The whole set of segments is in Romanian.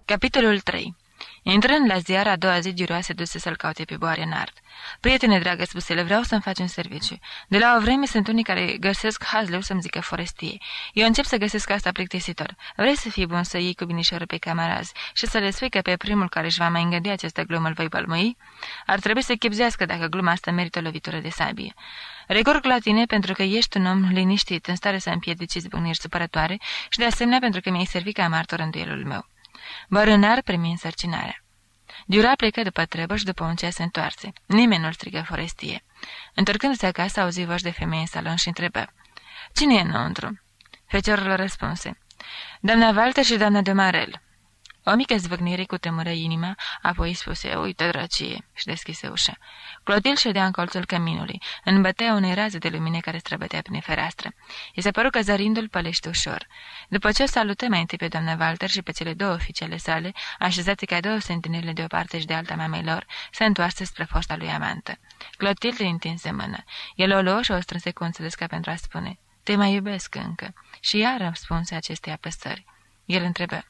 Capitolul 3. Intrând la ziar, a doua zi, Giura se duse să-l caute pe Boarenard. Prietene dragă, spuse el, vreau să-mi faci un serviciu. De la o vreme sunt unii care găsesc hazleu să-mi zică Forestie. Eu încep să găsesc asta plictisitor. Vrei să fii bun să iei cu binișorul pe camarazi și să le spui că pe primul care își va mai îngădui această glumă îl voi bălmui? Ar trebui să chibzească dacă gluma asta merită o lovitură de sabie. Recurg la tine pentru că ești un om liniștit, în stare să împiedici izbucniri supărătoare și de asemenea pentru că mi-ai servit ca martor în duelul meu. Boarenard primi însărcinarea. Giura plecă după trebă și după un ceas se întoarse. Nimeni nu-l strigă Forestie. Întorcându-se acasă, auzi voci de femeie în salon și întrebă: Cine e înăuntru? Feciorul răspunse: Doamna Walter și doamna de Marel. O mică zvâcnire cu temură inima, apoi spuse: Uite, drăcie, și deschise ușa. Clotil ședea în colțul căminului, în bătea unei raze de lumină care străbătea prin fereastră. I se păru că zărindul pălește ușor. După ce o salută mai întâi pe doamna Walter și pe cele două oficiale sale, așezate ca două sentinele de o parte și de alta mamei lor, se întoarse spre fosta lui amantă. Clotil îi întinse mână. El o luă și o strânse cu înțeles ca pentru a spune: Te mai iubesc încă. Și ea răspunse acestei apăsări. El întrebă: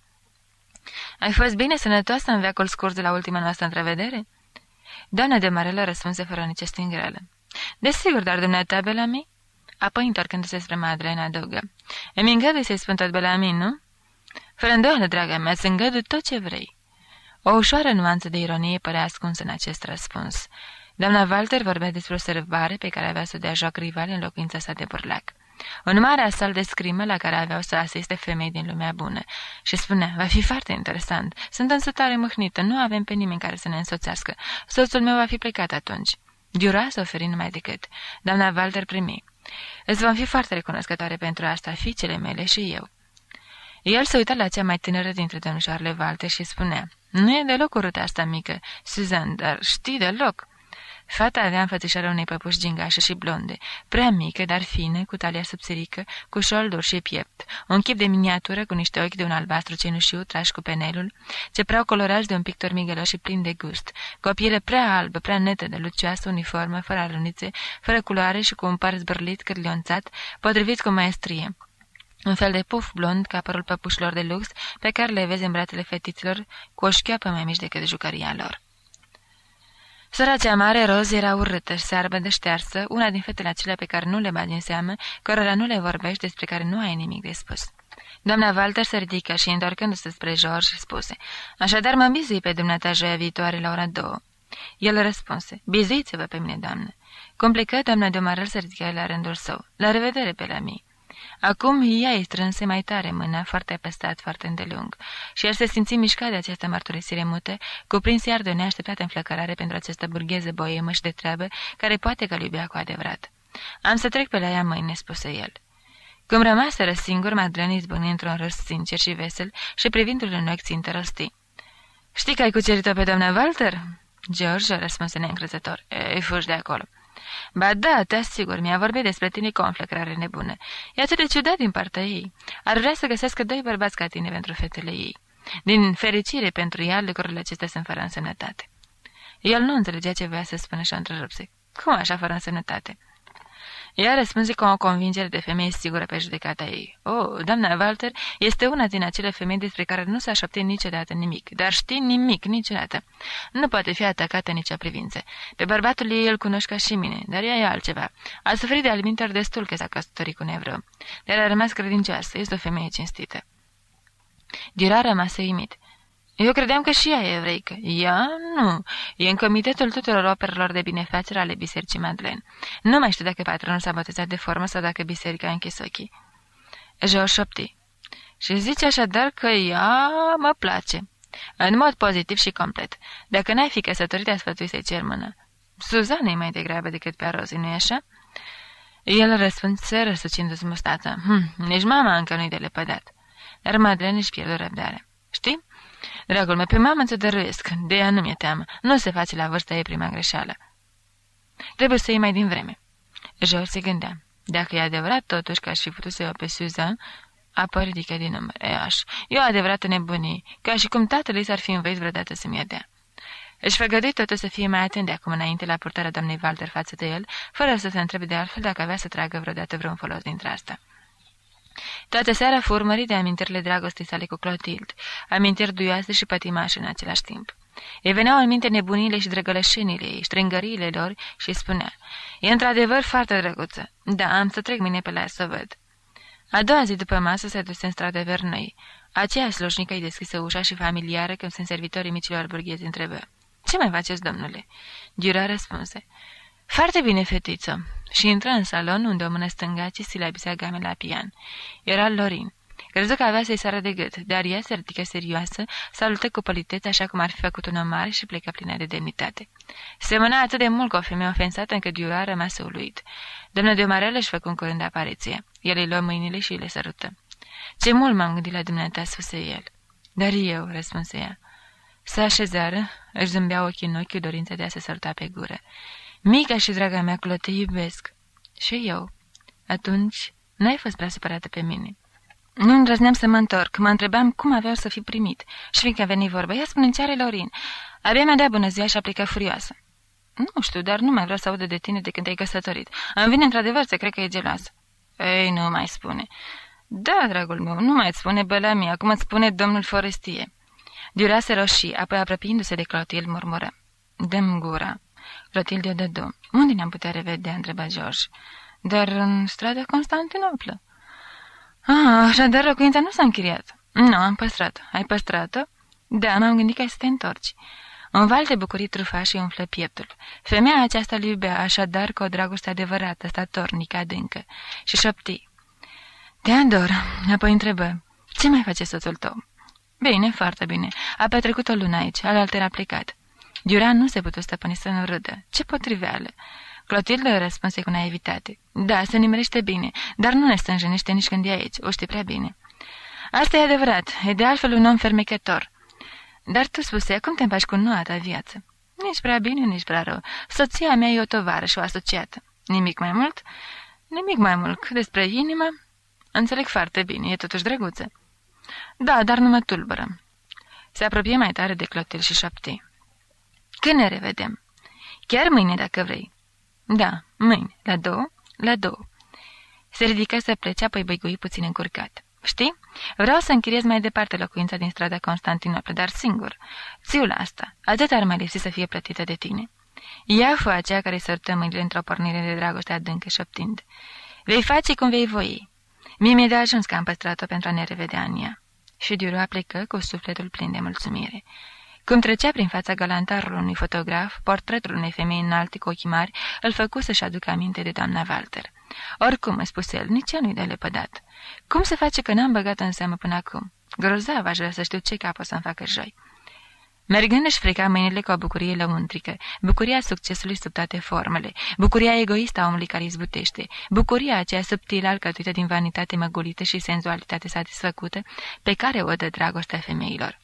Ai fost bine sănătoasă în veacul scurt de la ultima noastră întrevedere? Doamna de Marelă răspunse fără nicio stingreală: Desigur, dar dumneata, Bellamy? Apoi, întorcându-se spre Madeleine, adăugă: Îmi îngădui să-i spun tot Bellamy, nu? Fără îndoială, draga mea, să îngădui tot ce vrei. O ușoară nuanță de ironie părea ascunsă în acest răspuns. Doamna Walter vorbea despre o servare pe care avea să o dea joc rival în locuința sa de burlac. Un mare asalt de scrimă la care aveau să asiste femei din lumea bună. Și spunea: Va fi foarte interesant. Sunt însă tare mâhnită, nu avem pe nimeni care să ne însoțească. Soțul meu va fi plecat atunci. Giura să oferi numai decât. Doamna Walter primi: Îți vom fi foarte recunoscătoare pentru asta, fiicele mele și eu. El se uita la cea mai tânără dintre domnișoarele Walter și spunea: Nu e deloc urâtă asta mică, Suzanne, dar știi deloc. Fata avea înfățișarea unei păpuși gingașe și blonde, prea mică, dar fine, cu talia subțirică, cu șolduri și piept, un chip de miniatură cu niște ochi de un albastru cenușiu trași cu penelul, ce preau colorați de un pictor migălos și plin de gust, cu o piele prea albă, prea netă de lucioasă, uniformă, fără alunițe, fără culoare și cu un păr zbârlit, cârlionțat, potrivit cu maestrie. Un fel de puf blond ca părul păpușilor de lux pe care le vezi în brațele fetiților, cu o șchioapă mai mici decât jucăria lor. Sora cea mare, Roz, era urâtă și searbă de ștearsă, una din fetele acelea pe care nu le bagi în seamă, cărora nu le vorbești, despre care nu ai nimic de spus. Doamna Walter se ridică și, întorcându-se spre George, spuse: Așadar mă bizui pe dumneata joia viitoare la ora 2. El răspunse: Bizuiți-vă pe mine, doamnă. Cum plecă, doamna de Marel se ridică la rândul său: La revedere, Bellamy. Acum ea îi strânse mai tare mâna, foarte apăstat, foarte îndelung, și el se simți mișcat de această mărturisire mută, cuprins iar de o neașteptată înflăcărare pentru această burgheză boemă și de treabă, care poate că-l iubea cu adevărat. Am să trec pe la ea mâine, spuse el. Cum rămaseră singur, Madeleine izbucni într-un râs sincer și vesel și privindu-l în ochi țintă rosti: Știi că ai cucerit-o pe doamna Walter? George răspunse neîncrezător: Ei, fugi de acolo. Ba da, te asigur, mi-a vorbit despre tine cu o înflăcărare nebună. E atât de ciudat din partea ei. Ar vrea să găsească 2 bărbați ca tine pentru fetele ei. Din fericire pentru ea, lucrurile acestea sunt fără însemnătate. El nu înțelegea ce voia să spună și o întrerupse: Cum așa fără însemnătate? Ea răspunse cu o convingere de femeie sigură pe judecata ei: Doamna Walter este una din acele femei despre care nu s-a șoptit niciodată nimic, dar știi nimic niciodată. Nu poate fi atacată nicio privință. Pe bărbatul ei îl cunoști ca și mine, dar ea e altceva. A suferit de alminteri destul că s-a căsătorit cu nevră, dar a rămas credincioasă, este o femeie cinstită. Giura rămase uimit. Eu credeam că și ea e evreică. Ea? Nu. E în comitetul tuturor operelor de binefacere ale bisericii Madeleine. Nu mai știu dacă patronul s-a botezat de formă sau dacă biserica a închis ochii. George șopti: Și zice așadar că ea mă place. În mod pozitiv și complet. Dacă n-ai fi căsătorit, a sfătui să-i cer mână. Suzanne e mai degrabă decât pe Rosie, nu-i așa? El răspunse răsucindu-ți mustața: Nici mama încă nu-i de lepădat. Dar Madeleine își pierdă răbdarea. Știi? Dragul meu, pe mamă îți dăruiesc, de ea nu mi-e teamă, nu se face la vârsta ei prima greșeală. Trebuie să iei mai din vreme. George se gândea: Dacă e adevărat totuși că aș fi putut să iau pe Suzanne, apoi ridică din număr. E o adevărată nebunie, ca și cum tatăl ei s-ar fi învăit vreodată să-mi ia dea. Își făgădui totuși să fie mai atent de acum înainte la purtarea doamnei Walter față de el, fără să se întrebe de altfel dacă avea să tragă vreodată vreun folos dintre asta. Toată seara fu urmărit de amintirile dragostei sale cu Clotilde, amintiri duioase și pătimașe în același timp. Îi veneau în minte nebunile și drăgălășenile ei, strângăriile lor și îi spunea: "E într-adevăr foarte drăguță. Da, am să trec mâine pe la ea să o văd." A doua zi după masă se duse în stradă Verneuil. Aceea slujnică îi deschise ușa și familiară, când sunt servitorii micilor burghezi, întrebă: "Ce mai faceți, domnule?" Giura răspunse: "Foarte bine, fetiță." Și intră în salon, unde o mână stângace silabisea game la pian. Era Lorin. Crezu că avea să-i sară de gât, dar ea se ridică serioasă, salută cu politețe, așa cum ar fi făcut un om mare, și plecă plină de demnitate. Semăna atât de mult cu o femeie ofensată, încât Giura rămase uluit. Domnul de Marel își făcu în curând apariție. El îi luă mâinile și îi le sărută. "Ce mult m-am gândit la dumneata," spuse el. "Dar eu," răspunse ea. Se așezară, își zâmbea ochii în ochi cu dorința de a se săruta pe gură. "Mica și draga mea, Clo, te iubesc." "Și eu." "Atunci, n-ai fost prea supărată pe mine." "Nu îndrăzneam să mă întorc. Mă întrebam cum aveau să fi primit. Și fiindcă a venit vorba, ea spune ce are Lorin. Abia mi-a dat bună ziua și a plecat furioasă." "Nu știu, dar nu mai vreau să audă de tine de când te-ai căsătorit. Îmi vine într-adevăr să cred că e geloasă." "Ei, nu mai spune." "Da, dragul meu, nu mai îți spune băla mea, cum îți spune domnul Forestie." Giura se roșii, apoi apropiindu-se de Clotilde murmură: "Dă-mi gura." Clotilde o dădu. "Unde ne-am putea revedea?" întreba George. "Dar în strada Constantinoplă." Așadar locuința nu s-a închiriat." "Nu, am păstrat-o." "Ai păstrat-o?" "Da, m-am gândit că ai să te întorci." Un val de bucurii trufa și umflă pieptul. Femeia aceasta îl iubea așadar cu o dragoste adevărată, statornică, adâncă, și șopti: "Te ador." Apoi întrebă: "Ce mai face soțul tău?" "Bine, foarte bine. A petrecut o lună aici, alaltă a plecat." Giura nu se putu stăpâni să nu râdă. Ce potriveală! Clotilde răspunse cu naivitate: "Da, se nimerește bine, dar nu ne stânjenește nici când e aici, o știi prea bine." "Asta e adevărat, e de altfel un om fermecător." "Dar tu, spuse, cum te împaci cu noua ta viață?" "Nici prea bine, nici prea rău. Soția mea e o tovară și o asociată." "Nimic mai mult?" "Nimic mai mult. Cât despre inimă?" "Înțeleg foarte bine, e totuși drăguță." "Da, dar nu mă tulbură." Se apropie mai tare de Clotilde și șopti: "Când ne revedem?" "Chiar mâine, dacă vrei." "Da, mâine, la 2? La 2. Se ridică să plece, apoi băigui puțin încurcat: "Știi, vreau să închiriez mai departe locuința din strada Constantinoplă, dar singur. Țiu la asta. Atât ar mai lipsi să fie plătită de tine." Ea fu aceea care sărută mâinile într-o pornire de dragoste adâncă, șoptind: "Vei face cum vei voi." Mie mi-e de ajuns că am păstrat-o pentru a ne revedea în ea." Și Diura plecă cu sufletul plin de mulțumire. Cum trecea prin fața galantarului unui fotograf, portretul unei femei înalte cu ochii mari îl făcu să-și aducă aminte de doamna Walter. "Oricum," spuse el, "nici ea nu-i de lepădat. Cum se face că n-am băgat în seamă până acum? Grozav, aș vrea să știu ce cap o să-mi facă joi." Mergând își freca mâinile cu o bucurie lăuntrică, bucuria succesului sub toate formele, bucuria egoistă a omului care izbutește, bucuria aceea subtilă alcătuită din vanitate măgulită și senzualitate satisfăcută, pe care o dă dragostea femeilor.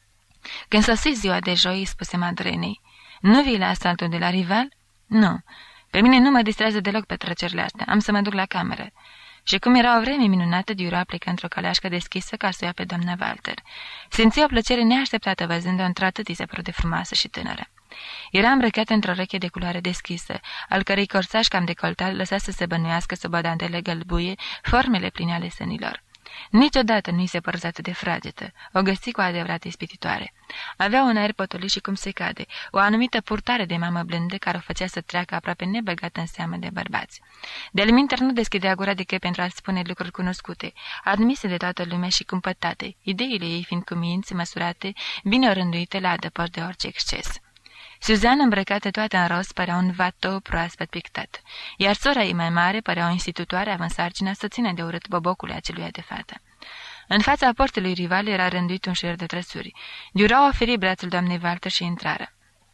Când sosi ziua de joi, îi spuse Madrenei: "Nu vii la asaltul de la Rival?" "Nu. Pe mine nu mă distrează deloc petrecerile astea. Am să mă duc la cameră." Și cum era o vreme minunată, Diura plecă într-o caleașcă deschisă ca să o ia pe doamna Walter. Simți o plăcere neașteptată văzând-o într-atât i se păru de frumoasă și tânără. Era îmbrăcată într-o rochie de culoare deschisă, al cărei corsaj cam decoltat lăsa să se bănuiască sub o dantele gălbuie formele pline ale sânilor. Niciodată nu-i se păruse atât de fragetă, o găsi cu adevărat ispititoare. Avea un aer potolit și cum se cade, o anumită purtare de mamă blândă care o făcea să treacă aproape nebăgată în seamă de bărbați. De-al minter nu deschidea gura decât pentru a spune lucruri cunoscute, admise de toată lumea și cumpătate, ideile ei fiind cu minți măsurate, bine orânduite la adăpost de orice exces. Suzanne, îmbrăcată toată în roz, părea un vatou proaspăt pictat, iar sora ei mai mare părea o institutoare având sarcina să țină de urât bobocului aceluia de fată. În fața portului Rival era rânduit un șir de trăsuri. Diura oferi brațul doamnei Walter și intrară.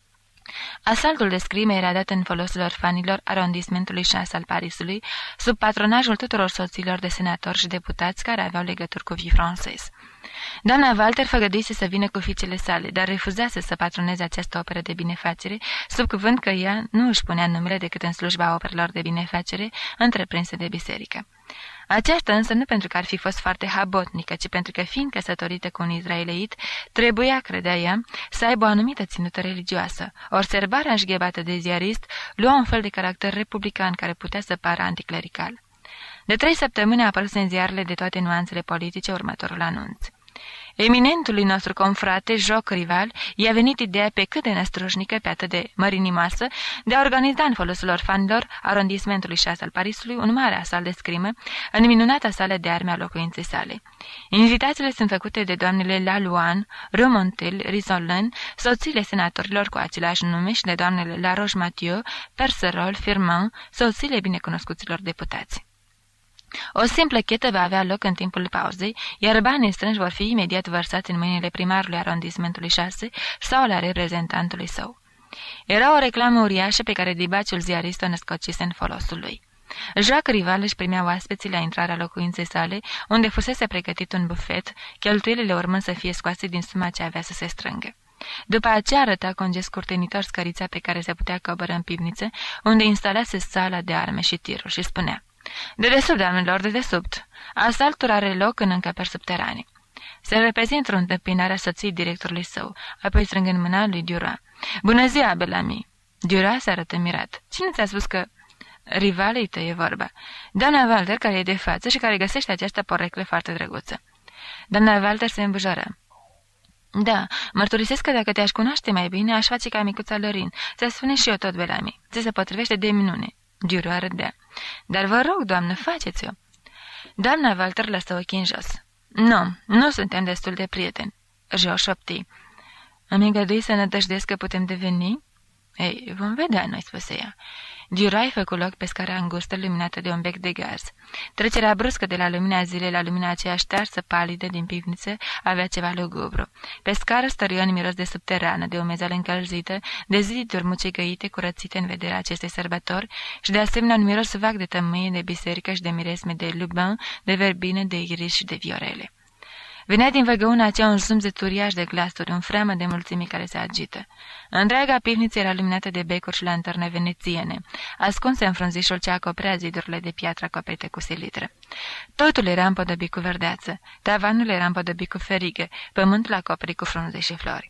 Asaltul de scrime era dat în folosul orfanilor arondismentului 6 al Parisului, sub patronajul tuturor soților de senatori și deputați care aveau legături cu vii francez. Doamna Walter făgăduise să vină cu fiicele sale, dar refuzase să patroneze această operă de binefacere, sub cuvânt că ea nu își punea numele decât în slujba operelor de binefacere întreprinse de biserică. Aceasta însă nu pentru că ar fi fost foarte habotnică, ci pentru că, fiind căsătorită cu un izraeleit, trebuia, credea ea, să aibă o anumită ținută religioasă, ori serbarea înșghebată de ziarist lua un fel de caracter republican care putea să pară anticlerical. De 3 săptămâni a apărut în ziarele de toate nuanțele politice următorul anunț. Eminentului nostru confrate, Joc Rival, i-a venit ideea pe cât de năstrușnică, pe atât de mărinimoasă, de a organiza în folosul orfanilor arondismentului 6 al Parisului un mare asalt de scrimă în minunata sală de arme a locuinței sale. Invitațiile sunt făcute de doamnele Laluan, Romontel, Risolin, soțiile senatorilor cu același nume și de doamnele La Roche-Mathieu, Perserol, Firmin, soțiile binecunoscuților deputați. O simplă chetă va avea loc în timpul pauzei, iar banii strânși vor fi imediat vărsați în mâinile primarului arondismentului 6 sau la reprezentantului său. Era o reclamă uriașă pe care dibaciul ziarist o născocise în folosul lui. Jacques Rival își primea oaspeții la intrarea locuinței sale, unde fusese pregătit un bufet, cheltuielile urmând să fie scoase din suma ce avea să se strângă. După aceea arăta cu un gest curtenitor scărița pe care se putea coborî în pivniță, unde instalase sala de arme și tiruri, și spunea: "Dedesubt, doamnelor, dedesubt. Asaltul are loc în încăperi subterane." Se repezi într-o întâmpinare a soției directorului său, apoi strângând mâna lui Dura. "Bună ziua, Bellamy!" Dura se arătă mirat. "Cine ți-a spus că..." "Rivalei tăi e vorba. Doamna Walter, care e de față și care găsește această poreclă foarte drăguță." Doamna Walter se îmbujoră. "Da, mărturisesc că dacă te-aș cunoaște mai bine, aș face ca micuța Lorin. Ți-a spune și eu tot, Bellamy. Ți se potrivește de minune." Dura râdea. "Dar vă rog, doamnă, faceți-o." Doamna Walter lăsă ochii în jos. Nu suntem destul de prieteni." Jo șopti. "Îmi îngădui să nădăjdesc că putem deveni?" "Ei, vom vedea," noi spuse ea. Durai făcu loc pe scara îngustă luminată de un bec de gaz. Trecerea bruscă de la lumina zilei la lumina aceea ștearsă palidă din pivniță avea ceva lugubru. Pe scară stăruia un miros de subterană, de umezeală încălzită, de ziduri mucegăite curățite în vederea acestei sărbători și de asemenea un miros vag de tămâie, de biserică și de miresme de lubin, de verbine, de iris și de viorele. Venea din văgăuna aceea un zumzet uriaș de glasuri, un freamă de mulțimi care se agită. Întreaga pivniță era luminată de becuri și lanterne venețiene, ascunse în frunzișul ce acoperea zidurile de piatră acoperite cu silitră. Totul era împodobit cu verdeață, tavanul era împodobit cu ferigă, pământul acoperit cu frunze și flori.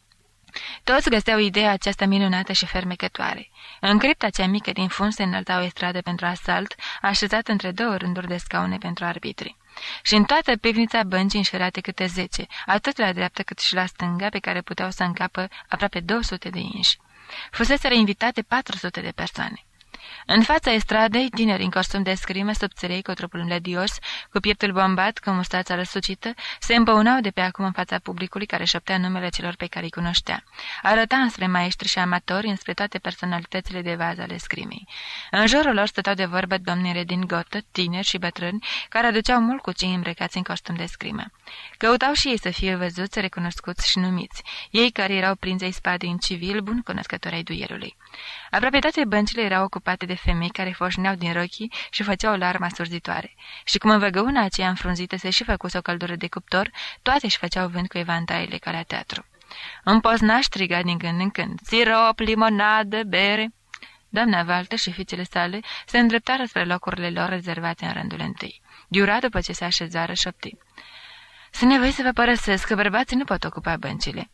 Toți găseau ideea aceasta minunată și fermecătoare. În cripta cea mică din fund se înălța o stradă pentru asalt, așezată între 2 rânduri de scaune pentru arbitri. Și în toată pivnița bănci înșirate câte 10, atât la dreapta cât și la stânga, pe care puteau să încapă aproape 200 de inși. Fuseseră invitate 400 de persoane. În fața estradei, tineri în costum de scrimă, subțirei cu trupul mlădios, cu pieptul bombat, cu mustața răsucită, se împăunau de pe acum în fața publicului care șoptea numele celor pe care îi cunoștea. Arăta înspre maestri și amatori, înspre toate personalitățile de vază ale scrimei. În jurul lor stăteau de vorbă domnii din gotă, tineri și bătrâni, care aduceau mult cu cei îmbrăcați în costum de scrimă. Căutau și ei să fie văzuți, recunoscuți și numiți, ei care erau prinți ai spadii în civil, buni cunoscători ai duierului. Aproape toate băncile erau ocupate de femei care foșneau din rochii și făceau o larmă asurzitoare. Și cum în văgăuna aceea înfrunzită se și făcuse o căldură de cuptor, toate își făceau vânt cu evantaiile ca la teatru. Un poznaș striga din când în când: "Sirop, limonadă, bere!" Doamna Walter și fiicele sale se îndreptară spre locurile lor rezervate în rândul întâi. Dura, după ce se așezară, șopti: "Sunt nevoie să vă părăsesc, că bărbații nu pot ocupa băncile."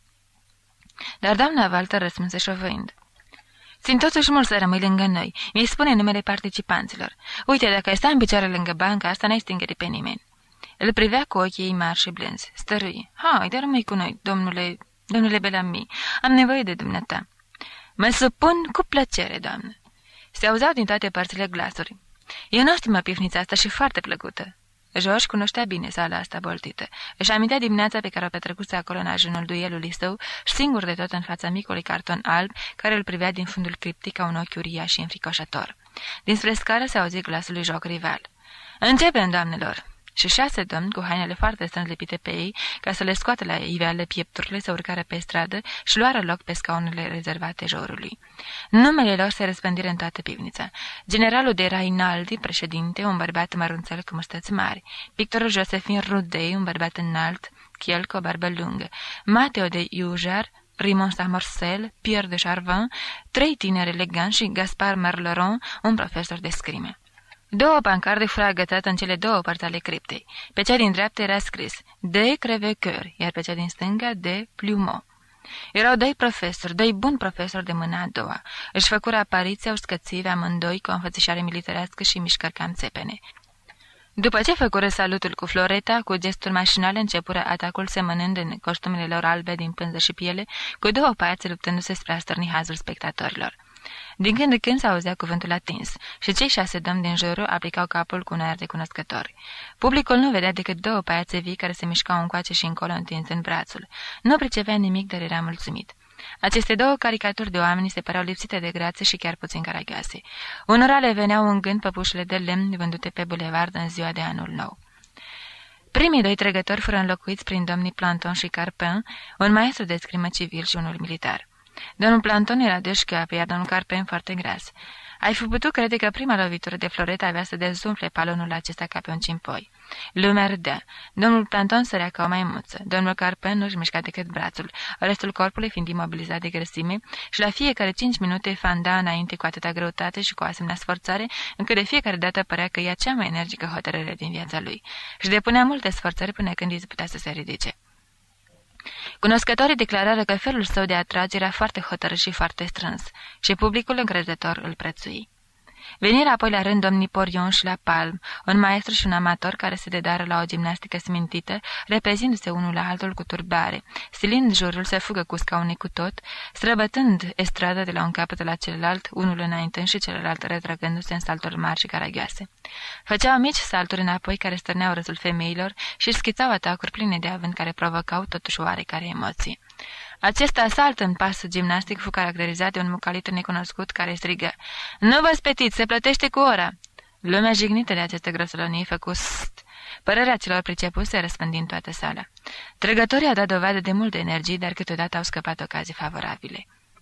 Dar doamna Walter răspunse șovăind: "Țin totuși mult să rămâi lângă noi. Mi-i spune numele participanților. Uite, dacă ai sta în picioare lângă banca asta, n-ai stingeri pe nimeni." Îl privea cu ochii ei mari și blânzi. Stărâi: "Hai, dar rămâi cu noi, domnule Bellamy. Am nevoie de dumneata." "Mă supun cu plăcere, doamnă." Se auzeau din toate părțile glasuri. "E nostimă pivnița asta și foarte plăcută." George cunoștea bine sala asta boltită. Își amintea dimineața pe care o petrecuse acolo în ajunul duelului său și singur de tot în fața micului carton alb care îl privea din fundul criptic ca un ochi uriaș și înfricoșător. Dinspre scară se auzi glasul lui Joc Rival: "Începem, doamnelor!" Și 6 domni, cu hainele foarte strâns lipite pe ei, ca să le scoată la iveală piepturile, se urcară pe stradă și luară loc pe scaunele rezervate jorului. Numele lor se răspândiră în toată pivnița. Generalul de Rainaldi, președinte, un bărbat mărunțel cu mustăți mari; pictorul Josephine Rudei, un bărbat înalt, chel cu o barbă lungă; Mateo de Iujar, Raymond Samorcel, Pierre de Charvin, 3 tineri eleganți și Gaspard Merleron, un profesor de scrime. 2 pancarde fură agățate în cele 2 părți ale criptei. Pe cea din dreapta era scris de Crèvecoeur, iar pe cea din stânga de Plumeau. Erau 2 profesori, 2 buni profesori de mâna a doua. Își făcură apariția uscățivi amândoi cu o înfățișare militarească și mișcări cam țepene. După ce făcură salutul cu Floreta, cu gestul mașinal începură atacul semănând în costumele lor albe din pânză și piele, cu două paiațe luptându-se spre a stârni hazul spectatorilor. Din când în când s-auzea cuvântul atins și cei 6 domni din jurul aplicau capul cu un aer de cunoscători. Publicul nu vedea decât două paiațe vii care se mișcau încoace și încolo întinzând brațul. Nu pricepea nimic, dar era mulțumit. Aceste două caricaturi de oameni se păreau lipsite de grație și chiar puțin caragioase. Unora le veneau în gând păpușile de lemn vândute pe bulevard în ziua de anul nou. Primii 2 trecători fură înlocuiți prin domnii Planton și Carpin, un maestru de scrimă civil și unul militar. Domnul Planton era deșcheapă, iar domnul Carpin foarte gras. Ai fi putut crede că prima lovitură de Floreta avea să dezumfle palonul acesta ca pe un cimpoi. Lumea râdea. Domnul Planton sărea ca o maimuță. Domnul Carpin nu-și mișca decât brațul, restul corpului fiind imobilizat de grăsime și la fiecare 5 minute fanda înainte cu atâta greutate și cu asemenea sforțare, încât de fiecare dată părea că ia cea mai energică hotărâre din viața lui și depunea multe sforțări până când izbutea să se ridice. Cunoscătorii declarară că felul său de a trage era foarte hotărât și foarte strâns și publicul încrezător îl prețui. Veniră apoi la rând domnii Porion și la Palm, un maestru și un amator care se dedară la o gimnastică smintită, repezindu-se unul la altul cu turbare, stilind jurul să fugă cu scaune cu tot, străbătând estrada de la un capăt la celălalt, unul înaintând și celălalt retrăgându-se în salturi mari și caragioase. Făceau mici salturi înapoi care stârneau râsul femeilor și schițau atacuri pline de avânt care provocau totuși oarecare emoții. Acest asalt în pas gimnastic fu caracterizat de un mucalit necunoscut care strigă: "Nu vă spetiți, se plătește cu ora!" Lumea jignită de aceste grăsălănii făcu sst. Părerea celor pricepuți se răspândi în toată sala. Trăgătorii au dat dovadă de multă energie, dar câteodată au scăpat ocazii favorabile.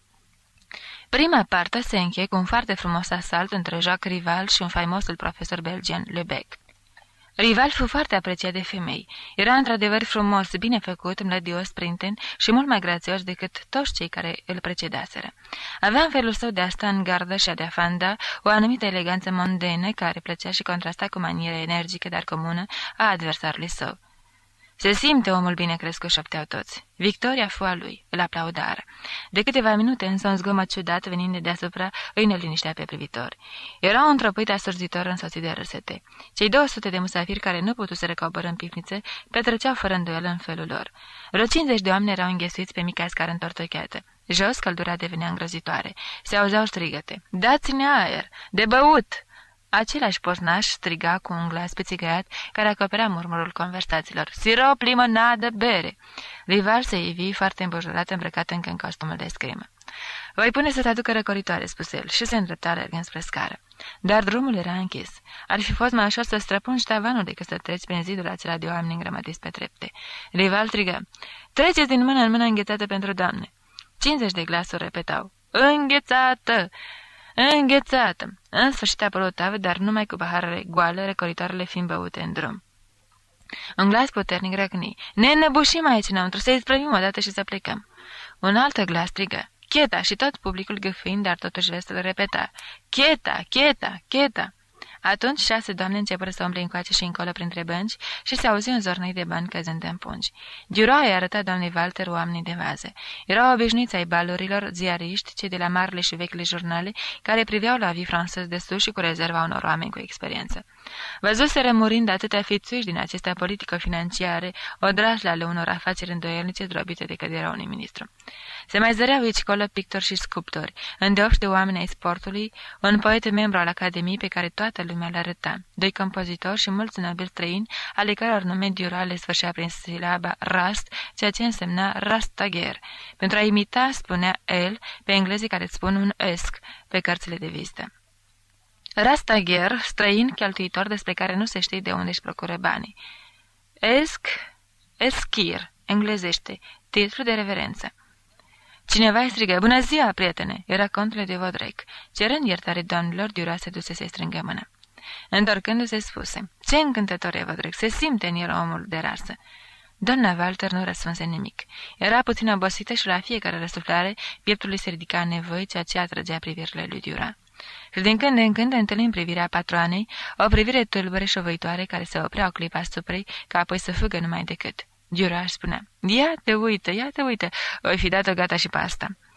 Prima parte se încheie cu un foarte frumos asalt între Jacques Rival și un faimosul profesor belgian Lebec. Rival fu foarte apreciat de femei. Era într-adevăr frumos, bine făcut, mlădios, sprinten și mult mai grațios decât toți cei care îl precedaseră. Avea în felul său de a sta în gardă și a de a fanda o anumită eleganță mondenă care plăcea și contrasta cu maniera energică, dar comună, a adversarului său. "Se simte omul bine crescut," șopteau toți. Victoria fu a lui, îl aplaudară. De câteva minute însă un zgomot ciudat venind de deasupra îi neliniștea pe privitori. Era un tropăit asurzitor însoțit de râsete. Cei 200 de musafiri care nu putuseră coborî în pivnițe petreceau fără îndoială în felul lor. Vreo 50 de oameni erau înghesuiți pe mica scară întortocheată. Jos căldura devenea îngrozitoare. Se auzeau strigăte: "Dați-ne aer! De băut!" Același poznaș striga cu un glas pițigăiat care acoperea murmurul conversațiilor: "Sirop, limonadă, bere!" Rival se ivi foarte îmbujurat, îmbrăcat încă în costumul de scrimă. "Voi pune să te aducă răcoritoare," spuse el și se îndrepta alergând spre scară. Dar drumul era închis. Ar fi fost mai ușor să străpungi tavanul decât să treci prin zidul acela de oameni îngrămădiți pe trepte. Rival strigă: "Treceți din mână în mână înghețată pentru doamne!" 50 de glasuri repetau: "Înghețată! Înghețată!" În sfârșit apărut o tavă, dar numai cu paharele goale, răcoritoarele fiind băute în drum. Un glas puternic răcni: "Ne înnăbușim aici înăuntru, să-i sprăvim odată și să plecăm." Un alt glas strigă: "Cheta!" și tot publicul gâfâind, dar totuși restul repeta: "Cheta! Cheta! Cheta!" Atunci 6 doamne începură să umble încoace și încolo printre bănci și se auzi un zornăi de bani căzând în pungi. Giura îi arăta doamnei Walter oamenii de vază. Erau obișnuiți ai balurilor, ziariști, cei de la marile și vechile jurnale, care priveau la Vie Française de sus și cu rezerva unor oameni cu experiență. Văzuseră murind atâtea fițuiși din acestea politico-financiare, odrasle ale unor afaceri îndoielnice drobite de căderea unui ministru. Se mai zăreau aici colo pictori și sculptori, îndeopși de oameni ai sportului, un poet membru al Academiei pe care toată lumea le arăta, 2 compozitori și mulți nobili străini, ale căror nume Dura le sfârșea prin silaba rast, ceea ce însemna rastager. Pentru a imita, spunea el, pe englezii care spun un esc pe cărțile de vizită. Rastager, străin cheltuitor despre care nu se știe de unde își procură banii. Eschir, englezește, titlu de reverență. Cineva îi strigă: "Bună ziua, prietene!" Era contele de Vaudrec. Cerând iertare doamnelor, Dura se duse să-i strângă mâna. Întorcându-se, spuse: "Ce încântător e Vaudrec! Se simte în el omul de rasă." Doamna Walter nu răspunse nimic. Era puțin obosită și la fiecare răsuflare pieptul lui se ridica în nevoi, ceea ce atrăgea privirile lui Dura. Și din când în când întâlnim privirea patroanei, o privire tulbure și ovăitoare care se oprea o clipă asuprei, ca apoi să fugă numai decât. Dura își spunea: ia te uită, o fi dat-o gata și pe asta."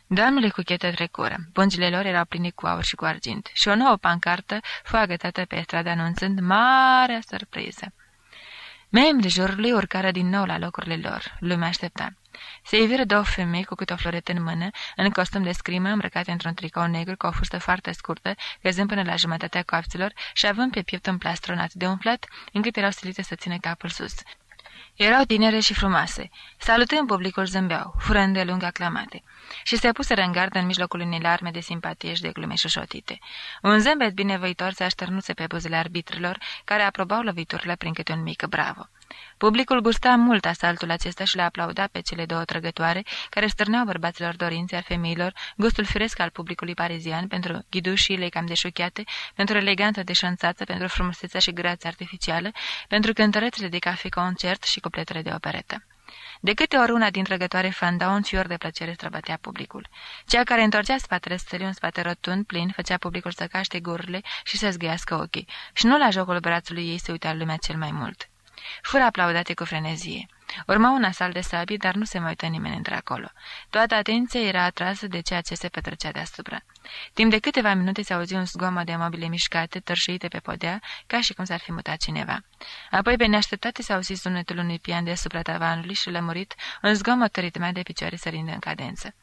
Doamnele cuchete trecură. Pungile lor erau pline cu aur și cu argint și o nouă pancartă fu agătată pe stradă anunțând marea surpriză. Membrii jurului urcară din nou la locurile lor. Lumea aștepta. Se iviră două femei cu câte o floretă în mână, în costum de scrimă, îmbrăcate într-un tricou negru cu o fustă foarte scurtă, căzând până la jumătatea coapților și având pe piept un plastron atât de umflat, încât erau silite să țină capul sus. Erau tinere și frumoase. Salutând publicul zâmbeau, fură îndelung aclamate, și se puseră în gardă în mijlocul unei larme de simpatie și de glume șoșotite. Un zâmbet binevoitor se așternuse pe buzele arbitrilor, care aprobau loviturile prin câte un mic bravo. Publicul gusta mult asaltul acesta și le aplauda pe cele două trăgătoare, care stârneau bărbaților dorințe, al femeilor, gustul firesc al publicului parizian pentru ghidușiile cam deșuchiate, pentru eleganța deșanțață, pentru frumusețea și grația artificială, pentru cântărețele de cafe-concert și cupletele de operetă. De câte ori una din trăgătoare fanda, un fior de plăcere străbătea publicul. Cea care întorcea spatele stării, un spate rotund, plin, făcea publicul să caște gururile și să zgâiască ochii, și nu la jocul brațului ei se uita lumea cel mai mult. Fură aplaudate cu frenezie. Urma un asalt de sabii, dar nu se mai uită nimeni într-acolo. Toată atenția era atrasă de ceea ce se petrecea deasupra. Timp de câteva minute se auzi un zgomot de mobile mișcate, tărșuite pe podea, ca și cum s-ar fi mutat cineva. Apoi, pe neașteptate, se auzi sunetul unui pian deasupra tavanului și lămurit, un zgomot ritmat de picioare sărind în cadență.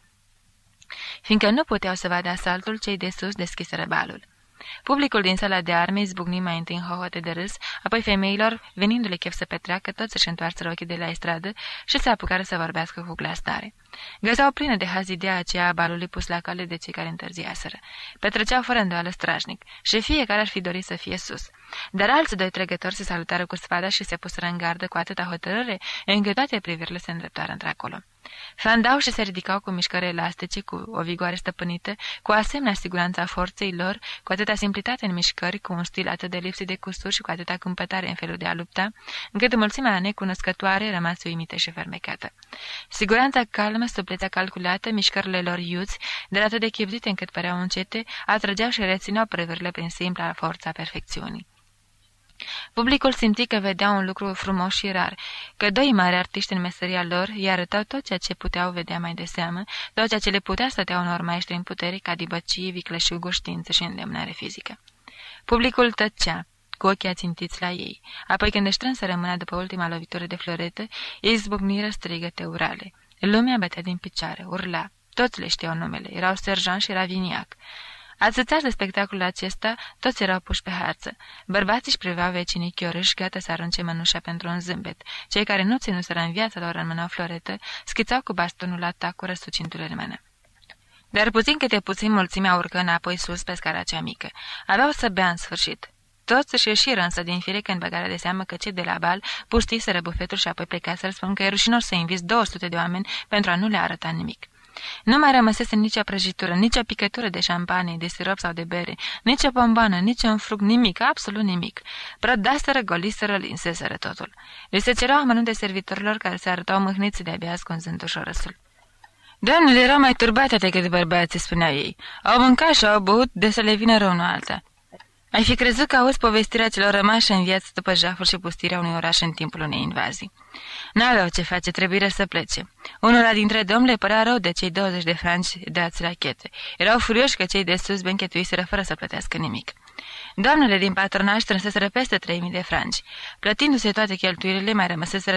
Fiindcă nu puteau să vadă asaltul, cei de sus deschiseră balul. Publicul din sala de arme izbucni mai întâi în hohote de râs, apoi femeilor, venindu-le chef să petreacă, toți își întoarseră ochii de la estradă și se apucară să vorbească cu glas tare. Găseau plină de haz ideea aceea a balului pus la cale de cei care întârziaseră. Petreceau fără îndoială strajnic și fiecare ar fi dorit să fie sus. Dar alți doi trecători se salutară cu spada și se puseră în gardă cu atâta hotărâre, încât toate privirile se îndreptară într-acolo. Fandau și se ridicau cu mișcări elastice, cu o vigoare stăpânită, cu asemenea siguranța forței lor, cu atâta simplitate în mișcări, cu un stil atât de lipsit de cusuri și cu atâta cumpătare în felul de a lupta, încât mulțimea necunoscătoare rămase uimită și fermecată. Siguranța calmă, suplețea calculată, mișcările lor iuți, dar atât de chipzite încât păreau încete, atrăgeau și rețineau privirile prin simpla forța perfecțiunii. Publicul simți că vedea un lucru frumos și rar, că doi mari artiști în meseria lor îi arătau tot ceea ce puteau vedea mai de seamă, tot ceea ce le putea stătea unor maestri în putere ca dibăcie, vicleșug, știință și îndemnare fizică. Publicul tăcea, cu ochii ațintiți la ei, apoi când își strânseră mâna după ultima lovitură de floretă, ei zbucniră strigăte urale. Lumea bătea din picioare, urla, toți le știau numele, erau Sergeant și Ravignac. Ațățați de spectacolul acesta, toți erau puși pe harță. Bărbații își priveau vecinii chiorâși, gata să arunce mănușa pentru un zâmbet. Cei care nu ținuseră în viața lor în mâna o floretă, schițau cu bastonul la tac, răsucindu-le în mână. Dar puțin câte puțin mulțimea urcă înapoi sus pe scara cea mică. Aveau să bea în sfârșit. Toți își ieșiră însă din firecă în băgarea de seamă că cei de la bal pustiseră bufetul și apoi pleca să-l spun că e rușinos să inviți 200 de oameni pentru a nu le arăta nimic. Nu mai rămăsese nicio prăjitură, nicio picătură de șampanie, de sirop sau de bere, nicio bombană, nici un fruct, nimic, absolut nimic. Prădaseră, goliseră, linseseră totul. Li se cereau amănunte servitorilor care se arătau mâhniți de-abia ascunzându-și orăsul. Doamnele erau mai turbate decât bărbații, spuneau ei. Au mâncat și au băut de să le vină rău nu alta. Ai fi crezut că auzi povestirea celor rămași în viață după jaful și pustirea unui oraș în timpul unei invazii. N-aveau ce face, trebuie să plece. Unora dintre domni le părea rău de cei 20 de franci dați la chete. Erau furioși că cei de sus benchetuiseră fără să plătească nimic. Doamnele din patronaj strânseseră peste 3000 de franci. Plătindu-se toate cheltuielile, mai rămăseseră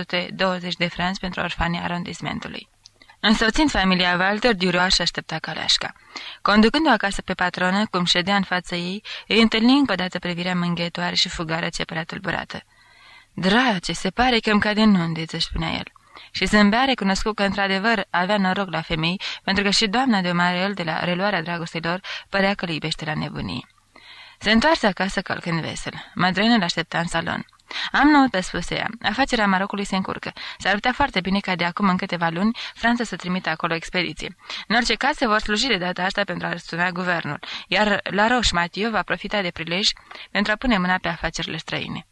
220 de franci pentru orfanii arondismentului. Însoțind familia Walter, Duroa și aștepta caleașca. Conducându-o acasă pe patronă, cum ședea în fața ei, îi întâlni încă o dată privirea mângâietoare și fugară ce părea tulburată. Drace, se pare că îmi cade în undiță, își spunea el. Și zâmbea, recunoscut că într-adevăr avea noroc la femei, pentru că și doamna de Marel, de la reluarea dragostei lor, părea că îl iubește la nebunie. Se întoarse acasă călcând vesel. Madrena l-aștepta în salon. Am noută, spuse ea. Afacerea Marocului se încurcă. S-ar putea foarte bine ca de acum în câteva luni Franța să trimită acolo expediție. În orice caz se vor sluji de data asta pentru a răstuna guvernul, iar La Roche-Mathieu va profita de prilej pentru a pune mâna pe afacerile străine.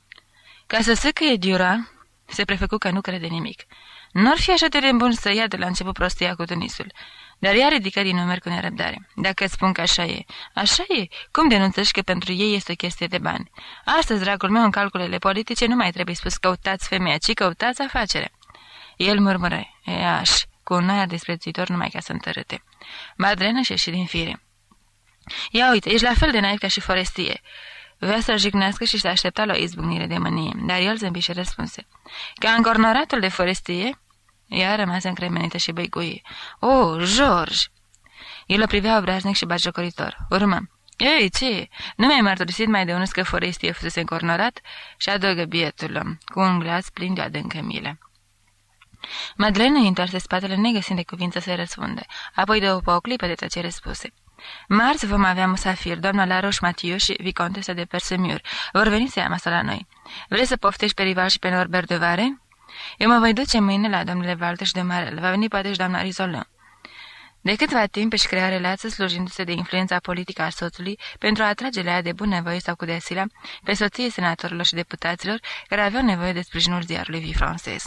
Ca să săcăie Duroa, se prefăcu că nu crede nimic. N-or fi așa de bun să ia de la început prostia cu Tunisul. Dar ea ridică din numeri cu nerăbdare. Dacă îți spun că așa e, așa e. Cum denunțăși că pentru ei este o chestie de bani? Astăzi, dragul meu, în calculele politice nu mai trebuie spus căutați femeia, ci căutați afacere. El murmură, cu cu un aer disprețuitor numai ca să întărâte. Madeleine și din fire. Ia uite, ești la fel de naiv ca și Forestie. Vrea să-l jignească și să aștepta la o izbucnire de mânie, dar el zâmbi și răspunse. Ca încornoratul de Forestie? Ea a rămas încremenită și băicuie. Oh, George! El o privea obraznic și batjocoritor. Urmă. Ei, ce? Nu mi-ai mărturisit mai de unul că Forestie fusese încornorat? Și adăugă bietul om, cu un glas plin de adâncă milă. Madeleine îi întoarse spatele negăsind de cuvință să-i răspunde. Apoi după o clipă de tăcere spuse. Marți vom avea musafir, doamna Laroche-Mathieu și vicontesa de Persemur. Vor veni să ia masa la noi. Vrei să poftești pe Rival și pe Norbert de Vare? Eu mă voi duce mâine la domnule Walter și de Marel. Va veni poate și doamna Rizolin. De câtva timp își crea relație slujindu-se de influența politică a soțului pentru a atrage la ea de bunăvoie sau cu desila pe soții senatorilor și deputaților care aveau nevoie de sprijinul ziarului Vie francez.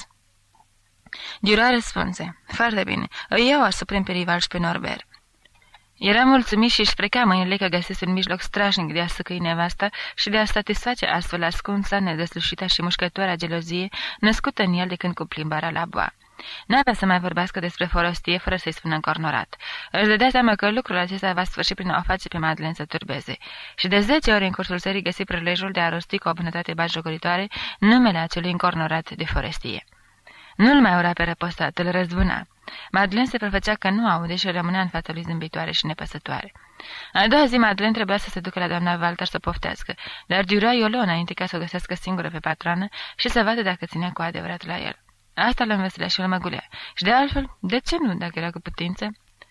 Duroy răspunse. Foarte bine, îi iau asupra pe Rival și pe Norbert. Era mulțumit și își freca mâinile că găsese un mijloc strașnic de a săcăi nevasta și de a satisface astfel ascunsa, nedeslușită și mușcătoarea gelozie născută în el de când cu plimbarea la boa. N-avea să mai vorbească despre Forestie fără să-i spună încornorat. Își dădea seama că lucrul acesta va sfârși prin a o face pe Madeleine să turbeze. Și de 10 ori în cursul serii găsi prilejul de a rosti cu o bunătate batjocuritoare numele acelui încornorat de Forestie. Nu-l mai ura pe răpostat, îl răzbuna. Madeleine se prefăcea că nu aude și rămânea în fața lui zâmbitoare și nepăsătoare. A doua zi, Madeleine trebuia să se ducă la doamna Walter să poftească, dar Duroy o luă înainte ca să o găsească singură pe patroană și să vadă dacă ținea cu adevărat la el. Asta îl înveselea și îl măgulea. Și de altfel, de ce nu, dacă era cu putință?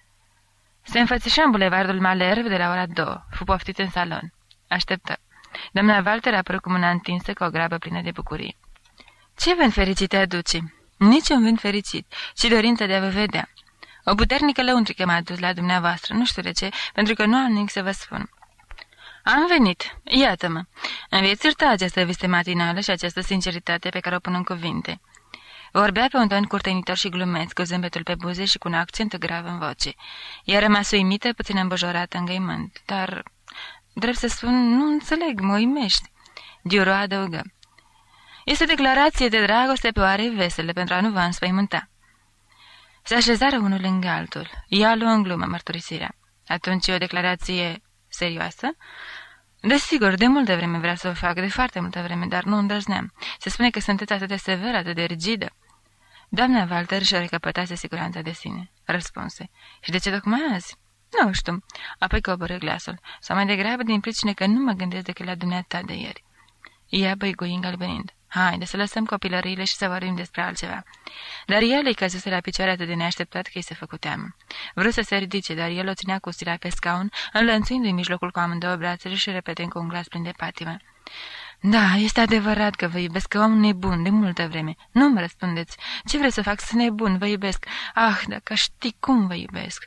Se înfățișă în bulevardul Malherbe de la ora 2. Fu poftit în salon. Așteptă. Doamna Walter apărut cu mâna întinsă cu o grabă plină de bucurie. Ce vânt fericit te aduci? Nici un vânt fericit, ci dorința de a vă vedea. O puternică lăuntrică m-a dus la dumneavoastră, nu știu de ce, pentru că nu am nimic să vă spun. Am venit, iată-mă. Îmi veți ierta această veste matinală și această sinceritate pe care o pun în cuvinte. Vorbea pe un ton curtenitor și glumeț, cu zâmbetul pe buze și cu un accent grav în voce. Ea rămas uimită, puțin îmbăjorată, îngăimând, dar, drept să spun, nu înțeleg, mă uimești. Duroy adăugă. Este o declarație de dragoste pe oare vesele pentru a nu vă înspăimânta. Se așezară unul lângă altul. Ea luă în glumă mărturisirea. Atunci o declarație serioasă? Desigur, de multă vreme vreau să o fac, de foarte multă vreme, dar nu îndrăzneam. Se spune că sunteți atât de severă, atât de rigidă. Doamna Walter și-o recăpătase siguranța de sine. Răspunse. Și de ce tocmai azi? Nu știu. Apoi coborâ glasul. Sau mai degrabă din pricine că nu mă gândesc decât la dumneata de ieri. Ea băigui îngălbenind. Haide să lăsăm copilăriile și să vorbim despre altceva. Dar el îi căzuse la picioare atât de neașteptat că îi se făcu teamă. Vrut să se ridice, dar el o ținea cu stila pe scaun, înlănțuindu-i mijlocul cu amândouă brațele și repetând cu un glas plin de patimă. Da, este adevărat că vă iubesc, că om nebun, de multă vreme. Nu-mi răspundeți. Ce vreți să fac? Sunt nebun, vă iubesc. Ah, dacă știi cum vă iubesc.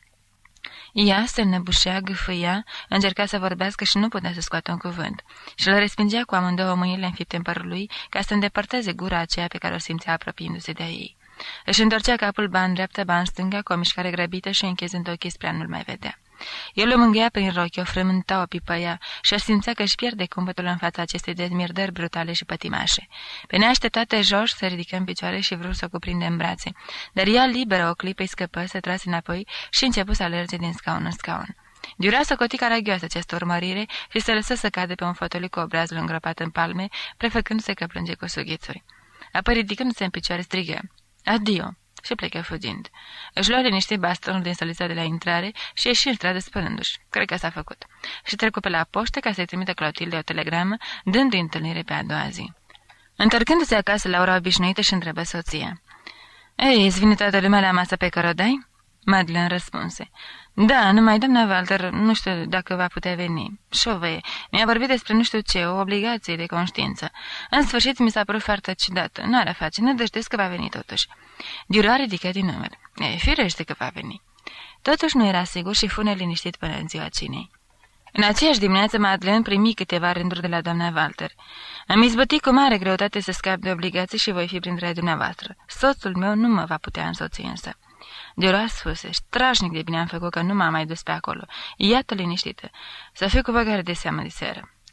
Ea se înnăbușea, gâfâia, încerca să vorbească și nu putea să scoată un cuvânt. Și îl respingea cu amândouă mâinile înfipte în părul lui, ca să îndepărteze gura aceea pe care o simțea apropiindu-se de-a ei. Își întorcea capul ba în dreapta, ba în stânga, cu o mișcare grăbită și închezând ochii spre a nu-l mai vedea. El o mângâia prin rochi, o frământa, o pipăia și aș simțea că își pierde cumpătul în fața acestei dezmierdări brutale și pătimașe. Pe neașteptate, George se ridică în picioare și vrut să o cuprinde în brațe, dar ea, liberă o clipă, îi scăpă, se trase înapoi și început să alerge din scaun în scaun. Duroy socoti caragioasă această urmărire și se lăsă să cadă pe un fotoliu cu obrazul îngropat în palme, prefăcându-se că plânge cu sughițuri. Apoi, ridicându-se în picioare, strigă: Adio! Și plecă fugind. Își lua liniștit bastonul din sălița de la intrare și ieși în stradă spălându-și. Cred că s-a făcut. Și trecu pe la poștă ca să-i trimită Clotilde o telegramă, dându-i întâlnire pe a doua zi. Întorcându-se acasă la ora obișnuită și întrebă soția. Ei, îți vine toată lumea la masă pe care o dai?" Madeleine răspunse. Da, numai doamna Walter, nu știu dacă va putea veni. Șovăie, mi-a vorbit despre nu știu ce, o obligație de conștiință. În sfârșit mi s-a părut foarte ciudată. Nu are face, nu dăștesc că va veni totuși. Duroy ridică din număr. E, firește că va veni. Totuși nu era sigur și fu neliniștit până în ziua cinei. În aceeași dimineață, Madeleine primi câteva rânduri de la doamna Walter. Am izbătit cu mare greutate să scap de obligații și voi fi printre dumneavoastră. Soțul meu nu mă va putea însoți însă. Duroy spuse, strașnic de bine am făcut că nu m-am mai dus pe acolo. Iată liniștită. Să fiu cu băgare de seamă de seară.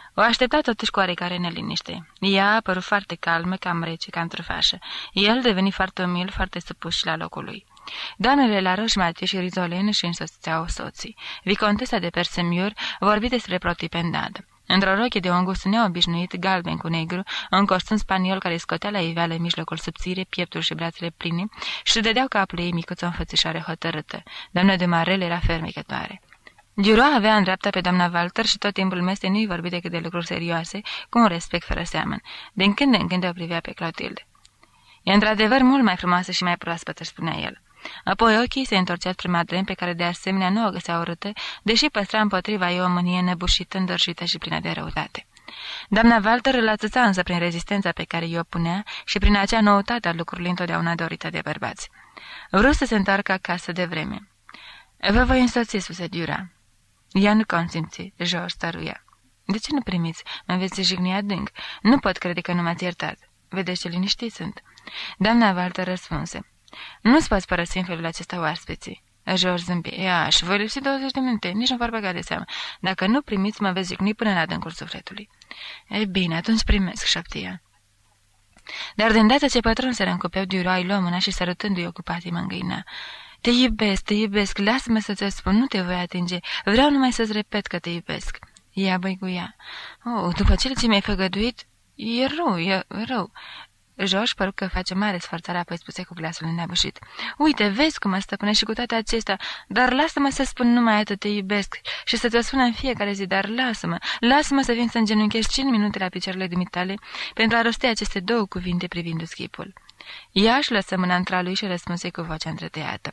O aștepta totuși cu oarecare neliniște. Ea a părut foarte calmă, cam rece, cam trufașă. El deveni foarte umil, foarte supus și la locul lui. Doamnele Laroche, Mathieu și Rizolen își însoțeau soții. Vicontesa de Persemur vorbi despre Protipendad. Într-o rochie de ungust neobișnuit, galben cu negru, un costum spaniol care scotea la iveală în mijlocul subțire, pieptul și brațele pline, și dădeau capul ei micuță o înfățișare hotărâtă. Doamna de Marel era fermecătoare. Duroa avea în dreapta pe doamna Walter și tot timpul mesei nu-i vorbi decât de lucruri serioase, cu un respect fără seamăn. Din când în când o privea pe Clotilde. E într-adevăr mult mai frumoasă și mai proaspătă, spunea el. Apoi ochii se întorceau spre Madeleine, pe care de asemenea nu o găsea urâtă, deși păstra împotriva ei o mânie nebușită, îndărșită și plină de răutate. Doamna Walter îl atâța însă prin rezistența pe care i-o punea și prin acea noutate a lucrurilor întotdeauna dorită de bărbați. Vreau să se întoarcă acasă de vreme. Vă voi însoți, spuse Dura. Ea nu consimți, George stăruia. De ce nu primiți? Mă veți jigni adânc. Nu pot crede că nu m-ați iertat. Vedeți ce liniștit sunt. Doamna Walter răspunse. Nu-ți poți părăsi în felul acesta oaspeții. George zâmbi. Ia, și voi lipsi 20 de minute, nici nu vor băga de seamă. Dacă nu primiți, mă veți jigni până la adâncul sufletului. Ei bine, atunci primesc, șopti ea. Dar de îndată ce pătrunseră în cupeau, Dura îi luă mâna și sărutându-i ocupații mă îngâina. Te iubesc, lasă-mă să-ți spun, nu te voi atinge. Vreau numai să-ți repet că te iubesc. Ea băiguia. Oh, după cele ce mi-ai făgăduit, e rău. George păru că face mare sforțare, apoi spuse cu glasul înnebușit. Uite, vezi cum mă stăpâne și cu toate acestea, dar lasă-mă să spun numai atât, te iubesc și să te spun în fiecare zi, dar lasă-mă să vin să îngenunchezi 5 minute la picioarele dumitale pentru a rosti aceste 2 cuvinte privindu-ți chipul. Ea își lăsă mâna între lui și răspunse cu vocea întretăiată.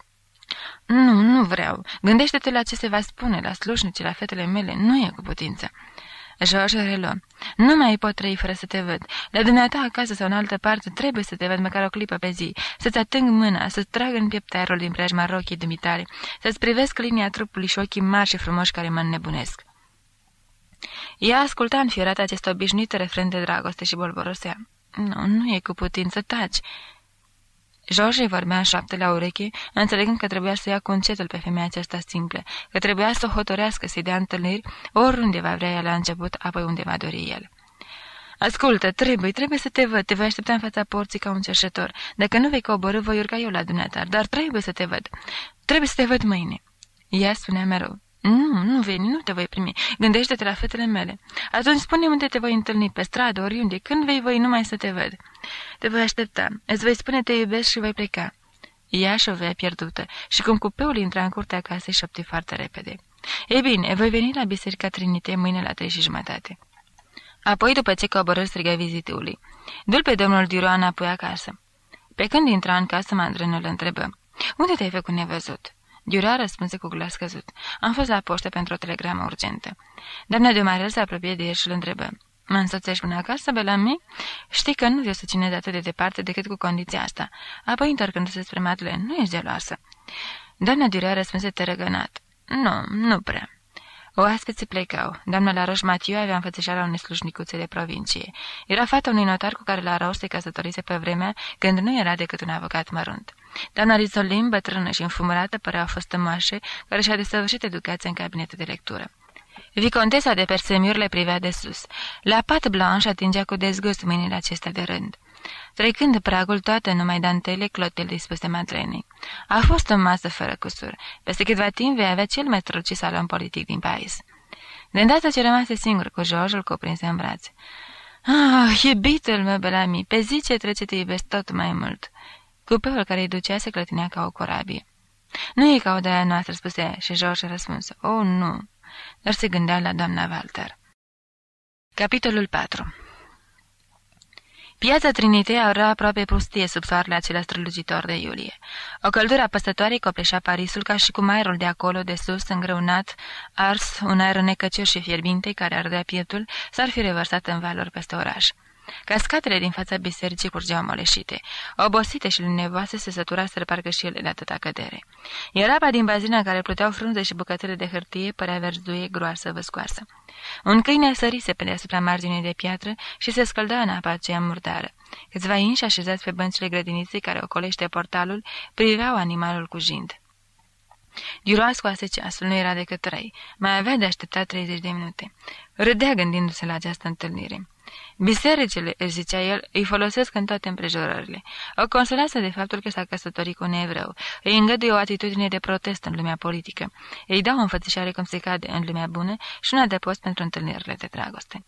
Nu vreau. Gândește-te la ce se va spune, la slușnici, la fetele mele. Nu e cu putință. George reluă. Nu mai pot trăi fără să te văd. La dumneata acasă sau în altă parte trebuie să te văd măcar o clipă pe zi, să-ți ating mâna, să-ți trag în piept aerul din preajma rochii dumitale, să-ți privesc linia trupului și ochii mari și frumoși care mă înnebunesc. Ea asculta înfierată acest obișnuit refren de dragoste și bolborosea. Nu e cu putință, taci. George îi vorbea în șoaptă la ureche, înțelegând că trebuia să ia cu încetul pe femeia aceasta simplă, că trebuia să o hotărească, să-i dea întâlniri, oriunde va vrea ea la început, apoi unde va dori el. Ascultă, trebuie să te văd, te voi aștepta în fața porții ca un cerșetor. Dacă nu vei coborî, voi urca eu la dumneata, dar trebuie să te văd. Trebuie să te văd mâine. Ea spunea mereu. Nu veni, nu te voi primi. Gândește-te la fetele mele. Atunci spune unde te voi întâlni, pe stradă, oriunde, când vei voi numai să te văd. Te voi aștepta, îți voi spune te iubesc și voi pleca. Ea șovea pierdută și cum cupeul intra în curtea casei, șopti foarte repede. Ei bine, voi veni la Biserica Trinite mâine la 3:30. Apoi, după ce coborâ, strigă vizitului. Du-l pe domnul Dura înapoi acasă. Pe când intra în casă, Madeleine îl întrebă. Unde te-ai făcut nevăzut? Dura răspunse cu glas căzut. Am fost la poștă pentru o telegramă urgentă. Doamna de Marel se apropie de el și îl întrebă. Mă însoțești până acasă, Bellamy? Știi că nu vreau să ține de atât de departe decât cu condiția asta. Apoi, întorcându-se spre Madeleine, nu ești geloasă. Doamna Dura răspunse tărăgănat. Nu prea. Oaspeții plecau. Doamna Laroche Mathieu avea înfățișarea unei slujnicuțe de provincie. Era fata unui notar cu care Laroche se căsătorise pe vremea când nu era decât un avocat mărunt. Doamna Rizolin, bătrână și înfumurată, părea o fostă moașă care și-a desăvârșit educația în cabinetul de lectură. Vicontesa de Persemur le privea de sus. La Pat Blanche atingea cu dezgust mâinile acestea de rând. Trecând pragul, toate numai dantele, Clotilde îi spuse Madeleine. A fost o masă fără cusur. Peste câteva timp vei avea cel mai strălucit salon politic din Paris. De îndată ce rămase singur cu George, îl cuprinse în brațe. Iubitul meu, Bellamy, pe zi ce trece te iubesc tot mai mult. Cupeul care îi ducea se clătinea ca o corabie. Nu e ca o de-aia noastră, spuse și George răspunse. Nu. Dar se gândea la doamna Walter. Capitolul 4. Piața Trinitei era aproape pustie sub soarele acela strălucitor de iulie. O căldură apăsătoare copleșea Parisul ca și cum aerul de acolo, de sus, îngreunat, ars, un aer necăcios și fierbinte care ardea pieptul, s-ar fi revărsat în valuri peste oraș. Cascatele din fața bisericii curgeau moleșite. Obosite și lunevoase se săturaseră parcă și ele de atâta cădere. Iar apa din bazina în care pluteau frunze și bucățele de hârtie părea verzuie, groasă, văscoasă. Un câine sărise pe deasupra marginii de piatră și se scălda în apa aceea murdară. Câțiva inși așezați pe băncile grădiniței care ocolește portalul priveau animalul cu jind. Duroa scoase ceasul, nu era decât 3. Mai avea de așteptat 30 de minute. Râdea gândindu-se la această întâlnire. Bisericile, își zicea el, îi folosesc în toate împrejurările. O consolează de faptul că s-a căsătorit cu un evreu. Îi îngăduie o atitudine de protest în lumea politică. Îi dau o înfățișare cum se cade în lumea bună și una de post pentru întâlnirile de dragoste.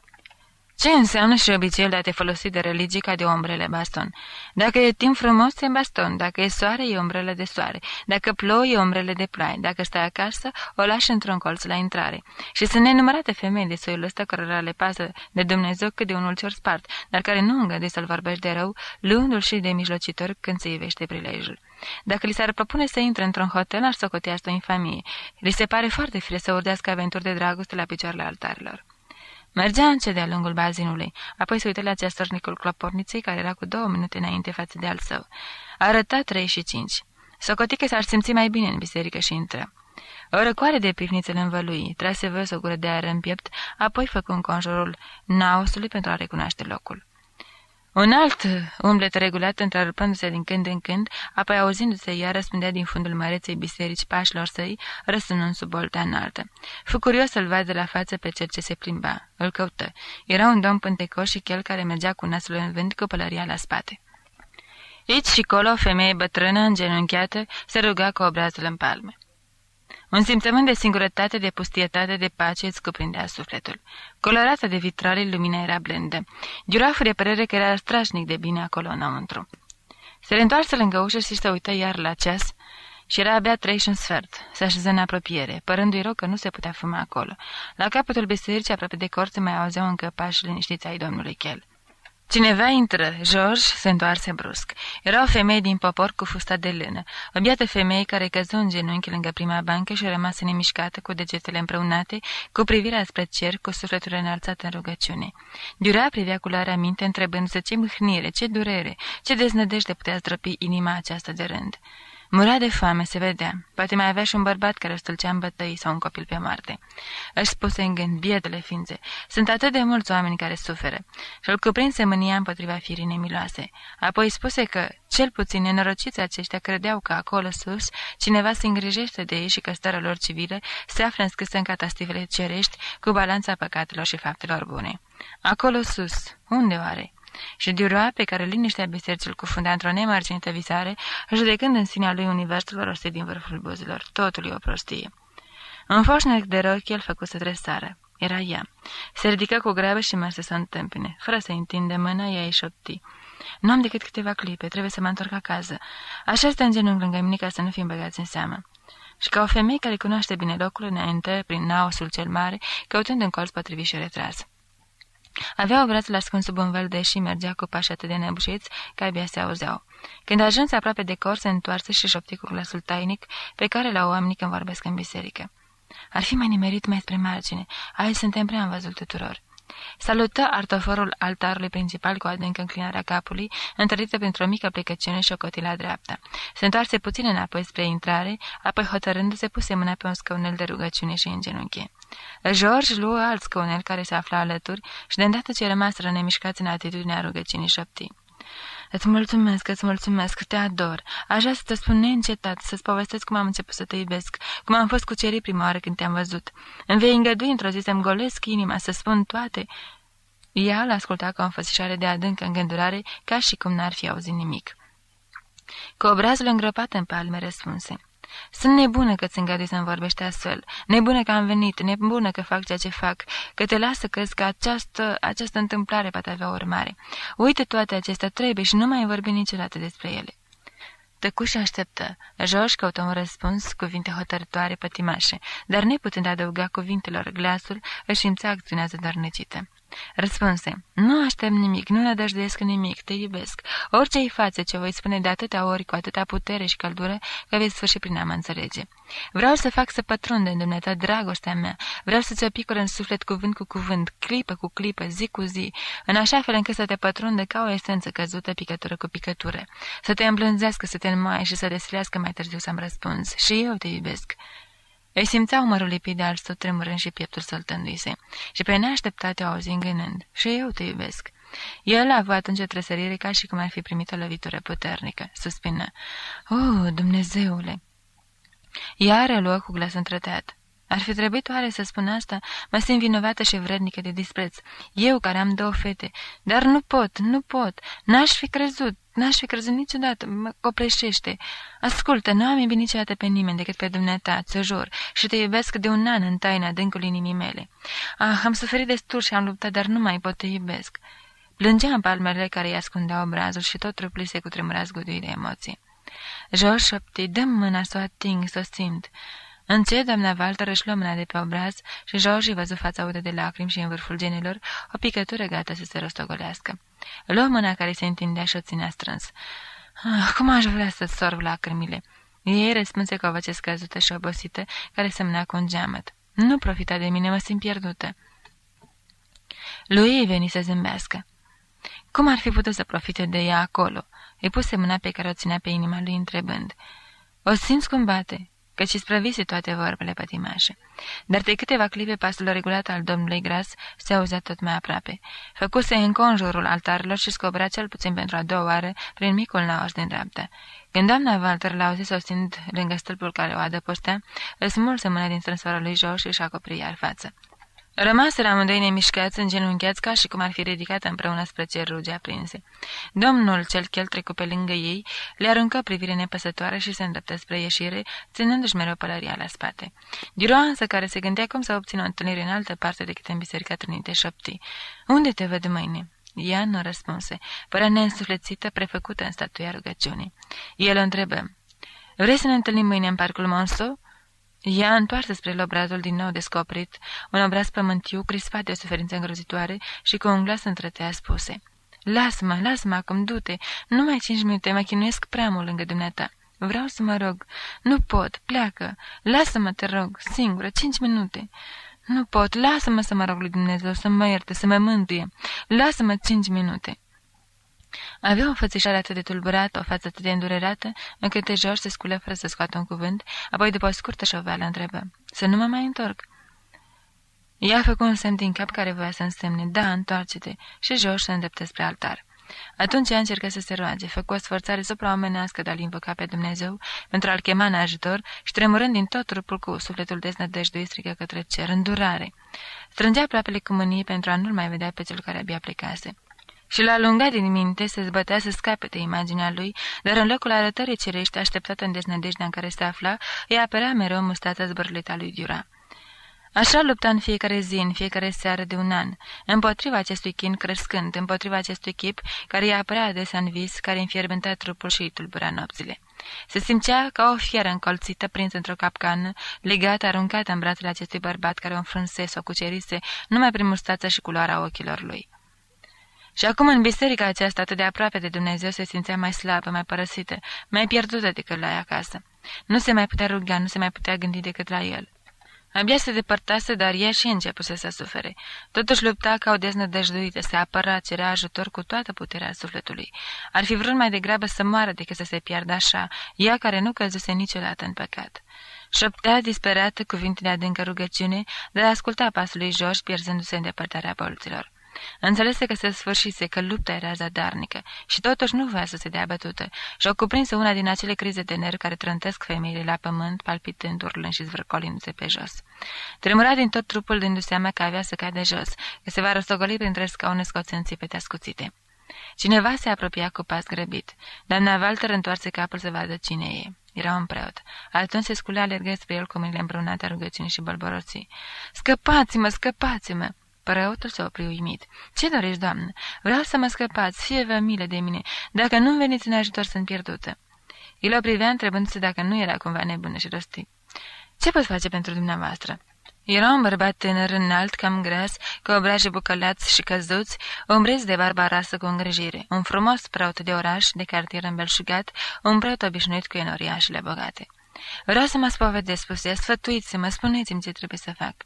Ce înseamnă și obiceiul de a te folosi de religie ca de o umbrelă baston? Dacă e timp frumos, e baston. Dacă e soare, e umbrelă de soare. Dacă plouă, e umbrelă de ploaie. Dacă stai acasă, o lași într-un colț la intrare. Și sunt nenumărate femei de soiul ăsta cărora le pasă de Dumnezeu cât de un ulcior spart, dar care nu îngăduie să-l vorbești de rău, luându-l și de mijlocitor când se ivește prilejul. Dacă li s-ar propune să intre într-un hotel, ar socotea asta o infamie. Li se pare foarte fire să urdească aventuri de dragoste la picioarele altarilor. Mergea încet de-a lungul bazinului, apoi se uită la ceastornicul cloporniței, care era cu 2 minute înainte față de al său. Arăta 3:05. Socoti că s-ar simți mai bine în biserică și intră. O răcoare de pivniță îl învălui, trase văs o gură de aer în piept, apoi făcu în conjurul naosului pentru a recunoaște locul. Un alt umblet regulat, întrerupându-se din când în când, apoi auzindu-se iar răspundea din fundul măreței biserici pașilor săi, răsunând sub bolta înaltă. Fu curios să-l vadă la față pe cel ce se plimba. Îl căută. Era un domn pântecos și chel care mergea cu nasul în vânt, cu pălăria la spate. Aici și colo, o femeie bătrână, îngenunchiată, se ruga cu obrazul în palme. Un simțământ de singurătate, de pustietate, de pace îți cuprindea sufletul. Colorată de vitralii, lumina era blândă. Giura de părere că era strașnic de bine acolo înăuntru. Se reîntoarse lângă ușă și se uită iar la ceas și era abia 3:15. Se așeză în apropiere, părându-i rău că nu se putea fuma acolo. La capătul bisericii, aproape de cort, se mai auzeau încă pași liniștiți ai domnului Chel. Cineva intră. George se întoarse brusc. Era o femeie din popor cu fusta de lână. O biată femeie care căzu în genunchi lângă prima bancă și rămase nemișcată, cu degetele împreunate, cu privirea spre cer, cu sufletul înălțat în rugăciune. Durea privea cu luarea minte, întrebându-se ce mâhnire, ce durere, ce deznădejde putea zdropi inima aceasta de rând. Murea de foame, se vedea. Poate mai avea și un bărbat care o stâlcea în bătăi sau un copil pe moarte. Își spuse în gând, bietele ființe, sunt atât de mulți oameni care suferă. Și îl cuprinse mânia împotriva firii nemiloase. Apoi spuse că, cel puțin nenorociții aceștia credeau că acolo sus cineva se îngrijește de ei și că starea lor civilă se află înscrisă în catastifele cerești cu balanța păcatelor și faptelor bune. Acolo sus, unde oare? Și Duroa, pe care liniștea bisericii îl cufunda într-o nemărginită visare, judecând în sinea lui universul rostit din vârful buzilor. Totul e o prostie. În foșnec de rochi, el făcu să tresară. Era ea. Se ridică cu grabă și merse să întâmpine. Fără să întinde mâna, ea îi șopti. Nu am decât câteva clipe, trebuie să mă întorc acasă. Așa stă în genunchi lângă mine ca să nu fim băgați în seamă. Și ca o femeie care cunoaște bine locul, înainte, prin naosul cel mare, căutând în colț potrivit și retras. Avea obrazul ascuns sub un vel și mergea cu pași atât de nebușiți că abia se auzeau. Când ajunse aproape de cor, se întoarse și șopti cu glasul tainic pe care l-au oamenii când vorbesc în biserică. Ar fi mai nimerit mai spre margine. Aici suntem prea în văzul tuturor. Salută artoforul altarului principal cu adâncă înclinarea capului, întărită printr-o mică plecăciune și o cotila dreapta. Se întoarse puțin înapoi spre intrare, apoi hotărându-se puse mâna pe un scaunel de rugăciune și îngenunche. George luă alt scaunel care se afla alături și de îndată ce rămaseră nemișcați în atitudinea rugăciunii șopti. Îți mulțumesc, te ador. Aș vrea să te spun neîncetat, să-ți povestesc cum am început să te iubesc, cum am fost cucerit prima oară când te-am văzut. Îmi vei îngădui într-o zi să-mi golesc inima, să spun toate. Ea l-asculta ca o înfățișare de adâncă îngândurare, ca și cum n-ar fi auzit nimic. Cu obrazul îngropat în palme răspunse. Sunt nebună că-ți îngădui să-mi vorbești astfel, nebună că am venit, nebună că fac ceea ce fac, că te las să crezi că această întâmplare poate avea urmare. Uite toate acestea, trebuie și nu mai vorbi niciodată despre ele. Tăcu și așteptă. George căută un răspuns, cuvinte hotărătoare, pătimașe, dar neputând adăuga cuvintelor glasul, își simțea acțiunea zădărnicită. Răspunse, nu aștept nimic, nu nădăjduiesc nimic, te iubesc. Orice-i față ce voi spune de atâtea ori, cu atâta putere și căldură, că vei sfârși prin a mă înțelege. Vreau să fac să pătrunde în dumneata dragostea mea, vreau să ți-o picur în suflet cuvânt cu cuvânt, clipă cu clipă, zi cu zi, în așa fel încât să te pătrunde ca o esență căzută picătură cu picătură, să te îmblânzească, să te înmoaie și să deslească mai târziu să-mi răspunzi. Și eu te iubesc. Îi simțea umărul lipit de al său tremurând și pieptul săltându-i-se, și pe neașteptate o auzi îngânând. Și eu te iubesc. El a avut atunci o tresărire ca și cum ar fi primit o lovitură puternică. Suspină. Oh, Dumnezeule! Ea reluă cu glas întrăteat. Ar fi trebuit oare să spun asta? Mă simt vinovată și vrednică de dispreț. Eu care am 2 fete. Dar nu pot. N-aș fi crezut niciodată. Mă copleșește. Ascultă, nu am iubit niciodată pe nimeni decât pe dumneata, ți-o jur, și te iubesc de 1 an în taina adâncul inimii mele. Am suferit destul și am luptat, dar nu mai pot te iubesc. Plângea în palmele care îi ascundeau obrazul și tot trupul se cutremura zguduit de emoții. George șopti, dă-mi mâna să o ating, să o simt. Încet, doamna Walter își luă mâna de pe obraz și George văzu fața udă de lacrimi și în vârful genelor o picătură gata să se rostogolească. Luă mâna care se întindea și o ținea strâns. Cum aș vrea să-ți sorb lacrimile?" Ei răspunse cu o voce scăzută și obosită, care semna cu un geamăt. Nu profita de mine, mă simt pierdută." Lui îi veni să zâmbească. Cum ar fi putut să profite de ea acolo? Îi puse mâna pe care o ținea pe inima lui, întrebând. O simți cum bate?" Căci sprăvise toate vorbele pătimașe. Dar de câteva clipe pasul regulat al domnului Gras se auzea tot mai aproape. Făcuse înconjurul altarilor și scobrea cel puțin pentru a 2-a oară prin micul naoș din dreapta. Când doamna Walter l-a auzit sosind lângă stâlpul care o adăpostea, îl smulse mâna din strânsora lui George și își acoperi iar fața. Rămaseră amândoi nemișcați, îngenunchiați ca și cum ar fi ridicat împreună spre cer rugi aprinse. Domnul cel chel trecu pe lângă ei, le aruncă privire nepăsătoare și se îndreptă spre ieșire, ținându-și mereu pălăria la spate. Duroa însă, care se gândea cum să obțină o întâlnire în altă parte decât în Biserica Trinite, șopti. Unde te văd mâine?" Ea nu răspunse, părea neînsuflețită, prefăcută în statuia rugăciunii. El o întrebă. Vrei să ne întâlnim mâine în parcul Monceau?" Ea întoarse spre obrazul din nou descoperit, un obraz pământiu, crispat de o suferință îngrozitoare și cu un glas întrătea spuse. Lasă-mă acum, du-te, numai 5 minute, mă chinuiesc prea mult lângă dumneata. Vreau să mă rog. Nu pot, pleacă. Lasă-mă, te rog, singură, 5 minute. Nu pot, lasă-mă să mă rog lui Dumnezeu, să mă ierte, să mă mântuie. Lasă-mă 5 minute. Avea o fățișare atât de tulburată, o față atât de îndurerată, încât de George se sculă fără să scoată un cuvânt, apoi după o scurtă șoveală întrebă. Să nu mă mai întorc? Ea a făcut un semn din cap care voia să însemne, da, întoarce-te, și George se îndreptă spre altar. Atunci ea încercă să se roage, făcu o sforțare supraomenească de a-L invoca pe Dumnezeu pentru a-L chema în ajutor și tremurând din tot trupul cu sufletul deznădăjduit strigă către cer, îndurare. Strângea ploapele cu mânie pentru a nu-l mai vedea pe cel care abia plecase. Și l-a alungat din minte, se zbătea să scape de imaginea lui, dar în locul arătării cerești așteptată în deznădejdea în care se afla, îi apărea mereu mustața zbârlită a lui Dura. Așa lupta în fiecare zi, în fiecare seară de 1 an, împotriva acestui chin crescând, împotriva acestui chip care îi apărea adesea în vis, care înfierbântea trupul și îi tulbura nopțile. Se simțea ca o fiară încolțită, prinsă într-o capcană, legată, aruncată în brațele acestui bărbat care o înfrânsese, o cucerise, numai prin mustața și culoarea ochilor lui. Și acum în biserica aceasta atât de aproape de Dumnezeu se simțea mai slabă, mai părăsită, mai pierdută decât la ea acasă. Nu se mai putea ruga, nu se mai putea gândi decât la el. Abia se depărtase, dar ea și începuse să sufere. Totuși lupta ca o deznădăjduită, se apăra, cerea ajutor cu toată puterea sufletului. Ar fi vrut mai degrabă să moară decât să se piardă așa, ea care nu căzuse niciodată în păcat. Șoptea disperată cuvinte de adâncă rugăciune, dar asculta pasul lui George, pierzându-se în depărtarea bolților. Înțelese că se sfârșise, că lupta era zadarnică și totuși nu voia să se dea bătută și-o cuprinse una din acele crize de nervi care trântesc femeile la pământ, palpitând, urlând și zvârcolindu-se pe jos. Tremura din tot trupul, dându-se seama că avea să cadă jos, că se va rostogoli printre scaune scoțând țipete ascuțite. Cineva se apropia cu pas grăbit. Doamna Walter întoarse capul să vadă cine e. Era un preot. Atunci se sculea, alergă spre el cu mâinile îmbrunate a rugăciunii și bălboroții. Scăpați-mă, scăpați-mă! Preotul se opri uimit. Ce dorești, doamnă? Vreau să mă scăpați, fie-vă milă de mine. Dacă nu veniți în ajutor, sunt pierdută." El o privea întrebându-se dacă nu era cumva nebună și rosti. Ce pot face pentru dumneavoastră?" Era un bărbat tânăr, înalt, cam gras, cu obraje bucălați și căzuți, ombreț de barba rasă cu îngrijire, un frumos preot de oraș, de cartier îmbelșugat, un preot obișnuit cu enoriașele bogate. Vreau să mă spovedesc, spuse, sfătuiți-mă, spuneți-mi ce trebuie să fac."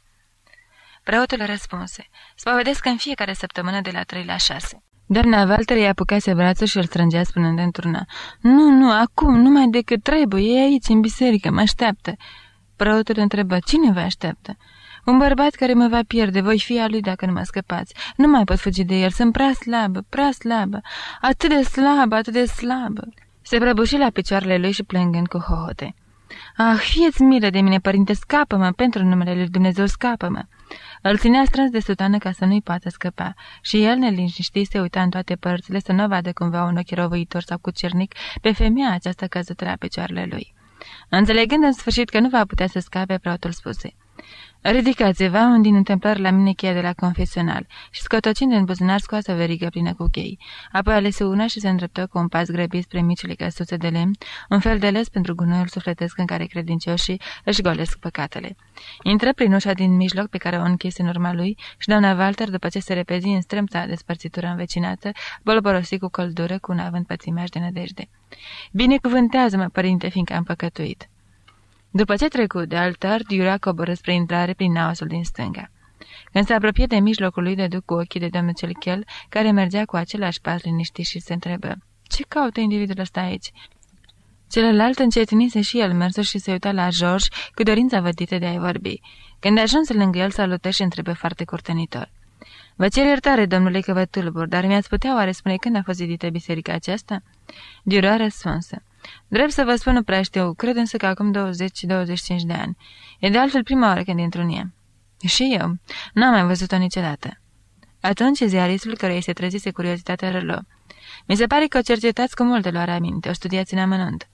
Preotul răspunse, spovedesc în fiecare săptămână de la 3 la 6. Doamna Walter i-a apucase brațul și îl strângea spunând într-una, Nu, acum, numai decât trebuie, e aici, în biserică, mă așteaptă." Preotul întrebă, cine vă așteaptă? Un bărbat care mă va pierde, voi fi a lui dacă nu mă scăpați. Nu mai pot fugi de el, sunt prea slabă, atât de slabă. Se prăbuși la picioarele lui și plângând cu hohote. Ah, fie-ți milă de mine, părinte, scapă-mă, pentru numele lui Dumnezeu, scapă-mă!" Îl ținea strâns de sutană ca să nu-i poată scăpa și el, neliniștit, se uita în toate părțile să nu vadă cumva un ochi răvăitor sau cucernic pe femeia aceasta căzută la picioarele lui. Înțelegând în sfârșit că nu va putea să scape, preotul spuse: "Ridicați-vă, un din întâmplări la mine cheia de la confesional," și scotocind în buzunar scoase o verigă plină cu chei. Apoi alese una și se îndreptă cu un pas grăbit spre micile căsuțe de lemn, un fel de les pentru gunoiul sufletesc în care credincioșii își golesc păcatele. Intră prin ușa din mijloc pe care o închise în urma lui și doamna Walter, după ce se repezi în strâmta despărțitură învecinată, bolborosi cu căldură cu un avânt pățimeaș de nădejde. "Binecuvântează-mă, părinte, fiindcă am păcătuit." După ce trecu de altar, Diura coborâ spre intrare prin naosul din stânga. Când se apropie de mijlocul lui, dădu cu ochii de domnul cel chel, care mergea cu același pas liniștit și se întrebă: "Ce caută individul ăsta aici?" Celălalt încetinise și el mersul și se uita la George cu dorința vădită de a-i vorbi. Când ajunse lângă el, salută și întrebă foarte curtenitor: "Vă cer iertare, domnule, că vă tulbur, dar mi-ați putea oare spune când a fost zidită biserica aceasta?" Diura răspunse: "Drept să vă spun, nu prea știu, cred însă că acum 20-25 de ani. E de altfel prima oară când intru în ea." "Și eu. N-am mai văzut-o niciodată." Atunci ziaristul, căruia se trezise curiozitatea, rălă: "Mi se pare că o cercetați cu multe luare aminte, o studiați în amănunt."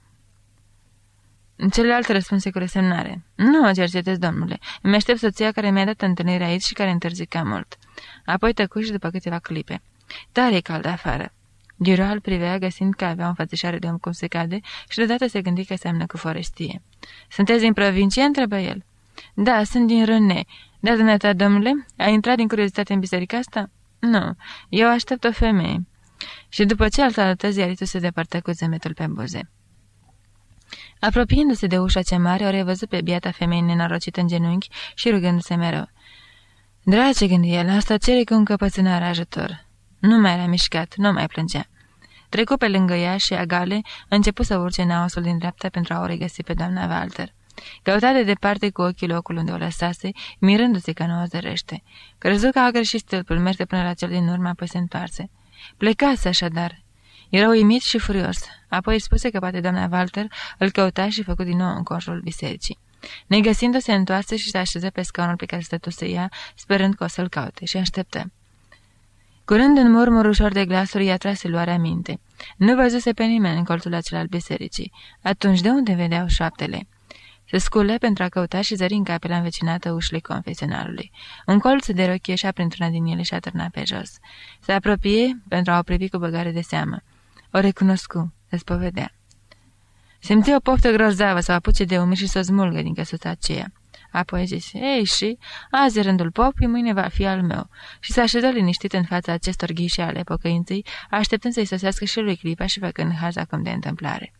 Celălalt răspunse cu resemnare: "Nu o cercetez, domnule. Îmi aștept soția care mi-a dat întâlnire aici și care întârzi cam mult." Apoi tăcu și după câteva clipe: "Tare cald afară." Diura îl privea, găsind că avea o înfățișare de om cum se cade și deodată se gândi că seamănă cu Forestie. "Sunteți din provincie?" întrebă el. "Da, sunt din Râne. Dar dumneata, domnule, ai intrat din curiozitate în biserica asta?" "Nu, eu aștept o femeie." Și după ce al salută, ziaristul se depărtă cu zâmbetul pe buze. Apropiindu-se de ușa cea mare, o revăzut pe biata femeie nenorocită în genunchi și rugându-se mereu. "Drage," gândi el, "asta cere cu încăpățânare ajutor." Nu mai era mișcat, nu mai plângea. Trecu pe lângă ea și agale începu să urce naosul din dreapta pentru a o regăsi pe doamna Walter. Căuta de departe cu ochii locul unde o lăsase, mirându-se că nu o zărește. Crăzu că a greșit stâlpul, merse până la cel din urmă, apoi se întoarse. Plecase așadar. Era uimit și furios. Apoi îi spuse că poate doamna Walter îl căuta și făcu din nou în conjurul bisericii. Negăsindu-se, se întoarse și se așeză pe scaunul pe care stătuse ea, sperând că o să-l caute, și așteptă. Curând, în murmur ușor de glasuri, i-a tras luarea minte. Nu văzuse pe nimeni în colțul acela al bisericii. Atunci, de unde vedeau șoaptele? Se sculă pentru a căuta și zări în capela învecinată ușile confesionalului. Un colț de rochi ieșea printr-una din ele și a târnat pe jos. Se apropie pentru a o privi cu băgare de seamă. O recunoscu, se spovedea. Simți o poftă grozavă să o apuce de umeri și să o smulgă din căsuța aceea. Apoi zise: "Ei, și azi e rândul popii, mâine va fi al meu." Și se așeză liniștit în fața acestor ghișe ale pocăinței, așteptând să-i sosească și lui clipa și făcând haz acum de întâmplare.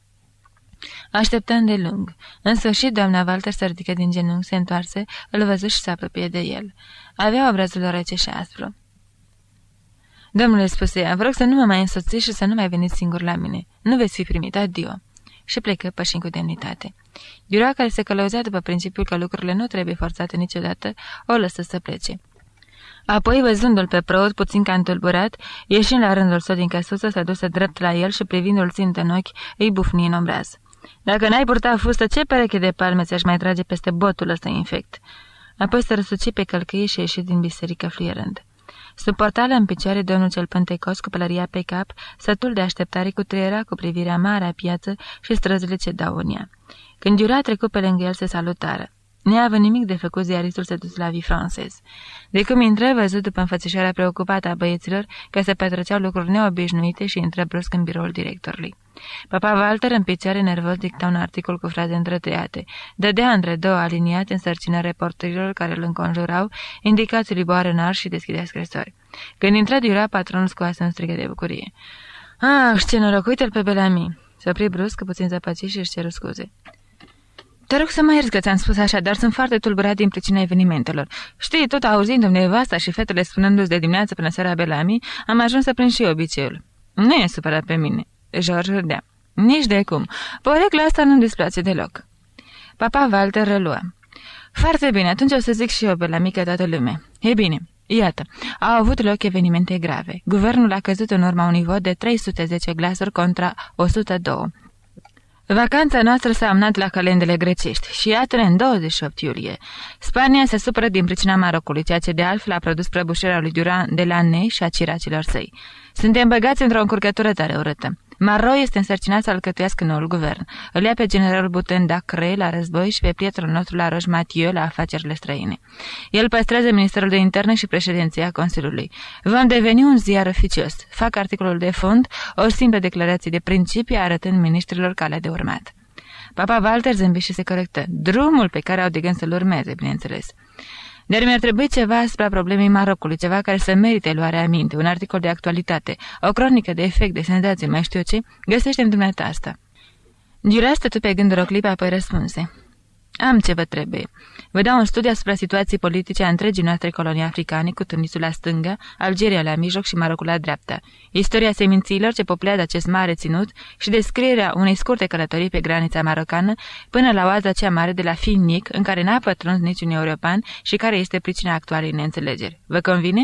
Așteptă îndelung. În sfârșit, doamna Walter se ridică din genunchi, se întoarse, îl văzu și se apropie de el. Avea obrazul rece și aspru. "Domnule," spuse ea, "vă rog să nu mă mai însoțiți și să nu mai veniți singur la mine. Nu veți fi primit, adio." Și plecă pășind cu demnitate. Diura, care se călăuzea după principiul că lucrurile nu trebuie forțate niciodată, o lăsă să plece. Apoi, văzându-l pe preot puțin ca întulburat, ieșind la rândul său din căsuță, se duse drept la el și, privindu-l țint în ochi, îi bufni în obraz. "Dacă n-ai purta fustă, ce pereche de palme ți-aș mai trage peste botul ăsta infect?" Apoi se răsuci pe călcâie și ieși din biserică fluierând. Sub portală în picioare, domnul cel pântecos, cu pălăria pe cap, sătul de așteptare, cutreiera cu privirea marea piață și străzile ce dau în ea. Când Diura trecu pe lângă el, se salutară. Neavând nimic de făcut, ziaristul se dus la Vie Française. De cum intră, văzut după înfățișarea preocupată a băieților că se petreceau lucruri neobișnuite și intră brusc în biroul directorului. Papa Walter, în picioare nervos, dicta un articol cu fraze întrătăiate. Dădea între două aliniate în sărcină reporterilor care îl înconjurau, indicații lui Boarenar și deschidea scrisori. Când intră Diura, patronul scoase un strigă de bucurie. "Ah, ce noroc, uite-l pe Bellamy!" Se opri brusc, puțin zăpăcit și își ceru scuze. "Te rog să mă ierți că ți-am spus așa, dar sunt foarte tulburat din pricina evenimentelor. Știi, tot auzindu-mi nevasta și fetele spunându-ți de dimineață până seara Bellamy, am ajuns să prind și obiceiul." "Nu e supărat pe mine." George râdea. "Nici de cum. Porecla asta nu-mi displace deloc." Papa Walter rălua. "Foarte bine, atunci o să zic și eu Bellamy că toată lumea. E bine, iată, au avut loc evenimente grave. Guvernul a căzut în urma unui vot de 310 glasuri contra 102. Vacanța noastră s-a amânat la calendele grecești și iată-ne în 28 iulie. Spania se supără din pricina Marocului, ceea ce de altfel a produs prăbușirea lui Duran de la Ney și a ciracilor săi. Suntem băgați într-o încurcătură tare urâtă. Marot este însărcinat să alcătuiască noul guvern. Îl ia pe generalul Buten Dacre la război și pe prietenul nostru la Roche Mathieu la afacerile străine. El păstrează Ministerul de Interne și președinția Consiliului. Vom deveni un ziar oficios. Fac articolul de fond, o simplă declarație de principii arătând miniștrilor calea de urmat. Papa Walter zâmbi și se corectă. Drumul pe care au de gând să-l urmeze, bineînțeles. Dar mi-ar trebui ceva asupra problemei Marocului, ceva care să merite luarea aminte, un articol de actualitate, o cronică de efect, de senzație, mai știu eu ce, găsește-mi dumneata asta. Duras stătu pe gânduri o clipă, apoi răspunse. Am ce vă trebuie. Vă dau un studiu asupra situației politice a întregii noastre colonii africane, cu Tunisul la stânga, Algeria la mijloc și Marocul la dreapta, istoria semințiilor ce populează acest mare ținut și descrierea unei scurte călătorii pe granița marocană până la oaza cea mare de la Finic, în care n-a pătruns niciun european și care este pricina actualei neînțelegeri. Vă convine?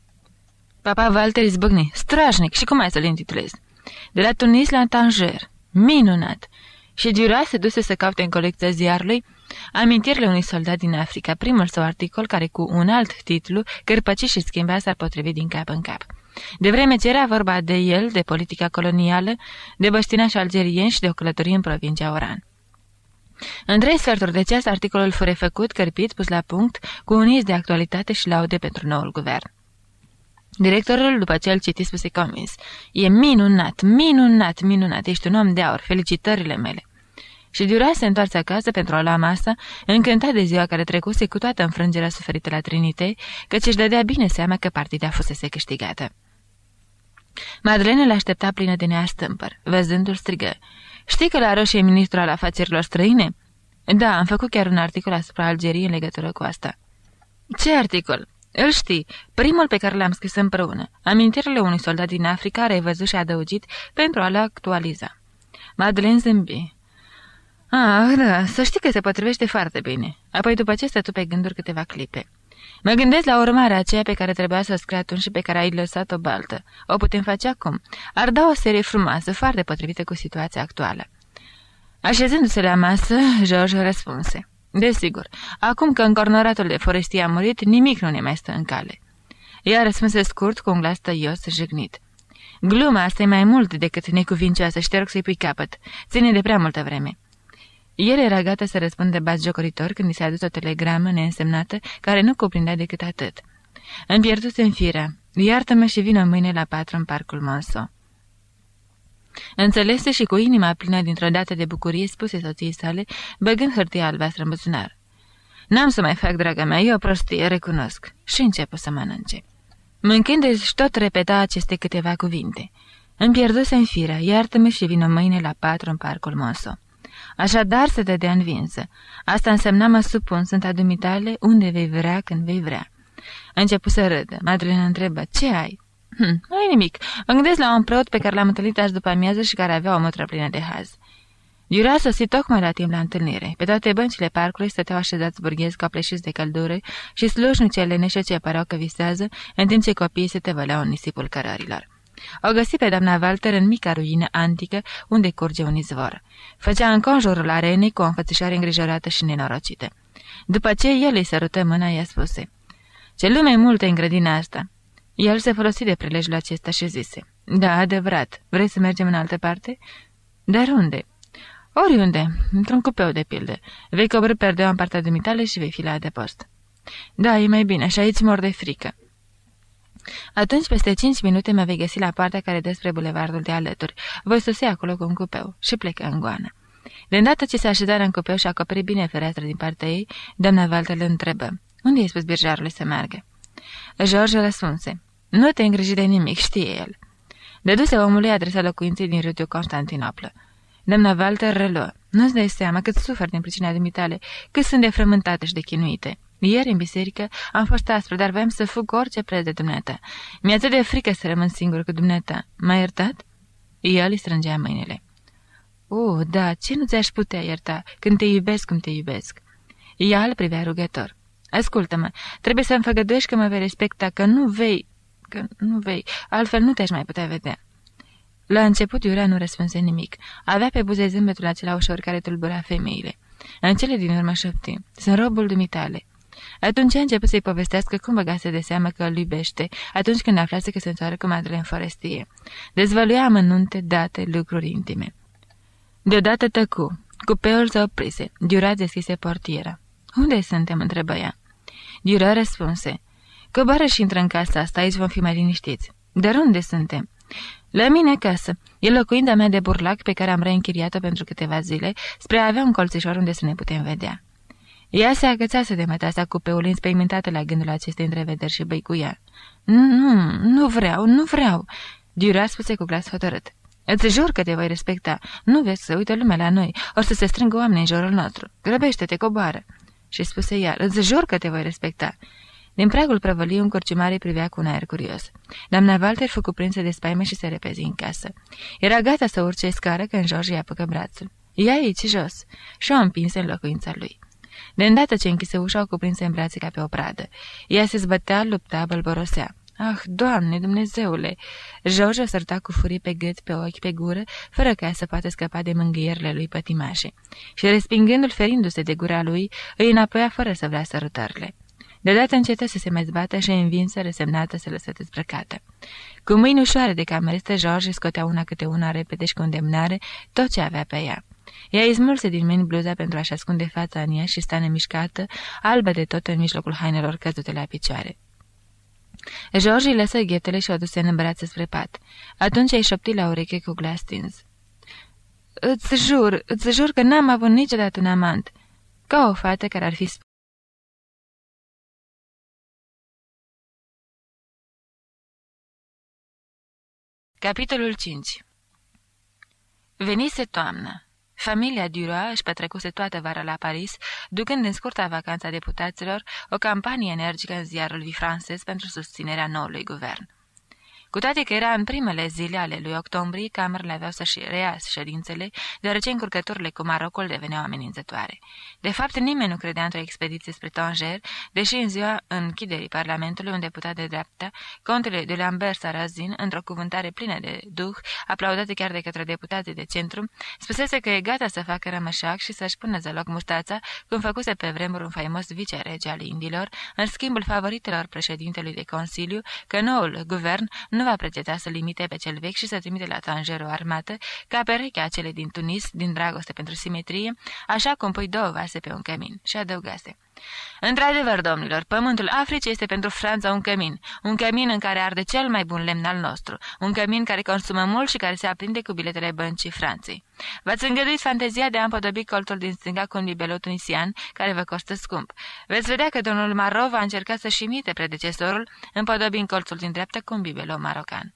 Papa Walter izbucni. Strașnic! Și cum ai să-l intitulez? De la Tunis la Tanger. Minunat! Și Duras se duse să caute în colecția ziarului amintirile unui soldat din Africa, primul său articol care cu un alt titlu, cărpăcit și schimbat, s-ar potrivi din cap în cap. De vreme ce era vorba de el, de politica colonială, de băștinași algerieni și de o călătorie în provincia Oran. În 3 sferturi de ceas, articolul fu refăcut, cărpit, pus la punct, cu uniți de actualitate și laude pentru noul guvern. Directorul, după ce îl citi, spuse convins. E minunat, minunat, minunat, ești un om de aur, felicitările mele. Și Duras se întoarse acasă pentru a lua masa, încântat de ziua care trecuse cu toată înfrângerea suferită la Trinite, căci își dădea bine seama că partida fusese câștigată. Madeleine l-aștepta plină de neastâmpăr. Văzându-l, strigă. Știi că la Roche e ministru al afacerilor străine? Da, am făcut chiar un articol asupra Algeriei în legătură cu asta. Ce articol? Îl știi, primul pe care l-am scris împreună. Amintirile unui soldat din Africa, care ai văzut și adăugit pentru a-l actualiza. Madeleine zâmbi. Da, să știi că se potrivește foarte bine. Apoi după ce stătu pe gânduri câteva clipe. Mă gândesc la urmarea aceea pe care trebuia să o scrie atunci și pe care ai lăsat-o baltă. O putem face acum. Ar da o serie frumoasă, foarte potrivită cu situația actuală. Așezându-se la masă, George răspunse. Desigur, acum că încornoratul de Forestier a murit, nimic nu ne mai stă în cale. Ea răspunse scurt, cu un glas tăios, jignit. Gluma asta e mai mult decât necuvincioasă și te rog să-i pui capăt. Ține de prea multă vreme. El era gata să răspundă batjocoritor când i s-a adus o telegramă neînsemnată care nu cuprindea decât atât. Îmi pierduse firea. Iartă-mă și vină mâine la 4 în parcul Monceau. Înțelese și cu inima plină dintr-o dată de bucurie spuse soției sale, băgând hârtia albastră în buzunar. N-am să mai fac, draga mea, e o prostie, recunosc. Și începu să mănânce. Mâncându-și tot repeta aceste câteva cuvinte. Îmi pierduse în firea, iartă-mă și vină mâine la 4 în parcul Monceau. Așadar se dădea învinsă. Asta însemna mă supun, sunt a dumitale, unde vei vrea, când vei vrea. Începu să râdă. Madeleine întrebă, ce ai? Nu-i nimic. Mă gândesc la un preot pe care l-am întâlnit azi după amiază și care avea o mătră plină de haz. Duras sosi tocmai la timp la întâlnire. Pe toate băncile parcului stăteau așezați burghezi copleșiți de căldură și slujnicele leneșe ce păreau că visează, în timp ce copiii se tăvăleau în nisipul cărărilor. O găsi pe doamna Walter în mica ruină antică unde curge un izvor. Făcea înconjurul arenei cu o înfățișare îngrijorată și nenorocită. După ce el îi sărută mâna, i-a spuse: Ce lume multă în grădina asta! El se folosi de prilejul acesta și zise: Da, adevărat, vrei să mergem în altă parte? Dar unde? Oriunde, într-un cupeu de pildă. Vei coborî perdeaua în partea dumitale și vei fi la adăpost. Da, e mai bine, și aici mor de frică. Atunci, peste 5 minute, mă vei găsi la partea care dă spre bulevardul de alături. Voi sosi acolo cu un cupeu și plecă în goană. De îndată ce se așezară în cupeu și acoperi bine fereastra din partea ei, doamna Walter îl întrebă: Unde ai spus birjarului să meargă? George răspunse: Nu te îngriji de nimic, știe el. Dăduse omului adresa locuinței din râtul Constantinoplă. Doamna Walter reluă: Nu-ți dai seama cât sufăr din pricina dumitale, cât sunt de frământate și de chinuite. Ieri, în biserică, am fost aspră, dar voiam să fug orice preț de dumneata. Mi-e atât de frică să rămân singur cu dumneata. M-ai iertat?" El îi strângea mâinile. Da, ce nu ți-aș putea ierta când te iubesc cum te iubesc?" Ea îl privea rugător. Ascultă-mă, trebuie să-mi făgăduiești că mă vei respecta, că nu vei, altfel nu te-aș mai putea vedea." La început, Iurea nu răspunse nimic. Avea pe buze zâmbetul acela ușor care tulbura femeile. În cele din urmă șopti: "Sunt robul dumitale." Atunci a început să-i povestească cum băgase de seamă că îl iubește, atunci când aflase că se întoarcă cu Madeleine Forestier. Dezvăluia amănunte, date, lucruri intime. Deodată tăcu. Cupeul se oprise. Diura deschise portiera. "Unde suntem?" întrebă ea. Diura răspunse: "Coboară și intră în casa asta, aici vom fi mai liniștiți." "Dar unde suntem?" "La mine acasă. E locuința mea de burlac pe care am reînchiriat-o pentru câteva zile, spre a avea un colțișor unde să ne putem vedea." Ea se agățase de mătasa cupeului, înspăimântată la gândul acestei întrevederi și băicuia. Nu vreau." Diura spuse cu glas hotărât: "Îți jur că te voi respecta. Nu vezi să uită lumea la noi, or să se strângă oameni în jurul nostru. Grăbește-te, coboară." Și spuse iar: "Îți jur că te voi respecta." Din pragul prăvăliei, un corciumare privea cu un aer curios. Doamna Walter fu cuprinsă de spaimă și se repezi în casă. Era gata să urce scară când George i-a apucă brațul. "Ia aici, jos!" și o împinse în locuința lui. De îndată ce închise ușa, o cuprinse în brațe ca pe o pradă. Ea se zbătea, lupta, bălborosea. "Ah, Doamne, Dumnezeule!" George o sărta cu furii pe gât, pe ochi, pe gură, fără ca ea să poată scăpa de mângâierile lui pătimașe. Și respingându-l, ferindu-se de gura lui, îi înapoia fără să vrea sărutările. Deodată încetă să se mai zbată și învinsă, resemnată, se lăsă dezbrăcată. Cu mâini ușoare de cameristă, George scotea una câte una repede și cu îndemnare tot ce avea pe ea. Ea îi smulse din mâini bluza pentru a-și ascunde fața în ea și sta nemișcată, albă de tot în mijlocul hainelor căzute la picioare. George îi lăsă ghetele și o duse în brațe spre pat. Atunci îi șopti la ureche cu glas stins: Îți jur că n-am avut niciodată un amant." Ca o fată care ar fi spus. Capitolul 5. Venise toamnă. Familia Duroy își petrecuse toată vara la Paris, ducând în scurta vacanța deputaților o campanie energică în ziarul Vie francez pentru susținerea noului guvern. Cu toate că era în primele zile ale lui octombrie, camerele aveau să-și reia ședințele, deoarece încurcăturile cu Marocul deveneau amenințătoare. De fapt, nimeni nu credea într-o expediție spre Tanger, deși în ziua închiderii Parlamentului, un deputat de dreapta, contele de Lambert Sarrazin, într-o cuvântare plină de duh, aplaudată chiar de către deputații de centru, spusese că e gata să facă rămășac și să-și pună zăloc mustața, cum făcuse pe vremuri un faimos vicerege al Indilor, în schimbul favoritelor președintelui de Consiliu, că noul guvern nu va pregeta să limite pe cel vechi și să trimite la Tanger o armată, ca perechea cele din Tunis, din dragoste pentru simetrie, așa cum pui două vase pe un cămin. Și adăugase: "Într-adevăr, domnilor, pământul Africii este pentru Franța un cămin în care arde cel mai bun lemn al nostru, un cămin care consumă mult și care se aprinde cu biletele băncii Franței. V-ați îngăduit fantezia de a împodobi colțul din stânga cu un bibelot tunisian, care vă costă scump. Veți vedea că domnul Marot va încerca să-și imite predecesorul, împodobind colțul din dreapta cu un bibelot marocan."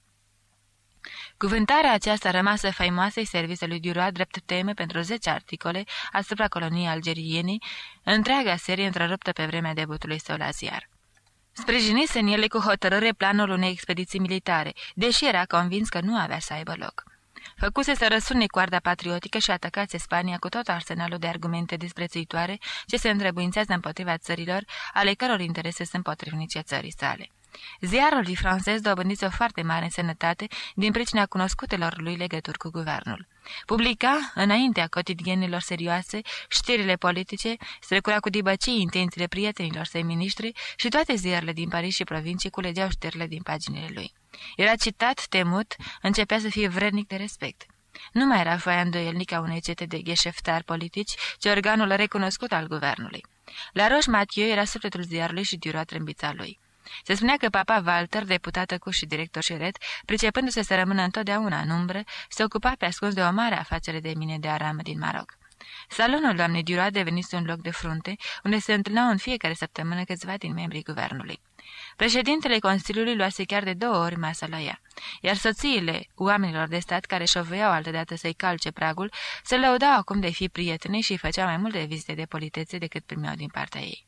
Cuvântarea aceasta rămasă faimoasă îi servise lui Duroy drept teme pentru 10 articole asupra coloniei algeriene, întreaga serie întreruptă pe vremea debutului său la ziar. Sprijinise în ele cu hotărâre planul unei expediții militare, deși era convins că nu avea să aibă loc. Făcuse să răsune coarda patriotică și atacase Spania cu tot arsenalul de argumente disprețuitoare ce se întrebuințează împotriva țărilor, ale căror interese sunt potrivnice țării sale. Ziarul Vie francez dobândise o foarte mare sănătate din pricina cunoscutelor lui legături cu guvernul. Publica, înaintea cotidienilor serioase, știrile politice, strecura cu dibăcii intențiile prietenilor săi miniștri și toate ziarele din Paris și provincii culegeau știrile din paginile lui. Era citat, temut, începea să fie vrednic de respect. Nu mai era foaia îndoielnică a unei cete de gheșeftari politici, ci organul recunoscut al guvernului. La Roche-Mathieu era sufletul ziarului și Duroy trâmbița lui. Se spunea că papa Walter, deputată cu și director șeret, pricepându-se să rămână întotdeauna în umbră, se ocupa pe ascuns de o mare afacere de mine de aramă din Maroc. Salonul doamnei Duroy devenise un loc de frunte, unde se întâlneau în fiecare săptămână câțiva din membrii guvernului. Președintele Consiliului luase chiar de 2 ori masa la ea, iar soțiile oamenilor de stat care șovăiau altădată să-i calce pragul, se lăudau acum de fi prietene și îi făceau mai multe vizite de politețe decât primeau din partea ei.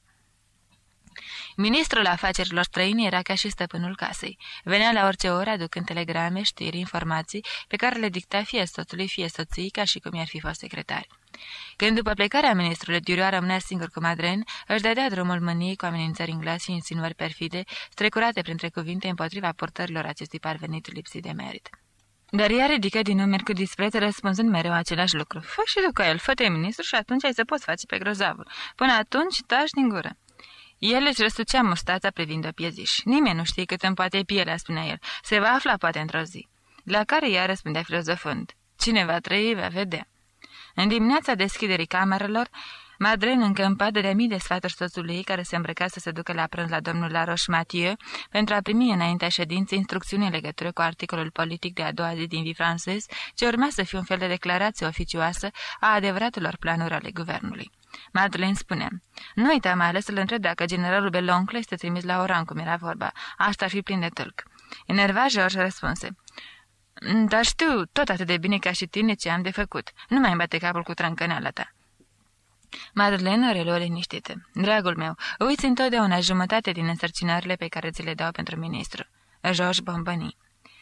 Ministrul afacerilor străine era ca și stăpânul casei. Venea la orice oră aducând telegrame, știri, informații pe care le dicta fie soțului, fie soției, ca și cum i-ar fi fost secretari. Când după plecarea ministrului Duroy rămânea singur cu Madeleine, își dădea drumul mâniei cu amenințări în glas și insinuări perfide, strecurate printre cuvinte împotriva purtărilor acestui parvenit lipsit de merit. Dar ea ridică din numeri cu dispreț, răspunzând mereu același lucru. Fă și tu ca el, fă-te ministru și atunci ai să poți face pe grozavul. Până atunci, taci din gură. El își răsucea mustața privind-o pieziș. Nimeni nu știe cât îmi poate pielea, spunea el. Se va afla poate într-o zi. La care ea răspundea filozofând. Cine va trăi, va vedea. În dimineața deschiderii camerelor, Madeleine încămpa de mii de sfaturi soțului ei, care se îmbrăca să se ducă la prânz la domnul Laroche-Mathieu pentru a primi înaintea ședinței instrucțiuni în legătură cu articolul politic de a doua zi din Vie Française, ce urma să fie un fel de declarație oficioasă a adevăratelor planuri ale guvernului. Madeleine spunea, nu uita mai ales să-l întreb dacă generalul Beloncle este trimis la Oran, cum era vorba. Asta ar fi plin de tâlc. Enervat, George răspunse, dar știu tot atât de bine ca și tine ce am de făcut. Nu mai îmi bate capul cu trâncăneala ta. Madeleine reluă liniștită. Dragul meu, uiți întotdeauna jumătate din însărcinările pe care ți le dau pentru ministru. George bombăni.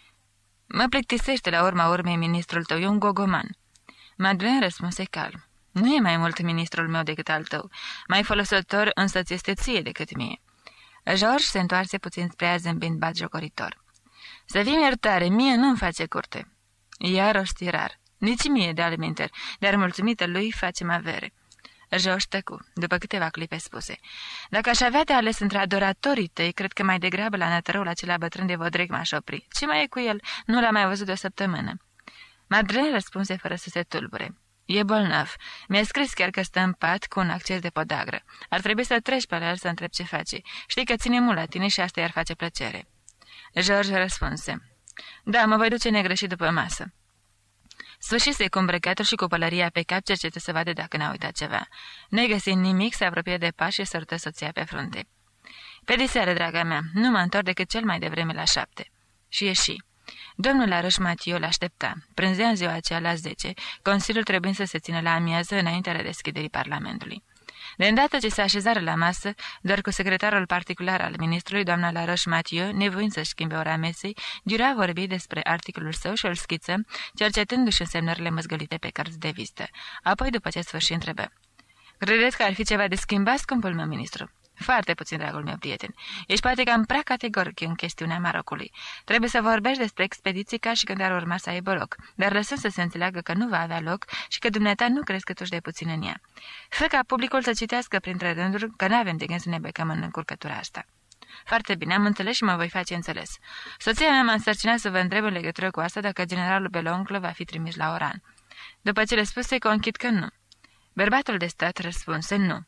Mă plictisește la urma urmei ministrul tău, e un gogoman. Madeleine răspunse calm. Nu e mai mult ministrul meu decât al tău. Mai folositor însă ți este ție decât mie. George se întoarse puțin spre ea zâmbind batjocoritor. Să fim iertare, mie nu-mi face curte. Ea rosti rar. Nici mie de alimenter, dar mulțumită lui facem avere. George tăcu, după câteva clipe spuse. Dacă aș avea de ales între adoratorii tăi, cred că mai degrabă la nătărăul acela bătrân de vodreg m-aș opri. Ce mai e cu el? Nu l-am mai văzut de o săptămână. Madeleine răspunse fără să se tulbure. E bolnav. Mi-a scris chiar că stă în pat cu un acces de podagră. Ar trebui să treci pe la el să întreb ce face. Știi că ține mult la tine și asta i-ar face plăcere. George răspunse. Da, mă voi duce negreșit după masă. Sfârșise cu îmbrăcatul și cu pălăria pe cap, cercetă să vadă dacă n-a uitat ceva. Negăsind nimic, se apropie de pas și sărută soția pe frunte. Pe diseară, draga mea, nu mă întorc decât cel mai devreme la 7. Și ieși. Domnul Laroche-Mathieu l-aștepta. Prânzea în ziua aceea la 10, consiliul trebuind să se țină la amiază înaintea redeschiderii Parlamentului. De îndată ce se așezară la masă, doar cu secretarul particular al ministrului, doamna Laroche-Mathieu, nevoind să-și schimbe ora mesei, Duras vorbi despre articolul său și îl schiță, cercetându-și însemnările măzgălite pe cărți de vizită. Apoi, după ce sfârși, întrebă. Credeți că ar fi ceva de schimbat, scumpul meu ministru? Foarte puțin, dragul meu prieten. Ești poate cam prea categoric în chestiunea Marocului. Trebuie să vorbești despre expediții ca și când ar urma să aibă loc, dar lăsând să se înțeleagă că nu va avea loc și că dumneata nu crezi că tuși de puțin în ea. Fă ca publicul să citească printre rânduri că n-avem de gând să ne becăm în încurcătura asta. Foarte bine, am înțeles și mă voi face înțeles. Soția mea m-a însărcinat să vă întreb în legătură cu asta dacă generalul Beloncle va fi trimis la Oran. După ce le spuse, conchid că nu. Bărbatul de stat răspunse nu.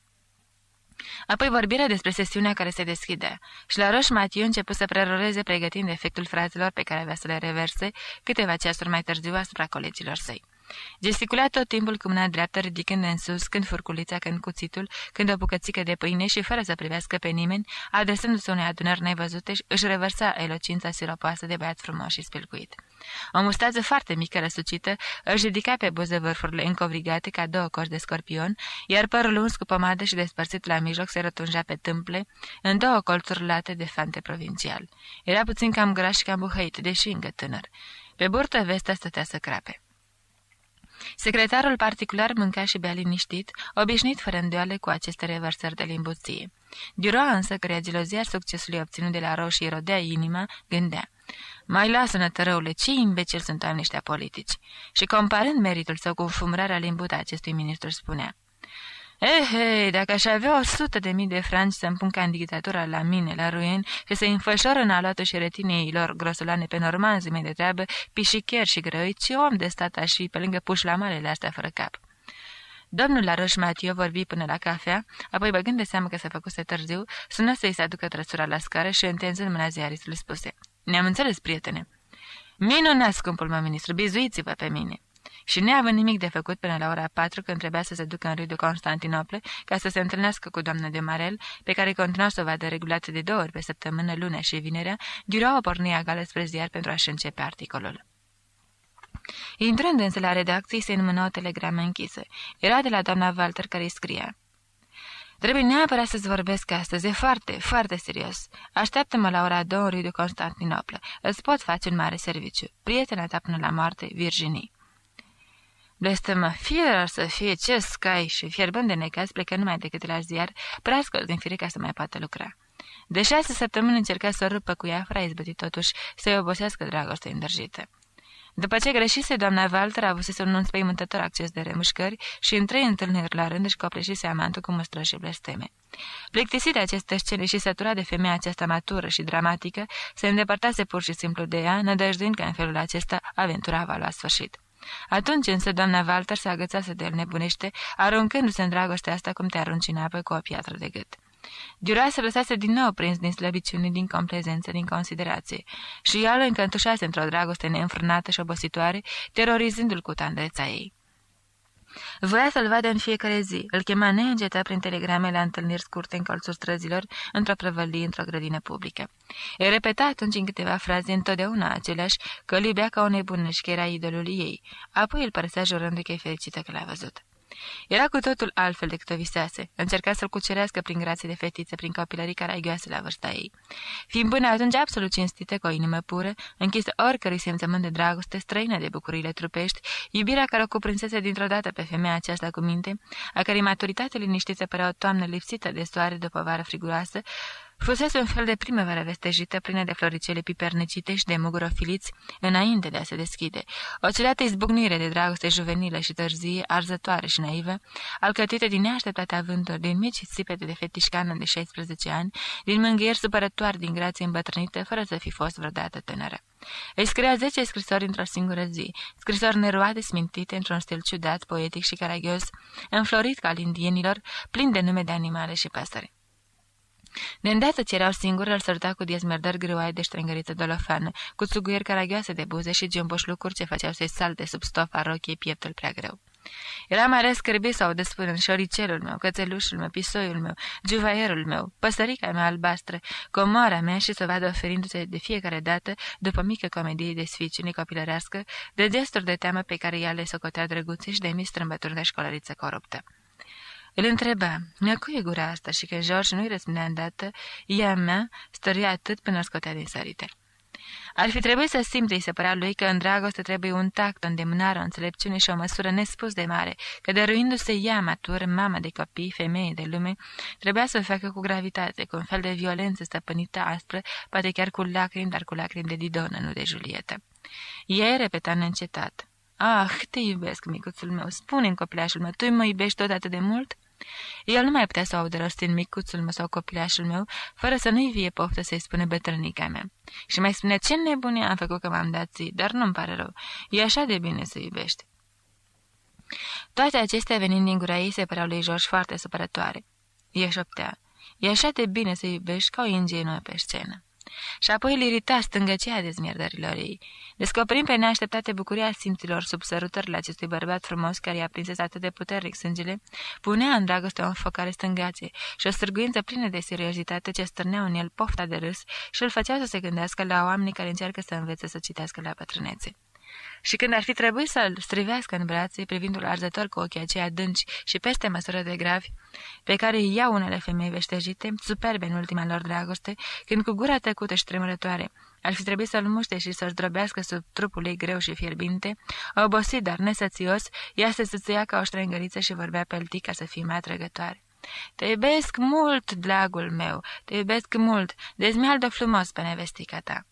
Apoi vorbire despre sesiunea care se deschidea și Laroche-Mathieu început să preroreze pregătind efectul frazelor pe care avea să le reverse câteva ceasuri mai târziu asupra colegilor săi. Gesticula tot timpul cu mâna dreaptă, ridicând în sus, când furculița, când cuțitul, când o bucățică de pâine și, fără să privească pe nimeni, adresându-se unei adunări nevăzute, își revărsa elocința siropoasă de băiat frumos și spilcuit. O mustață foarte mică răsucită își ridica pe buze vârfurile încovrigate ca două coși de scorpion, iar părul uns cu pomadă și despărțit la mijloc se rătungea pe tâmple în două colțuri late de fante provincial. Era puțin cam gras și cam buhăit, deși încă tânăr. Pe burtă vestea stătea să crape. Secretarul particular mânca și bea liniștit, obișnuit fără îndoială cu aceste revărsări de limbuție. Duras însă, căreia gelozia succesului obținut de la roșii rodea inima, gândea. Mai lasă-nă, tărăule, ce imbecil sunt oamenii ăștia politici. Și comparând meritul său cu fumurarea limbută a acestui ministru, spunea. Dacă aș avea 100.000 de franci să-mi pun candidatura la mine, la Rouen, și să-i înfășor în aluatul și retinei lor grosolane pe normanzi mei de treabă, pișicher și grăi, ce om de stat aș fi pe lângă pușlamalele astea fără cap. Domnul Laroche-Mathieu vorbi până la cafea, apoi băgând de seamă că se făcuse târziu, sună să-i se aducă trăsura la scară și, întinzând mâna ziaristului, spuse. Ne-am înțeles, prietene. Minunat, scumpul meu ministru, bizuiți-vă pe mine. Și neavând nimic de făcut până la ora 4, când trebuia să se ducă în râul de Constantinople ca să se întâlnească cu doamna de Marel, pe care continua să o vadă regulat de 2 ori pe săptămână, lunea și vinerea, Duras o porni egală spre ziar pentru a-și începe articolul. Intrând însă la redacție, se înmână o telegramă închisă. Era de la doamna Walter, care îi scria. Trebuie neapărat să-ți vorbesc astăzi, e foarte, foarte serios. Așteaptă-mă la ora 2 în râul de Constantinople. Îți pot face un mare serviciu. Prietena ta până la moarte, Virginie. Blestă-mă, fie să fie ce scai și fierbând de necaz, plecă numai decât la ziar, prească din fire ca să mai poată lucra. De 6 săptămâni încerca să o rupă cu ea, fără a izbăti totuși să-i obosească dragostea îndrăjită. După ce greșise, doamna Walter avusese un înspăimântător acces de remușcări și în 3 întâlniri la rând își copleșise amantul cu mustrări și blesteme. Plictisit de aceste scene și săturat de femeia aceasta matură și dramatică, se îndepărtase pur și simplu de ea, nădăjduind că în felul acesta aventura va lua sfârșit. Atunci însă doamna Walter se agățase de el nebunește, aruncându-se în dragostea asta cum te arunci în apă cu o piatră de gât. Duroa se lăsase din nou prins din slăbiciune, din complezență, din considerație, și el încă întușase într-o dragoste neînfrânată și obositoare, terorizându-l cu tandreța ei. Voia să-l vadă în fiecare zi, îl chema neîncetat prin telegrame la întâlniri scurte în colțul străzilor, într-o prăvălie, într-o grădină publică. Îi repeta atunci în câteva fraze întotdeauna aceleași, că îl iubea ca o nebună și că era idolul ei, apoi îl părăsea jurându-i că e fericită că l-a văzut. Era cu totul altfel decât o visase. Încerca să-l cucerească prin grație de fetiță, prin copilării caragioase la vârsta ei. Fiind până atunci absolut cinstită, cu o inimă pură, închisă oricărui simțământ de dragoste, străină de bucuriile trupești, iubirea care o cuprinsese dintr-o dată pe femeia aceasta cu minte, a cărei maturitate liniștită părea o toamnă lipsită de soare după o vară friguroasă, fusese un fel de primăvară vestejită, plină de floricele pipernecite și de mugurofiliți, înainte de a se deschide. O ciudată izbucnire de dragoste juvenilă și târzie, arzătoare și naivă, alcătuită din neașteptate avânturi, din mici țipete de fetișcană de 16 ani, din mângâieri supărătoare din grație îmbătrânită, fără să fi fost vreodată tânără. Îi scria 10 scrisori într-o singură zi, scrisori neroade, smintite, într-un stil ciudat, poetic și caragios, înflorit ca al indienilor, plin de nume de animale și păsări. De îndată ce erau singuri, îl săruta cu diezmerdări grâoaie de ștrângăriță dolofană, cu țuguieri caragioase de buze și giumboșlucuri ce făceau să-i salte sub stofa rochiei pieptul prea greu. Era mai răscârbit să audă spunând șoricelul meu, cățelușul meu, pisoiul meu, juvaierul meu, păsărica mea albastră, comoara mea și să vadă oferindu-se de fiecare dată, după mică comedie de sficiune copilărească, de gesturi de teamă pe care ea le socotea drăguțe și de mici strâmbături de școlăriță coruptă. Îl întreba, cui e gura asta, și că George nu-i răspundea îndată, ea mea stăruia atât până îl scotea din sărite. Ar fi trebuit să simte, îi se părea lui, că în dragoste trebuie un tact, o îndemânare, o înțelepciune și o măsură nespus de mare, că dăruindu-se ea matură, mama de copii, femeie de lume, trebuia să o facă cu gravitate, cu un fel de violență stăpânită, aspră, poate chiar cu lacrimi, dar cu lacrimi de Didonă, nu de Julietă. Ea repeta neîncetat, "Ah, te iubesc, micuțul meu, spune-mi, copilașul meu, tu mă iubești tot atât de mult?" El nu mai putea să audă rostind micuțul meu sau copilașul meu, fără să nu-i vie poftă să-i spune bătrânica mea. Și mai spunea, ce nebunie am făcut că m-am dat ții, dar nu-mi pare rău, e așa de bine să iubești. Toate acestea venind din gura ei se păreau lui George foarte supărătoare. Ea șoptea, e așa de bine să iubești ca o ingenuă pe scenă. Și apoi îl irita stângăcea dezmierdărilor ei. Descoperind pe neașteptate bucuria simților sub sărutările acestui bărbat frumos care i-a prinsese atât de puternic sângele, punea în dragoste o înfocare stângație și o stârguință plină de seriozitate ce stârneau în el pofta de râs și îl făceau să se gândească la oamenii care încearcă să învețe să citească la bătrânețe. Și când ar fi trebuit să-l strivească în brațe, privindu-l arzător cu ochii aceia adânci și peste măsură de gravi, pe care îi iau unele femei veștejite, superbe în ultima lor dragoste, când cu gura tăcută și tremurătoare ar fi trebuit să-l muște și să-și drăbească sub trupul ei greu și fierbinte, obosit, dar nesățios, ea se țâțâia ca o ștrângăriță și vorbea peltic ca să fie mai atrăgătoare. Te iubesc mult, dragul meu, te iubesc mult, dezmialdă frumos pe nevestica ta."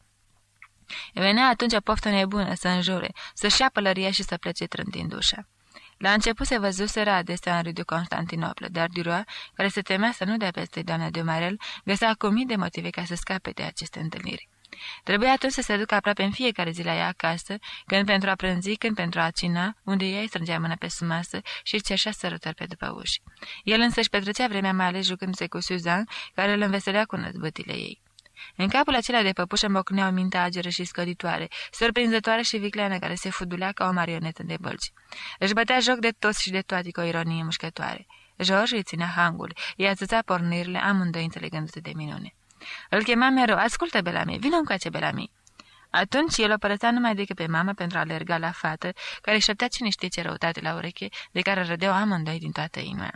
Venea atunci o poftă nebună să înjure, să-și ia pălăria și să plece trântind ușa. La început se văzuseră adesea în râdiu Constantinoplă, dar Duroa, care se temea să nu dea peste doamna de Marel, găsea cu mii de motive ca să scape de aceste întâlniri. Trebuia atunci să se ducă aproape în fiecare zi la ea acasă, când pentru a prânzi, când pentru a cina, unde ea îi strângea mâna pe sub masă și îi cerșea sărutări pe după uși. El însă își petrecea vremea mai ales jucându-se cu Suzanne, care îl înveselea cu năzbâtile ei. În capul acela de păpușă îmbocnea o minte ageră și scăditoare, surprinzătoare și vicleană care se fudulea ca o marionetă de bălci. Își bătea joc de toți și de toate cu o ironie mușcătoare. George îi ținea hangul, îi atâța pornirile, amândoi înțelegându-se de minune. Îl chema mereu, ascultă, Bellamy, vină încoace, Bellamy. Atunci el o părăsea numai decât pe mamă pentru a alerga la fată, care șoptea cine știe ce răutate la ureche, de care râdeau amândoi din toată inima.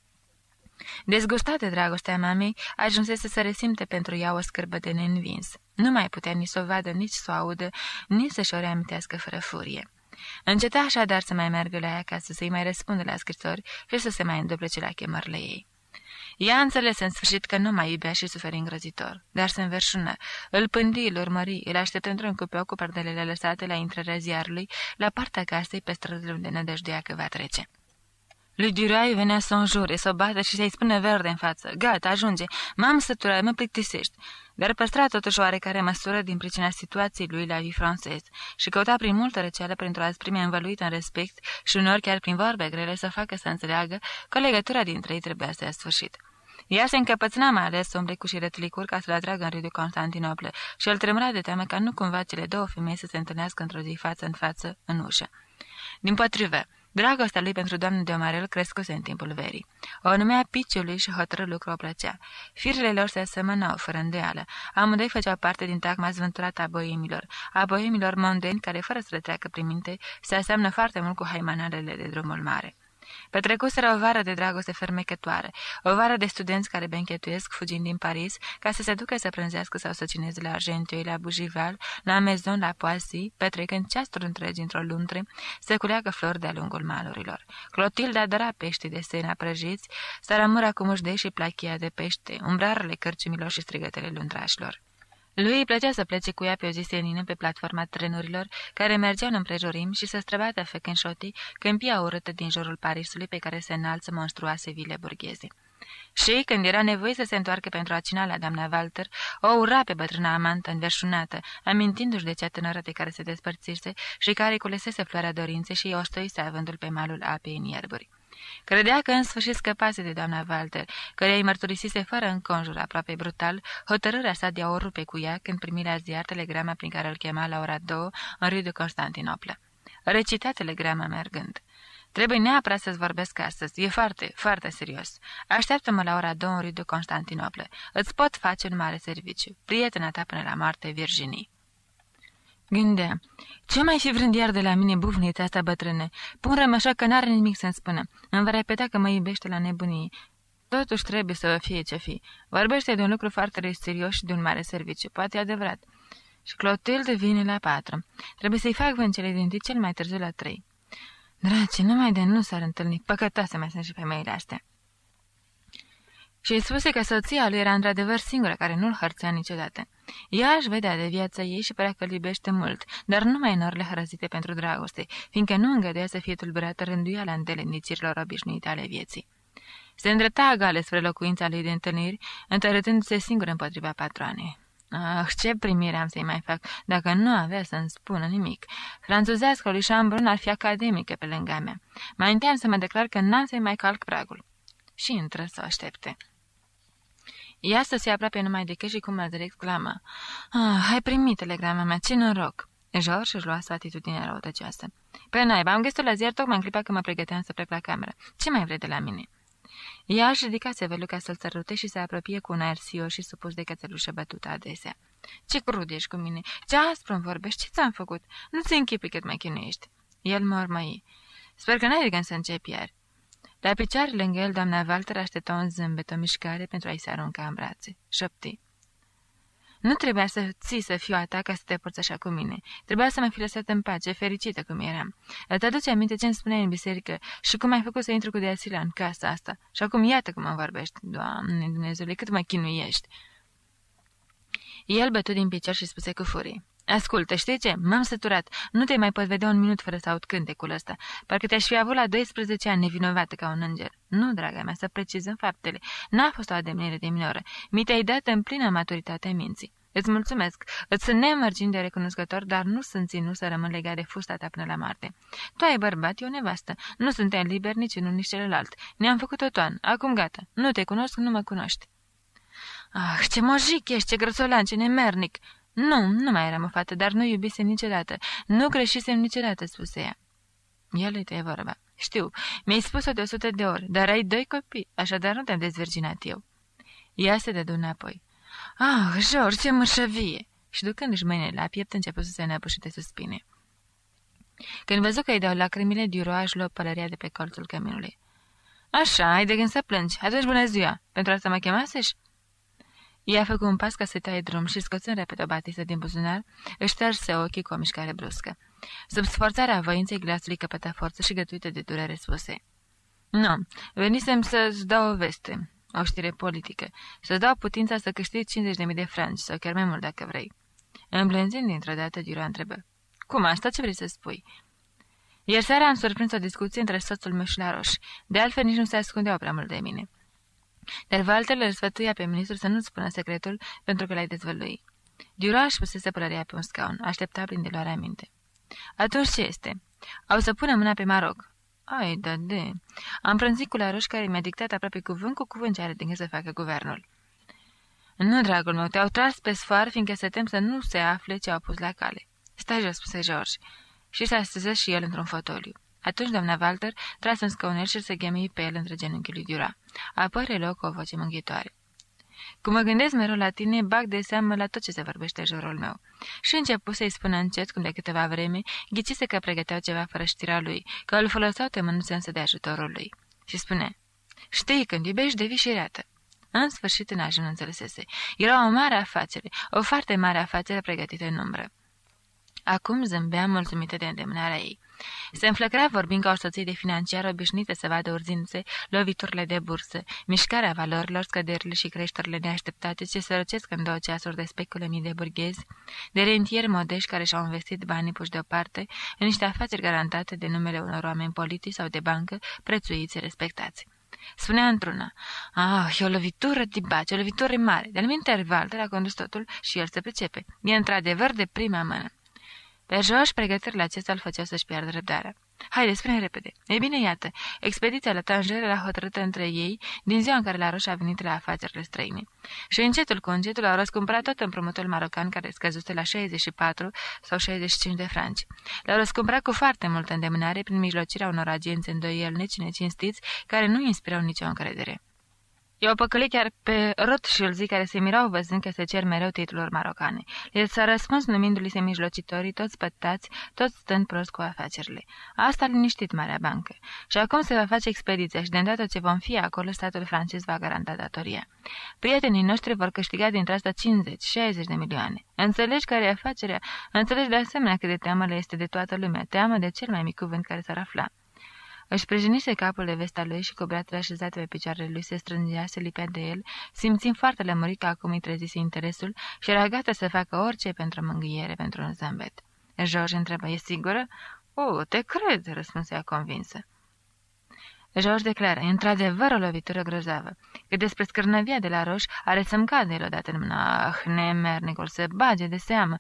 Dezgustat de dragostea mamei, ajunsese să resimte pentru ea o scârbă de neînvins. Nu mai putea nici să o vadă, nici să o audă, nici să-și o reamintească fără furie. Înceta așadar să mai meargă la ea acasă, să-i mai răspundă la scrisori și să se mai înduplece la chemările ei. Ea înțelese în sfârșit că nu mai iubea și suferi îngrozitor, dar se înverșună, îl pândi, îl urmări, îl așteptă într-un cupeu cu perdelele lăsate la intrarea ziarului, la partea casei pe străzile unde nădăjduia că va trece. Lui Duroy venea să o înjure, să o bată și să-i spună verde în față: "Gata, ajunge, m-am săturat, mă plictisești." Dar păstra totuși oarecare măsură din pricina situației lui la vie francez și căuta prin multă răceală, printr-o asprime învăluită în respect și uneori chiar prin vorbe grele să facă să înțeleagă că legătura dintre ei trebuia să ia sfârșit. Ea se încăpățâna mai ales să umble cu șiretlicuri ca să-l atragă în râul de Constantinople și îl tremura de teamă ca nu cumva cele două femei să se întâlnească într-o zi față în față în ușă. Dimpotrivă, dragostea lui pentru doamna de Omarel crescuse în timpul verii. O numea piciului și hotărât lucru o plăcea. Firele lor se asemănau, fără îndoială. Amândoi făceau parte din tacma zvânturată a boemilor mondeni care, fără să le treacă prin minte, se aseamnă foarte mult cu haimanalele de drumul mare. Petrecuseră o vară de dragoste fermecătoare, o vară de studenți care benchetuiesc fugind din Paris ca să se ducă să prânzească sau să cineze la Argenteuil, la Bougival, la Maison, la Poissy, petrecând ceasuri întregi într-o luntre, să culeagă flori de-a lungul malurilor. Clotilde adora peștii de sena prăjiți, saramura cu mușdei și plachia de pește, umbrarele cărciumilor și strigătele lundrașilor. Lui îi plăcea să plece cu ea pe o zi senină pe platforma trenurilor care mergeau în împrejurim și să străbată făcând șotii câmpia urâtă din jurul Parisului pe care se înalță monstruoase vile burgheze. Și, când era nevoie să se întoarcă pentru a cina la doamna Walter, o ura pe bătrâna amantă înverșunată, amintindu-și de cea tânără de care se despărțise și care culesese floarea dorinței și o stoise avându-l pe malul apei în ierburi. Credea că în sfârșit scăpase de doamna Walter, căreia îi mărturisise fără înconjur, aproape brutal, hotărârea sa de a o rupe cu ea când primi la ziar telegrama prin care îl chema la ora 2 în râul de Constantinoplă. Recita telegrama mergând: "Trebuie neapărat să-ți vorbesc astăzi, e foarte, foarte serios. Așteaptă-mă la ora 2 în râul de Constantinoplă. Îți pot face un mare serviciu. Prietena ta până la moarte, Virginie." Gândea: ce mai fi vrând iar de la mine bufnița asta bătrâne? Pun așa că n-are nimic să-mi spună. Îmi va repeta că mă iubește la nebunie. Totuși trebuie să fie ce fi. Vorbește de un lucru foarte serios și de un mare serviciu. Poate e adevărat. Și Clotilde vine la 4. Trebuie să-i fac vâncele din cel mai târziu la 3. Draci, numai de nu s-ar întâlni. Păcătoase mai sunt și femeile astea. Și îi spuse că soția lui era într-adevăr singura care nu-l hărțea niciodată. Ea își vedea de viața ei și părea că îl iubește mult, dar numai în orele hărăzite pentru dragoste, fiindcă nu îngăduia să fie tulburată rânduiala îndeletnicirilor obișnuite ale vieții. Se îndrepta agale spre locuința lui de întâlniri, întărâtându-se singur împotriva patroanei. Ah, ce primire am să-i mai fac, dacă nu avea să-mi spună nimic. Franțuzească lui Chambrun ar fi academică pe lângă mea. Mai întâi am să mă declar că n-am să-i mai calc pragul. Și intră să o aștepte. Ea stătea aproape numai decât și cum măzăre exclamă: "Ah, ai primit telegrama mea, ce noroc!" George își luase atitudinea răutăcioasă. "Pe naiba, am găsit la ziar tocmai în clipa când mă pregăteam să plec la cameră. Ce mai vrei de la mine?" Ea își ridicase velul ca să-l sărute și se apropie cu un aer sios și supus de cățelușă bătută adesea. "Ce crud ești cu mine? Ce aspru îmi vorbești? Ce ți-am făcut? Nu-ți închipui cât mă chinuiești." El mormăi: "Sper că n-ai de gând să începi iar." La picioare lângă el, doamna Walter aștepta un zâmbet, o mișcare pentru a-i se arunca în brațe. Șopti: "Nu trebuia să ții să fiu a ta ca să te porți așa cu mine. Trebuia să mă fi lăsat în pace, fericită cum eram. Îți aduce aminte ce îmi spuneai în biserică și cum ai făcut să intru cu Deasila în casa asta? Și acum iată cum mă vorbești. Doamne Dumnezeule, cât mă chinuiești." El bătu din picior și spuse cu furie: "Ascultă, știi ce? M-am săturat. Nu te mai pot vedea un minut fără să aud cântecul ăsta. Parcă te-aș fi avut la 12 ani nevinovată ca un înger. Nu, draga mea, să precizăm faptele. N-a fost o ademnire de minoră. Mi te-ai dat în plină maturitate minții. Îți mulțumesc. Îți sunt nemărgin de recunoscător, dar nu sunt ținut să rămân legat de fusta ta până la moarte. Tu ai bărbat, eu nevastă. Nu suntem liberi nici unul, nici celălalt. Ne-am făcut o toană. Acum gata. Nu te cunosc, nu mă cunoști." "Ah, ce mojic ești, ce grăsolan, ce nemernic!" Nu mai eram o fată, dar nu iubise niciodată. Nu greșisem niciodată," spuse ea. El îi tăie vorba. "Știu, mi-ai spus-o de 100 de ori, dar ai 2 copii, așadar nu te-am dezvirginat eu." Ea se dădu înapoi. "Ah, George, ce mărșăvie!" Și ducându-și mâinile la piept, început să se înăbușe de suspine. Când văzu că îi dau lacrimile, Duroy își luă pălăria de pe colțul căminului. "Așa, ai de gând să plângi. Atunci bună ziua. Pentru asta mă chemasești?" Ea făcu un pas ca să taie drum și, scoțând repede o batisă din buzunar, își șterse ochii cu o mișcare bruscă. Sub sforțarea voinței, glasul îi căpăta forță și, gătuită de durere, spuse: "Nu, venisem să-ți dau o veste. o știre politică. Să-ți dau putința să câștigi 50.000 de franci, sau chiar mai mult dacă vrei." Îmblânzind dintr-o dată, Durois întrebă: "Cum asta? Ce vrei să spui?" "Ieri seara am surprins o discuție între soțul meu și Laroche. De altfel nici nu se ascundeau prea mult de mine. Dar Walter le sfătuia pe ministru să nu-ți spună secretul pentru că l-ai dezvălui." Durois își pusese pălăria pe un scaun. Aștepta prin de luarea minte. "Atunci ce este?" "Au să pună mâna pe Maroc." "Ai, de. Am prânzit cu Laroche, care mi-a dictat aproape cuvânt cu cuvânt ce are de gând să facă guvernul." "Nu, dragul meu, te-au tras pe sfoară, fiindcă se tem să nu se afle ce au pus la cale." "Stai jos," spuse George. Și se așeză și el într-un fotoliu. Atunci doamna Walter trase un scaunel și se ghemui pe el între genunchii lui Durois. Apoi reluă cu o voce mânghitoare: "Cum mă gândesc mereu la tine, bag de seamă la tot ce se vorbește în jurul meu." Și începu să-i spună încet, cum de câteva vreme ghicise că pregăteau ceva fără știrea lui, că îl foloseau temându-se însă de ajutorul lui. Și spune: "Știi, când iubești, devii șireată." În sfârșit, în ajun înțelesese. Era o mare afacere, o foarte mare afacere pregătită în umbră. Acum zâmbea mulțumită de îndemânarea ei. Se înflăcrea vorbind ca o soție de financiar obișnuită să vadă urzințe, loviturile de bursă, mișcarea valorilor, scăderile și creșterile neașteptate ce se răcesc în 2 ceasuri de specule mii de burghezi, de rentieri modești care și-au investit banii puși deoparte în niște afaceri garantate de numele unor oameni politici sau de bancă, prețuiți, respectați. Spunea într-una: e o lovitură dibace, o lovitură mare, de-al minte Walter a condus totul și el se pricepe. E într-adevăr de prima mână." Pe George, pregătirile acestea îl făceau să-și piardă răbdarea. "Haide, spune repede." "E bine, iată, expediția la Tanger era hotărâtă între ei din ziua în care Laroche a venit la afacerile străine. Și încetul cu încetul au răscumpărat tot împrumutul marocan care scăzuse la 64 sau 65 de franci. L-au răscumpărat cu foarte multă îndemânare prin mijlocirea unor agenți îndoielnici necinstiți care nu inspirau nicio încredere. I-au păcălit chiar pe Rothschildzii care se mirau văzând că se cer mereu titluri marocane. Le s-a răspuns numindu-li se mijlocitorii, toți pătați, toți stând prost cu afacerile. Asta a liniștit Marea Bancă. Și acum se va face expediția și de îndată ce vom fi acolo, statul francez va garanta datoria. Prietenii noștri vor câștiga dintre asta 50-60 de milioane. Înțelegi care e afacerea? Înțelegi de asemenea cât de teamă le este de toată lumea, teamă de cel mai mic cuvânt care s-ar afla. Își sprijinise capul de vesta lui și cu brațele așezate pe picioarele lui se strângea, se lipea de el, simțind foarte lămurit că acum îi trezise interesul și era gata să facă orice pentru mângâiere, pentru un zâmbet. George întrebă: "E sigură?" "O, te cred," răspunse ea convinsă. George declară: "E într-adevăr o lovitură grozavă, că despre scârnăvia de la Roche are să-mi cadă el odată în mână. Nemernicul, să bage de seamă,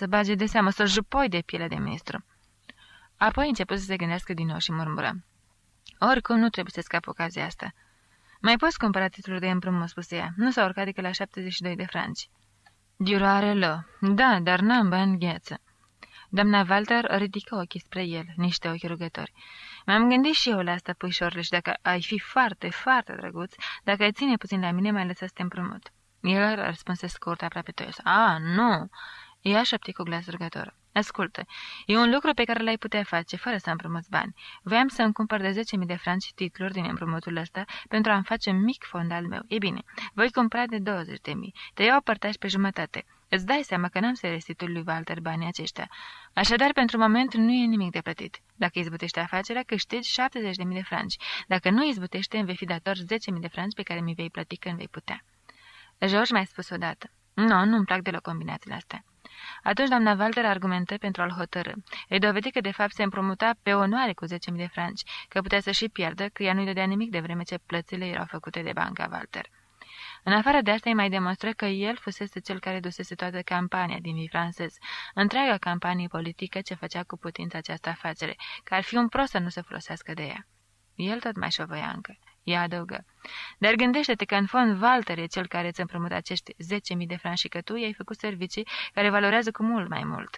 să jupoi de piele de ministru." Apoi început să se gândească din nou și murmură: "Oricum nu trebuie să scap ocazia asta." "Mai poți cumpăra titlul de împrumut," spuse ea. "Nu s-a urcat decât la 72 de franci." Durois relo: "Da, dar n-am bani gheață." Doamna Walter ridică ochii spre el, niște ochi rugători. "M-am gândit și eu la asta, puișorule, și dacă ai fi foarte, foarte drăguț, dacă ai ține puțin la mine, mai lăsa să te împrumut." El răspunse scurt, aproape toios: Nu!" Ea șopti cu glas rugător: "Ascultă, e un lucru pe care l-ai putea face, fără să împrumuți bani. Voiam să-mi cumpăr de 10.000 de franci titluri din împrumutul ăsta pentru a-mi face un mic fond al meu. E bine, voi cumpăra de 20.000. Te iau părtași pe jumătate. Îți dai seama că n-am să restitui lui Walter banii aceștia. Așadar, pentru moment, nu e nimic de plătit. Dacă izbutește afacerea, câștigi 70.000 de franci. Dacă nu izbutește, îmi vei fi dator 10.000 de franci pe care mi vei plăti când vei putea." George mi-a spus odată: "Nu-mi plac deloc combinațiile astea." Atunci doamna Walter argumentă pentru a-l hotărâ. Îi dovedi că de fapt se împrumuta pe onoare cu 10.000 de franci, că putea să și pierdă, că ea nu-i dădea nimic de vreme ce plățile erau făcute de banca Walter. În afară de asta îi mai demonstră că el fusese cel care dusese toată campania din Vie francez, întreaga campanie politică ce făcea cu putință această afacere, că ar fi un prost să nu se folosească de ea. El tot mai șovăia încă. Ea adăugă: "Dar gândește-te că în fond Walter e cel care îți împrumută acești 10.000 de franci și că tu i-ai făcut servicii care valorează cu mult mai mult."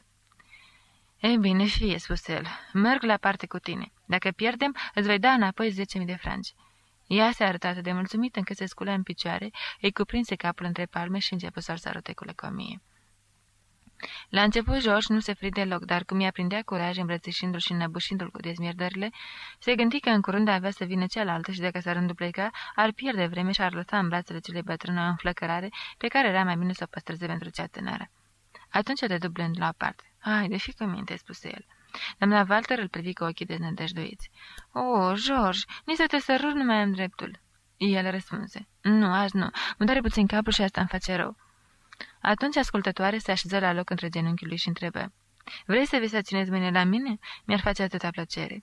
"Ei bine, fie," spuse el, "merg la parte cu tine. Dacă pierdem, îți voi da înapoi 10.000 de franci." Ea se arăta atât de mulțumită încât se sculă în picioare, îi cuprinse capul între palme și începu să-l sărute cu lăcomie. La început George nu se fri deloc, dar cum ea prindea curaj îmbrățișindu-l și înăbușindu-l cu dezmierdările, se gândi că în curând avea să vină cealaltă și dacă s-ar îndupleca, ar pierde vreme și ar lăsa în brațele celei bătrâne o înflăcărare pe care era mai bine să o păstreze pentru cea tânără. Atunci o dădu blând la o parte. "Haide, fii cu minte," spuse el. Doamna Walter îl privi cu ochii deznădăjduiți. "O, George, nici să te săruri nu mai am dreptul." El răspunse, nu, azi nu, mă doare puțin capul și asta îmi face rău. Atunci ascultătoare se așeză la loc între genunchiul lui și întrebă, vrei să vii să țineți mâine la mine? Mi-ar face atâta plăcere.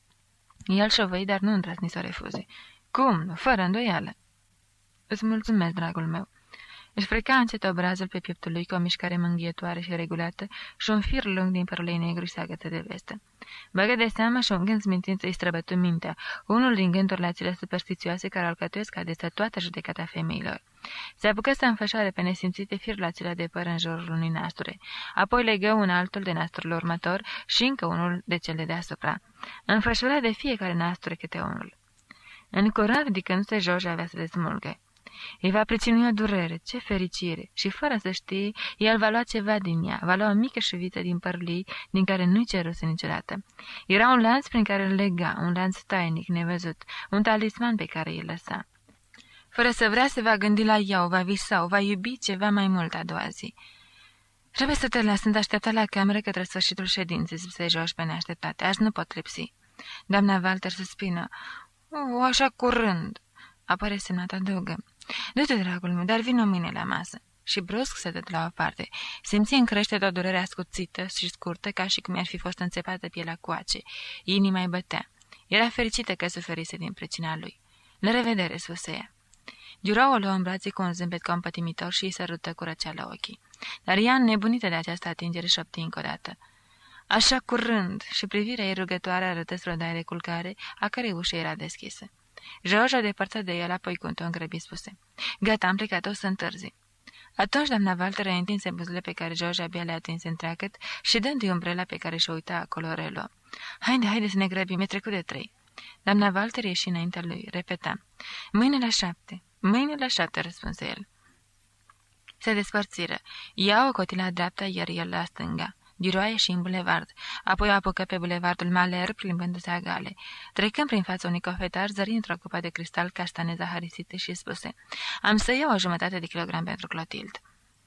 El șovăi, dar nu îndrăzni să o refuze. Cum nu? Fără îndoială. Îți mulțumesc, dragul meu. Își freca încet obrazul pe pieptul lui cu o mișcare mânghietoare și regulată și un fir lung din părul ei negru se agăță de vestă. Băgă de seamă și un gând smintit îi străbătu mintea, unul din gândurile acelea superstițioase care alcătuiesc adesea toată judecata femeilor. Se apucă să înfășoare pe nesimțite firul acela de păr în jurul unui nasture, apoi legă un altul de nasturul următor și încă unul de cel de deasupra. Înfășura de fiecare nasture câte unul. În curând, ridicându-se, George avea să le smulgă. Îi va pricinui o durere, ce fericire! Și fără să știe, el va lua ceva din ea, va lua o mică șuviță din părul ei, din care nu-i ceruse niciodată. Era un lanț prin care îl lega, un lanț tainic, nevăzut, un talisman pe care îl lăsa. Fără să vrea, se va gândi la ea, o va visa, o va iubi ceva mai mult a doua zi. Trebuie să te las, sunt așteptat la cameră către sfârșitul ședinței, spuse George pe neașteptate. Azi nu pot lipsi. Doamna Walter suspină. Așa curând. Apare semnat, adăugă. Du-te, dragul meu, dar vină mâine la masă. Și brusc se dă la o parte. Simți în creștere o durere ascuțită și scurtă, ca și cum i-ar fi fost înțepată pielea coace. Inima îi bătea. Era fericită că suferise din pricina lui. La revedere, spuse ea. Giurau o luă în brațe cu un zâmbet compătimitor și îi sărută cu răceală ochii. Dar ea, nebunită de această atingere, șopti încă o dată. Așa curând, și privirea ei rugătoare arătă spre odaia de culcare, a cărei ușă era deschisă. George o depărtă de el, apoi cu un ton grăbit spuse, gata, am plecat, o să întârzi. Atunci doamna Walter îi întinse buzele pe care George abia le-a atins întreagăt și dându-i umbrela pe care și-o uita acolo, reluă. Haide să ne grăbim, e trecut de 3. Doamna Walter ieși înaintea lui, repeta. Mâine la 7. Mâine la 7, răspunse el. Se despărțiră. Ea o cotila dreapta, iar el la stânga. Giroaie și în bulevard, apoi o apucă pe bulevardul Maler, plimbându-se agale. Trecând prin fața unui cofetar, zări într-o cupă de cristal caștane zaharisite și spuse, am să iau o jumătate de kilogram pentru Clotilde.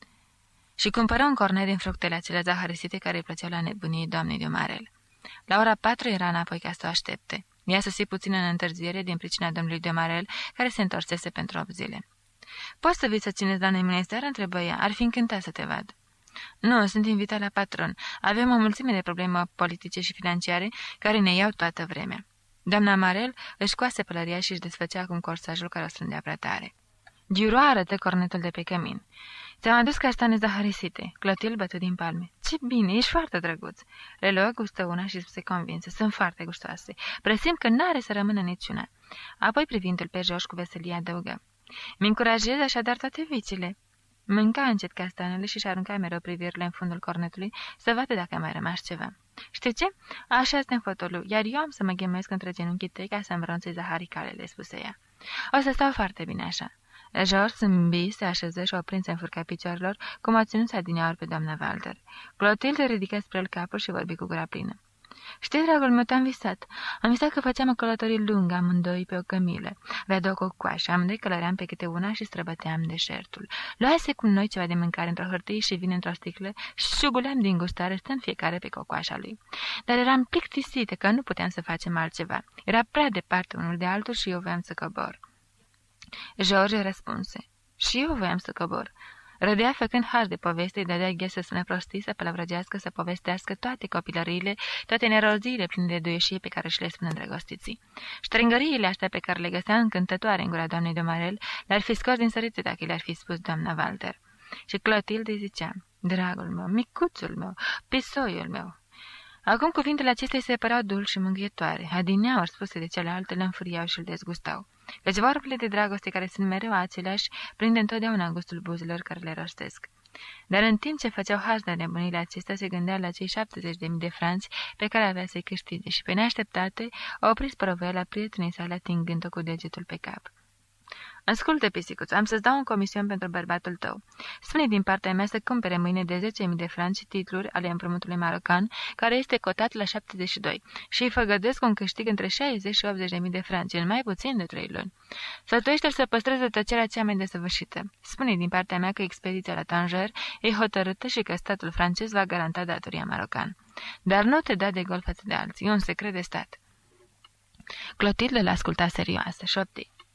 Și cumpără un cornet din fructele acelea zaharisite care îi plăceau la nebunii doamnei de Marel. La ora 4 era înapoi ca să o aștepte. Ea sosi puțin în întârziere din pricina domnului de Marel, care se întorsese pentru 8 zile. Poți să vii să țineți la noi mâine seară?" întrebă ea. Ar fi încântat să te vad." Nu, sunt invitat la patron. Avem o mulțime de probleme politice și financiare care ne iau toată vremea." Doamna Marel își coase pălăria și își desfăcea acum corsajul care o strândea prea tare. Giroa arătă cornetul de pe cămin. Ți-am adus caștane zaharisite. Clotilde bătu din palme. Ce bine, ești foarte drăguț. Le luă, gustă una și se convinse. Sunt foarte gustoase. Presimt că n-are să rămână niciuna. Apoi, privindu-l pe George cu veselie, adăugă. Mi-încurajez așadar toate vicile. Mânca încet castanele și-și arunca mereu privirile în fundul cornetului să vadă dacă mai rămas ceva. Știi ce? Așa-ți în fotoliu, iar eu am să mă ghemesc între genunchii tăi ca să-mi ronțui zaharicalele, spuse ea. O să stau foarte bine așa. George zâmbi, se așeză și o prinse în furca picioarelor, cum a ținut adineaori pe doamna Walter. Clotilde ridică spre el capul și vorbi cu gura plină. Știi, dragul meu, te-am visat. Am visat că făceam o călătorie lungă, amândoi pe o cămilă. Avea 2 cocoașe, amândoi călăream pe câte una și străbăteam deșertul. Luase cu noi ceva de mâncare într-o hârtie și vin într-o sticlă și șuguleam din gustare, stând fiecare pe cocoașa lui. Dar eram plictisită că nu puteam să facem altceva. Era prea departe unul de altul și eu voiam să cobor. George răspunse. Și eu voiam să cobor. Râdea făcând haz de poveste, îi dădea ghe să sună prostii, să pălăvrăgească, să povestească toate copilăriile, toate neroziile pline de duieșie pe care și le spun îndrăgostiții. Strângăriile astea pe care le găsea încântătoare în gura doamnei de Marel, le-ar fi scos din sărițe dacă le-ar fi spus doamna Walter. Și Clotilde zicea, dragul meu, micuțul meu, pisoiul meu. Acum cuvintele acestea se păreau dulci și mângâietoare, adineauri spuse de celelalte le înfuriau și îl dezgustau. Căci vorbele de dragoste care sunt mereu aceleași prinde întotdeauna gustul buzelor care le rostesc. Dar în timp ce făceau haz de nebunile acestea, se gândea la cei 70.000 de franci pe care avea să-i câștige și pe neașteptate o opri spărăvoia la prietenii sale atingând-o cu degetul pe cap. Ascultă, pisicuț, am să-ți dau un comision pentru bărbatul tău. Spune din partea mea să cumpere mâine de 10.000 de franci titluri ale împrumutului marocan, care este cotat la 72, și îi făgăduiesc un câștig între 60 și 80.000 de franci, în mai puțin de 3 luni. Sfătuiește-l să păstreze tăcerea cea mai desăvârșită. Spune din partea mea că expediția la Tanger e hotărâtă și că statul francez va garanta datoria marocan. Dar nu te da de gol față de alții, e un secret de stat. Clotilde l-asculta serioasă, șopti.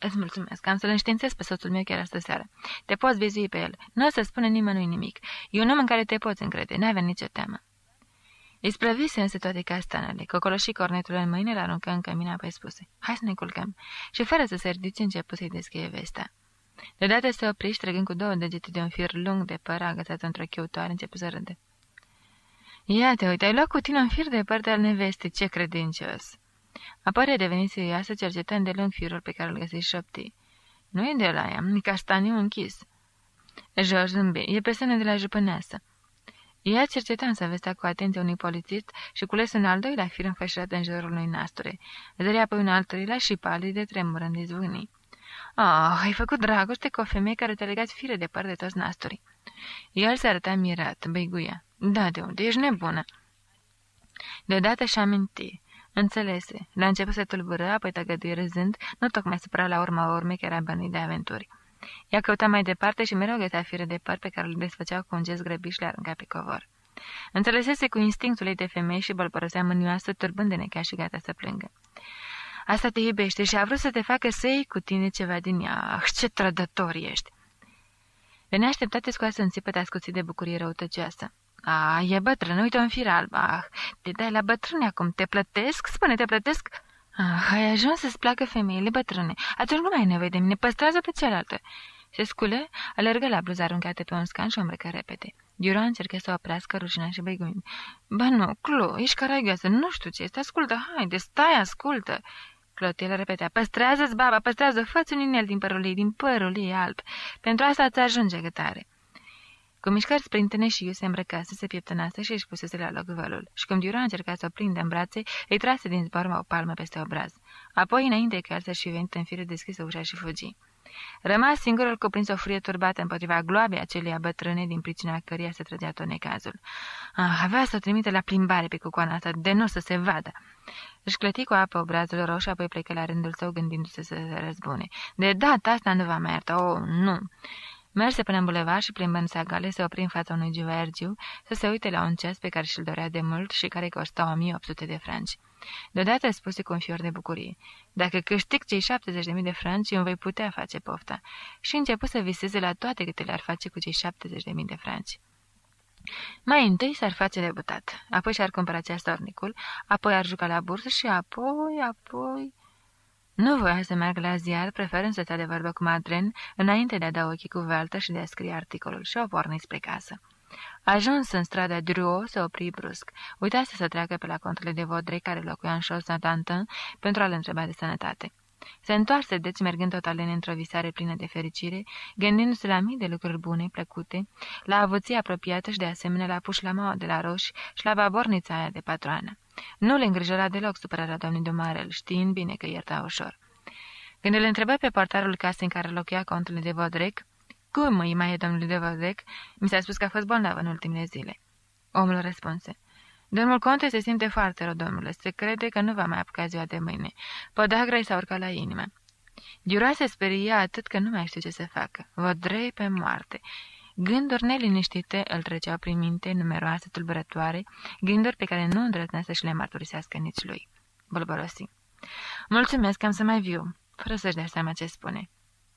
Îți mulțumesc, am să-l înștiințez pe soțul meu chiar astă seară. Te poți vizui pe el. Nu o să spună nimănui nimic. E un om în care te poți încrede, n-avea nicio teamă. Îi sprăvise însă toate castanele. Cocoloși cornetul în mâine, l-aruncă în cămin, apoi spuse: Hai să ne culcăm. Și fără să se ridice, începu să-i deschie vestea. Deodată se opri și, trăgând cu 2 degete de un fir lung de păr agățat într-o chiutoare, începu să râde. Iată, uite, ai luat cu tine un fir de păr de-al nevestei, ce credincios! Apoi redevenit serioasă, cercetă îndelung firul pe care îl găsi și șopti. Nu e de la ea, e castaniu închis. George zâmbi, e pe semne de la jupâneasă. Ea cerceta însă vestea cu atenție unui polițist și culese un al doilea fir înfășurat în jurul unui nasture. Zărea apoi un al treilea și palid de tremurând izvâgnii. Ai făcut dragoste cu o femeie care te-a legat fire de păr de toți nasturii. El se arăta mirat, băiguia. Da, de unde? Ești nebună. Deodată și aminti. Înțelese. La început se tulbură, apoi tăgădui râzând, nu tocmai supăra la urma urmei că era bănuit de aventuri. Ea căuta mai departe și mereu găsea fire de păr pe care le desfăceau cu un gest grăbit și le arunca pe covor. Înțelesese cu instinctul ei de femeie și bălbărosea mânioasă, turbând de necea și gata să plângă. Asta te iubește și a vrut să te facă să iei cu tine ceva din ea. Ah, ce trădător ești! Pe neașteptate scoase în țipăt ascuțit de bucurie răutăcioasă. E bătrân, uite un fir alb. Te dai la bătrâne acum, te plătesc? Spune, te plătesc? Ai ajuns să-ți placă femeile bătrâne. Atunci nu mai ai nevoie de mine, păstrează pe cealaltă. Se sculă, alergă la bluza aruncată pe un scan și o îmbrăcă repede. Dura încercă să o oprească, rușinat și băiguind. Ba nu, Clo, ești caragioasă, nu știu ce este, ascultă, haide, stai, ascultă. Clotilde repetea, păstrează-ți baba, păstrează, fă-ți un inel din părul ei alb. Pentru asta ți ajunge gătare. Cu mișcări sprintene și se îmbrăcase, se pieptănase și își pusese la loc vălul. Și când Dura încerca să o prindă în brațe, îi trase din zbormă o palmă peste obraz. Apoi, înainte că el să-și venit în fire, deschisă ușa și fugi. Rămas singur, îl cuprins o furie turbată împotriva gloabei acelei bătrâne, din pricina căreia se trăgea tot necazul. Avea să o trimite la plimbare pe cucoana asta, de nu să se vadă. Își clăti cu apă obrazul roșu, apoi plecă la rândul său, gândindu-se să se răzbune. De data asta nu va mai ierta, nu! Merse până în bulevard și, plimbând-se agale, se opri în fața unui juvaergiu să se uite la un ceas pe care și-l dorea de mult și care costa 1800 de franci. Deodată spuse cu un fior de bucurie: Dacă câștig cei 70.000 de franci, îmi voi putea face pofta. Și început să viseze la toate câte le-ar face cu cei 70.000 de franci. Mai întâi s-ar face debutat, apoi și-ar cumpăra ceastornicul, apoi ar juca la bursă și apoi... Nu voia să meargă la ziar, preferând să stea de vorbă cu Madeleine înainte de a da ochii cu Walter și de a scrie articolul și o porni spre casă. Ajuns în strada Drouot, se opri brusc. Uitase să treacă pe la contele de Vaudrey, care locuia în șosa Dantin, pentru a-l întreba de sănătate. Se întoarse, deci, mergând tot alene într-o visare plină de fericire, gândindu-se la mii de lucruri bune, plăcute, la avuție apropiată și, de asemenea, la pușlamaua de la Roș și la babornița aia de patroană. Nu le îngrijora deloc supărarea doamnei Dumarel, știind bine că ierta ușor. Când îl întrebă pe portarul casei în care locuia contele de Vaudrec, Cum îi mai e domnului de Vaudrec? Mi s-a spus că a fost bolnav în ultimele zile. Omul răspunse: Domnul conte se simte foarte rău, domnule, se crede că nu va mai apuca ziua de mâine. Podagra i s-a urcat la inimă. Dura se speria atât că nu mai știu ce să facă. Vaudrey pe moarte. Gânduri neliniștite îl treceau prin minte, numeroase, tulburătoare, gânduri pe care nu îndrăznea să-și le mărturisească nici lui. Bolborosi: Mulțumesc, am să mai viu, fără să-și dea seama ce spune.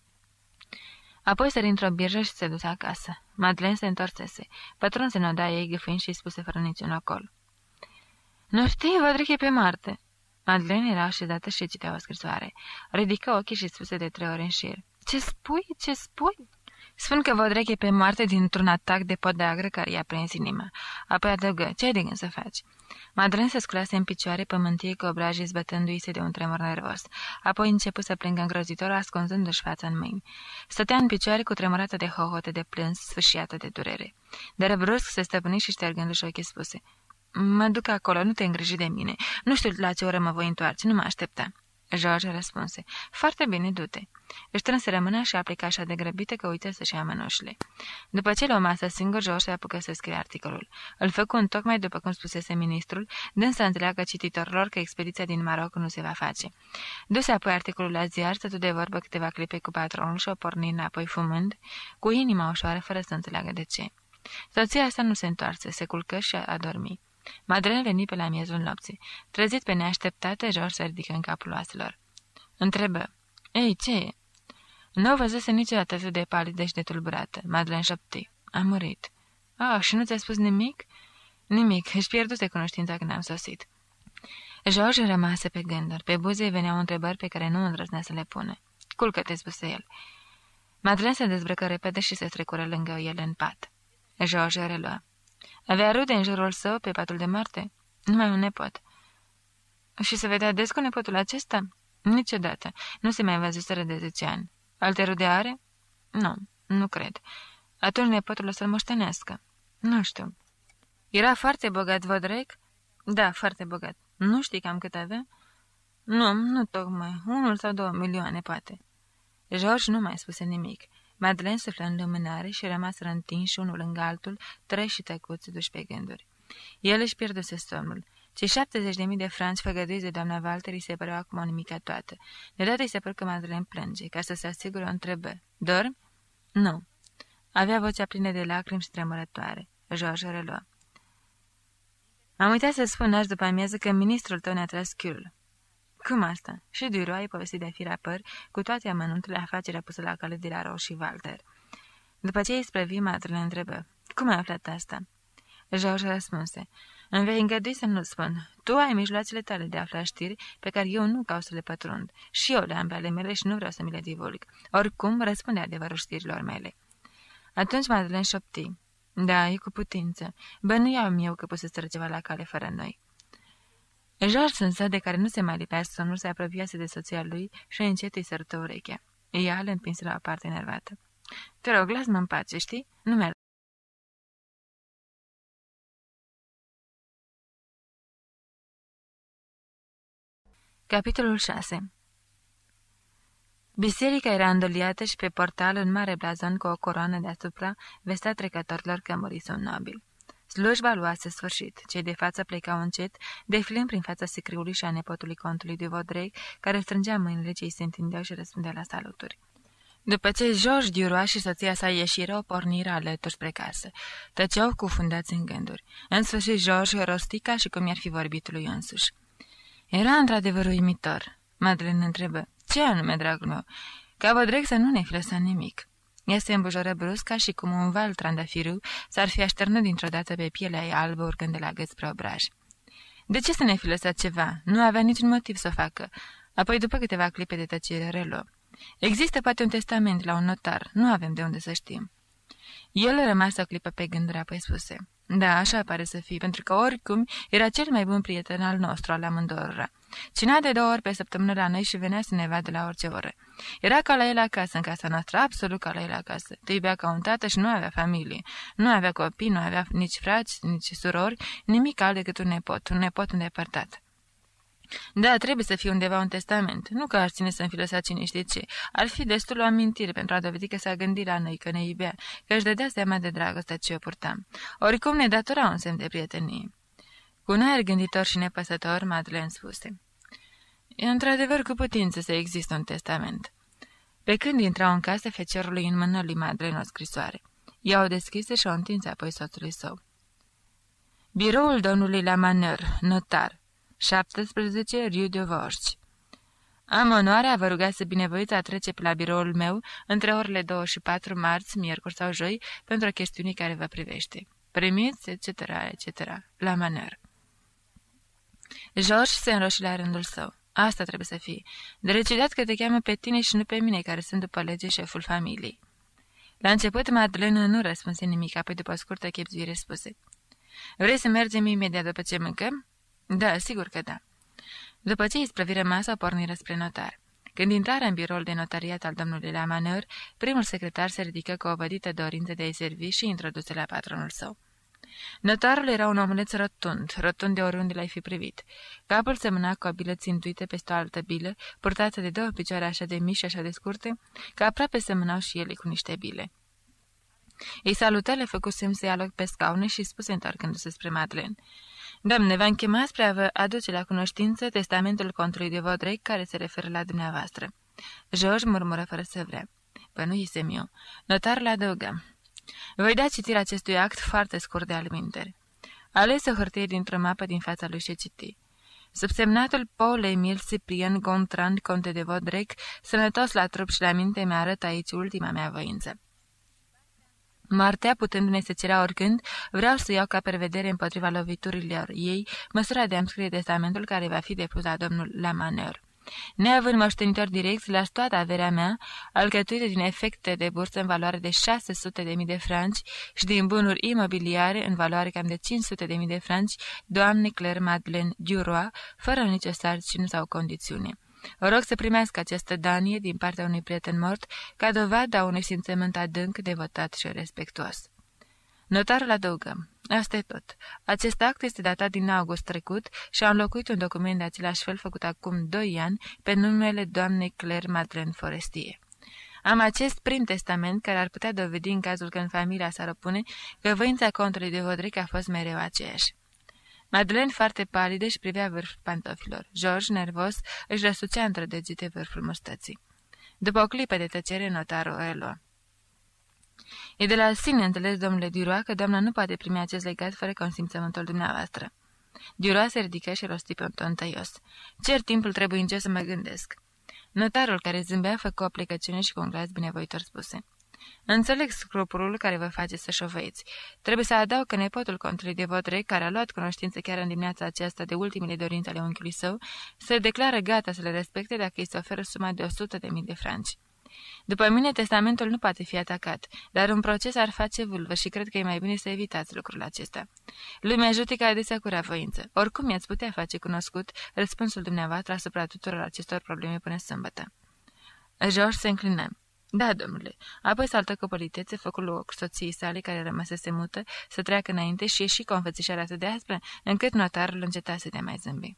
Apoi sări într-o birjă și se duse acasă. Madeleine se întorsese. Pătrunse în odaia ei, gâfâind și spuse fără niciun ocol: Nu știi, Vaudrec e pe Marte. Madeleine era așezată și citea o scrisoare. Ridică ochii și spuse de 3 ori în șir: Ce spui? Ce spui? Spun că Vaudrec e pe moarte dintr-un atac de podagră care i-a prins inima. Apoi adăugă: Ce ai de gând să faci? Madeleine se sculase în picioare, pământie cu obrajii zbătându-i se de un tremur nervos. Apoi începu să plângă îngrozitor, ascunzându-și fața în mâini. Stătea în picioare cu tremurată de hohote de plâns, sfâșiată de durere. Dar brusc se stăpâni și, ștergându-și ochii, spuse: Mă duc acolo, nu te îngriji de mine. Nu știu la ce oră mă voi întoarce, nu mă aștepta. George răspunse: Foarte bine, du-te. Își trânse rămâna și aplica așa de grăbită că uită să-și ia mănușile. După ce o masă singur, George se apucă să scrie articolul. Îl făcu întocmai după cum spusese ministrul, dând să înțeleagă cititorilor că expediția din Maroc nu se va face. Duse apoi articolul la ziar, stătu de vorbă câteva clipe cu patronul și o porni înapoi fumând, cu inima ușoară, fără să înțeleagă de ce. Soția sa nu se întoarse, se culcă și a dormit. Madeleine veni pe la miezul nopții. Trezit pe neașteptate, George se ridică în capul oaselor. Întrebă: Ei, ce e?" Nu o văzuse niciodată atât de palidă și de tulburată. Madeleine șopti. "Am murit." "Ah, și nu ți-a spus nimic?" "Nimic. Își pierduse cunoștința când am sosit." George rămase pe gânduri. Pe buze veneau întrebări pe care nu îndrăznea să le pună. "Culcă-te," spuse el. Madeleine se dezbrăcă repede și se strecură lângă el în pat. George relua. Avea rude în jurul său pe patul de moarte? Numai un nepot. Și se vedea des cu nepotul acesta? Niciodată. Nu se mai văzuseră de 10 ani. Alte rude are? Nu, nu cred. Atunci nepotul o să-l moștenească. Nu știu. Era foarte bogat, Vodrec? Da, foarte bogat. Nu știi cam cât avea? Nu tocmai. 1 sau 2 milioane, poate. George nu mai spuse nimic. Madeleine suflă în lumânare și rămaseră întinși unul lângă altul, trăi și tăcuți, duși pe gânduri. El își pierduse somnul. Cei 70.000 de franci făgăduiți de doamna Walter îi se păreau acum o nimica toată. Deodată îi se păru că Madeleine plânge. Ca să se asigure, o întrebă. Dormi? Nu. Avea vocea plină de lacrimi și tremurătoare. George relua. Am uitat să spun azi după amiază că ministrul tău ne-a tras chiul. Cum asta? Și Duroy ai povestit de firapăr cu toate amănuntele afacerea pusă la cale de la Roche și Walter. După ce îi sprăvi, Madeleine întrebă. Cum ai aflat asta? George răspunse. Îmi vei îngădui să nu spun. Tu ai mijloacele tale de a afla știri pe care eu nu caut să le pătrund. Și eu le am pe ale mele și nu vreau să mi le divulg. Oricum, răspunde adevărul știrilor mele. Atunci Madeleine șopti. Da, e cu putință. Bănuiam eu că pusese ceva la cale fără noi. George însă, de care nu se mai lipea somnul, se apropiase de soția lui și încet îi sărută urechea. Ea îl împinse la o parte nervată. Te rog, lasă-mă în pace, știi? Nu mi-ar... Capitolul 6. Biserica era îndoliată și pe portal un mare blazon cu o coroană deasupra vestea trecătorilor că murise un nobil. Slujba luase sfârșit. Cei de față plecau încet, defilând prin fața sicriului și a nepotului contului de Vaudreuil, care strângea mâinile ce îi se întindeau și răspundea la saluturi. După ce Georges Duroy și soția sa ieșiră, porniră alături spre casă. Tăceau cufundați în gânduri. În sfârșit, Georges rosti ca și cum i-ar fi vorbit lui însuși. Era într-adevăr uimitor. Madeleine întrebă. Ce anume, dragul meu? Ca Vaudreuil să nu ne fi lăsat nimic. Ea se îmbujoră brusc ca și cum un val trandafiriu s-ar fi așternut dintr-o dată pe pielea ei albă urcând de la gât spre obraj. De ce să ne fi lăsat ceva? Nu avea niciun motiv să o facă. Apoi, după câteva clipe de tăcere, reluă. Există poate un testament la un notar. Nu avem de unde să știm. El rămase o clipă pe gânduri, apoi spuse. Da, așa pare să fie, pentru că oricum era cel mai bun prieten al nostru, al amândorora. Cinea de 2 ori pe săptămână la noi și venea să ne vadă la orice oră. Era ca la el acasă, în casa noastră, absolut ca la el acasă. Te iubea ca un tată și nu avea familie. Nu avea copii, nu avea nici frați, nici surori, nimic alt decât un nepot îndepărtat. Da, trebuie să fie undeva un testament. Nu că ar ține să-mi fi lăsat cine știe ce. Ar fi destul o amintire pentru a dovedi că s-a gândit la noi, că ne iubea, că își dădea seama de dragostea ce o purtam. Oricum ne datora un semn de prietenie. Cu un aer gânditor și nepăsător, Madeleine spuse. E într-adevăr cu putință să există un testament. Pe când intrau în casă, feciorului în mână lui Madeleine o scrisoare. Ea o deschise și o întinse apoi soțului său. Biroul domnului Lamaneur, notar, 17 Rue de Vosges. Am onoarea, vă ruga să binevoiți a trece pe la biroul meu între orele 24 marți, miercuri sau joi pentru o chestiune care vă privește. Primiți, etc., etc. Lamaneur. George se înroși la rândul său. Asta trebuie să fie. Decidat că te cheamă pe tine și nu pe mine, care sunt după lege șeful familiei. La început, Madeleine nu răspunse nimic, apoi după o scurtă chepzuire spuse. Vrei să mergem imediat după ce mâncăm? Da, sigur că da. După ce îi sprăviră masa, porniră spre notar. Când intrară în biroul de notariat al domnului Lamaneur, primul secretar se ridică cu o vădită dorință de a-i servi și introduse la patronul său. Notarul era un omuleț rotund de oriunde l-ai fi privit. Capul semăna cu o bilă țintuită peste o altă bilă, purtată de 2 picioare așa de mici și așa de scurte, că aproape semănau și ele cu niște bile. Îi salută, le făcu semn să ia loc pe scaune și spuse întorcându-se spre Madeleine. Doamne, v-am chemat spre a vă aduce la cunoștință testamentul contului de Vaudreuil care se referă la dumneavoastră. George murmură fără să vrea. Bănuisem eu. Notarul adăugă. Voi da citire acestui act foarte scurt de alminteri. Alese o hârtie dintr-o mapă din fața lui și citi. Subsemnatul Paul-Emile Cyprien Gontran, conte de Vaudrec, sănătos la trup și la minte, mi-arătă aici ultima mea voință. Moartea, putându-ne să cerea oricând, vreau să iau ca prevedere împotriva loviturilor ei măsura de a-mi scrie testamentul care va fi depus la domnul Lamaneur. Neavând moștenitor direct, las toată averea mea, alcătuită din efecte de bursă în valoare de 600.000 de franci și din bunuri imobiliare în valoare cam de 500.000 de franci, doamne Claire Madeleine Duroy, fără nicio sarcină sau condițiune. O rog să primească această danie din partea unui prieten mort, ca dovadă a unui simțământ adânc, devotat și respectuos. Notarul adăugă: asta e tot. Acest act este datat din august trecut și a înlocuit un document de același fel făcut acum 2 ani pe numele doamnei Claire Madeleine Forestier. Am acest prim testament care ar putea dovedi în cazul când familia s-ar opune că voința contului de Vaudrec a fost mereu aceeași. Madeleine, foarte palidă, își privea vârful pantofilor. George, nervos, își răsucea între degete vârful mustății. După o clipă de tăcere, notarul o reluă: e de la sine înțeles, domnule Duroy, că doamna nu poate primi acest legat fără consimțământul dumneavoastră. Duroy se ridică și rosti pe un ton tăios: cer timpul trebuince să mă gândesc. Notarul, care zâmbea, făcu o plecăciune și cu un glas binevoitor spuse: înțeleg scrupulul care vă face să șovăiți. Trebuie să adaug că nepotul contului de Vaudrec, care a luat cunoștință chiar în dimineața aceasta de ultimele dorințe ale unchiului său, se declară gata să le respecte dacă îi se oferă suma de 100.000 de franci. După mine, testamentul nu poate fi atacat, dar un proces ar face vâlvă și cred că e mai bine să evitați lucrul acesta. Lumea judecă adesea cu voință. Oricum i-ați putea face cunoscut răspunsul dumneavoastră asupra tuturor acestor probleme până sâmbătă. George se înclină: da, domnule. Apoi saltă cu politețe, făcu loc soției sale, care rămăsese mută, să treacă înainte și ieși cu o înfățișare atât de aspră, încât notarul încetase de mai zâmbi.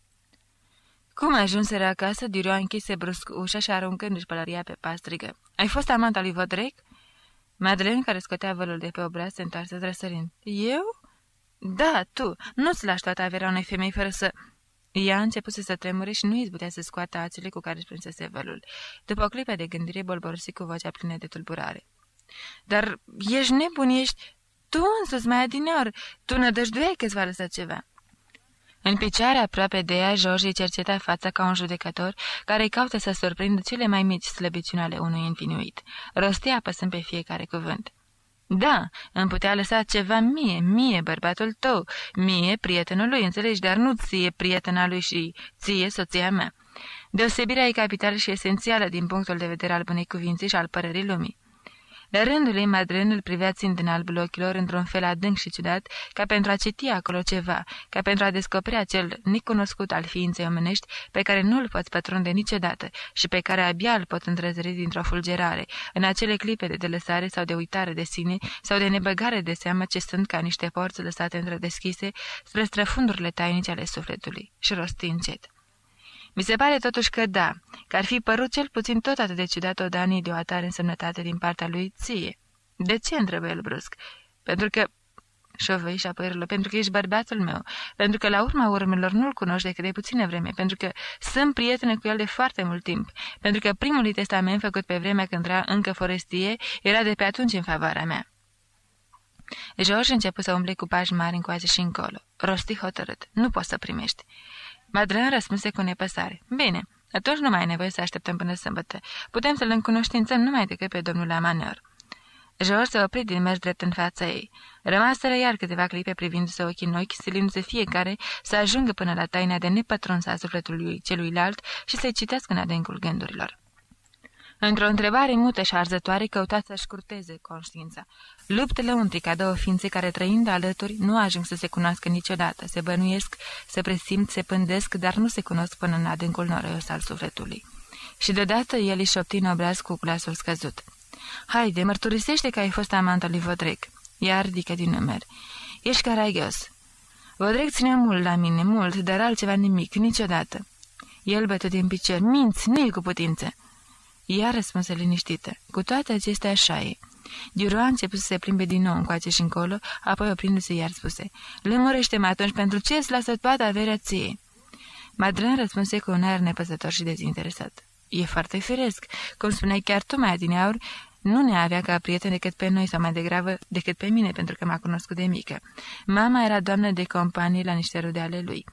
Cum ajunseră acasă, Duroy închise brusc ușa și aruncându-și pălăria pe pas, strigă: ai fost amanta lui Vaudrec? Madeleine, care scotea vălul de pe obraz, se întoarse trăsărind: eu? Da, tu. Nu-ți lași toată averea unei femei fără să... Ea a început să se tremure și nu izbutea să scoată ațele cu care își prinsese vălul. După o clipă de gândire, bolborosi cu vocea plină de tulburare: dar ești nebun, ești... Tu însuți, mai adineori, tu nădăjduiai că-ți va lăsa ceva. În picioare aproape de ea, George îi cerceta fața ca un judecător care îi caută să surprindă cele mai mici slăbiciuni ale unui infinuit. Rostea apăsând pe fiecare cuvânt: da, îmi putea lăsa ceva mie, bărbatul tău, mie, prietenul lui, înțelegi, dar nu ție, prietena lui, și ție, soția mea. Deosebirea e capitală și esențială din punctul de vedere al bunei cuvințe și al părerii lumii. La rândul ei, Madeleine îl privea țind în albul ochilor într-un fel adânc și ciudat, ca pentru a citi acolo ceva, ca pentru a descoperi acel necunoscut al ființei omenești pe care nu îl poți pătrunde niciodată și pe care abia îl pot întrezări dintr-o fulgerare, în acele clipe de delăsare sau de uitare de sine sau de nebăgare de seamă ce sunt ca niște porți lăsate întredeschise spre străfundurile tainice ale sufletului. Și rosti încet: mi se pare totuși că da, că ar fi părut cel puțin tot atât de ciudat o danie de o atare însemnătate din partea lui ție. De ce? Întrebă el brusc. Pentru că... șovăi și apoi râlă: pentru că ești bărbatul meu, pentru că la urma urmelor nu-l cunoști decât de puțină vreme, pentru că sunt prietenă cu el de foarte mult timp, pentru că primul testament făcut pe vremea când era încă Forestier era de pe atunci în favoarea mea. George început să umble cu pași mari încoace și încolo. Rosti hotărât: nu poți să primești. Madeleine răspunse cu nepăsare: bine, atunci nu mai e nevoie să așteptăm până sâmbătă. Putem să-l încunoștințăm numai decât pe domnul Lamaneur. George se opri din mers drept în fața ei. Rămaseră iar câteva clipe privindu-se ochii în ochi, silindu-se fiecare să ajungă până la taina de nepătrunsă a sufletului celuilalt și să-i citească în adâncul gândurilor. Într-o întrebare mută și arzătoare, căuta să-și curteze conștiința. Luptele între ca două ființe care, trăind alături, nu ajung să se cunoască niciodată, se bănuiesc, se presimt, se pândesc, dar nu se cunosc până în adâncul noroios al sufletului. Și deodată el își șopti în obraz cu glasul scăzut: haide, mărturisește că ai fost amanta lui Vaudrec. Ea ridică din numeri: ești caragios. Vaudrec ține mult la mine, mult, dar altceva nimic, niciodată. El bătu din picior: minți, nu e cu putință. Ea răspunse liniștită: cu toate acestea așa e. Duroy a început să se plimbe din nou încoace și încolo, apoi oprindu-se iar spuse: lămurește-mă atunci, pentru ce îți lasă toată averea ție? Madeleine răspunse cu un aer nepăsător și dezinteresat: e foarte firesc, cum spuneai chiar tu mai adineauri, nu ne avea ca prieten decât pe noi, sau mai degrabă decât pe mine, pentru că m-a cunoscut de mică. Mama era doamnă de companie la niște rude ale lui.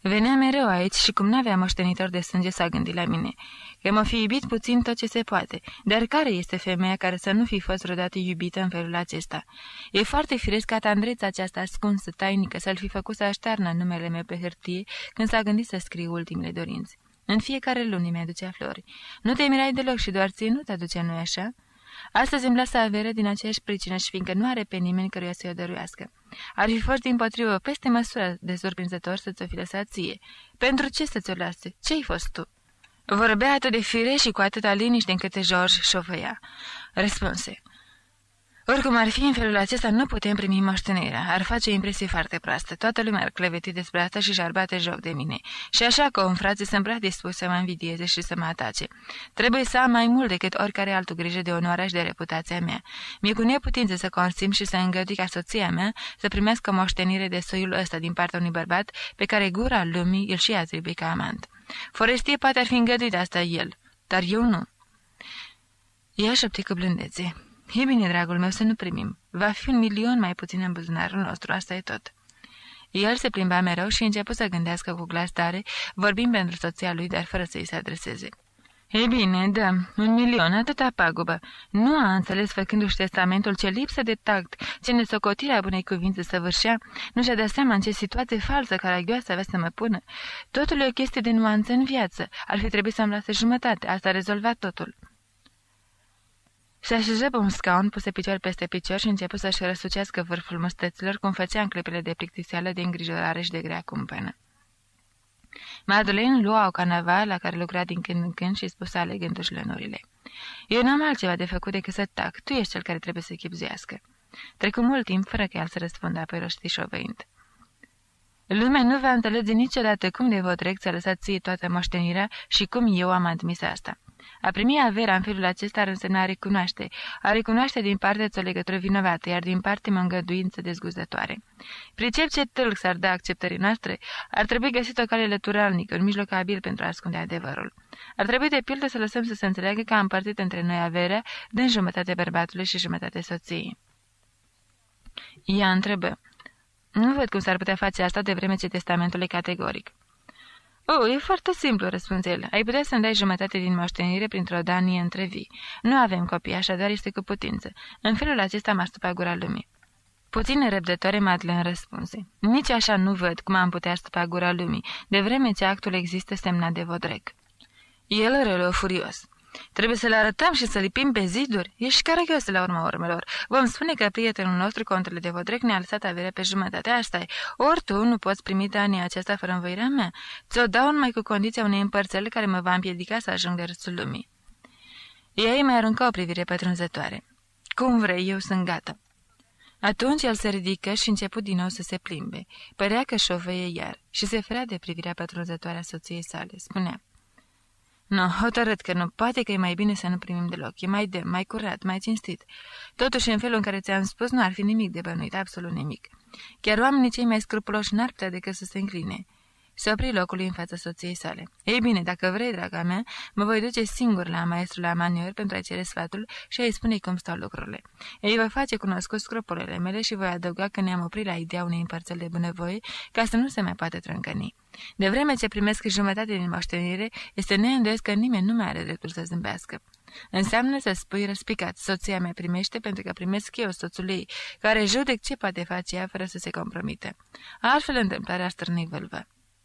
Venea mereu aici și cum n-avea moștenitor de sânge s-a gândit la mine, că m-o fi iubit puțin tot ce se poate, dar care este femeia care să nu fi fost vreodată iubită în felul acesta? E foarte firesc ca tandreța aceasta ascunsă, tainică, să-l fi făcut să aștearnă numele meu pe hârtie când s-a gândit să scriu ultimele dorințe. În fiecare lună mi aducea flori. Nu te mirai deloc și doar ție nu te aducea, nu-i așa? Astăzi îmi lasă avere din aceeași pricină și fiindcă nu are pe nimeni căruia să-i o dăruiască. Ar fi fost dimpotrivă peste măsură de surprinzător să ți-o fi lăsat ție. Pentru ce să ți-o lase? Ce-ai fost tu? Vorbea atât de fire și cu atâta liniște încât George șofăia. Răspunse. Oricum ar fi, în felul acesta nu putem primi moștenirea. Ar face o impresie foarte proastă. Toată lumea ar cleveti despre asta și și-ar bate joc de mine. Și așa că un frate sunt prea dispus să mă invidieze și să mă atace. Trebuie să am mai mult decât oricare altul grijă de onoarea și de reputația mea. Mi-e cu neputință să consim și să îngădui ca soția mea să primească moștenire de soiul ăsta din partea unui bărbat pe care gura lumii îl și atribuie ca amant. Forestie poate ar fi îngăduit asta el, dar eu nu. Ea șopti cu blândețe. E bine, dragul meu, să nu primim. Va fi 1.000.000 mai puțin în buzunarul nostru, asta e tot. El se plimba mereu și început să gândească cu glas tare, vorbind pentru soția lui, dar fără să-i se adreseze. Ei bine, da, 1.000.000, atâta pagubă. Nu a înțeles, făcându-și testamentul, ce lipsă de tact, ce nesocotirea bunei cuvințe săvârșea, nu și-a dat seama în ce situație falsă, caragioasă avea să mă pună. Totul e o chestie de nuanță în viață. Ar fi trebuit să-mi lase jumătate, asta a rezolvat totul. Se așeză pe un scaun, puse picior peste picior și început să-și răsucească vârful mustăților, cum făcea în clipele de plictiseală, de îngrijorare și de grea cumpănă. Madeleine lua o canava la care lucra din când în când și spuse alegându-și lănurile. Eu n-am altceva de făcut decât să tac, tu ești cel care trebuie să chibzuiască. Trecu mult timp fără că el să răspundă, apoi roști șovăind. Lumea nu va înțelege niciodată cum de Vaudrec ți-a lăsat ție toată moștenirea și cum eu am admis asta. A primi averea în felul acesta ar însemna a recunoaște din partea o legătură vinovată, iar din partea o îngăduință dezgustătoare. Pricep ce tâlc s-ar da acceptării noastre, ar trebui găsit o cale lăturalnică, un mijloc abil pentru a ascunde adevărul. Ar trebui de pildă să lăsăm să se înțeleagă că am împărțit între noi averea, dând jumătate bărbatului și jumătate soției. Ea întrebă. Nu văd cum s-ar putea face asta de vreme ce testamentul e categoric. E foarte simplu, răspunse el. Ai putea să-mi dai jumătate din moștenire printr-o danie între vii. Nu avem copii, așadar este cu putință. În felul acesta m-aș stupa gura lumii. Puțin nerăbdătoare, Madeleine răspunse. Nici așa nu văd cum am putea stupa gura lumii, de vreme ce actul există semnat de Vaudrec. El rălău furios. Trebuie să le arătăm și să lipim pe ziduri? Ești caragios la urma urmelor. Vom spune că prietenul nostru, contele de Vaudrec, ne-a lăsat averea pe jumătate. Asta-i. Ori tu nu poți primi dania aceasta fără învoirea mea. Ți-o dau numai cu condiția unei împărțări care mă va împiedica să ajung de râsul lumii. Ea îi mai aruncă o privire pătrunzătoare. Cum vrei, eu sunt gata. Atunci el se ridică și început din nou să se plimbe. Părea că șovăie iar și se ferea de privirea pătrunzătoare a soției sale. Spunea. Nu, hotărât că nu, poate că e mai bine să nu primim deloc, e mai demn, mai curat, mai cinstit. Totuși, în felul în care ți-am spus, nu ar fi nimic de bănuit, absolut nimic. Chiar oamenii cei mai scrupuloși n-ar putea decât să se încline. Se opri locului în fața soției sale. Ei bine, dacă vrei, draga mea, mă voi duce singur la maestrul la maniori pentru a cere sfatul și a-i spune cum stau lucrurile. Ei voi face cunoscut scrupulele mele și voi adăuga că ne-am oprit la ideea unei împărțări de bunăvoie ca să nu se mai poate trâncăni. De vreme ce primesc jumătate din moștenire, este neîndoiesc că nimeni nu mai are dreptul să zâmbească. Înseamnă să spui răspicat, soția mea primește pentru că primesc eu soțul ei, care judec ce poate face ea fără să se compromite. Altfel întâmplarea stârni vâlvă.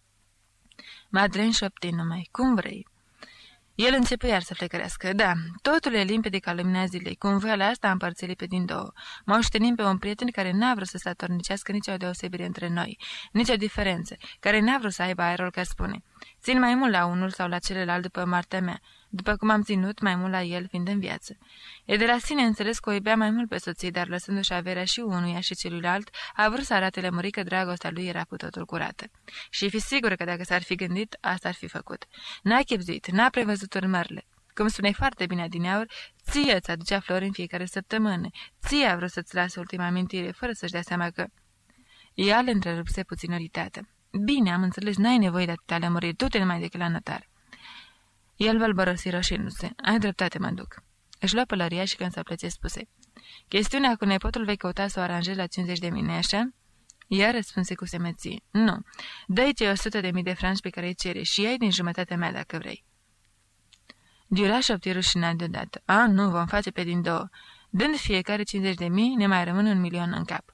Madeleine șopti numai, cum vrei. El începe iar să flecărească. Da, totul e limpede ca lumina zilei. Cum voia asta am împărțit pe din două. Moștenim pe un prieten care n-a vrut să statornicească nicio deosebire între noi, nicio diferență, care n-a vrut să aibă aerul că spune. Țin mai mult la unul sau la celălalt după moartea mea, după cum am ținut mai mult la el fiind în viață. E de la sine înțeles că o iubea mai mult pe soție, dar lăsându-și averea și unuia și celuilalt, a vrut să arate lămurit că dragostea lui era cu totul curată. Și fi sigur că dacă s-ar fi gândit, asta ar fi făcut. N-a chibzuit, n-a prevăzut urmările. Cum spuneai foarte bine adineauri, ție îți aducea flori în fiecare săptămână. Ție a vrut să-ți lase ultima amintire, fără să-și dea seama că... Ea le întrerupse puțin iritată. Bine, am înțeles, n-ai nevoie de atâtea lămuriri, du-te numai decât la notar. El vălbărăsi roșindu-se. Ai dreptate, mă duc. Își lua pălăria și când s-a plăce spuse. Chestiunea cu nepotul vei căuta să o aranjezi la 50.000, așa? Ea răspunse cu semeție. Nu, dă-i cei 100.000 de franci pe care îi cere și ai din jumătatea mea dacă vrei. Dura șopti rușinat deodată. A, nu, vom face pe din două. Dând fiecare 50.000, ne mai rămân 1.000.000 în cap.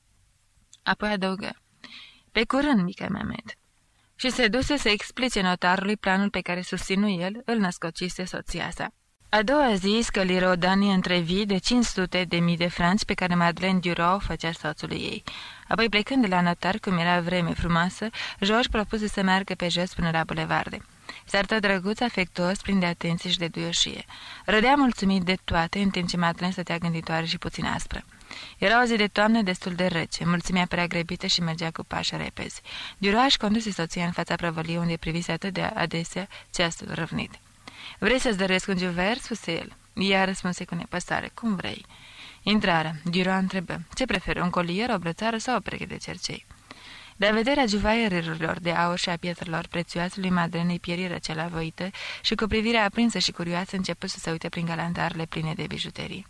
Apoi adăugă. Pe curând, mică Mehmet. Și se duse să explice notarului planul pe care susținu el, îl născocise soția sa. A doua zi scăliră o danie între vii de 500.000 de franci pe care Madeleine Duro o făcea soțului ei. Apoi, plecând de la notar, cum era vreme frumoasă, George propuse să meargă pe jos până la bulevarde. Se arătă drăguț, afectuos, plin de atenție și de duioșie. Râdea mulțumit de toate, în timp ce Madeleine stătea gânditoare și puțin aspră. Era o zi de toamnă destul de rece, mulțimea părea grăbită și mergea cu pași repezi. Duro își conduse soția în fața prăvăliei unde privise atât de adesea ceasul răvnit. Vrei să-ți dăruiesc un juver?" spuse el. Ea răspunse cu nepăsare. Cum vrei?" Intrară. Duro întrebă. Ce preferă, un colier, o brățară sau o pereche de cercei?" De-a vederea juvaierilor de aur și a pietrelor prețioase, lui Madeleine îi pieri răceala voită și cu privirea aprinsă și curioasă început să se uite prin galantarele pline de bijuterii.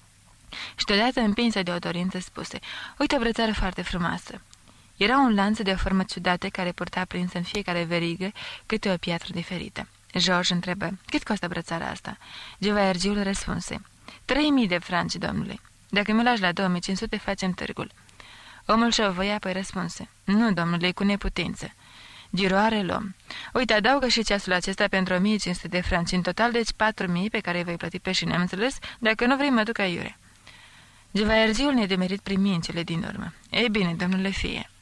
Și deodată, împinsă de o dorință, spuse, uite o brățară foarte frumoasă. Era un lanț de o formă ciudată care purta prins în fiecare verigă câte o piatră diferită. George întrebă, cât costă brățara asta? Juvaiergiul răspunse, 3.000 de franci, domnule. Dacă mi-o lași la 2.500, facem târgul. Omul și-o voia, apoi răspunse, nu, domnule, cu neputință. Duro are luăm. Uite, adaugă și ceasul acesta pentru 1.500 de franci, în total, deci 4.000 pe care îi voi plăti pe șine, am înțeles? Dacă nu vrei, mă duc aiure. Juvaiergiul nedemerit primi în cele din urmă. Ei bine, domnule, fie.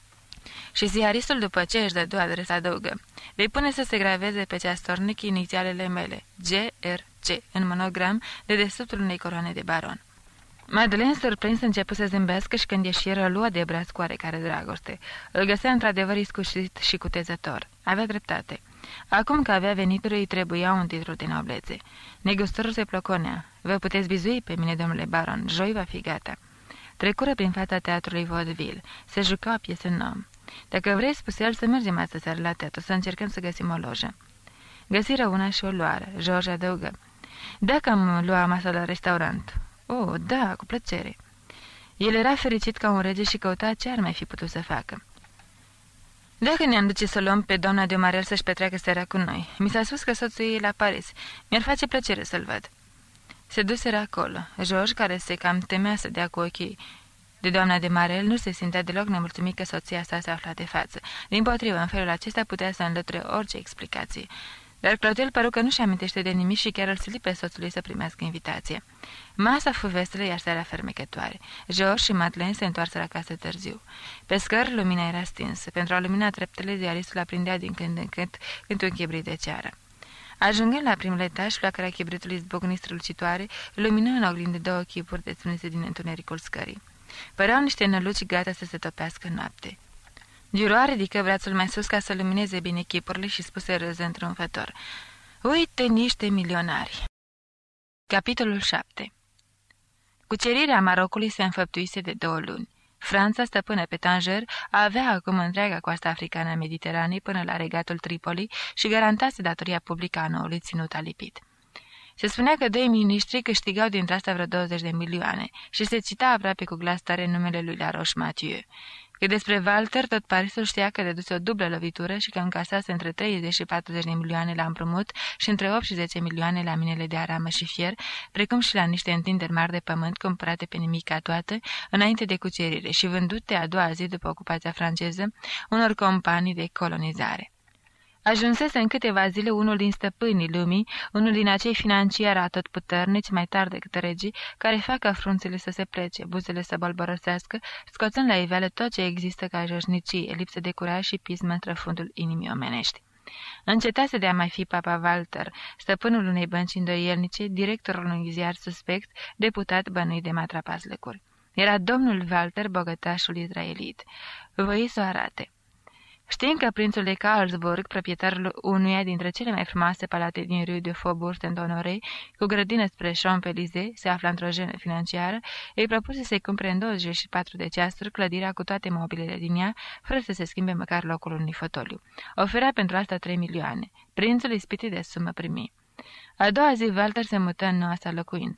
Și ziaristul, după ce își dădu adresa, adăugă. Vei pune să se graveze pe ceastornic inițialele mele, G.R.C., în monogram, de desubtul unei coroane de baron. Madeleine, surprins, început să zâmbească și când ieșiră, lua de braț cu oarecare dragoste. Îl găsea într-adevăr iscusit și cutezător. Avea dreptate. Acum că avea venituri, îi trebuia un titlu de noblețe. Negustorul se ploconea. Vă puteți bizui pe mine, domnule baron, joi va fi gata. Trecură prin fața teatrului vaudeville. Se juca o piesă nouă. Dacă vrei, spuse el, să mergem astă seară la teatru, să încercăm să găsim o lojă. Găsiră una și o luară. George adăugă. Dacă am lua masa la restaurant. Oh, da, cu plăcere. El era fericit ca un rege și căuta ce ar mai fi putut să facă. Dacă ne-am duce să luăm pe doamna de Marel să-și petreacă seara cu noi. Mi s-a spus că soțul ei e la Paris. Mi-ar face plăcere să-l văd. Se duseră acolo. George, care se cam temea să dea cu ochii de doamna de Marel, nu se simțea deloc nemulțumit că soția sa se afla de față. Dimpotrivă, în felul acesta putea să înlăture orice explicație. Dar Clotel păru că nu-și amintește de nimic și chiar îl sili pe soțul ei să primească invitație. Masa fu veselă, iar seara fermecătoare. George și Madeleine se întoarseră acasă târziu. Pe scări lumina era stinsă. Pentru a lumina treptele, ziaristul aprindea din când în când un chibrit de ceară. Ajungând la primul etaj, flacăra chibritului zbucni strălucitoare, lumină în oglindă două chipuri desprinse din întunericul scării. Păreau niște năluci gata să se topească în noapte. Duro ridică brațul mai sus ca să lumineze bine chipurile și spuse râzând triumfător. Uite niște milionari! Capitolul 7. Cucerirea Marocului se înfăptuise de 2 luni. Franța, stăpână pe Tanger, avea acum întreaga coastă africană a Mediteranei până la regatul Tripoli și garantase datoria publică a noului ținut alipit. Se spunea că 2 miniștri câștigau dintre asta vreo 20 de milioane și se cita aproape cu glas tare numele lui La Roche-Mathieu. Că despre Walter, tot Parisul știa că deduse o dublă lovitură și că încasase între 30 și 40 de milioane la împrumut și între 8 și 10 milioane la minele de aramă și fier, precum și la niște întinderi mari de pământ cumpărate pe nimica toată, înainte de cucerire și vândute a doua zi după ocupația franceză unor companii de colonizare. Ajunsese în câteva zile unul din stăpânii lumii, unul din acei financiari atotputernici, mai tari decât regii, care fac ca frunțele să se plece, buzele să bolborosească, scoțând la iveală tot ce există ca jășnicie, lipsă de curaj și pism în trăfundul inimii omenești. Încetase de a mai fi papa Walter, stăpânul unei bănci îndoielnice, directorul unui ziar suspect, deputat bănuit de matrapazlăcuri. Era domnul Walter, bogătașul izraelit. Voi să o arate. Știind că prințul de Carlsburg, proprietarul unuia dintre cele mai frumoase palate din Rue de Faubourg Saint-Honoré, cu grădină spre Champs-Élysées, se afla într-o jenă financiară, îi propuse să-i cumpere în 24 de ceasuri clădirea cu toate mobilele din ea, fără să se schimbe măcar locul unui fotoliu. Oferea pentru asta 3 milioane. Prințul, ispitit de sumă, primi. A doua zi, Walter se mută în noua sa locuință.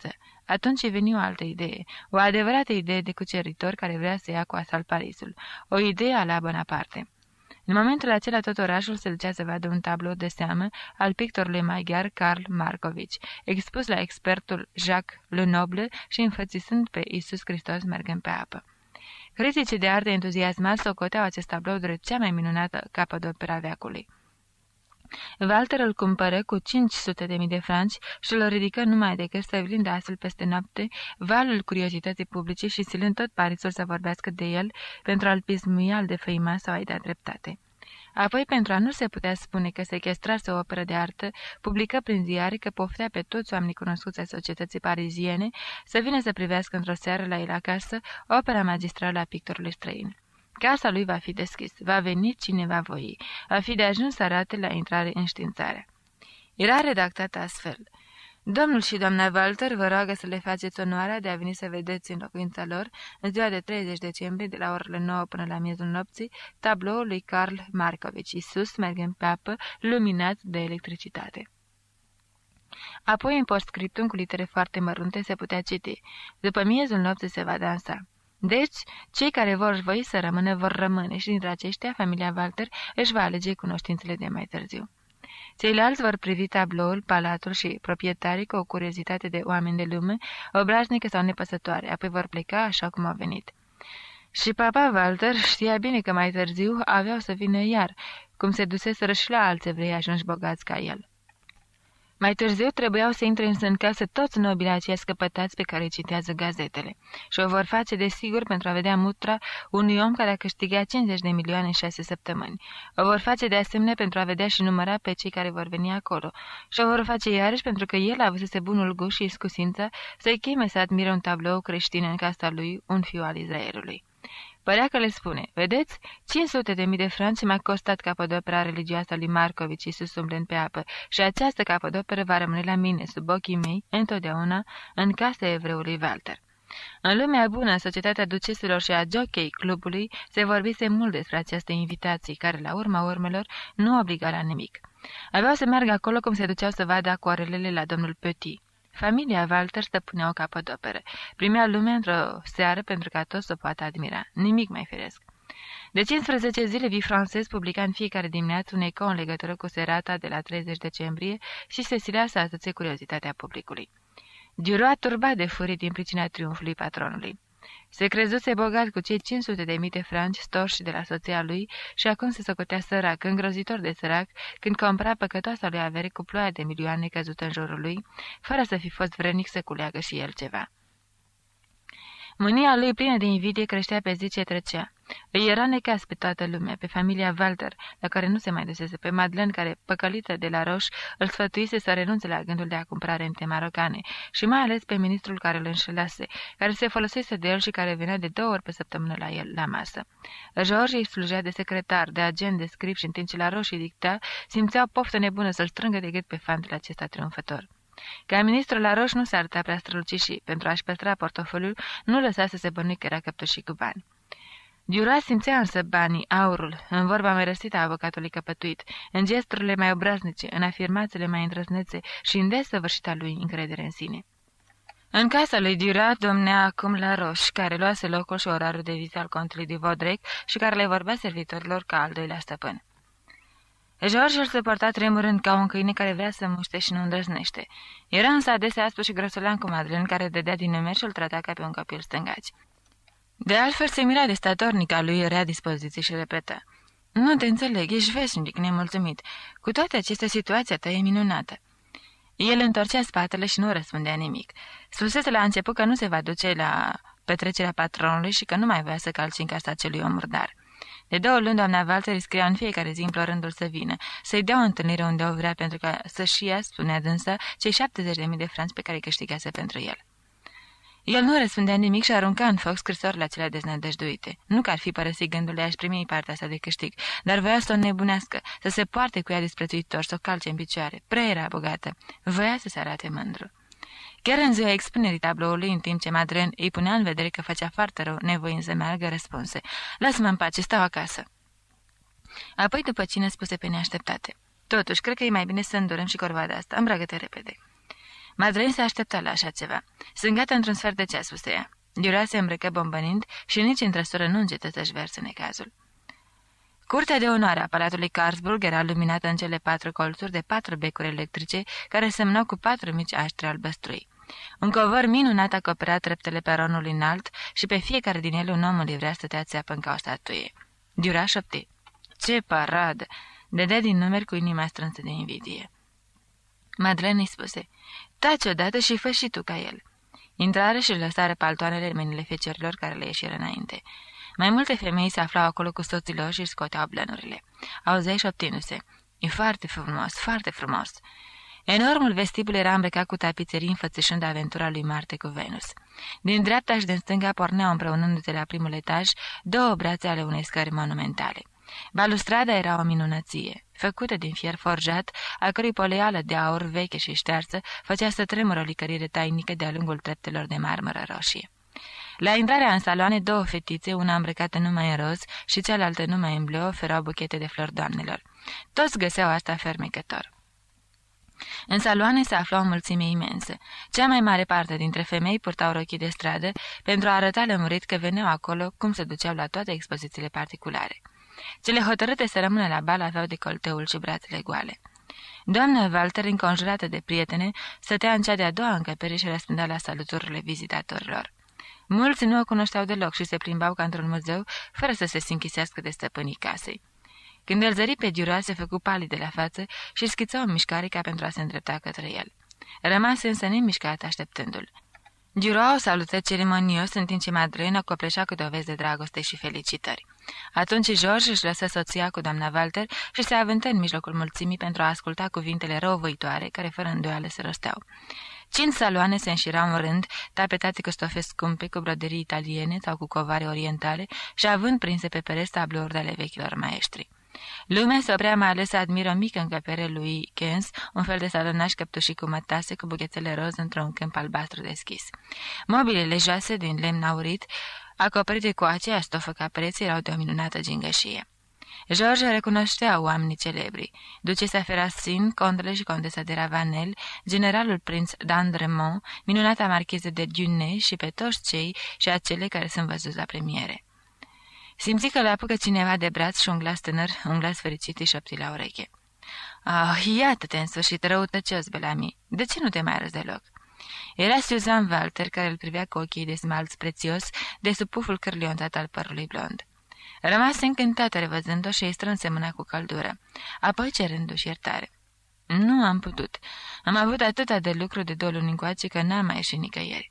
Atunci îi veni o altă idee, o adevărată idee de cuceritor care vrea să ia cu asalt Parisul, o idee a la Bonaparte. În momentul acela tot orașul se ducea să vadă un tablou de seamă al pictorului maghiar Karl Markovici, expus la expertul Jacques Lenoble și înfățișând pe Iisus Hristos mergând pe apă. Criticii de artă entuziasmați socoteau acest tablou drept cea mai minunată capodoperă a veacului. Walter îl cumpără cu 500.000 de franci și îl ridică numai decât stăvilind astfel peste noapte valul curiozității publice și silând tot Parisul să vorbească de el pentru a-l pismui, al defăima sau a-i da dreptate. Apoi, pentru a nu se putea spune că sechestrase o operă de artă, publică prin ziare că poftea pe toți oamenii cunoscuți ai societății pariziene să vină să privească într-o seară la el acasă opera magistrală a pictorului străin. Casa lui va fi deschis, va veni cine va voi, va fi de ajuns să arate la intrare înștiințarea. Era redactat astfel: Domnul și doamna Walter vă roagă să le faceți onoarea de a veni să vedeți în locuința lor, în ziua de 30 decembrie, de la orele 9 până la miezul nopții, tabloul lui Karl Markovici, Iisus mergând pe apă, luminat de electricitate. Apoi, în postscriptum cu litere foarte mărunte, se putea citi: După miezul nopții se va dansa. Deci, cei care vor voi să rămână, vor rămâne și dintre aceștia, familia Walter își va alege cunoștințele de mai târziu. Ceilalți vor privi tabloul, palatul și proprietarii cu o curiozitate de oameni de lume, obraznică sau nepăsătoare, apoi vor pleca așa cum au venit. Și papa Walter știa bine că mai târziu aveau să vină iar, cum se duseseră și la alți evrei ajunși bogați ca el. Mai târziu trebuiau să intre în casă toți nobilii aceia scăpătați pe care îi citează gazetele și o vor face desigur pentru a vedea mutra unui om care a câștigat 50 de milioane în 6 săptămâni. O vor face de asemenea pentru a vedea și număra pe cei care vor veni acolo și o vor face iarăși pentru că el avusese bunul gust și iscusința să-i cheme să admire un tablou creștin în casa lui, un fiu al Israelului. Părea că le spune: vedeți, 500.000 de franci m-a costat capodopera religioasă lui Markovici, Iisus umblând pe apă, și această capodoperă va rămâne la mine, sub ochii mei, întotdeauna, în casa evreului Walter. În lumea bună, în societatea duceselor și a jockey clubului, se vorbise mult despre această invitație, care, la urma urmelor, nu obliga la nimic. Aveau să meargă acolo cum se duceau să vadă acoarelele la domnul Petit. Familia Walter stăpânea o capodoperă. Primea lumea într-o seară pentru ca toți să poată admira. Nimic mai firesc. De 15 zile, Vie Française publica în fiecare dimineață un ecou în legătură cu serata de la 30 decembrie și se silea să atâțe curiozitatea publicului. Duroa turba de furii din pricina triumfului patronului. Se crezuse bogat cu cei 500.000 de franci storși de la soția lui și acum se socotea sărac, îngrozitor de sărac, când compara păcătoasa lui avere cu ploaia de milioane căzută în jurul lui, fără să fi fost vrednic să culeagă și el ceva. Mânia lui plină de invidie creștea pe zi ce trecea. Îi era necaz pe toată lumea, pe familia Walter, la care nu se mai dusese, pe Madeleine, care, păcălită de la Roș, îl sfătuise să renunțe la gândul de a cumpăra rente marocane, și mai ales pe ministrul care îl înșelase, care se folosise de el și care venea de 2 ori pe săptămână la el, la masă. George îi slujea de secretar, de agent, de scrip și în timp ce la Roș îi dicta, simțea o poftă nebună să-l strângă de gât pe fantele acesta triumfător. Ca ministrul la Roș nu se arăta prea strălucit și, pentru a-și păstra portofoliul, nu lăsa să se bănui că era căptușit cu bani. Duroa simțea însă banii, aurul, în vorba mai răstită a avocatului căpătuit, în gesturile mai obraznice, în afirmațiile mai îndrăznețe și în desăvârșita lui încredere în sine. În casa lui Duroa domnea acum la Roș, care luase locul și orarul de vizită al contului de Vaudrec și care le vorbea servitorilor ca al doilea stăpân. George îl suporta tremurând ca un câine care vrea să muște și nu îndrăznește. Era însă adesea aspru și grosolan cu Madeleine, care dădea din numer și îl trata ca pe un copil stângaci. De altfel se mira de statornica lui rea dispoziție și repetă: Nu te înțeleg, ești veșnic nemulțumit. Cu toate acestea, situația ta e minunată. El întorcea spatele și nu răspundea nimic. Spusese la început că nu se va duce la petrecerea patronului și că nu mai voia să calce în casa acelui om murdar. De 2 luni, doamna Walter îi scria în fiecare zi implorându-l să vină, să-i dea o întâlnire unde o vrea pentru ca să-și ia, spunea dânsa, cei 70.000 de franci pe care îi câștigase pentru el. El nu răspundea nimic și arunca în foc scrisorile acelea deznădăjduite. Nu că ar fi părăsit gândul de a-și primi partea sa de câștig, dar voia să o nebunească, să se poarte cu ea disprețuitor, să o calce în picioare. Prea era bogată. Voia să se arate mândru. Chiar în ziua expunerii tabloului, în timp ce Madeleine îi punea în vedere că făcea foarte rău, nevoind să meargă, răspunse: Lasă-mă în pace, stau acasă. Apoi, după cine, spuse pe neașteptate: Totuși, cred că e mai bine să îndurăm și corvoada asta. Îmbracă-te repede. Madeleine se aștepta la așa ceva. Sunt gata într-un sfert de ceas, spuse ea. Duroase se îmbrăcă bombănind și nici în trăsură nu încetă să-și verse necazul. Curtea de onoare a Palatului Carlsburg era luminată în cele 4 colțuri de 4 becuri electrice care semnau cu 4 mici aștri albăstrui. Un covor minunat acoperea treptele peronului înalt și pe fiecare din ele un om în livrea stătea țeapă ca o statuie. Dura șopti. Ce paradă! Dădea din numeri cu inima strânsă de invidie. Madeleine îi spuse, taci odată și fă și tu ca el. Intrară și lăsară paltoanele în mâinile feciorilor care le ieșiră înainte. Mai multe femei se aflau acolo cu soților și își scoteau blănurile. Auzeai șoptindu-se. E foarte frumos, foarte frumos. Enormul vestibul era îmbrăcat cu tapiserii înfățișând aventura lui Marte cu Venus. Din dreapta și din stânga porneau împreunându-se la primul etaj 2 brațe ale unei scări monumentale. Balustrada era o minunăție, făcută din fier forjat, a cărui poleală de aur veche și ștearsă făcea să tremură o licărire tainică de-a lungul treptelor de marmură roșie. La intrarea în saloane, 2 fetițe, una îmbrăcată numai în roz și cealaltă numai în bleu, oferau buchete de flori doamnelor. Toți găseau asta fermecător. În saloane se afla o mulțime imensă. Cea mai mare parte dintre femei purtau rochii de stradă pentru a arăta lămurit că veneau acolo cum se duceau la toate expozițiile particulare. Cele hotărâte să rămână la bal aveau decolteul și brațele goale. Doamna Walter, înconjurată de prietene, stătea în cea de-a doua încăpere și răspundea la saluturile vizitatorilor. Mulți nu o cunoșteau deloc și se plimbau ca într-un muzeu, fără să se sinchisească de stăpânii casei. Când îl zări pe Duroy, se făcu palid de la față și schița o mișcare ca pentru a se îndrepta către el. Rămase însă nemișcat așteptându-l. Duroy o salută ceremonios în timp ce Madeleine o copleșea cu dovezi de dragoste și felicitări. Atunci George își lăsă soția cu doamna Walter și se avântă în mijlocul mulțimii pentru a asculta cuvintele răuvoitoare care fără îndoială se rosteau. 5 saloane se înșirau în rând, tapetate cu stofe scumpe, cu broderii italiene sau cu covare orientale și având prinse pe pereți tablouri de ale vechilor maestri. Lumea se oprea mai ales să admiră o mică încăpere lui Kens, un fel de salonaș căptușit cu mătase, cu buchețele roz într-un câmp albastru deschis. Mobilele joase din lemn aurit, acoperite cu aceeași stofă ca pereții, erau de o minunată gingășie. George recunoștea oamenii celebri, ducesa Ferracin, contele și contesa de Ravanel, generalul prinț d'Andremont, minunata marcheză de Dunay și pe toți cei și acele care sunt văzuți la premiere. Simți că le apucă cineva de braț și un glas tânăr, un glas fericit îi șopti la ureche. Ah, iată-te în sfârșit, răutăcios, Bellamy. De ce nu te mai arăți deloc?" Era Susan Walter, care îl privea cu ochii de smalț prețios de sub puful cârliontat al părului blond. Rămase încântată revăzând-o și îi strânse mâna cu căldură, apoi cerându-și iertare. Nu am putut. Am avut atâta de lucru de 2 luni încoace că n-am mai ieșit nicăieri."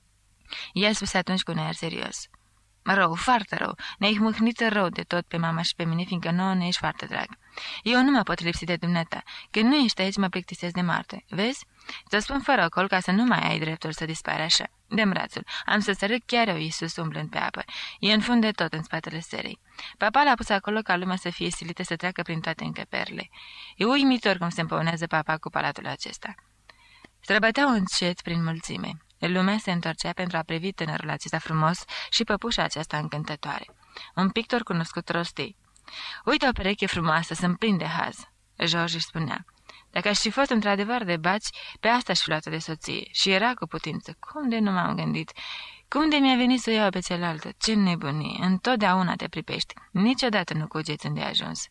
I-a spus atunci cu un aer serios. Rău, foarte rău. Ne-ai mâhnit rău de tot pe mama și pe mine, fiindcă nouă ne ești foarte drag. Eu nu mă pot lipsi de dumneata. Când nu ești aici, mă plictisesc de moarte. Vezi? Ți-o spun fără ocol ca să nu mai ai dreptul să dispari așa. Dă-mi brațul. Am să sărât chiar eu Iisus umblând pe apă. E în fund de tot în spatele serei. Papa l-a pus acolo ca lumea să fie silită să treacă prin toate încăperile. E uimitor cum se împăunează papa cu palatul acesta. Străbăteau încet prin mulțime. Lumea se întorcea pentru a privi tânărul acesta frumos și păpușa aceasta încântătoare. Un pictor cunoscut rosti. Uite o pereche frumoasă, sunt plin de haz. George își spunea. Dacă aș fi fost într-adevăr de baci, pe asta aș fi luat-o de soție. Și era cu putință. Cum de nu m-am gândit? Cum de mi-a venit să o iau pe cealaltă? Ce nebunie! Întotdeauna te pripești. Niciodată nu cugeți unde ai ajuns.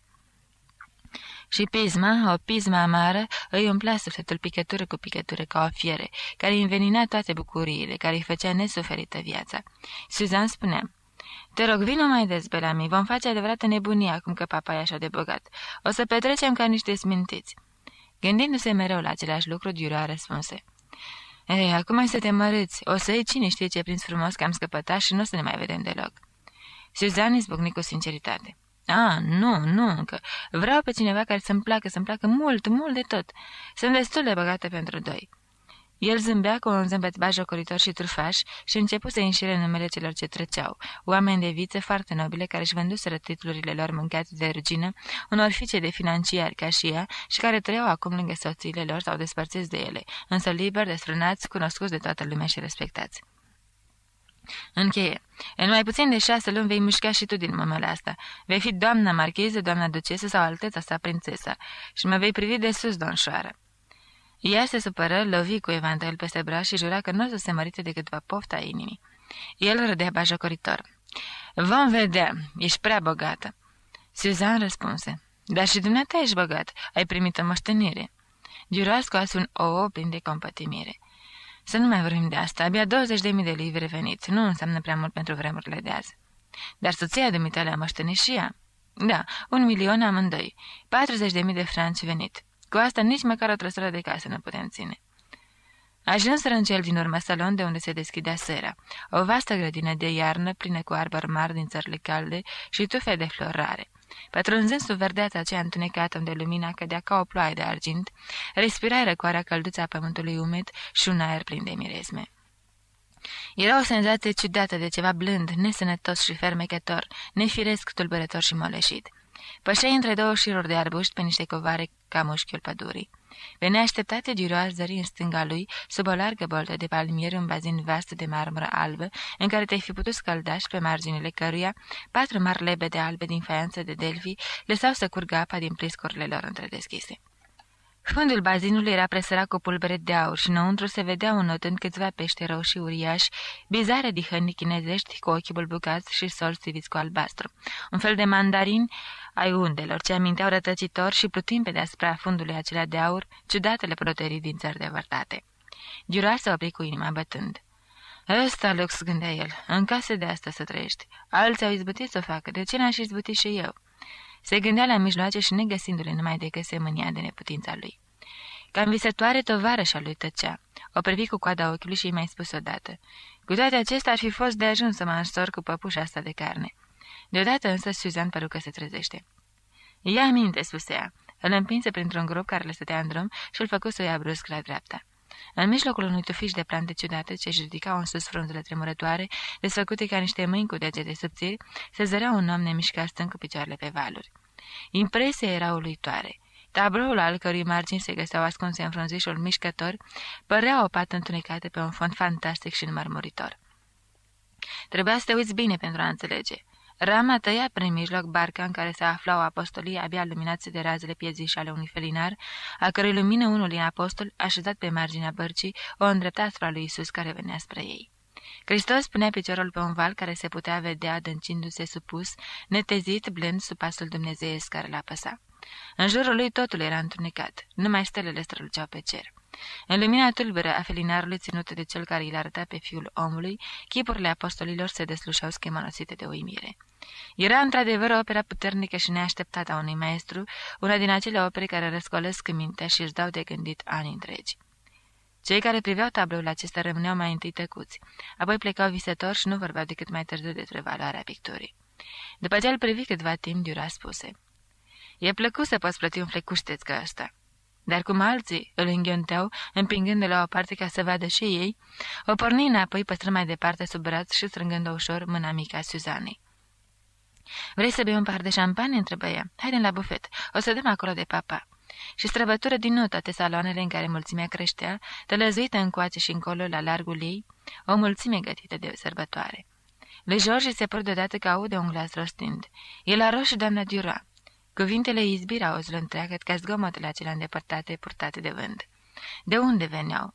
Și pisma, o pismă amară, îi umplea sufletul picătură cu picătură ca o fiere, care îi învenina toate bucuriile, care îi făcea nesuferită viața. Suzanne spunea, te rog, vino mai des, Bellamy, vom face adevărată nebunie acum că papa e așa de bogat. O să petrecem ca niște smintiți." Gândindu-se mereu la același lucru, Duroy răspunse. Ei, acum ai să te mărâți, o să iei cine știe ce prins frumos că am scăpătat și nu o să ne mai vedem deloc." Suzanne izbucni cu sinceritate. Nu încă. Vreau pe cineva care să-mi placă mult, mult de tot. Sunt destul de băgată pentru 2. El zâmbea cu un zâmbet bajocoritor și trufaș și începu să înșire numele celor ce treceau, oameni de viță foarte nobile care își vânduseră titlurile lor mâncate de rugină, unor fiice de financiari ca și ea și care trăiau acum lângă soțiile lor sau despărțiți de ele, însă liberi, desfrânați, cunoscuți de toată lumea și respectați. Încheie. În mai puțin de 6 luni vei mușca și tu din mămăla asta. Vei fi doamna marcheză, doamna ducesă sau alteța sa prințesa și mă vei privi de sus, donșoară. Ea se supără, lovi cu evantail peste braț și jura că nu o să se mărite decât după pofta inimii. El râdea batjocoritor. Vom vedea, ești prea bogată. Suzanne răspunse. Dar și dumneata ești bogat, ai primit o moștenire. Durois scoase un ou plin de compătimire. Să nu mai vorbim de asta, abia 20.000 de livre veniți, nu înseamnă prea mult pentru vremurile de azi. Dar soția dumitale a moștenit și ea. Da, 1.000.000 amândoi, 40.000 de franci venit. Cu asta nici măcar o trăsură de casă nu putem ține. Ajunseră în cel din urmă salon de unde se deschidea sera, o vastă grădină de iarnă plină cu arbori mari din țările calde și tufe de flori rare. Pătrunzând sub verdeața aceea întunecată unde lumina cădea ca o ploaie de argint, respirai răcoarea călduța pământului umed și un aer plin de miresme. Era o senzație ciudată de ceva blând, nesănătos și fermecător, nefiresc, tulburător și moleșit. Pășeai între două șiruri de arbuști pe niște covare ca mușchiul pădurii. Pe neașteptate, Durois zări în stânga lui, sub o largă boltă de palmieri, un bazin vast de marmură albă, în care te-ai fi putut scălda și pe marginile căruia 4 mari lebede albe din faianță de Delphi lăsau să curgă apa din pliscurile lor întredeschise. Fundul bazinului era presărat cu pulbere de aur și înăuntru se vedeau înotând câțiva pește roșii uriași, bizare dihănii chinezești cu ochii bulbucați și sol striviți cu albastru, un fel de mandarini ai undelor, ce aminteau rătăcitor și plutind pe deasupra fundului acelea de aur, ciudatele proterii din țări depărtate. Durois se opri cu inima bătând. Ăsta lux, gândea el, în casă de asta să trăiești. Alții au izbutit să o facă, de ce n-aș izbuti și eu? Se gândea la mijloace și negăsindu-le numai decât se mânia de neputința lui. Cam visătoare, tovarășa lui tăcea. O privi cu coada ochiului și i mai spus odată. Cu toate acestea ar fi fost de ajuns să mă însor cu păpușa asta de carne. Deodată însă Suzanne păru că se trezește. Ia aminte, spuse ea. Îl împinse printr-un grup care le stătea în drum și îl făcu să o ia brusc la dreapta. În mijlocul unui tufiș de plante ciudate ce-și ridicau în sus frunzele tremurătoare, desfăcute ca niște mâini cu degete subțiri, se zărea un om nemișcat stând cu picioarele pe valuri. Impresia era uluitoare. Tabloul al cărui margini se găseau ascunse în frunzișul mișcător, părea o pată întunecată pe un fond fantastic și înmărmuritor. Trebuia să te uiți bine pentru a înțelege. Rama tăia prin mijloc barca în care se aflau apostolii abia luminați de razele piezișe ale unui felinar, a cărui lumină unul din apostoli, așezat pe marginea bărcii, o îndrepta asupra lui Iisus care venea spre ei. Hristos punea piciorul pe un val care se putea vedea adâncindu-se supus, netezit, blând sub pasul dumnezeiesc care l-apăsa. În jurul lui totul era întunecat, numai stelele străluceau pe cer. În lumina tulbără a felinarului ținut de cel care îl arăta pe Fiul omului, chipurile apostolilor se deslușeau schemanosite de uimire. Era într-adevăr o operă puternică și neașteptată a unui maestru, una din acele opere care răscolesc mintea și își dau de gândit ani întregi. Cei care priveau tabloul acesta rămâneau mai întâi tăcuți, apoi plecau visători și nu vorbeau decât mai târziu despre valoarea picturii. După ce îl privi câtva timp, Durois spuse: E plăcut să poți plăti un flecușteț ca ăsta. Dar cum alții îl înghionteau, împingând-o la o parte ca să vadă și ei, o porni înapoi, păstră mai departe sub braț și strângând-o ușor mâna mică a Suzanei. Vrei să bei un pahar de șampanie?" întrebă ea. Haide la bufet, o să dăm acolo de papa." Și străbătură din nou toate saloanele în care mulțimea creștea, tălăzuită încoace și încolo la largul ei, o mulțime gătită de sărbătoare. Lui George se păru deodată că aude un glas rostind: "E la roșu, doamna Durois." Cuvintele izbirau auzul întreagă ca zgomotele acelea îndepărtate, purtate de vânt. De unde veneau?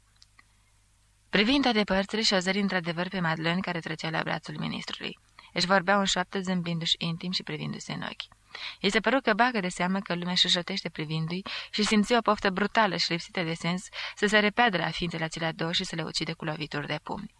Privind toate părțile și o zări într-adevăr pe Madeleine care trecea la brațul ministrului. Își vorbeau în șoaptă, zâmbindu-și intim și privindu-se în ochi. Ei se păru că bagă de seamă că lumea șușotește privindu-i și simți o poftă brutală și lipsită de sens să se repeadă la ființele acelea două și să le ucide cu lovituri de pumni.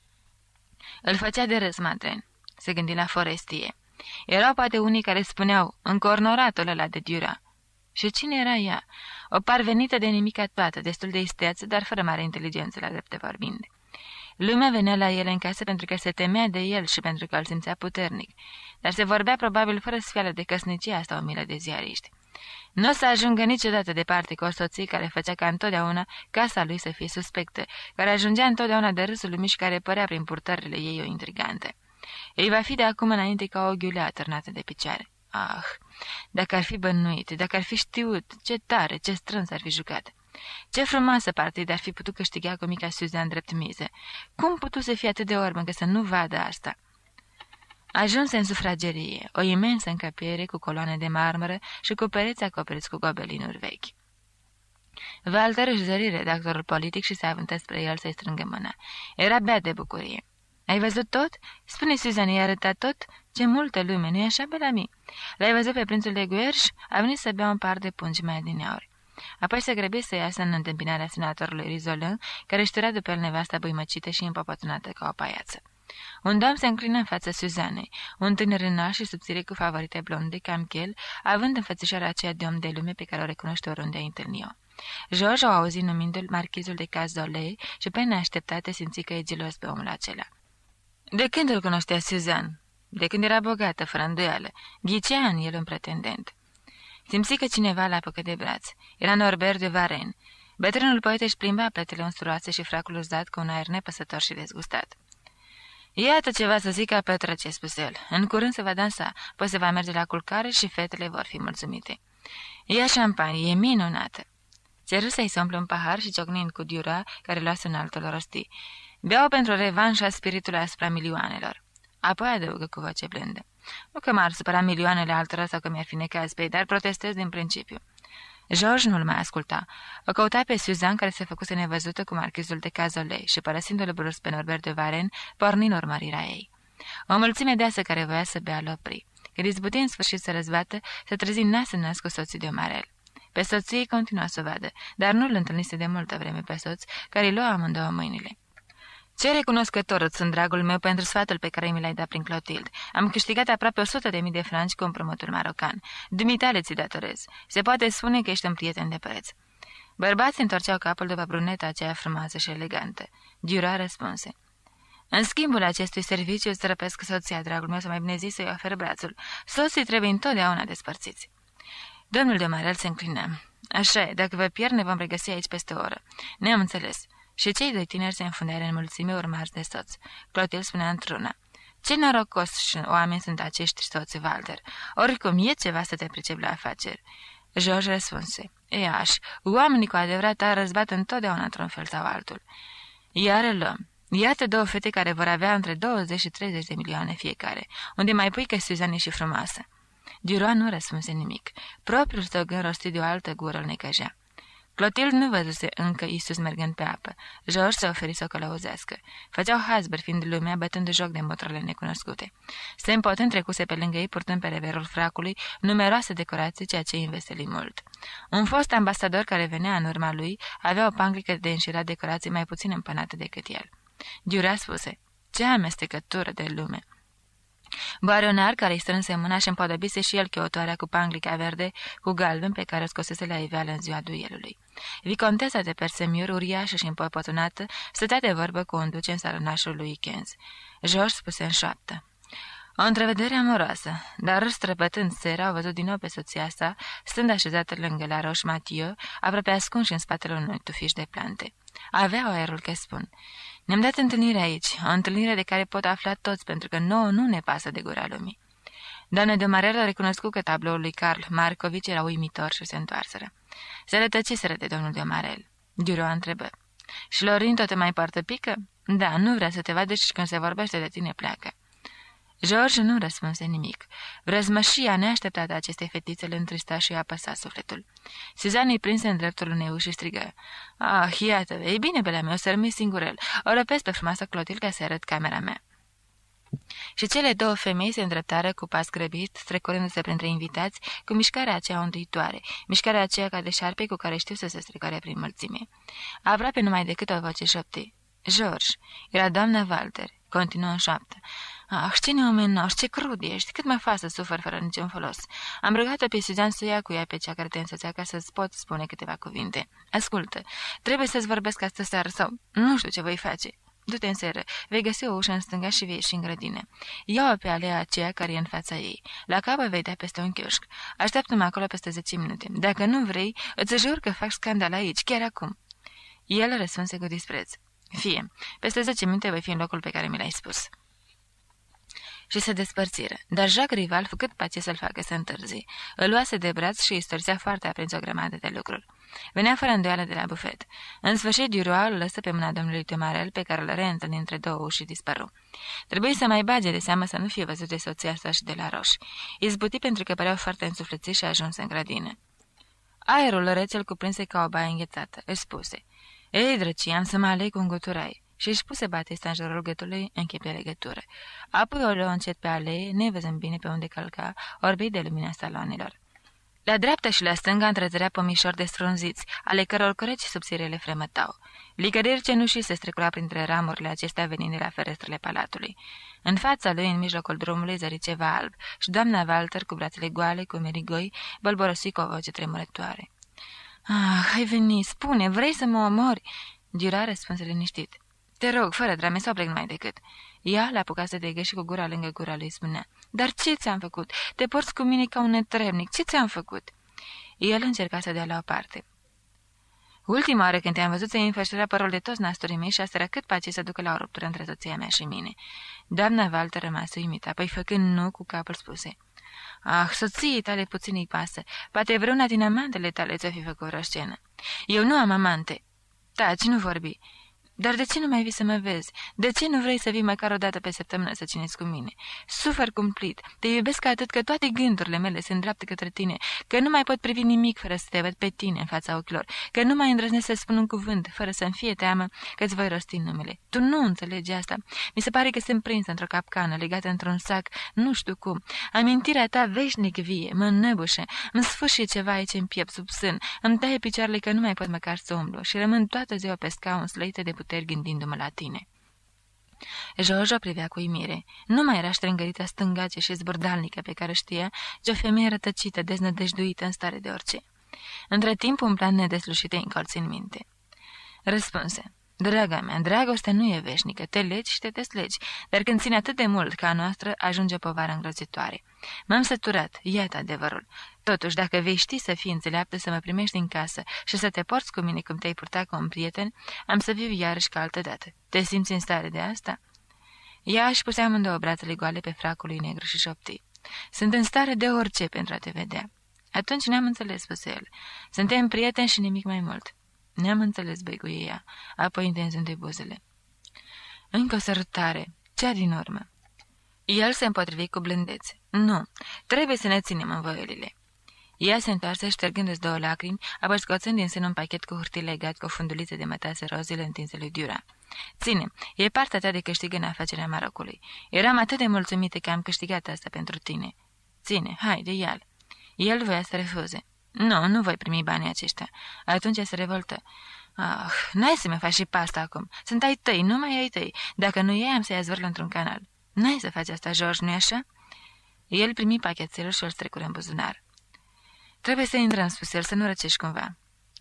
Îl făcea de râs, Madeleine. Se gândi la Forestie. Erau poate unii care spuneau, încornoratul ăla de Durois. Și cine era ea? O parvenită de nimica toată, destul de isteață, dar fără mare inteligență, la drepte vorbind. Lumea venea la el în casă pentru că se temea de el și pentru că îl simțea puternic, dar se vorbea probabil fără sfială de căsnicie asta o milă de ziariști. Nu o să ajungă niciodată departe cu o soție care făcea ca întotdeauna casa lui să fie suspectă, care ajungea întotdeauna de râsul lumii și care părea prin purtările ei o intrigantă. Ei va fi de acum înainte ca o ghiulea atârnată de picioare. Ah, dacă ar fi bănuit, dacă ar fi știut, ce tare, ce strâns ar fi jucat. Ce frumoasă partidă ar fi putut câștiga cu mica Suzanne drept miză. Cum putu să fie atât de orbă încât să nu vadă asta? Ajunse în sufragerie, o imensă încăpere cu coloane de marmură și cu pereți acoperiți cu gobelinuri vechi. Walter își zări redactorul politic și se avântă spre el să-i strângă mâna. Era beat de bucurie. Ai văzut tot? Spune, Suzanne, i-a arătat tot? Ce multă lume, nu-i așa, Bellamy? L-ai văzut pe prințul de Guerș? A venit să bea un par de pungi mai adineauri. Apoi se grăbi să iasă în întâmpinarea senatorului Rizolin, care își tărea după el nevasta băimăcită și împăpătunată ca o paiață. Un domn se înclină în fața Suzanei, un tânăr înalt și subțire cu favorite blonde, cam chel, având înfățișarea aceea de om de lume pe care o recunoște oriunde ai întâlni-o. George o auzi numindu-l marchizul de Cazolet și pe neașteptate simți că e gelos pe omul acela. De când îl cunoștea Suzanne? De când era bogată, fără îndoială. Ghicea în el un pretendent. Simți că cineva l-a apucat de braț. Era Norbert de Varenne. Bătrânul poet își plimba pletele unstruoase și fracul uzat cu un aer nepăsător și dezgustat. Iată ceva să zic, Petra, ce spus el. În curând se va dansa, apoi se va merge la culcare și fetele vor fi mulțumite. Ia șampanie, e minunată. Ceru să-i se umple un pahar și ciocnind cu Diura, care luase un altul rosti. Beau pentru revanșa spiritului asupra milioanelor. Apoi adăugă cu voce blândă. Nu că m-ar supăra milioanele altora sau că mi-ar fi necaz pe ei, dar protestez din principiu. George nu-l mai asculta. O căuta pe Suzanne, care se făcuse nevăzută cu marchizul de Cazolet și, părăsindu-l brusc pe Norbert de Varenne, porni în urmărirea ei. O mulțime deasă care voia să bea l-opri. Când izbuti în sfârșit să răzbată, se trezi nas în nas cu soții de Omarel. Pe soție continua să o vadă, dar nu-l întâlnise de multă vreme pe soț, care îi lua amândouă mâinile. Ce recunoscător îți sunt, dragul meu, pentru sfatul pe care mi l-ai dat prin Clotilde. Am câștigat aproape 100.000 de franci cu împrumutul marocan. Dumitale ți datorez. Se poate spune că ești un prieten de preț. Bărbații întorceau capul după bruneta aceea frumoasă și elegantă. Dura răspunse. În schimbul acestui serviciu îți răpesc soția, dragul meu, să mai bine zis să-i ofer brațul. Soții trebuie întotdeauna despărțiți. Domnul de Marel se înclină. Așa e, dacă vă pierd, ne vom regăsi aici peste o oră. Ne-am înțeles. Și cei doi tineri se înfundeară în mulțime urmați de soț. Clotilde spunea într-una. Ce norocoși oameni sunt acești soți, Walter. Oricum e ceva să te pricepi la afaceri. George răspunse. Oamenii cu adevărat ar răzbat întotdeauna într-un fel sau altul. Iar îl luăm. Iată două fete care vor avea între 20 și 30 de milioane fiecare, unde mai pui că Suzanne e și frumoasă. Duroy nu răspunse nimic. Propriul său gând rostit de o altă gură îl necăjea. Clotilde nu văzuse încă Iisus mergând pe apă. George se oferi să o călăuzească. Făceau hazbăr fiind lumea, bătând joc de motrele necunoscute. Sempotând trecuse pe lângă ei, purtând pe reverul fracului numeroase decorații, ceea ce îi înveseli mult. Un fost ambasador care venea în urma lui avea o panglică de înșirat decorații mai puțin împănate decât el. Duroy spuse, ce amestecătură de lume! Baronar, care îi strânse mâna și împodobise și el chiotoarea cu panglica verde cu galben pe care o scosese la iveală în ziua duelului. Vicontesa de Persemiur, uriașă și împăpătunată, stătea de vorbă cu un duce în salonașul lui Kenz. George spuse în șoaptă. O întrevedere amoroasă, dar străbătând seara, au văzut din nou pe soția sa, stând așezată lângă la Roche Mathieu, aproape ascunși în spatele unui tufiș de plante. Avea aerul că spun. Ne-am dat întâlnire aici, o întâlnire de care pot afla toți, pentru că nouă nu ne pasă de gura lumii. Doamna de Marel a recunoscut că tabloul lui Karl Markovici era uimitor și se întoarseră. Se rătăciseră de domnul de Marel. Duroy întrebă. Și Lorin tot mai poartă pică? Da, nu vrea să te vadă și când se vorbește de tine pleacă. George nu răspunse nimic. Vrăzmășia neașteptată a acestei fetițe îl întrista și apăsa sufletul. Suzanne îi prinse în dreptul unei uși și strigă. Ah, iată, e bine, Bela meu, să rămâi singurel. O răpesc pe frumoasa Clotilde ca să arăt camera mea. Și cele două femei se îndreptară cu pas grăbit, strecurându-se printre invitați, cu mișcarea aceea onduitoare, mișcarea aceea ca de șarpe cu care știu să se strecoare prin mulțime. Aproape numai decât o voce șopti. George, era doamna Walter, continuă în șoaptă. Ah, ce neomenos, ce crud ești, cât mă fac să sufăr fără niciun folos. Am rugat-o pe Suzanne să ia cu ea pe cea care te însoțea ca să-ți pot spune câteva cuvinte. Ascultă, trebuie să-ți vorbesc astă seară sau nu știu ce voi face. Du-te în seră, vei găsi o ușă în stânga și vei ieși în grădină. Ia-o pe alea aceea care e în fața ei. La capă vei da peste un chioșc. Așteaptă-mă acolo peste 10 minute. Dacă nu vrei, îți jur că fac scandal aici, chiar acum. El răspunse cu dispreț. Fie, peste 10 minute voi fi în locul pe care mi l-ai spus. Și se despărțiră, dar Jacques Rival, făcât pace să-l facă să întârzi, îl luase de braț și îi stărsea foarte aprins o grămadă de lucruri. Venea fără îndoială de la bufet. În sfârșit, Duroy îl lăsă pe mâna domnului de Marel, pe care îl reîntâlni între două uși și dispăru. Trebuie să mai bage de seamă să nu fie văzut de soția sa și de la Roș. Izbuti pentru că păreau foarte însuflețiți și ajuns în grădină. Aerul rece îl cuprinse ca o baie înghețată. Își spuse: "Ei, drăci, am să mă aleg cu un guturai." Și își puse Batista în jurul gâtului în chip de legătură. Apoi o luă încet pe alee, nevăzând bine pe unde călca, orbit de lumina saloanelor. La dreapta și la stânga întrezărea pomișori desfrunziți, ale căror crăci subțirele fremătau. Licăderi cenușii se strecura printre ramurile acestea venind de la ferestrele palatului. În fața lui, în mijlocul drumului, zări ceva alb și doamna Walter, cu brațele goale, cu merigoi, bălborosi cu o voce tremurătoare. "Ah, ai venit, spune, vrei să mă omori?" Gira răspunse liniștit. "Te rog, fără drame, sau plec numai decât." Ea l-apucase de gât și cu gura lângă gura lui spunea: "Dar ce ți-am făcut? Te porți cu mine ca un netrebnic. Ce ți-am făcut?" El încerca să dea la o parte. "Ultima oară când te-am văzut, ți-ai înfășura părul de toți nasturii mei și asta era cât pace să ducă la o ruptură între soția mea și mine." Doamna Walter rămasă uimită, apoi făcând nu cu capul spuse: "Ah, soției tale puțin îi pasă. Poate vreuna din amantele tale ți-o fi făcut o scenă." "Eu nu am amante." "Taci, nu vorbi." "Dar de ce nu mai vii să mă vezi? De ce nu vrei să vii măcar o dată pe săptămână să cineți cu mine? Sufăr cumplit. Te iubesc atât că toate gândurile mele se îndreaptă către tine, că nu mai pot privi nimic fără să te văd pe tine în fața ochilor, că nu mai îndrăznesc să spun un cuvânt fără să-mi fie teamă că-ți voi rosti numele. Tu nu înțelegi asta. Mi se pare că sunt prinsă într-o capcană, legată într-un sac, nu știu cum. Amintirea ta veșnic vie, mă înnăbușe, îmi sfâșie ceva aici în piept sub sân, îmi taie picioarele că nu mai pot măcar să umblu și rămân toată ziua pe scaun slăită de puteri gândindu-mă la tine." Jojo privea cu uimire. Nu mai era strângărită stângace și zburdalnică pe care știa, ci o femeie rătăcită, deznădăjduită în stare de orice. Între timp un plan nedeslușit îi încolți în minte. Răspunse: "Draga mea, dragostea nu e veșnică, te legi și te deslegi, dar când ține atât de mult ca a noastră, ajunge o povară îngrozitoare. M-am săturat, iată adevărul. Totuși, dacă vei ști să fii înțeleaptă, să mă primești din casă și să te porți cu mine cum te-ai purtat cu un prieten, am să viu iarăși ca altădată. Te simți în stare de asta?" Ea își puse amândouă brațele goale pe fracul lui negru și șopti: "Sunt în stare de orice pentru a te vedea." "Atunci ne-am înțeles," spuse el. "Suntem prieteni și nimic mai mult." "Ne-am înțeles," băiguie ea, apoi întinzându-i buzele. "Încă o sărutare, cea din urmă." El se împotrivi cu blândețe: "Nu, trebuie să ne ținem învoielile." Ea se întoarse ștergându-și 2 lacrimi, apoi scoțând din sân un pachet cu hârtii legat cu o funduliță de mătase rozile întinse lui Dura. "Ține, e partea ta de câștig în afacerea Marocului. Eram atât de mulțumită că am câștigat asta pentru tine. Ține, haide, ia-l." El voia să refuze. "Nu, nu voi primi banii aceștia." Atunci se revoltă: "Ah, n-ai să mi faci și pasta acum. Sunt ai tăi, numai ai tăi. Dacă nu iei, am să-i azvârl într-un canal. N-ai să faci asta, George, nu-i așa?" El primi pachetelul și îl strecură în buzunar. "Trebuie să intrăm," spuse el, "să nu răcești cumva."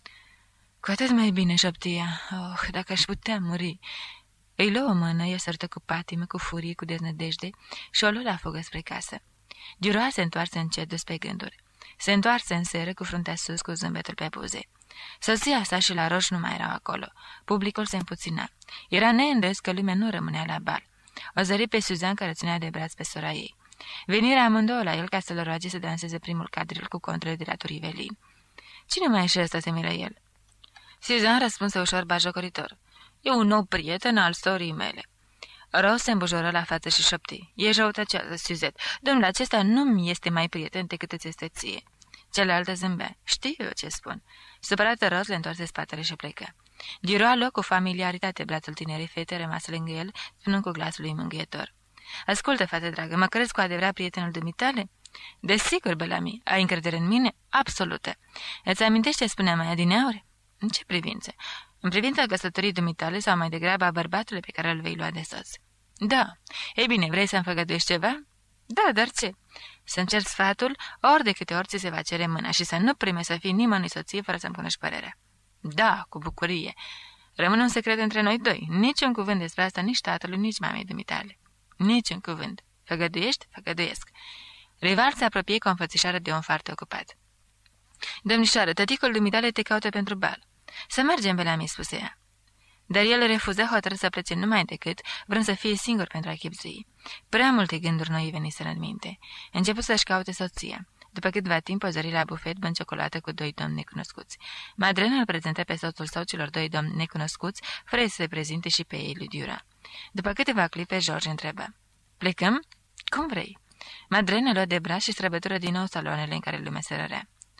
"Cu atât mai bine," șoptia. "Oh, dacă aș putea muri." Îi luă o mână, i-o sărută cu patimă, cu furie, cu deznădejde și o luă la fugă spre casă. Duroa se întoarse încet dus pe gânduri. Se întoarse în seră, cu fruntea sus, cu zâmbetul pe buze. Soția sa și la roș nu mai erau acolo. Publicul se împuțina. Era neîndoios că lumea nu rămânea la bal. O zări pe Suzan, care ținea de braț pe sora ei. Venirea amândouă la el ca să-l roage să danseze primul cadril cu contrele de la Turivelin. "Cine mai e și ăsta?" se miră el. Suzan răspunse ușor bajocoritor: "E un nou prieten al sorii mele." Ros se îmbujoră la față și șopti: "E răutăcioasă, Suzette. Domnul acesta nu-mi este mai prieten decât îți este ție." Cealaltă zâmbea: "Știu eu ce spun." Supărată, Ros le întoarse spatele și plecă. Duroa luă cu familiaritate brațul tinerei fete rămasă lângă el, spunând cu glasul lui mângâietor: "Ascultă, fată dragă, mă crezi cu adevărat prietenul dumitale?" "Desigur, Bellamy. Ai încredere în mine?" "Absolută." "Îți amintești ce spunea mai adineauri?" "În ce privințe?" "În privința căsătorii dumitale sau mai degrabă a bărbatului pe care îl vei lua de soț." "Da. Ei bine, vrei să-mi făgăduiești ceva?" "Da, dar ce?" "Să-mi cer sfatul ori de câte ori ți se va cere mâna și să nu prime să fii nimănui soție fără să-mi cunoști părerea." "Da, cu bucurie. Rămâne un secret între noi doi. Niciun cuvânt despre asta nici tatălui, nici mamei dumitale." "Niciun cuvânt. Făgăduiești?" "Făgăduiesc." Rival se apropie cu o înfățișare de om foarte ocupat. "Domnișoară, tăticul dumitale te caută pentru bal." "Să mergem, Bellamy," spuse ea. Dar el refuză, hotărât să plece numai decât, vrând să fie singur pentru a chibzui. Prea multe gânduri noi veniseră în minte. Început să-și caute soția. După câtva timp o zări la bufet bând ciocolată cu 2 domni necunoscuți. Madrena îl prezentă pe soțul său celor 2 domni necunoscuți, fără să se prezinte și pe ei lui Dura. După câteva clipe, George întrebă: "Plecăm?" "Cum vrei." Madrena luă de braț și străbătură din nou saloanele în care lumea se rărea.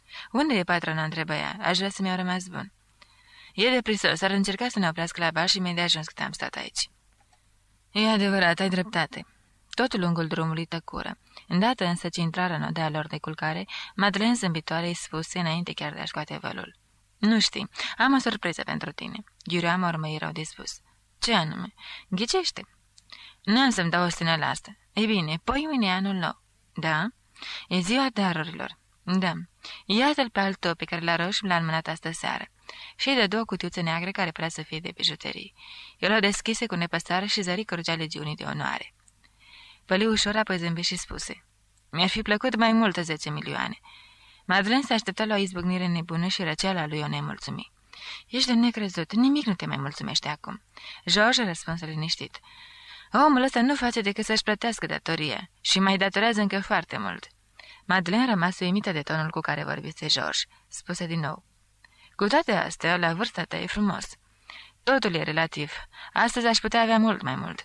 Unde e patrona?" întrebă ea. Aș vrea să mi-au rămas bun." E de prisos, ar încerca să ne oprească la bar și mi-e de ajuns cât am stat aici." E adevărat, ai dreptate." Tot lungul drumului tăcură. Îndată însă ce intrară în odea lor de culcare, Madeleine zâmbitoare îi spuse înainte chiar de a scoate vălul. Nu știi, am o surpriză pentru tine." Giurea mă urmăi rău de spus. Ce anume? Ghicește." Nu am să-mi dau o stină la asta." Ei bine, poimâine e anul nou." Da? E ziua darurilor." Da. Iată-l pe al tău pe care l-a rău și l-a înmânat astă seară." Și de 2 cutiuțe neagre care părea să fie de bijuterii. El o deschise cu nepăsare și zări cărucea legiunii de onoare. Păli ușor, apoi zâmbi și spuse: Mi-ar fi plăcut mai mult 10 milioane." Madeleine se aștepta la o izbucnire nebună și răceala lui o nemulțumi. Ești de necrezut, nimic nu te mai mulțumește acum." George răspunse liniștit: Omul ăsta nu face decât să-și plătească datoria și mai datorează încă foarte mult." Madeleine rămase uimită de tonul cu care vorbise George. Spuse din nou: Cu toate astea, la vârsta ta e frumos." Totul e relativ. Astăzi aș putea avea mult mai mult."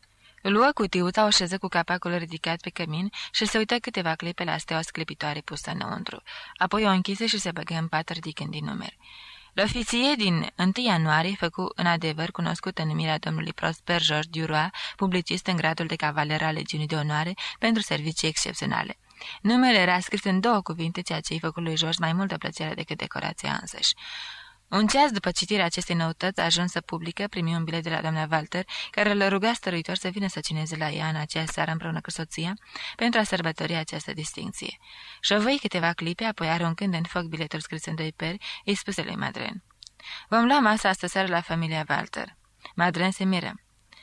Luă cutiuța, o șeză cu capacul ridicat pe cămin și se uită câteva clipe la steaua sclipitoare pusă înăuntru. Apoi o închise și se băgă în pat ridicând din numeri. L'ofiție din 1 ianuarie făcu în adevăr cunoscută numirea domnului Prosper Georges Duroy, publicist în gradul de cavaler al Legiunii de Onoare pentru servicii excepționale. Numele era scris în 2 cuvinte, ceea ce îi făcu lui George mai multă plăcere decât decorația însăși. Un ceas după citirea acestei noutăți, ajunsă publică, primi un bilet de la doamna Walter, care îl ruga stăruitor să vină să cineze la ea în aceea seară împreună cu soția, pentru a sărbători această distincție. Șovăi câteva clipe, apoi aruncând în foc biletul scris în 2 peri, îi spuse lui Madeleine: Vom lua masa astă seară la familia Walter." Madeleine se miră.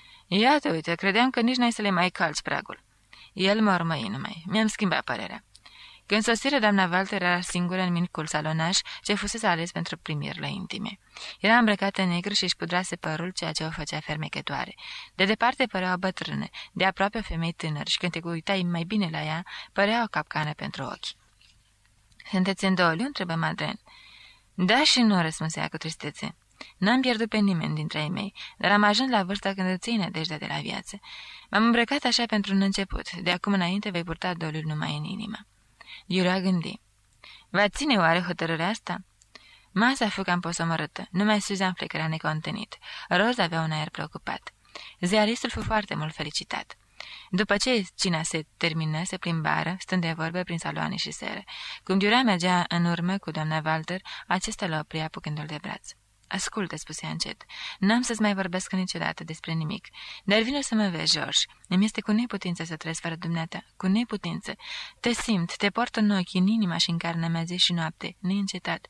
Iată, uite, credeam că nici n-ai să le mai calci pragul." El mă urmăi numai. Mi-am schimbat părerea. Când sosiră, doamna Walter era singură în micul salonaș ce fusese ales pentru primirile intime. Era îmbrăcată în negru și își pudrase părul, ceea ce o făcea fermecătoare. De departe părea o bătrână, de aproape o femeie tânără și când te uitai mai bine la ea, părea o capcană pentru ochi. Sunteți în 2 luni?" întrebă Madeleine. Da și nu," răspunse ea cu tristețe. N-am pierdut pe nimeni dintre ei mei, dar am ajuns la vârsta când îți ții nădejdea de la viață. M-am îmbrăcat așa pentru un început, de acum înainte vei purta 2 luni numai în inimă." Iurea gândi. Va ține oare hotărârea asta? Masa fu cam posomorâtă, numai Suzanne Fleck era necontenit. Rose avea un aer preocupat. Ziaristul fu foarte mult felicitat. După ce cina se termină, se plimbară, stând de vorbă prin saloane și sere. Cum Iurea mergea în urmă cu doamna Walter, acesta l-a oprit apucându-l de braț. Ascultă," spuse încet, n-am să-ți mai vorbesc niciodată despre nimic, dar vino să mă vezi, George. Îmi este cu neputință să trăiesc fără dumneata, cu neputință. Te simt, te port în ochi, în inima și în carnea mea zi și noapte, neîncetat.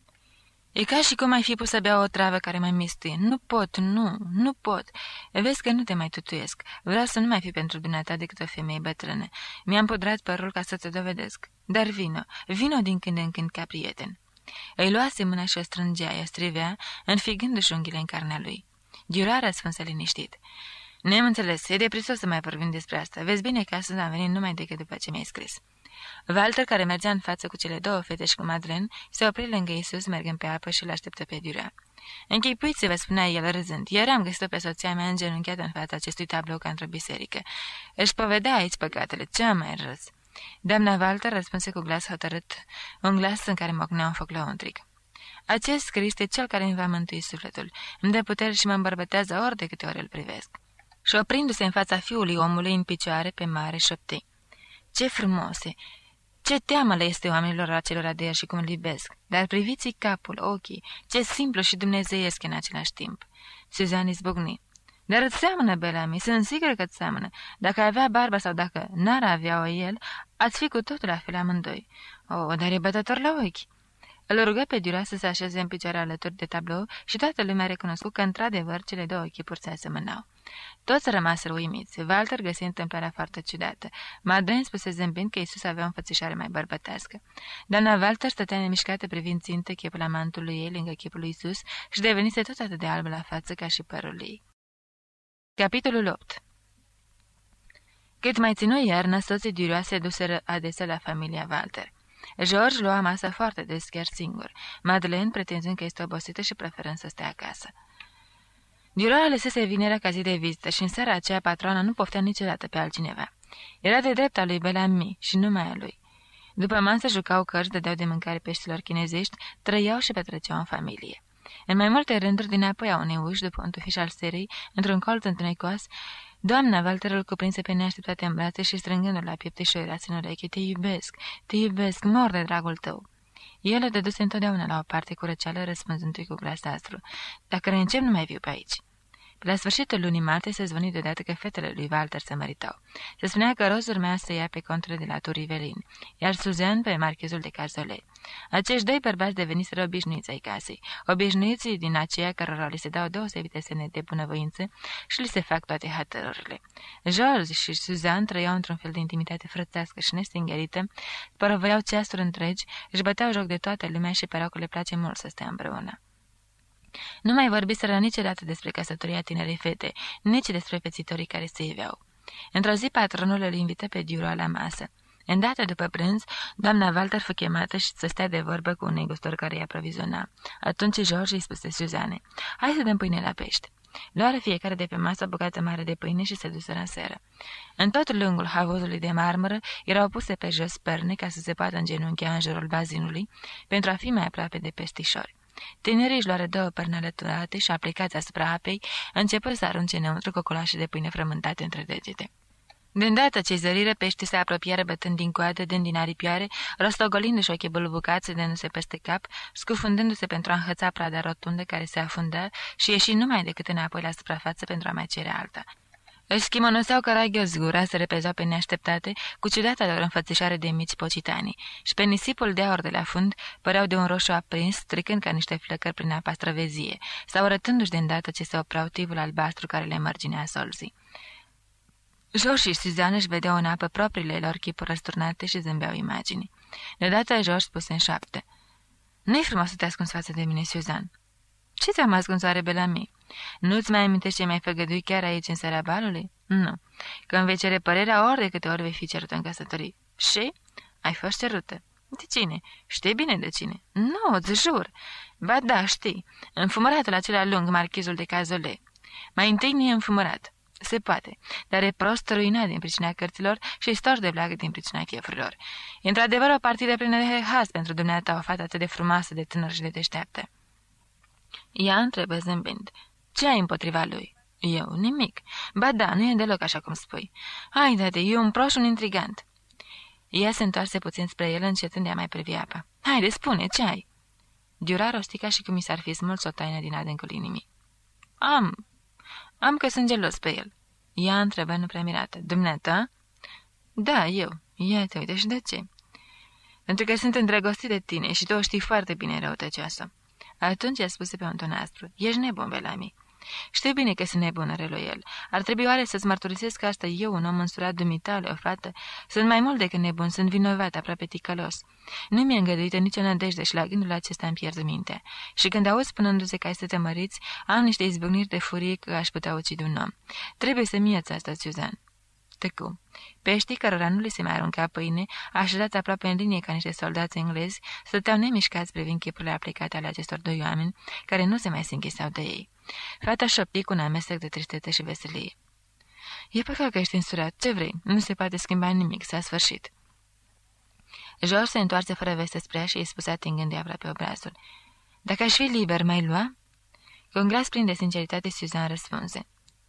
E ca și cum ai fi pus să bea o travă care mă mistuie. Nu pot, nu pot. Vezi că nu te mai tutuiesc. Vreau să nu mai fi pentru dumneata decât o femeie bătrână. Mi-am pudrat părul ca să te dovedesc. Dar vino din când în când ca prieten." Îi luase mâna și o strângea, o strivea, înfigându-și unghiile în carnea lui. Giura răspunse liniștit. Ne-am înțeles, e deprisos să mai vorbim despre asta. Vezi bine că astăzi am venit numai decât după ce mi-ai scris." Walter, care mergea în față cu cele 2 fete și cu Madeleine, se opri lângă Iisus, mergând pe apă și l-așteptă pe Giura. Închipuiți-vă, spunea el râzând, ieri am găsit-o pe soția mea îngenunchiată în fața acestui tablou ca într-o biserică. Își povedea aici păcatele, ce am mai râs. Doamna Walter răspunse cu glas hotărât, un glas în care mocnea un foc lăuntric. Acest scris e cel care îmi va mântui sufletul, îmi dă putere și mă îmbărbătează ori de câte ori îl privesc." Și oprindu-se în fața fiului omului în picioare pe mare, șopti: Ce frumoase! Ce teamă le este oamenilor acelora de el și cum îl iubesc! Dar priviți capul, ochii, ce simplu și dumnezeiesc în același timp!" Suzanne izbucni: Dar îți seamănă, Bellamy, sunt sigură că îți seamănă. Dacă avea barbă sau dacă n-ar avea-o el, ați fi cu totul la fel amândoi. Oh, dar e bătător la ochi." Îl rugă pe Duroy să se așeze în picioare alături de tablou și toată lumea recunoscut că, într-adevăr, cele 2 echipuri se asemănau. Toți rămaseră uimiți. Walter găsi întâmplarea foarte ciudată. Madeleine spuse zâmbind că Iisus avea o înfățișare mai bărbătească. Doamna Walter stătea nemișcată privind țintă chipul amantului ei lângă chipul lui Iisus și devenise tot atât de albă la față ca și părul ei. Capitolul 8. Cât mai ținu iarna, soții Duroy se duseră adesea la familia Walter. George lua masa foarte des, chiar singur, Madeleine pretinzând că este obosită și preferând să stea acasă. Duroy alesese vinerea ca zi de vizită și în seara aceea patroana nu poftea niciodată pe altcineva. Era de drept al lui Bellamy și numai a lui. După masă jucau cărți, dădeau de mâncare peștilor chinezești, trăiau și petreceau în familie. În mai multe rânduri, din apoi a unei uși, după un tufiș al serii, într-un colț întunecos, doamna Walter îl cuprinse pe neașteptate în brațe și strângându-l la piept și era în ureche: te iubesc, mor de dragul tău. El o dăduse întotdeauna la o parte cu răceală, răspunzându-i cu glas aspru: dacă reîncep, nu mai viu pe aici. Pe la sfârșitul lunii martie se zvoni deodată că fetele lui Walter se măritau. Se spunea că Rose urmea să ia pe contrele de la Turivelin, iar Suzanne pe marchezul de Cazolet. Acești doi bărbați deveniseră obișnuiți ai casei, obișnuiții din aceia cărora li se dau deosebite semne de bunăvoință și li se fac toate hotărârile. George și Suzanne trăiau într-un fel de intimitate frățească și nestingherită, părăvăiau ceasuri întregi, își băteau joc de toată lumea și păreau că le place mult să stea împreună. Nu mai vorbiseră niciodată despre căsătoria tinerei fete, nici despre pețitorii care se iveau. Într-o zi, patronul îl invită pe Duroy la masă. Îndată după prânz, doamna Walter fu chemată și să stea de vorbă cu un negustor care îi aproviziona. Atunci George îi spuse Suzanne: hai să dăm pâine la pește. Luară fiecare de pe masă o bucată mare de pâine și se duseră în seră. În tot lungul havuzului de marmură erau puse pe jos perne ca să se poată îngenunchea în jurul bazinului, pentru a fi mai aproape de peștișori. Tinerii își luară 2 perne alăturate și, aplicați asupra apei, începură să arunce înăuntru cocolașe de pâine frământate între degete. De îndată ce zăriră, peștii se apropiară bătând din coadă, dând din aripioare, rostogolindu-și ochii bălbucați, dându-se peste cap, scufundându-se pentru a înhăța prada rotundă care se afunda și ieși numai decât înapoi la suprafață pentru a mai cere alta. Își schimonoseau caragios gura, se repezau pe neașteptate, cu ciudata lor înfățișare de mici pocitani, și pe nisipul de aur de la fund păreau de un roșu aprins, trecând ca niște flăcări prin apa străvezie, sau arătându-și de îndată ce se opreau tivul albastru care le mărginea solzii. George și Suzanne își vedeau în apă propriile lor chipuri răsturnate și zâmbeau imaginii. Deodată George spuse în șoaptă: nu-i frumos să te ascunzi față de mine, Suzanne. Ce ți-am ascuns, oare, Bellamy? Nu-ți mai amintești ce mi-ai făgăduit chiar aici, în seara balului? Nu. Când vei cere părerea, ori de câte ori vei fi cerută în căsătorie. Și? Ai fost cerută. De cine? Știi bine de cine. Nu, îți jur. Ba da, știi. Înfumăratul acela lung, marchizul de Cazolet. Mai întâi nu e înfumărat. Se poate, dar e prost ruinat din pricina cărților și storj de bleagă din pricina chefurilor. E într-adevăr o partidă plină de haz pentru dumneata, o fată atât de frumoasă, de tânără și de deșteaptă. Ea întrebă zâmbind: ce ai împotriva lui? Eu? Nimic. Ba da, nu e deloc așa cum spui. Hai, date, e un proș, un intrigant. Ea se întoarse puțin spre el, încetând de a mai privi apa. Haide, spune, ce ai? Duroy rosti ca și cum i s-ar fi smuls o taină din adâncul inimii. Am că sunt gelos pe el. Ea întrebă nepremirată: dumneata? Da, eu. Ia te uite, și de ce? Pentru că sunt îndrăgostit de tine și tu o știi foarte bine, răutăcioasă. Atunci i-a spus pe un ton aspru: ești nebun, Bellamy. Știu bine că sunt nebună, relu el. Ar trebui oare să-ți mărturisesc că asta eu, un om însurat dumitale, o fată? Sunt mai mult decât nebun, sunt vinovat, aproape ticălos. Nu mi-e îngăduită nicio nădejde și la gândul acesta îmi pierd mintea. Și când auzi spunându-se că ai să te măriți, am niște izbucniri de furie că aș putea ucide un om. Trebuie să-mi ieți asta, Suzanne. Tăcu. Peștii, cărora nu li se mai arunca pâine, așezați aproape în linie ca niște soldați englezi, stăteau nemișcați privind chipurile aplicate ale acestor 2 oameni, care nu se mai se închisau de ei. Fata șopti cu un amestec de tristețe și veselie: e păcat că ești însurat. Ce vrei? Nu se poate schimba nimic. S-a sfârșit. George se întoarse fără veste spre ea și îi spuse atingând de aproape obrazul: dacă aș fi liber, m-ai lua? Cu un glas plin de sinceritate, Suzanne răspunse: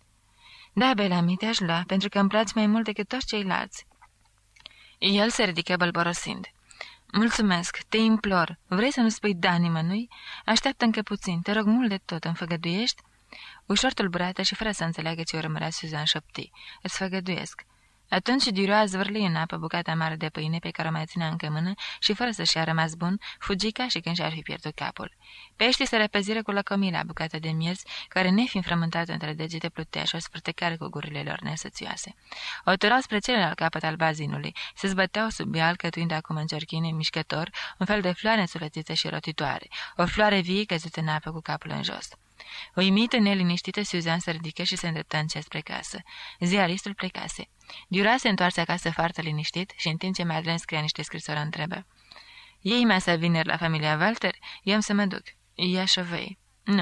da, Bellamy, te-aș lua, pentru că îmi placi mai mult decât toți ceilalți. El se ridică bălborosind: mulțumesc, te implor. Vrei să nu spui da nimănui? Așteaptă încă puțin, te rog mult de tot, îmi făgăduiești? Ușor tulburată și fără să înțeleagă ce urmărea, Suzanne șopti: îți făgăduiesc. Atunci Duroy zvârli în apă bucata mare de pâine pe care o mai ținea încă mână și, fără să-și a rămas bun, fugi ca și când și-ar fi pierdut capul. Peștii se repeziră cu lăcomii la bucata de miez, care, nefiind frământată între degete, plutea și o sfârtecare cu gurile lor nesățioase. O turau spre celălalt capăt al bazinului, se zbăteau sub ea, alcătuind acum în cerchine mișcător un fel de floare însulețită și rotitoare, o floare vie căzută în apă cu capul în jos. Uimită, neliniștită, Suzanne se ridică și se îndreptă încet spre casă. Ziaristul plecase. Duroy se întoarse acasă foarte liniștit și, în timp ce Madeleine scria niște scrisori, întrebă: iei masa vineri la familia Walter? Eu am să mă duc. Ea șovăie: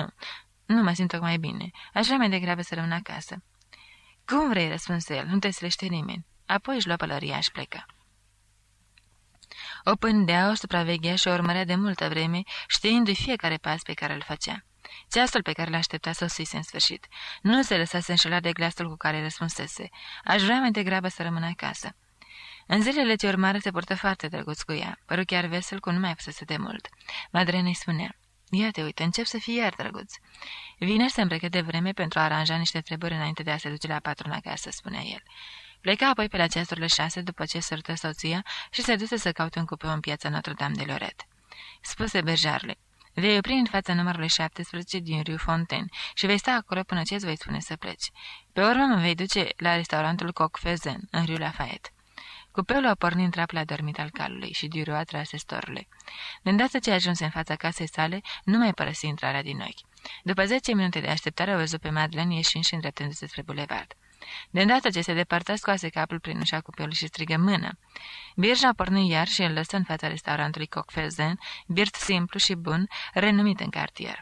nu mă simt tocmai bine. Aș vrea mai degrabă să rămân acasă. Cum vrei, răspunse el, nu te slește nimeni. Apoi își lua pălăria și plecă. O pândea, o supraveghea și o urmărea de multă vreme, știindu-i fiecare pas pe care îl făcea. Ceasul pe care l-aștepta sosise în sfârșit. Nu se lăsase înșelat de glasul cu care răspunsese. Aș vrea mai degrabă să rămână acasă. În zilele ce urmară se purtă foarte drăguț cu ea, păru chiar vesel cum nu mai fusese de mult. Madeleine îi spunea: "Ia te uite, încep să fii iar drăguț." Vineri se îmbrăcă de vreme pentru a aranja niște treburi înainte de a se duce la patron acasă, spunea el. Pleca apoi pe la ceasurile 6 după ce sărută soția și se duse să caute un cupeu în piața Notre-Dame de Lorette. Spuse berjarului: "Vei opri în fața numărului 17 din Rue Fontaine și vei sta acolo până ce îți voi spune să pleci. Pe urmă mă vei duce la restaurantul Coq Fezin, în Rue Lafayette." Cupeul a pornit în trap la dormit al calului și Duroux a trase storule. De îndată ce ajunse în fața casei sale, nu mai părăsi intrarea din ochi. După 10 minute de așteptare, o văzut pe Madeleine ieșind și îndreptându-se spre bulevard. De îndată ce se depărtă, scoase capul prin ușa cupeului și strigă: "Mână!" Birja porni iar și îl lăsă în fața restaurantului Coq Fezin, birt simplu și bun, renumit în cartier.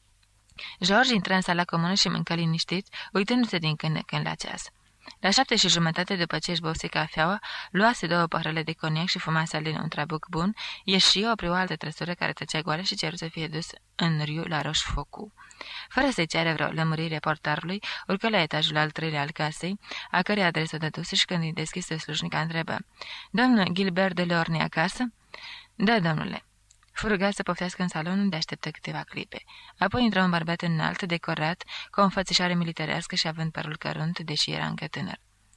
George intră în sala comună și mâncă liniștit, uitându-se din când în când la ceas. La 7:30, după ce își băuse cafeaua, luase 2 păhrăle de coniac și fumase alin un trabuc bun, ieși, opri o altă trăsură care tăcea goală și ceru să fie dus în Rue La Rochefoucauld. Fără să-i ceară vreo lămurire portarului, urcă la etajul al 3-lea al casei, a cărei adresă dăduse și când îi deschise slujnica întrebă: "Domnul Gilbert de Lorne acasă?" "Da, domnule." Fu rugat să poftească în salon, unde așteptă câteva clipe. Apoi intră un bărbat înalt, decorat, cu o înfățișare militarească și având părul cărunt, deși era încă tânăr.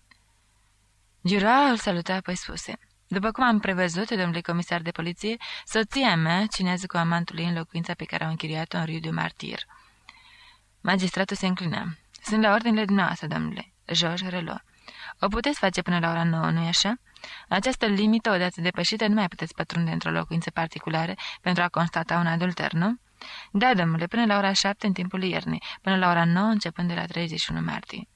Duroux îl salută, apoi spuse: "După cum am prevăzut, domnule comisar de poliție, soția mea cinează cu amantul ei în locuința pe care au închiriat-o în Rue du Martyr." Magistratul se înclină. "Sunt la ordinele dumneavoastră, domnule." George reluă: "O puteți face până la ora 9, nu-i așa? Această limită, odată depășită, nu mai puteți pătrunde într-o locuință particulară pentru a constata un adulter, nu?" "Da, domnule, până la ora 7 în timpul iernii, până la ora 9 începând de la 31 martie."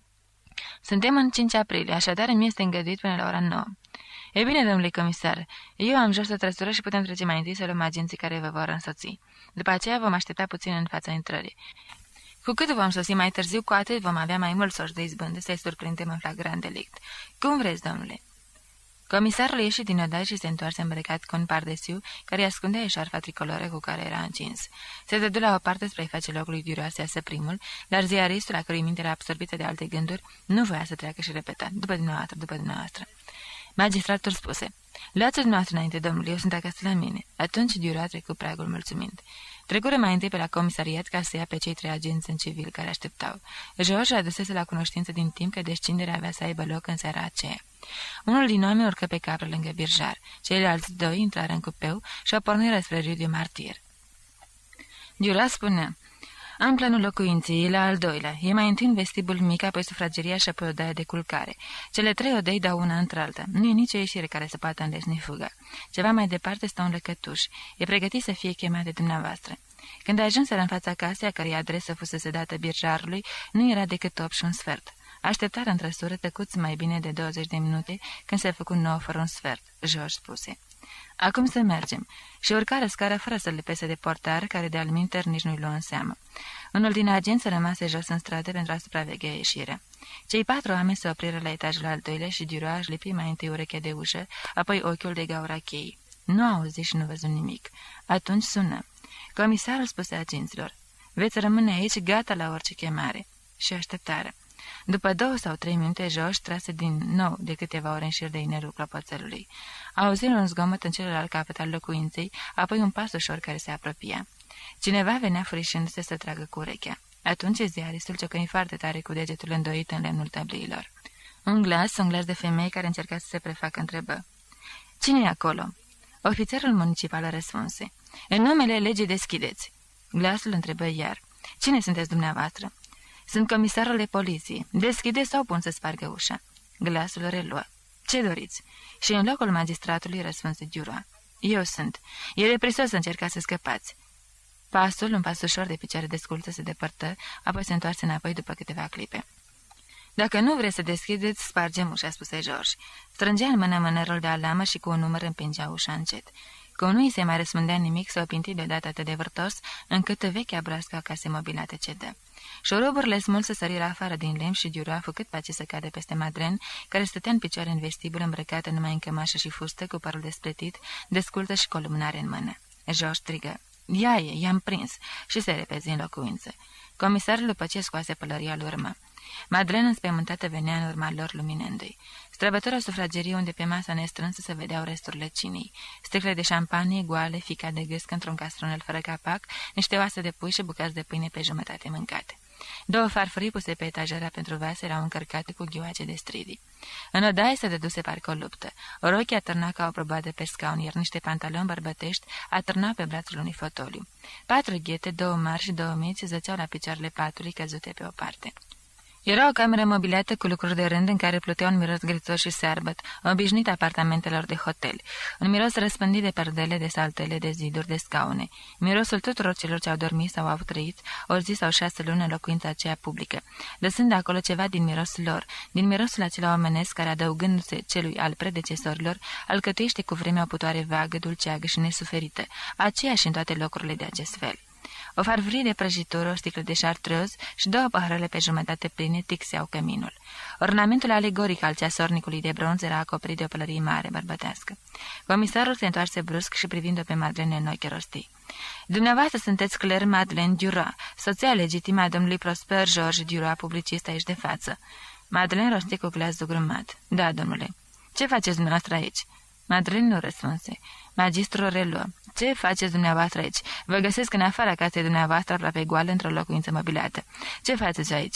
"Suntem în 5 aprilie, așadar îmi este îngăduit până la ora 9. "E bine, domnule comisar, eu am jos o trăsură și putem trece mai întâi să luăm agenții care vă vor însoți. După aceea vom aștepta puțin în fața intrării. Cu cât vom sosi mai târziu, cu atât vom avea mai mult sorți de izbândă să-i surprindem în flagrant delict. Cum vreți, domnule?" Comisarul ieși din odaie și se întoarse îmbrăcat cu un pardesiu care ascundea eșarfa tricoloră cu care era încins. Se dădu la o parte spre a face locul lui Duroux să iasă primul, dar ziaristul, a cărui minte era absorbită de alte gânduri, nu voia să treacă și repeta: "După dumneavoastră, după dumneavoastră." Magistratul spuse: "Luați-o dumneavoastră înainte, domnule, eu sunt acasă la mine." Atunci Duroux a trecut pragul mulțumind. Trecură mai întâi pe la comisariat ca să ia pe cei 3 agenți în civil care așteptau. George adusese la cunoștință din timp că descinderea avea să aibă loc în seara aceea. Unul din oameni urcă pe capră lângă birjar. Ceilalți 2 intrară în cupeu și o porniră spre Rue du Martyr. Duroux spunea: "Am planul locuinței, la al 2-lea. E mai întâi un vestibul mic, apoi sufrageria și apoi odaia de culcare. Cele 3 odăi dau una într-alta. Nu e nicio ieșire care să poată îndesni fuga. Ceva mai departe stă un lăcătuș. E pregătit să fie chemat de dumneavoastră." Când ajunseră în fața casei, a cărei adresă fusese dată birjarului, nu era decât 8:15. Așteptară în trăsură tăcuți mai bine de 20 de minute, când se făcu 9 fără un sfert. George spuse: "Acum să mergem." Și urcară scara fără să le pese de portar, care de alminter nici nu-i luă în seamă. Unul din agenți rămase jos în stradă pentru a supraveghea ieșirea. Cei 4 oameni se opriră la etajul al 2-lea și Duroux își lipi mai întâi urechea de ușă, apoi ochiul de gaura cheii. Nu auzi și nu văzu nimic. Atunci sună. Comisarul spuse agenților: "Veți rămâne aici, gata la orice chemare." Și așteptară. După 2 sau 3 minute, George trase din nou de câteva ore în șir de inerul clopoțelului. Auziră un zgomot în celălalt capăt al locuinței, apoi un pas ușor care se apropia. Cineva venea furișându-se să tragă cu urechea. Atunci ziaristul ciocăni foarte tare cu degetul îndoit în lemnul tabliilor. Un glas de femeie care încerca să se prefacă întrebă: "Cine e acolo?" Ofițerul municipal răspunse: "În numele legii deschideți." Glasul întrebă iar: "Cine sunteți dumneavoastră?" "Sunt comisarul de poliție. Deschideți sau pun să spargă ușa?" Glasul reluă: "Ce doriți?" Și în locul magistratului răspunse Duroux: "Eu sunt. E reprisos să încercați să scăpați." Pasul, un pas ușor de picioare desculță, se depărtă, apoi se întoarse înapoi după câteva clipe. "Dacă nu vreți să deschideți, spargem ușa," spuse George. Strângea în mână mânerul de alamă și cu un număr împingea ușa încet. Că nu îi se mai răspundea nimic, s-o pinti deodată atât de vârtos, încât vechea broască a casei mobilate cedă. Șoroburile smulse săriră afară din lemn și Duroy a făcut pace să cadă peste Madeleine, care stătea în picioare în vestibul, îmbrăcată numai în cămașă și fustă, cu părul despletit, descultă și columnare în mână. George strigă: "Ia e, i-am prins!" și se repezi în locuință. Comisarul, după ce scoase pălăria, îl urmă. Madeleine, înspăimântată, venea în urma lor, luminându-i. Străbătura sufrageriei, unde pe masa nestrânsă se vedeau resturile cinei, sticle de șampanie, goale, fica de gâscă într-un castronel fără capac, niște oase de pui și bucăți de pâine pe jumătate mâncate. 2 farfurii puse pe etajera pentru vase erau încărcate cu ghioace de stridii. În odaie se dăduse parcă o luptă. Rochia atârna ca o probadă pe scaun, iar niște pantaloni bărbătești atârnau pe brațul unui fotoliu. 4 ghete, 2 mari și 2 mici, zăceau la picioarele patului căzute pe o parte. Era o cameră mobilată cu lucruri de rând în care plutea un miros grițos și searbăt, obișnuit apartamentelor de hotel. Un miros răspândit de perdele, de saltele, de ziduri, de scaune. Mirosul tuturor celor ce au dormit sau au trăit o zi sau 6 luni în locuința aceea publică, lăsând acolo ceva din mirosul lor, din mirosul acela omenesc care, adăugându-se celui al predecesorilor, alcătuiește cu vremea o putoare vagă, dulceagă și nesuferită, aceeași în toate locurile de acest fel. O farfurie de prăjitură, o sticlă de chartreuse și 2 paharele pe jumătate pline tixeau căminul. Ornamentul alegoric al ceasornicului de bronz era acoperit de o pălărie mare bărbătească. Comisarul se întoarse brusc și, privind-o pe Madeleine în ochi, rosti: "Dumneavoastră sunteți Claire Madeleine Duroy, soția legitimă a domnului Prosper George Duroy, publicist aici de față." Madeleine rosti cu glas zugrumat: "Da, domnule." "Ce faceți dumneavoastră aici?" Madeleine nu răspunse. Magistrul reluă: "Ce faceți dumneavoastră aici? Vă găsesc în afara casei dumneavoastră, aproape goală, într-o locuință mobilată. Ce faceți aici?"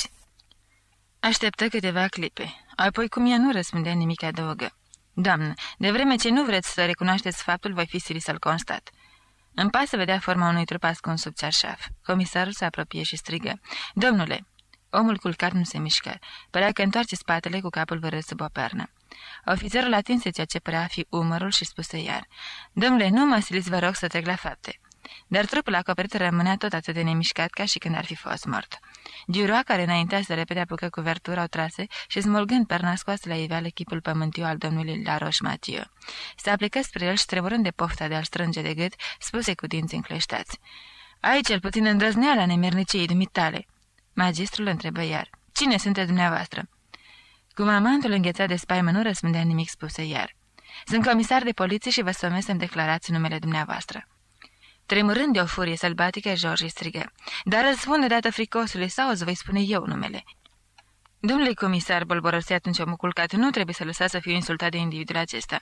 Așteptă câteva clipe. Apoi, cum ea nu răspundea nimic, adăugă: "Doamnă, de vreme ce nu vreți să recunoașteți faptul, voi fi silit să-l constat." În pas se vedea forma unui trup ascuns sub cearșaf. Comisarul se apropie și strigă: "Domnule!" Omul culcat nu se mișcă. Părea că întoarce spatele cu capul vărât sub o pernă. Ofițerul atinse ceea ce părea a fi umărul și spuse iar: "Domnule, nu mă siliți, vă rog, să trec la fapte." Dar trupul acoperit rămânea tot atât de nemișcat ca și când ar fi fost mort. Duroy, care înaintease repede, apucă cuvertura, o trase și, smulgând perna, scoase la iveală chipul pământiu al domnului Laroche-Mathieu. Se aplecă spre el și, tremurând de pofta de a-l strânge de gât, spuse cu dinții încleștați: "Ai cel puțin îndrăzneala nemernicii dumitale." Magistrul întrebă iar: "Cine sunteți dumneavoastră?" Cum amantul înghețat de spaimă nu răspundea nimic, spuse iar: "Sunt comisar de poliție și vă somesc să-mi declarați numele dumneavoastră." Tremurând de o furie sălbatică, George strigă: "Dar răspunde dată fricosului, sau îți voi spune eu numele." "Domnule comisar," bolborosi atunci omul culcat, "nu trebuie să lăsați să fiu insultat de individul acesta."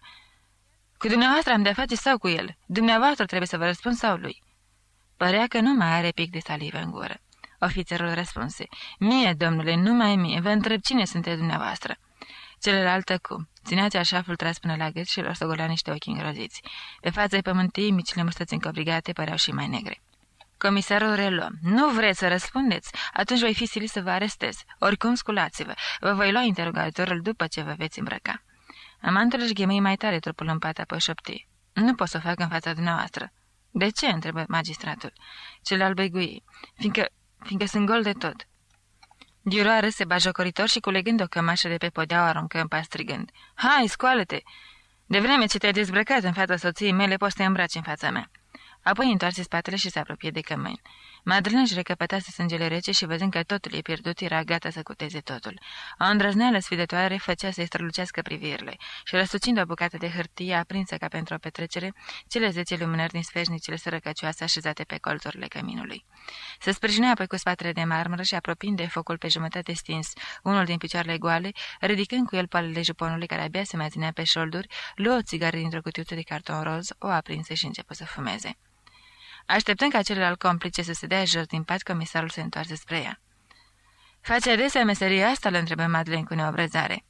"Cu dumneavoastră am de-a face sau cu el? Dumneavoastră trebuie să vă răspund sau lui?" Părea că nu mai are pic de salivă în gură. Ofițerul răspunse: "Mie, domnule, numai mie. Vă întreb cine sunteți dumneavoastră." Celălalt tăcu. Ținea ceașaful tras până la gât și rostogolea niște ochi îngroziți. Pe fața-i pământii, micile mustăți încobrigate păreau și mai negre. Comisarul reluă: "Nu vreți să răspundeți? Atunci voi fi silit să vă arestez. Oricum, sculați-vă. Vă voi lua interogatorul după ce vă veți îmbrăca." Amantul își ghemăi mai tare trupul în pat, apoi șopti: "Nu pot să o fac în fața dumneavoastră." "De ce?" întrebă magistratul. Celălalt băigui: Fiindcă sunt gol de tot." Duroy râse bajocoritor și, culegând o cămașă de pe podea, o aruncă în pas strigând: "Hai, scoală-te! De vreme ce te-ai dezbrăcat în fața soției mele, poți să te îmbraci în fața mea." Apoi întoarse spatele și se apropie de cămâni. Madeleine își recăpătase sângele rece și, văzând că totul e pierdut, era gata să cuteze totul. O îndrăzneală sfidătoare făcea să-i strălucească privirile și, răsucind o bucată de hârtie aprinsă ca pentru o petrecere, cele 10 lumânări din sfeșnicele sărăcăcioase așezate pe colțurile căminului. Se sprijinea apoi cu spatele de marmură și, apropiind de focul pe jumătate stins, unul din picioarele goale, ridicând cu el palele juponului care abia se mai ținea pe șolduri, luă o țigară dintr-o cutiuță de carton roz, o aprinse și început să fumeze. Așteptând ca celălalt complice să se dea jos din pat, comisarul se întoarse spre ea. "Face adesea meseria asta?" îl întrebă Madeleine cu neobrăzare.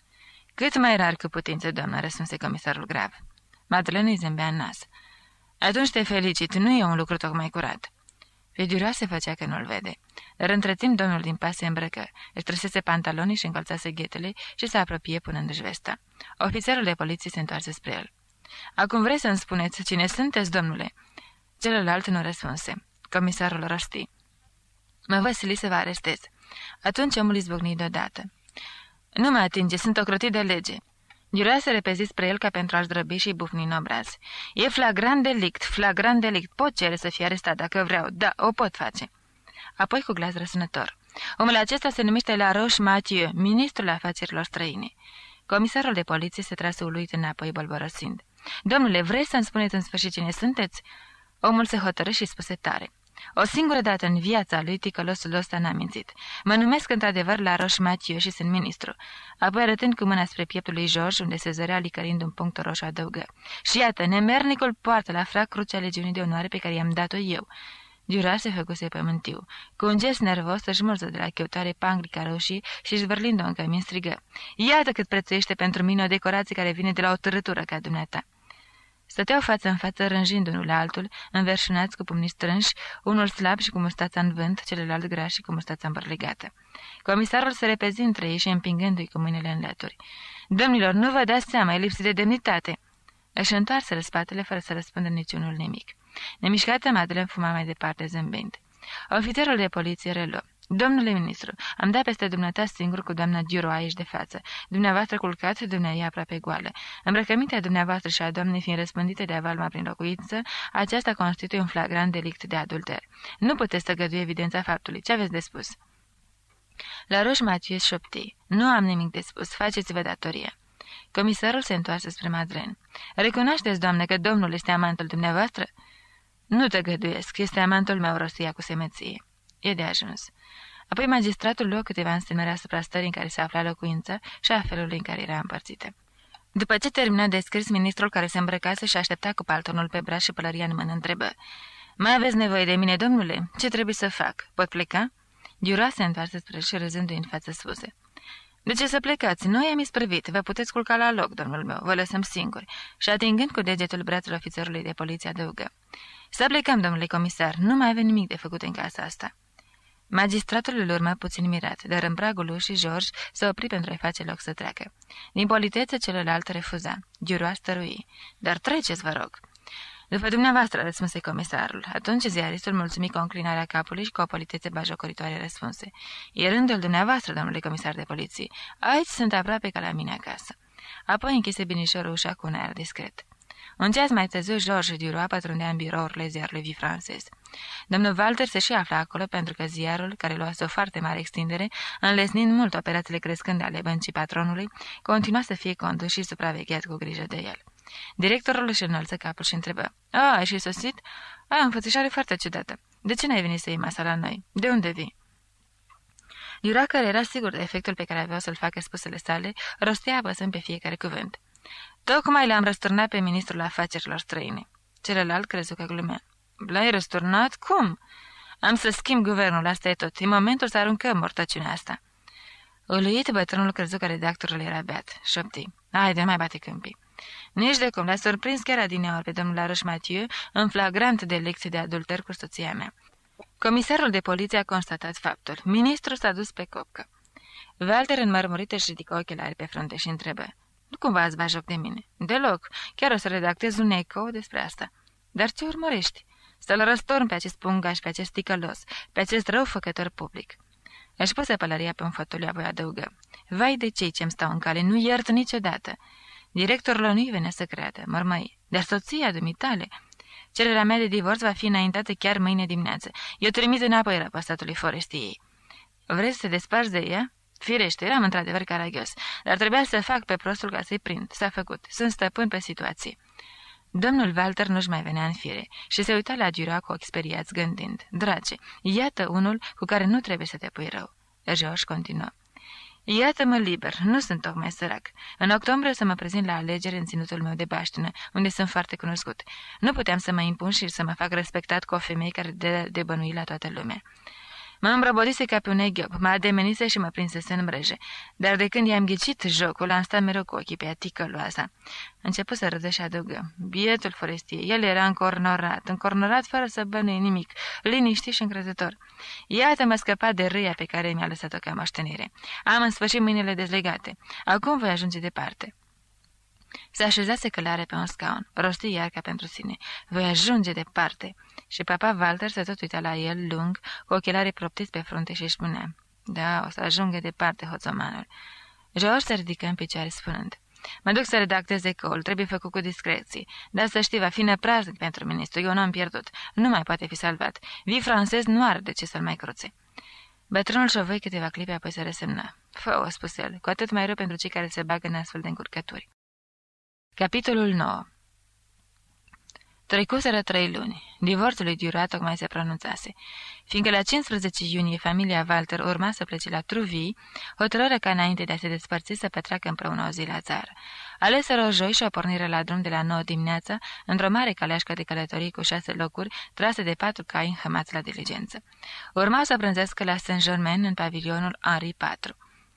"Cât mai rar cu putință, doamnă," răspunse comisarul grav. Madeleine îi zâmbea în nas. "Atunci te felicit, nu e un lucru tocmai curat." Pe Duroy se făcea că nu-l vede. Dar între timp domnul din pas se îmbrăcă, își trăsese pantalonii și încălțase ghetele și se apropie punându-și vesta. Ofițerul de poliție se întoarse spre el. "Acum vreți să-mi spuneți cine sunteți, domnule?" Celălalt nu răspunse. Comisarul rosti: "Mă văd silit să vă arestez." Atunci omul izbucni deodată: "Nu mă atinge, sunt ocrotit de lege." Duroy se repezi spre el ca pentru a-și drăbi și bufni în obraz: "E flagrant delict, flagrant delict. Pot cere să fie arestat dacă vreau. Da, o pot face." Apoi cu glas răsunător: Omul acesta se numește Laroche Mathieu, ministrul afacerilor străine. Comisarul de poliție se trase uluit înapoi, bolborosind. Domnule, vreți să-mi spuneți în sfârșit cine sunteți?" Omul se hotărâ și spuse tare. O singură dată în viața lui ticălosul ăsta n-a mințit. Mă numesc într-adevăr Laroche Mathieu și sunt ministru." Apoi, arătând cu mâna spre pieptul lui George, unde se zărea licărind un punct roșu, adăugă. Și iată, nemernicul poartă la frac crucea legiunii de onoare pe care i-am dat-o eu." Giura se făcuse pământiu. Cu un gest nervos își murză de la chiotoare panglica roșii și zvârlind-o în cămin strigă. Iată cât prețuiește pentru mine o decorație care vine de la o târâtură ca dumneata." Stăteau față în față, rânjind unul la altul, înverșunați cu pumnii strânși, unul slab și cu mustața în vânt, celălalt gras și cu mustața îmbărlegată. Comisarul se repezi între ei și împingându-i cu mâinile în lături. Domnilor, nu vă dați seama, e lipsit de demnitate." Își întoarseră spatele fără să răspundă niciunul nimic. Nemișcată, Madeleine fuma mai departe, zâmbind. Ofițerul de poliție reluă. Domnule ministru, am dat peste dumneata singur cu doamna Duro aici de față. Dumneavoastră culcat, dumneavoastră aproape goală. Îmbrăcămintea dumneavoastră și a doamnei fiind răspândite de avalma prin locuință, aceasta constituie un flagrant delict de adulter. Nu puteți tăgădui evidența faptului. Ce aveți de spus?" Laroche Mathieu șopti. Nu am nimic de spus. Faceți-vă datoria." Comisarul se întoarse spre Madeleine. Recunoașteți, doamne, că domnul este amantul dumneavoastră?" Nu tăgăduiesc. Este amantul meu," rostia cu semeție. E de ajuns." Apoi magistratul luă câteva însemnări asupra stării în care se afla locuința și a felului în care era împărțită. După ce termină de scris, ministrul care se îmbrăcase și aștepta cu paltonul pe braț și pălăria în mână întrebă. Mai aveți nevoie de mine, domnule? Ce trebuie să fac? Pot pleca?" Giura se întoarse spre și râzându-i în față spuse. De ce să plecați? Noi am isprăvit. Vă puteți culca la loc, domnul meu. Vă lăsăm singuri." Și atingând cu degetul brațul ofițerului de poliție, adăugă. Să plecăm, domnule comisar. Nu mai avem nimic de făcut în casa asta." Magistratul îl urmă puțin mirat, dar în pragul ușii George se opri pentru a-i face loc să treacă. Din politețe, celălalt refuza. Giura stărui. Dar treceți, vă rog." După dumneavoastră," răspunse comisarul. Atunci ziaristul mulțumi cu o înclinare a capului și cu o politețe bajocoritoare răspunse. E rândul dumneavoastră, domnule comisar de poliție. Aici sunt aproape ca la mine acasă." Apoi închise binișorul ușa cu un aer discret. Un ceas mai târziu, Georges Duroy pătrundea în birourile ziarului Vie Française. Domnul Walter se și afla acolo pentru că ziarul, care luase o foarte mare extindere, înlesnind mult operațiile crescânde ale băncii patronului, continua să fie condus și supravegheat cu grijă de el. Directorul își înălță capul și întrebă. Ai și sosit? Ai o înfățișare foarte ciudată. De ce n-ai venit să iei masa la noi? De unde vii?" Duroy, care era sigur de efectul pe care avea să-l facă spusele sale, rostea apăsând pe fiecare cuvânt. Tocmai le-am răsturnat pe ministrul afacerilor străine." Celălalt crezu că glumea. L-ai răsturnat? Cum?" Am să schimb guvernul, asta e tot. E momentul să aruncăm mortăciunea asta." Uluit, bătrânul crezu că redactorul era beat. Șopti. Haide, mai bate câmpii." Nici de cum, l-a surprins chiar adineaori pe domnul Laroche Mathieu în flagrant delicte de adulter cu soția mea." Comisarul de poliție a constatat faptul. Ministrul s-a dus pe copcă. Walter, înmărmurit, își ridică ochelari pe frunte și întrebă. Nu cumva ați bat joc de mine?" Deloc. Chiar o să redactez un ecou despre asta." Dar ce urmărești?" Să-l răstorn pe acest pungaș, pe acest ticălos, pe acest răufăcător public." Își puse pălăria pe un fotoliu, apoi adăugă. Vai de cei ce-mi stau în cale, nu iert niciodată." Directorul nu-i venea să creadă, mormăi. Dar soția dumitale... Cererea mea de divorț va fi înaintată chiar mâine dimineață. Eu trimit înapoi răpăstatului forestiei. Vrei să te desparți de ea?" Firește, eram într-adevăr caragios, dar trebuia să fac pe prostul ca să-i prind. S-a făcut. Sunt stăpân pe situație." Domnul Walter nu-și mai venea în fire și se uita la Duroy cu ochi speriați, gândind. Drace, iată unul cu care nu trebuie să te pui rău." George continuă. Iată-mă liber, nu sunt tocmai sărac. În octombrie o să mă prezint la alegeri în ținutul meu de baștină, unde sunt foarte cunoscut. Nu puteam să mă impun și să mă fac respectat cu o femeie care dă de bănuit la toată lumea. Mă îmbrăbodise ca pe un eghiob, mă ademenise și mă prinsese în mreje. Dar de când i-am ghicit jocul, am stat mereu cu ochii pe aticăloasa. Început să râdă și adăugă. Bietul forestie, el era încornorat fără să bănuie nimic, liniștit și încrezător. Iată-mă scăpat de râia pe care mi-a lăsat-o ca moștenire. Am în sfârșit mâinile dezlegate. Acum voi ajunge departe. Se așezase călare pe un scaun, rosti iar ca pentru sine. Voi ajunge departe. Și papa Walter se tot uita la el, lung, cu ochelarii proptiți pe frunte și își spunea. Da, o să ajungă departe, hoțomanul. George se ridică în picioare spunând. Mă duc să redactez ecoul, trebuie făcut cu discreție. Dar să știi, va fi năpraznic pentru ministru, eu n-am pierdut. Nu mai poate fi salvat. Vie Française nu are de ce să-l mai cruțe. Bătrânul șovăi câteva clipe, apoi se resemna. Fă-o, spuse el, cu atât mai rău pentru cei care se bagă în astfel de încurcături. Capitolul 9. Trecuseră 3 luni. Divorțul lui Duras tocmai se pronunțase. Fiindcă la 15 iunie familia Walter urma să plece la Trouville, hotărâră ca înainte de a se despărți să petreacă împreună o zi la țară. Aleseră o joi și o porniră la drum de la 9 dimineața, într-o mare caleașcă de călătorii cu 6 locuri, trase de 4 cai înhămați la diligență. Urmau să prânzească la Saint-Germain, în pavilionul Henri IV.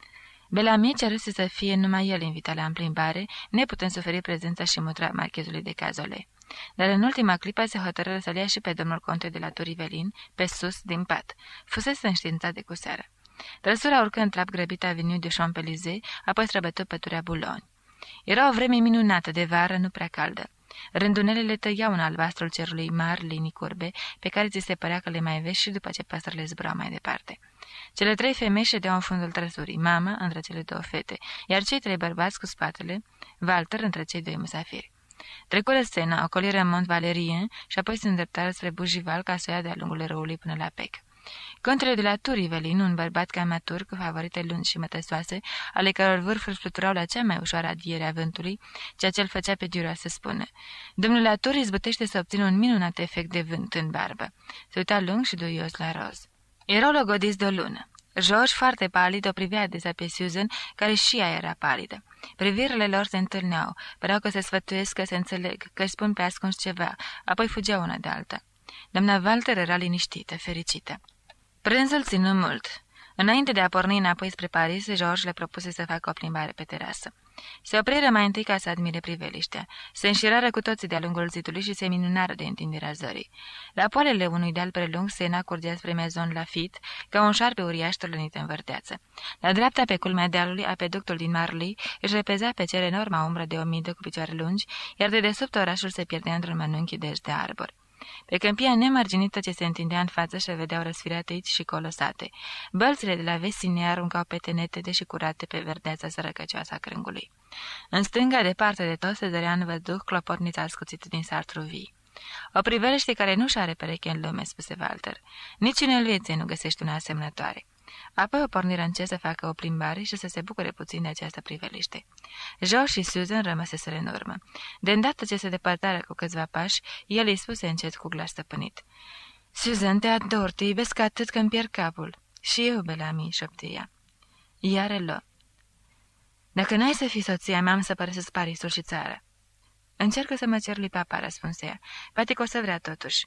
Bellamy ceruse să fie numai el invitat la împlimbare, neputând suferi prezența și mutra marchezului de Cazolet. Dar în ultima clipă se hotărâră să-l ia și pe domnul conte de la Turivelin, pe sus, din pat. Fusese înștiințat de cuseară. Trăsura urcă în trap grăbit Avenue de Champs-Élysées, apoi străbătu păturea Boulogne. Era o vreme minunată de vară, nu prea caldă. Rândunelele tăiau în albastrul cerului mari linii curbe, pe care ți se părea că le mai vezi și după ce păsările zburau mai departe. Cele 3 femei ședeau în fundul trăsurii, mama între cele 2 fete, iar cei 3 bărbați cu spatele, Walter între cei 2 musafiri. Trecură scena, ocoliră Mont Valerien și apoi se îndreptară spre Bougival ca să o ia de-a lungul râului până la Pec. Contele de la Turivelin, un bărbat cam matur, cu favorite lungi și mătăsoase, ale căror vârfuri fluturau la cea mai ușoară adiere a vântului, ceea ce îl făcea pe Duras să spună: Domnul Latour izbutește să obțină un minunat efect de vânt în barbă. Se uita lung și duios la roz. Erau logodiți de o lună. George, foarte palid, o privea adesea pe Susan, care și ea era palidă. Privirile lor se întâlneau, păreau că se sfătuiesc, că se înțeleg, că își spun pe ascuns ceva, apoi fugeau una de alta. Doamna Walter era liniștită, fericită. Prânzul ținu mult. Înainte de a porni înapoi spre Paris, George le propuse să facă o plimbare pe terasă. Se opriră mai întâi ca să admire priveliștea. Se înșirară cu toții de-a lungul zidului și se minunară de întinderea zării. La poalele unui deal prelung, Sena curgea spre Maison Lafitte, ca un șarpe uriaș târlănit în vârteață. La dreapta, pe culmea dealului, apeductul din Marly își repezea pe cele enorma umbră de omidă cu picioare lungi, iar de desubt orașul se pierdea într-un mănunchi de arbori. Pe câmpia nemărginită ce se întindea în față se vedeau răsfirate aici și colosate. Bălțile de la Vesinie aruncau pete netede și curate pe verdeața sărăcăcioasă a crângului. În stânga, departe de tot, se dărea în văzduh clopotnița ascuțită din Sartrouville. O priveliște care nu-și are pereche în lume, spuse Walter. Nici în Elveție nu găsești una asemănătoare. Apoi o porniră încet să facă o plimbare și să se bucure puțin de această priveliște. George și Susan rămăseseră în urmă. De îndată ce se depărtară cu câțiva pași, el îi spuse încet cu glas stăpânit: Susan, te ador, te iubesc atât că îmi pierd capul. Și eu, Bellamy, șopti ea. Iar reluă: Dacă n-ai să fii soția mea, am să părăsesc Parisul și țara. Încearcă să mă cer lui papa, răspunse ea. Poate că o să vrea totuși.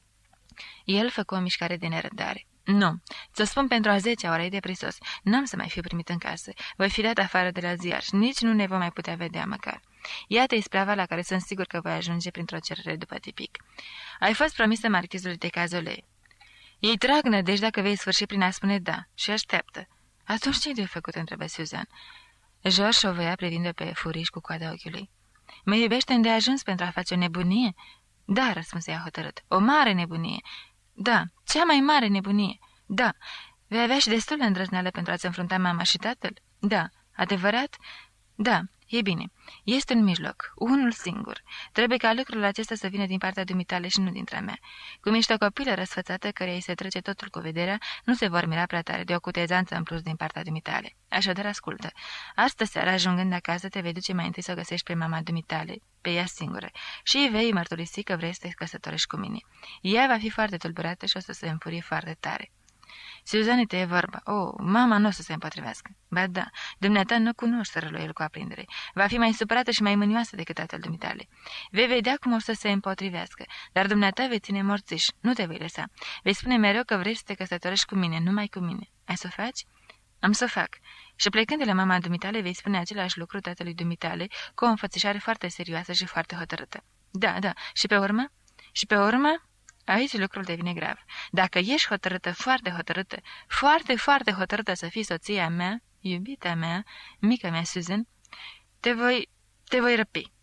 El făcu o mișcare de nerăbdare. Nu, ți-o spun pentru a 10-a oară, e de prisos. N-am să mai fiu primit în casă. Voi fi dat afară de la ziar și nici nu ne vom mai putea vedea măcar. Iată isprava la care sunt sigur că voi ajunge printr-o cerere după tipic. Ai fost promisă marchizului de Cazolet. Ei trag nădejde dacă vei sfârși prin a spune da și așteaptă. Atunci ce de făcut, întrebă Susan. George o voia privind pe furiș cu coada ochiului. Mă iubește îndeajuns pentru a face o nebunie? Da, răspunse ea hotărât. O mare nebunie. Da, cea mai mare nebunie. Da, vei avea și destulă îndrăzneală pentru a-ți înfrunta mama și tatăl? Da, adevărat? Da, e bine. Este un mijloc, unul singur. Trebuie ca lucrul acesta să vină din partea dumitale și nu dintre mea. Cum ești o copilă răsfățată, căreia îi se trece totul cu vederea, nu se vor mira prea tare de o cutezanță în plus din partea dumitale. Așadar, ascultă. Astă seară, ajungând acasă, te vei duce mai întâi să o găsești pe mama dumitale, pe ea singură, și îi vei mărturisi că vrei să te căsătorești cu mine. Ea va fi foarte tulburată și o să se înfurie foarte tare. Suzanita, e vorba. Oh, mama nu o să se împotrivească. Ba da, dumneata nu cunoști, răluie el cu aprindere. Va fi mai supărată și mai mânioasă decât tatăl dumitale. Vei vedea cum o să se împotrivească, dar dumneata vei ține morțiș, nu te vei lăsa. Vei spune mereu că vrei să te căsătorești cu mine, numai cu mine. Ai să o faci? Am să o fac. Și plecând de la mama dumitale, vei spune același lucru tatălui dumitale, cu o înfățișare foarte serioasă și foarte hotărâtă. Da, da. Și pe urmă? Și pe urmă? Aici lucrul devine grav. Dacă ești hotărâtă, foarte hotărâtă, foarte, foarte hotărâtă să fii soția mea, iubita mea, mica mea Susan, te voi răpi.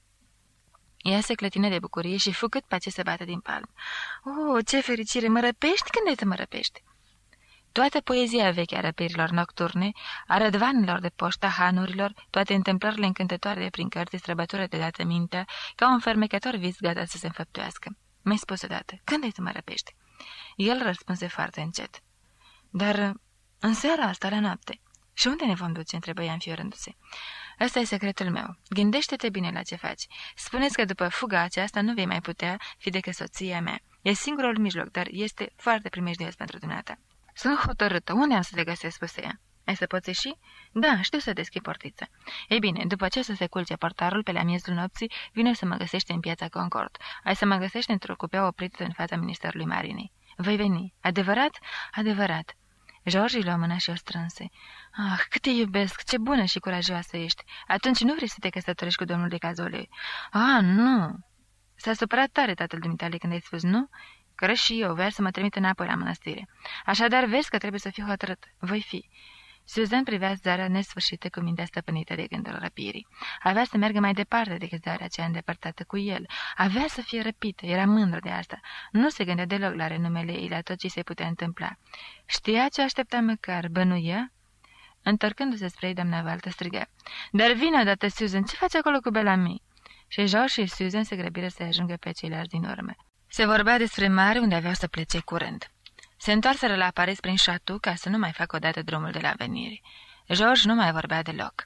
Ea se clătină de bucurie și fu cât pace să bată din palm. Oh, ce fericire! Mă răpești? Când te mă răpești? Toată poezia veche a răpirilor nocturne, a rădvanilor de poșta hanurilor, toate întâmplările încântătoare de prin cărți străbătură de dată mintea, ca un fermecător vis gata să se înfăptuiască. Mi-ai spus odată, când ai să mă răpești? El răspunse foarte încet. Dar În seara asta, la noapte. Și unde ne vom duce?" întrebă ea înfiorându-se. Ăsta e secretul meu. Gândește-te bine la ce faci. Spuneți că după fuga aceasta nu vei mai putea fi decât soția mea. E singurul mijloc, dar este foarte primejdios pentru dumneata." Sunt hotărâtă. Unde am să te găsesc?" spuse ea. Ai să poți ieși?" Da, știu să deschid portița." Ei bine, după ce să se culce portarul pe la miezul nopții, vine să mă găsești în piața Concord. Ai să mă găsești într-o cupea oprită în fața Ministerului Marinei. Voi veni. Adevărat? Adevărat." George îi lua mâna și o strânse. Ah, cât te iubesc, ce bună și curajoasă ești. Atunci nu vrei să te căsătorești cu domnul de Cazole?" Ah, nu." S-a supărat tare tatăl dumitale când ai spus nu? Că și eu, vrea să mă trimit înapoi la mănăstire. Așadar vezi că trebuie să fiu hotărât. Voi fi." Susan privea zarea nesfârșită cu mintea stăpânită de gândul răpirii. Avea să meargă mai departe decât zarea aceea îndepărtată cu el. Avea să fie răpită, era mândră de asta. Nu se gândea deloc la renumele ei, la tot ce se putea întâmpla. Știa ce aștepta măcar, bănuia? Întorcându-se spre ei, doamna Valtă strigă. Dar vine odată, Susan, ce faci acolo cu Bellamy?" Și George și Susan se grăbiră să ajungă pe ceilalți din urmă. Se vorbea despre mare unde aveau să plece curând. Se întoarseră la Paris prin Chateau ca să nu mai facă odată drumul de la venire. George nu mai vorbea deloc.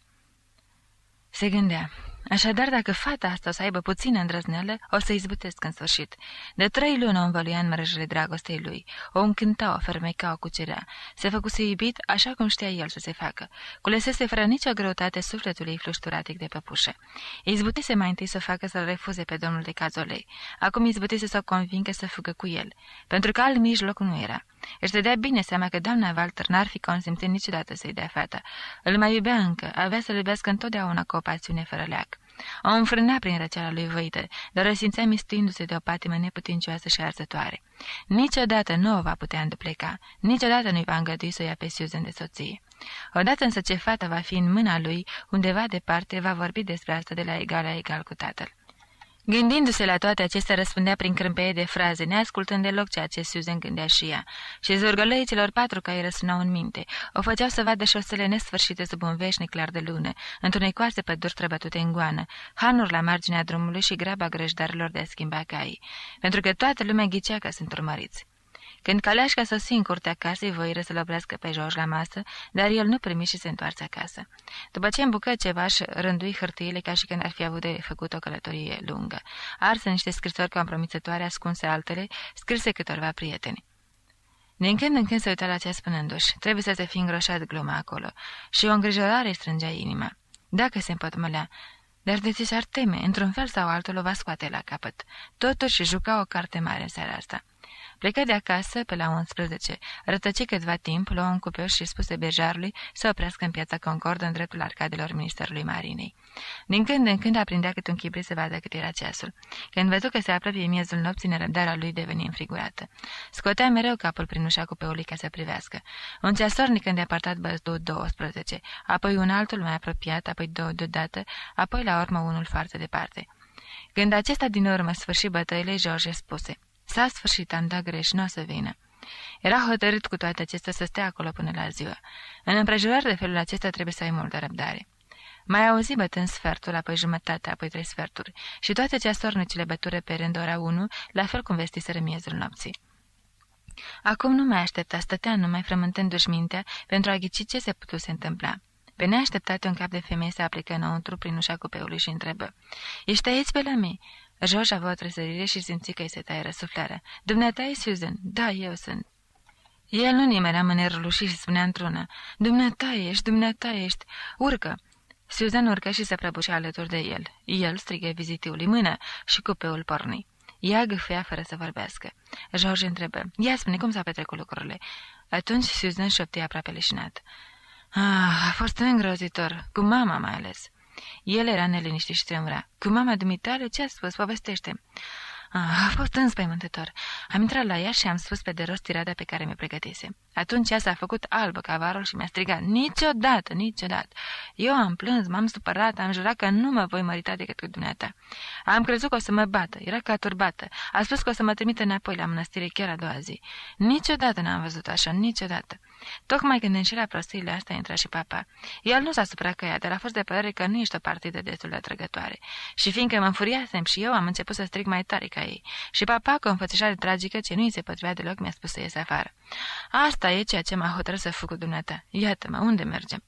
Se gândea, așadar dacă fata asta o să aibă puțină îndrăzneală, o să izbutesc în sfârșit. De 3 luni o învăluia în mrejele dragostei lui, o încânta, o fermeca, o cucerea. Se făcuse iubit așa cum știa el să se facă. Culesese fără nicio greutate sufletul ei flușturatic de păpușă. Izbutise mai întâi să facă să-l refuze pe domnul de Cazolei. Acum izbutise să o convingă să fugă cu el, pentru că alt mijloc nu era. Își dădea bine seama că doamna Walter n-ar fi consimțit niciodată să-i dea fata. Îl mai iubea încă, avea să-l iubească întotdeauna cu o pasiune fără leac. O înfrânea prin răceala lui văită, dar o simțea mistuindu-se de o patimă neputincioasă și arzătoare. Niciodată nu o va putea îndepleca, niciodată nu-i va îngădui să o ia pe Susan de soție. Odată însă ce fata va fi în mâna lui, undeva departe, va vorbi despre asta de la egal la egal cu tatăl. Gândindu-se la toate acestea, răspundea prin crâmpeie de fraze, neascultând deloc ceea ce Susan gândea și ea. Și zurgălăii celor 4 cai răsunau în minte. O făceau să vadă șosele nesfârșite sub un veșnic clar de lună, întunecoase păduri străbătute în goană, hanuri la marginea drumului și graba grăjdarilor de a schimba caii, pentru că toată lumea ghicea că sunt urmăriți. Când caleașca sosi în curtea casei, voiră să-l oprească pe George la masă, dar el nu primi și se întoarse acasă. După ce îmbucă ceva, și rândui hârtiile ca și când ar fi avut de făcut o călătorie lungă. Arsă niște scrisori compromițătoare, ascunse altele, scrise câtorva prieteni. Din când în când se uita la cea spunându-și, trebuie să se fi îngroșat gluma acolo, și o îngrijorare îi strângea inima. Dacă se împătmălea, dar de ce și-ar teme, într-un fel sau altul o va scoate la capăt. Totuși juca o carte mare în seara asta. Plecă de acasă pe la 11, rătăci câtva timp, luă un cupeu și spuse bejarului să oprească în piața Concord în dreptul arcadelor Ministerului Marinei. Din când în când aprindea cât un chibrit să vadă cât era ceasul. Când văzu că se apropie miezul nopții, nerăbdarea lui deveni înfrigurată. Scotea mereu capul prin ușa cupeului ca să privească. Un ceasornic îndepărtat băzu 12, apoi un altul mai apropiat, apoi 2 deodată, apoi la urmă unul foarte departe. Când acesta din urmă sfârși bătăile, George spuse: S-a sfârșit, am dat greș, nu o să vină. Era hotărât cu toate acestea să stea acolo până la ziua. În împrejurări de felul acesta trebuie să ai multă răbdare. Mai auzi bătând sfertul, apoi jumătate, apoi 3 sferturi, și toate ceasornicile bătură pe rând ora 1, la fel cum vestiseră miezul nopții. Acum nu mai aștepta, stătea numai frământându-și mintea pentru a ghici ce se putuse întâmpla. Pe neașteptate, un cap de femeie se aplică înăuntru prin ușa cupeului și întrebă: Ești aici, Bellamy?" George avea o trăsărire și simți că îi se taie răsuflarea. Dumneata e Susan?" Da, eu sunt." El nu nimerea mânerul ușii și spunea într-una: Dumneata ești, urcă." Susan urcă și se prăbuși alături de el. El strigă vizitiului: Mână, și cupeul porni. Ea gâfâia fără să vorbească. George întrebă: Ia spune, cum s-au petrecut lucrurile?" Atunci Susan șopti aproape leșinat: A fost îngrozitor, cu mama mai ales." El era neliniștit și tremura. Cu mama dumitale? Ce a spus? Povestește." A fost înspăimântător. Am intrat la ea și am spus pe de rost tirada pe care mi-o pregătise. Atunci ea s-a făcut albă ca varul și mi-a strigat: Niciodată, niciodată. Eu am plâns, m-am supărat, am jurat că nu mă voi mărita decât cu dumneata. Am crezut că o să mă bată, era ca turbată. A spus că o să mă trimite înapoi la mănăstire chiar a doua zi. Niciodată n-am văzut așa, niciodată. Tocmai când înșela prostiile astea intra și papa. El nu s-a supărat că ea, dar a fost de părere că nu ești o partidă destul de atrăgătoare. Și fiindcă mă înfuriasem și eu, am început să strig mai tare ca ei. Și papa, cu o înfățișare tragică ce nu îi se potrivea deloc, mi-a spus să ies afară. Asta e ceea ce m-a hotărât să fac cu dumneata. Iată-mă, unde mergem?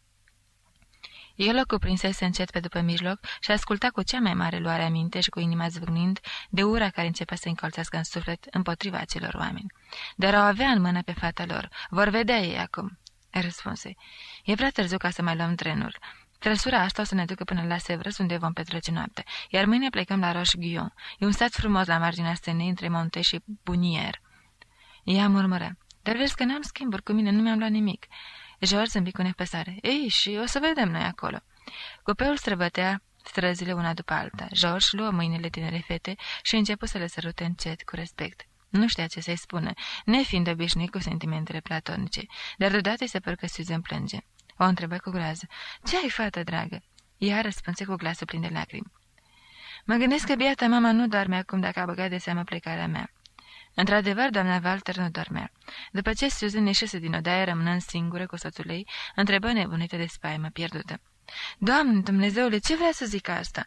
El o cuprinsese încet pe după mijloc și asculta cu cea mai mare luare aminte și cu inima zvâgnind de ura care începea să încolțească în suflet împotriva acelor oameni. Dar o avea în mână pe fata lor. Vor vedea ei acum, răspunse. E prea târziu ca să mai luăm trenul. Trăsura asta o să ne ducă până la Sevres, unde vom petrece noapte, iar mâine plecăm la Roche-Guyon. E un sat frumos la marginea Senei, între Monte și Bunier. Ea murmură. Dar vezi că n-am schimburi cu mine, nu mi-am luat nimic. George zâmbi cu nepăsare. Ei, și o să vedem noi acolo. Cupeul străbătea străzile una după alta. George luă mâinile tinere fete și începu să le sărute încet, cu respect. Nu știa ce să-i spună, nefiind obișnuit cu sentimentele platonice, dar deodată se păru că Susan plânge. O întrebă cu groază. Ce ai, fată dragă? Ea răspunse cu glasul plin de lacrimi. Mă gândesc că biata mama nu doarme acum dacă a băgat de seamă plecarea mea. Într-adevăr, doamna Walter nu dormea. După ce Susan ieșise din odaie, rămânând singură cu soțul ei, întrebă nebunită de spaimă pierdută. Doamne, Dumnezeule, ce vrea să zic asta?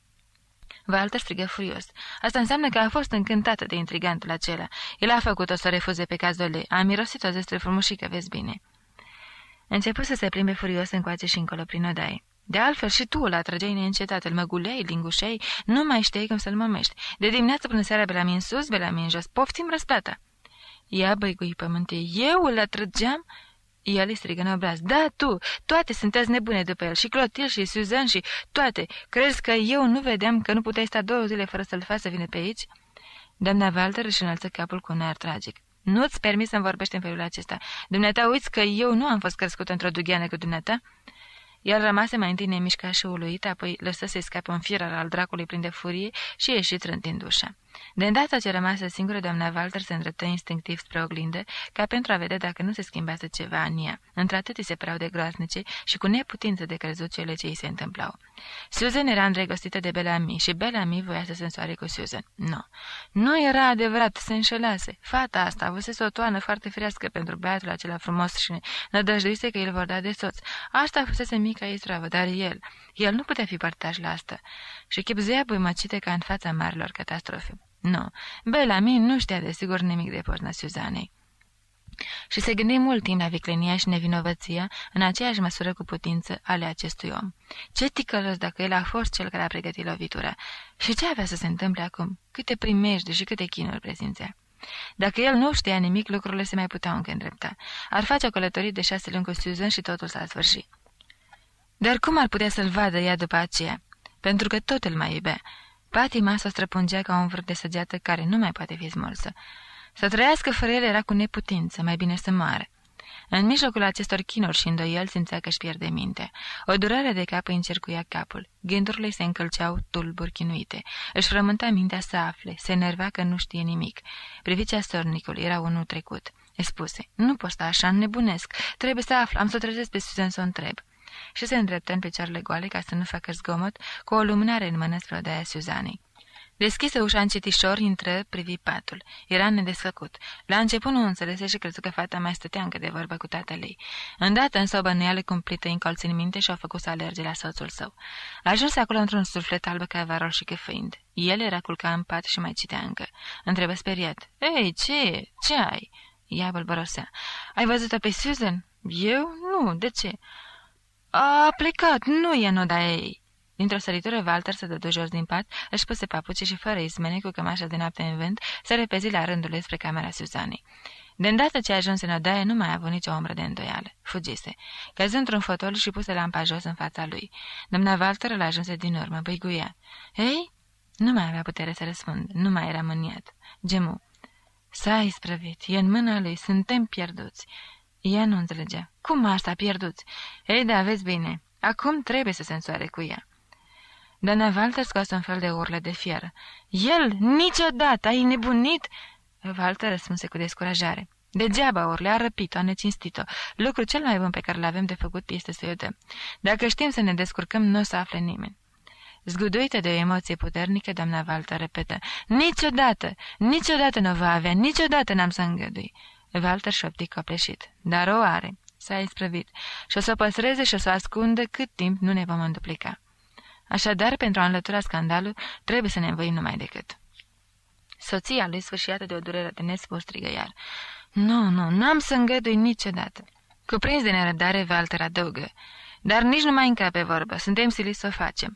Walter strigă furios. Asta înseamnă că a fost încântată de intrigantul acela. El a făcut-o să refuze pe Cazolet. A mirosit-o zestre frumușică, vezi bine. Începu să se plimbe furios încoace și încolo prin odaie. De altfel și tu îl atrăgeai neîncetat, îl măguleai, lingușeai, nu mai știai cum să-l mămești. De dimineață până seara be la mine în sus, be la mine în jos, poftim răsplata. Ea băigui pământie. Eu îl atrăgeam? El îi strigă în obraz. Da, tu! Toate sunteți nebune după el, și Clotil și Suzanne și toate. Crezi că eu nu vedeam că nu puteai sta 2 zile fără să-l faci să vină pe aici? Doamna Walter își înălță capul cu un aer tragic. Nu-ți permis să-mi vorbești în felul acesta. Dumneata, uiți că eu nu am fost crescut într-o dugheană cu dumneata? El rămase mai întâi nemișcat și uluit, apoi lăsă să-i scape un fier al dracului plin de furie și ieși trântind ușa. De îndată ce rămase singură, doamna Walter se îndreptă instinctiv spre oglindă, ca pentru a vedea dacă nu se schimbase ceva în ea. Într-atât îi se păreau de groaznice și cu neputință de crezut cele ce îi se întâmplau. Susan era îndrăgostită de Bellamy și Bellamy voia să se însoare cu Susan. Nu era adevărat, se înșelase. Fata asta avusese o toană foarte firească pentru băiatul acela frumos și nădăjduise că îl vor da de soț. Asta fusese mica ei travă, dar el nu putea fi părtaș la asta. Și chipzuia buimăcite ca în fața marilor catastrofe. Bellamy nu știa desigur nimic de porna Suzanei. Și se gândi mult timp la viclenia și nevinovăția, în aceeași măsură cu putință, ale acestui om. Ce ticălos dacă el a fost cel care a pregătit lovitura. Și ce avea să se întâmple acum? Câte primejde și câte chinuri prezințea. Dacă el nu știa nimic, lucrurile se mai puteau încă îndrepta. Ar face o călătorie de 6 luni cu Susan și totul s-a sfârșit. Dar cum ar putea să-l vadă ea după aceea? Pentru că tot îl mai iubea. Patima s-o străpungea ca un vârf de săgeată care nu mai poate fi smulsă. Să trăiască fără el era cu neputință, mai bine să moară. În mijlocul acestor chinuri și îndoieli simțea că își pierde mintea. O durere de cap îi încercuia capul. Gândurile se încălceau tulburi chinuite. Își frământa mintea să afle, se enerva că nu știe nimic. Privicea sornicului era unul trecut. Îi spuse, nu pot sta așa, nebunesc, trebuie să aflu, am să o trezesc pe Susan să o întreb. Și se îndreptă în picioarele goale ca să nu facă zgomot, cu o lumânare în mână spre odaia Suzanei. Deschise ușa încetișor, intră, privi patul. Era nedesfăcut. La început nu înțelese și crezut că fata mai stătea încă de vorbă cu tatăl ei. Îndată însă o bănuială cumplită încolți în minte și o făcut să alerge la soțul său. Ajuns acolo într-un suflet albă ca varul și căfâind. El era culcat în pat și mai citea încă. Întrebă speriat. Ei, ce ai?" Ea bălbărosea. Ai văzut-o pe Susan?" Eu? Nu, de ce?" A plecat, nu e în odaia ei." Dintr-o săritură, Walter se dădu jos din pat, își puse papuce și, fără izmene, cu cămașa de noapte în vânt, se repezi la rândul ei spre camera Suzanei. De îndată ce ajuns în odaie, nu mai a avut nicio umbră de îndoială. Fugise. Căzând într-un fotol și puse lampa jos în fața lui. Doamna Walter îl ajunse din urmă, băiguia. Ei? Nu mai avea putere să răspundă, nu mai era mâniat. Gemu. S-a isprăvit, e în mâna lui, suntem pierduți. Ea nu înțelegea. Cum asta, pierduți? Ei, da, vezi bine, acum trebuie să se însoare cu ea. Doamna Walter scoase un fel de urlă de fier. El? Niciodată! Ai nebunit?" Walter răspunse cu descurajare. Degeaba urle, a răpit-o, a necinstit-o. Lucrul cel mai bun pe care l-avem de făcut este să-i o dăm. Dacă știm să ne descurcăm, nu o să afle nimeni." Zguduită de o emoție puternică, doamna Walter repetă. Niciodată! Niciodată nu va avea, niciodată n-am să îngădui." Walter șopti copleșit. Dar o are. S-a isprăvit. Și o să o păstreze și o să o ascundă cât timp nu ne vom înduplica. Așadar, pentru a înlătura scandalul, trebuie să ne învăim numai decât. Soția lui, sfârșiată de o durere de nespus, strigă iar. Nu, n-am să îngădui niciodată. Cuprins de nerăbdare, Walter adăugă. Dar nici nu mai încape vorbă, suntem siliți să o facem.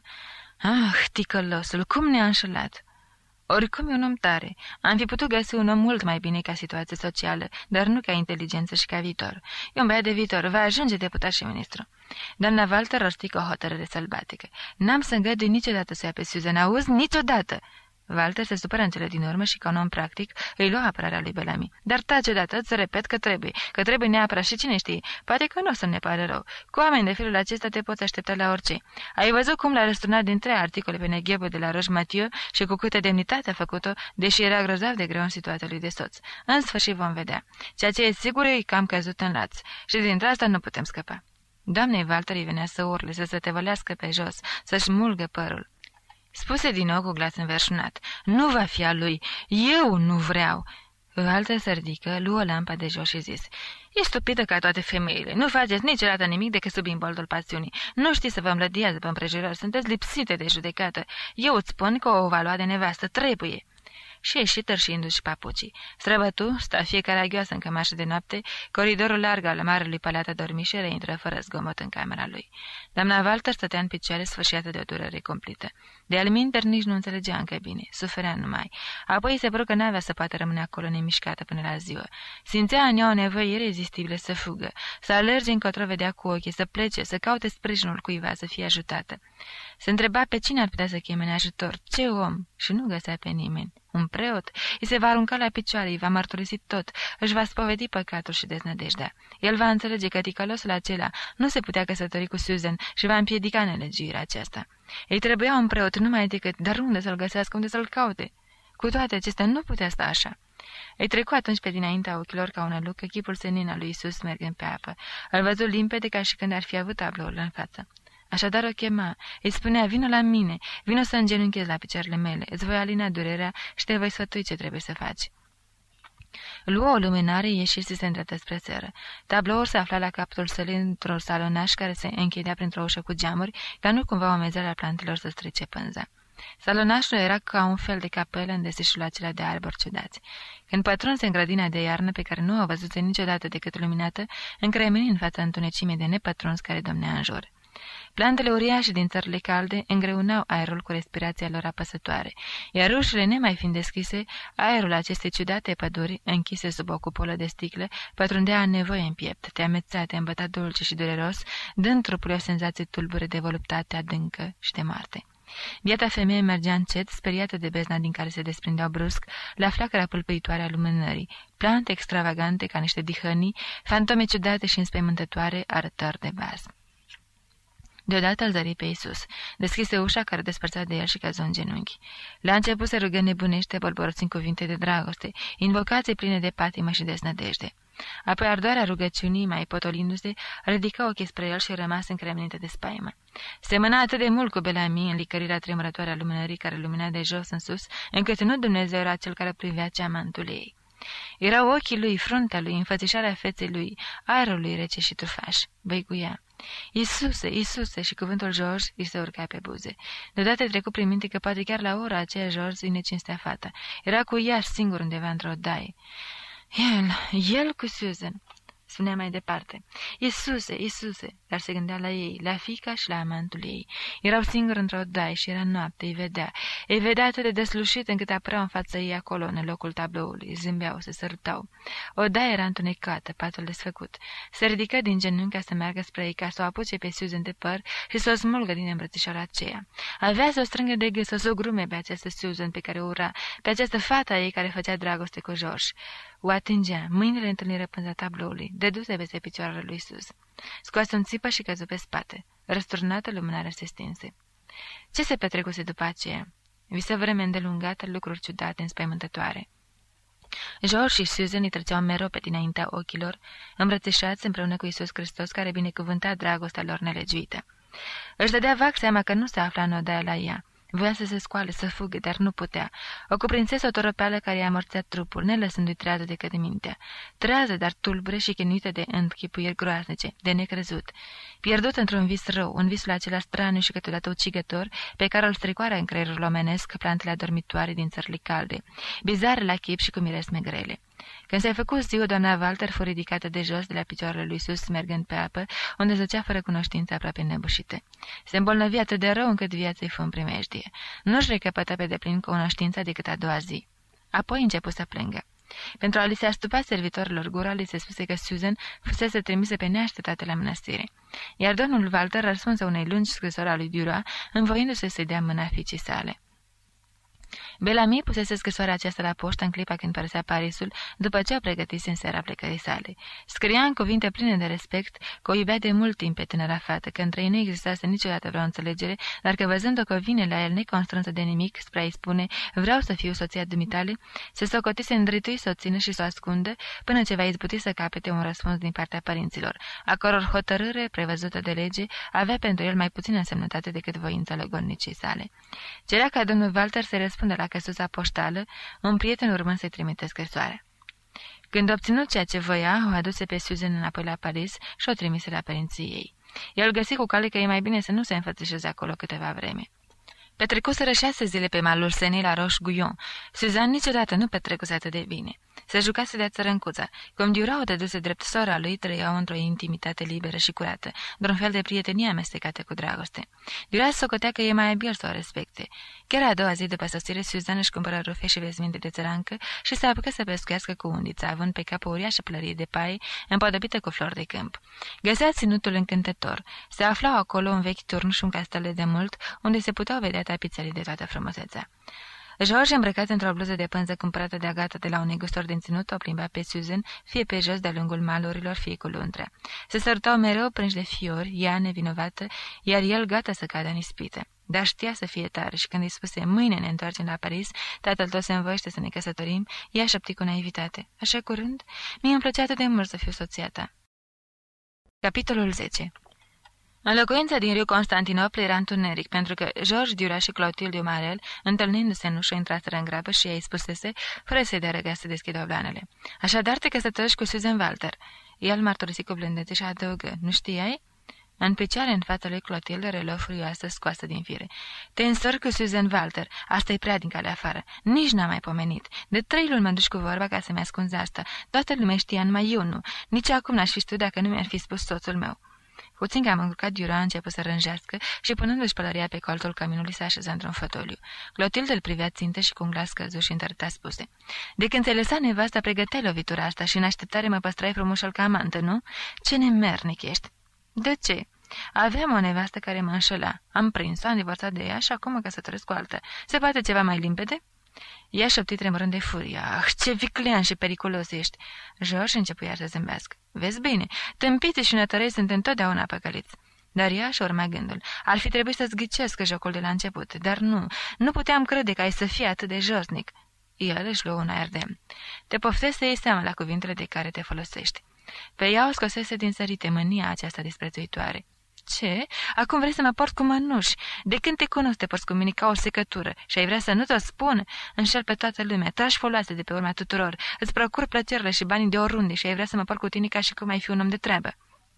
Ah, ticălosul, cum ne-a înșelat! Oricum e un om tare. Am fi putut găsi un om mult mai bine ca situație socială, dar nu ca inteligență și ca viitor. E un băiat de viitor, va ajunge deputat și ministru. Doamna Walter rosti cu o hotărâre sălbatică. N-am să îngădui niciodată să ia pe Susan, auzi? Niciodată! Walter se supără în cele din urmă și, ca un om practic, îi lua apărarea lui Bellamy. Dar taci odată, îți repet că trebuie neapărat și cine știe, poate că nu o să ne pare rău. Cu oameni de felul acesta te poți aștepta la orice. Ai văzut cum l-a răsturnat din 3 articole pe neghebă de la Roche Mathieu și cu câtă demnitate a făcut-o, deși era grozav de greu în situația lui de soț. În sfârșit vom vedea. Ceea ce e sigur e că am căzut în laț și dintre asta nu putem scăpa. Doamnei Walter îi venea să urle, să se tevălească pe jos, să-și mulgă părul. Spuse din nou cu glas înverșunat. Nu va fi a lui. Eu nu vreau. Walter se ridică, luă lampa de jos și zis. E stupidă ca toate femeile. Nu faceți niciodată nimic decât sub imboldul pasiunii. Nu știți să vă învlădiați după împrejurări. Sunteți lipsite de judecată. Eu îți spun că o va lua de nevastă. Trebuie. Și ieși târșindu-și papucii. Străbătu, sta fiecare agioasă în cămașă de noapte, coridorul larg al marelui palat adormit și reintră fără zgomot în camera lui. Doamna Walter stătea în picioare, sfârșiată de o durere cumplită. De alminteri nici nu înțelegea încă bine, suferea numai. Apoi se păru că n-avea să poată rămâne acolo nemișcată până la ziua. Simțea în ea o nevoie irezistibilă să fugă, să alerge încotro vedea cu ochii, să plece, să caute sprijinul cuiva, să fie ajutată. Se întreba pe cine ar putea să cheme în ajutor, ce om, și nu găsea pe nimeni. Un preot îi se va arunca la picioare, îi va mărturisi tot, își va spovedi păcatul și deznădejdea. El va înțelege că ticălosul acela nu se putea căsători cu Susan și va împiedica nelegiuirea aceasta. Îi trebuia un preot numai decât, dar unde să-l găsească, unde să-l caute? Cu toate acestea nu putea sta așa. Îi trecu atunci pe dinaintea ochilor ca un aluc chipul senin al lui Iisus mergând pe apă. Îl văzu limpede ca și când ar fi avut tabloul în față. Așadar o chema, îi spunea, vină la mine, vină să îngenunchezi la picioarele mele, îți voi alina durerea și te voi sfătui ce trebuie să faci. Luă o luminare, ieși și se îndreptă spre țară. Tabloul se afla la capătul sălii într-un salonaș care se închidea printr-o ușă cu geamuri, ca nu cumva omezeala plantelor să strice pânza. Salonașul era ca un fel de capelă în desișul acela de arbori ciudați. Când pătrunse în grădina de iarnă, pe care nu o văzuse niciodată decât luminată, încremeni în fața întunecimii de nepătruns care domnea în jur. Plantele uriașe din țările calde îngreunau aerul cu respirația lor apăsătoare, iar ușile nemai fiind deschise, aerul acestei ciudate păduri, închise sub o cupolă de sticle, pătrundea în nevoie în piept, te amețea, te îmbăta dulce și dureros, dând trupului o senzație tulbure de voluptate adâncă și de moarte. Biata femeie mergea încet, speriată de bezna din care se desprindeau brusc, la flacăra pâlpâitoare a lumânării, plante extravagante ca niște dihănii, fantome ciudate și înspăimântătoare, arătări de bază. Deodată îl zări pe Iisus. Deschise ușa care despărțea de el și căzu în genunchi. La început se rugă nebunește, bolborosind cuvinte de dragoste, invocații pline de patimă și deznădejde. Apoi ardoarea rugăciunii, mai potolindu-se, ridică ochii spre el și rămas încremenită de spaimă. Semăna atât de mult cu Bellamy în licărirea tremurătoare a lumânării care lumina de jos în sus, încât nu Dumnezeu era cel care privea ceamantul ei. Erau ochii lui, fruntea lui, înfățișarea feței lui, aerul lui rece și tufaș. Băiguia. Iisuse, Iisuse, și cuvântul George îi se urca pe buze. Deodată trecu prin minte că poate chiar la ora aceea George îi necinstea fata. Era cu ea singur undeva într-o daie. El cu Susan, spunea mai departe. Iisuse, Iisuse, dar se gândea la ei, la fiica și la amantul ei. Erau singuri într-o daie și era noapte, îi vedea atât de deslușit încât apăreau în fața ei acolo, în locul tabloului, zâmbeau, se sărutau. O daie era întunecată, patul desfăcut. Se ridică din genunchi ca să meargă spre ei, ca să o apuce pe Susan de păr și să o smulgă din îmbrățișoara aceea. Avea să o strângă de gât, să o grume pe această Susan pe care o ura, pe această fata ei care făcea dragoste cu George. O atingea, mâinile întâlniră pânza tabloului, dădu-se peste picioarele lui sus. Scoase un țipă și căzu pe spate. Răsturnată, lumânarea se stinse. Ce se petrecuse după aceea? Visă vreme îndelungată, lucruri ciudate, înspăimântătoare. George și Susan îi treceau mereu pe dinaintea ochilor, îmbrățișați împreună cu Iisus Hristos, care binecuvânta dragostea lor nelegiuită. Își dădea vag seama că nu se afla în odaia la ea. Voia să se scoale, să fugă, dar nu putea. O cuprinsese o toropeală care i-a amorțat trupul, nelăsându-i trează decât de mintea. Trează, dar tulbure și chinuită de închipuiri groaznice, de necrezut. Pierdut într-un vis rău, un visul acela straniu și câteodată ucigător, pe care îl strecoară în creierul omenesc plantele adormitoare din țările calde, bizare la chip și cu miresme grele. Când s-a făcut ziua, doamna Walter fu ridicată de jos de la picioarele lui sus, mergând pe apă, unde zăcea fără cunoștință aproape nebușite. Se îmbolnăvia atât de rău încât viața îi fu în primejdie. Nu-și recăpătă pe deplin cunoștința decât a doua zi. Apoi începu să plângă. Pentru a li se astupa servitorilor gura, li se spuse că Susan fusese trimisă pe neașteptate la mănăstire. Iar domnul Walter răspunse unei lungi scrisori a lui Duroy, învoindu-se să-i dea mâna fiicii sale. Bellamy pusese scrisoarea aceasta la poștă în clipa când părăsea Parisul, după ce o pregătise în seara plecării sale. Scria în cuvinte pline de respect că o iubea de mult timp pe tânăra fată, că între ei nu existase niciodată vreo înțelegere, dar că văzând-o că vine la el neconstrânsă de nimic spre a-i spune vreau să fiu soția dumitale, se socotise îndrătui să o țină și să o ascundă până ce va izbuti să capete un răspuns din partea părinților, a căror hotărâre prevăzută de lege avea pentru el mai puțină însemnătate decât voința logodnicii sale. Cerea ca domnul Walter să răspundă la căsuța poștală, un prieten urmând să-i trimite scrisoarea. Când obținut ceea ce voia, o aduse pe Susan înapoi la Paris și o trimise la părinții ei. El găsi cu cale că e mai bine să nu se înfățișeze acolo câteva vreme. Petrecuseră 6 zile pe malul Senei la Roche-Guyon. Suzanne niciodată nu petrecuse atât de bine. Se jucase de-a țărâncuța. Cum Duroy o dăduse drept sora lui, trăiau într-o intimitate liberă și curată, într-un fel de prietenie amestecată cu dragoste. Duroy socotea că e mai abil să o respecte. Chiar a doua zi după sosire, Suzanne își cumpără rufe și vezminte de țărancă și se apucă să pescuiască cu undița, având pe cap o uriașă plărie de paie împodobită cu flori de câmp. Găsea ținutul încântător. Se aflau acolo un vechi turn și un castel de mult, unde se puteau vedea tapițării de toată frumusețea. George, îmbrăcat într-o bluză de pânză cumpărată de Agata de la un negustor din ținut, o plimba pe Susan, fie pe jos de-a lungul malurilor, fie cu luntrea. Se sărutau mereu prinși de fiori, ea nevinovată, iar el gata să cadă în ispită. Dar știa să fie tare și când îi spuse mâine ne întoarcem la Paris, tatăl tot se învoiește să ne căsătorim, ea șopti cu naivitate. Așa curând? Mie îmi plăcea atât de mult să fiu soția ta. Capitolul 10. În locuința din Rue Constantinopol era întuneric, pentru că George Duroy și Clotilde Marel, întâlnindu-se în ușă, intraseră în grabă și ea îi spusese, fără să-i dea răgaz să deschidă oblanele. Așadar te căsătorești cu Susan Walter. El mărturisi cu blândețe și adăugă, nu știai? În picioare în fața lui Clotilde reluă furioasă, scoasă din fire. Te însori cu Susan Walter, asta e prea din calea afară. Nici n-am mai pomenit. De 3 luni mă duci cu vorba ca să-mi ascunzi asta. Toată lumea știa, numai eu nu. Nici acum n-aș fi știut dacă nu mi-ar fi spus soțul meu. Puțin că am încurcat, Duroy a început să rânjească și punându-și pălăria pe colțul căminului se așeză într-un fotoliu. Clotilde îl privea țintă și cu un glas căzut și întărâtat spuse. De când ți-ai lăsat nevasta, pregăteai lovitura asta și în așteptare mă păstrai frumușel ca amantă, nu? Ce nemernic ești! De ce? Aveam o nevastă care mă înșela. Am prins-o, am divorțat de ea și acum mă căsătoresc cu altă. Se poate ceva mai limpede? Ea șopti tremurând de furie. Ah, ce viclean și periculos ești! George începu iar să zâmbească. Vezi bine, tâmpiții și nătărei sunt întotdeauna păcăliți. Dar ea și urma gândul. Ar fi trebuit să-ți ghicesc jocul de la început, dar nu puteam crede că ai să fii atât de josnic. El își luă un aer de te poftesc să iei seama la cuvintele de care te folosești. Pe ea o scosese din sărite mânia aceasta disprețuitoare. Ce? Acum vrei să mă port cu mănuși? De când te cunosc te porți cu mine ca o secătură și ai vrea să nu ți-o spun? Înșel pe toată lumea, tragi foloase de pe urma tuturor, îți procur plăcerile și banii de oriunde și ai vrea să mă port cu tine ca și cum ai fi un om de treabă.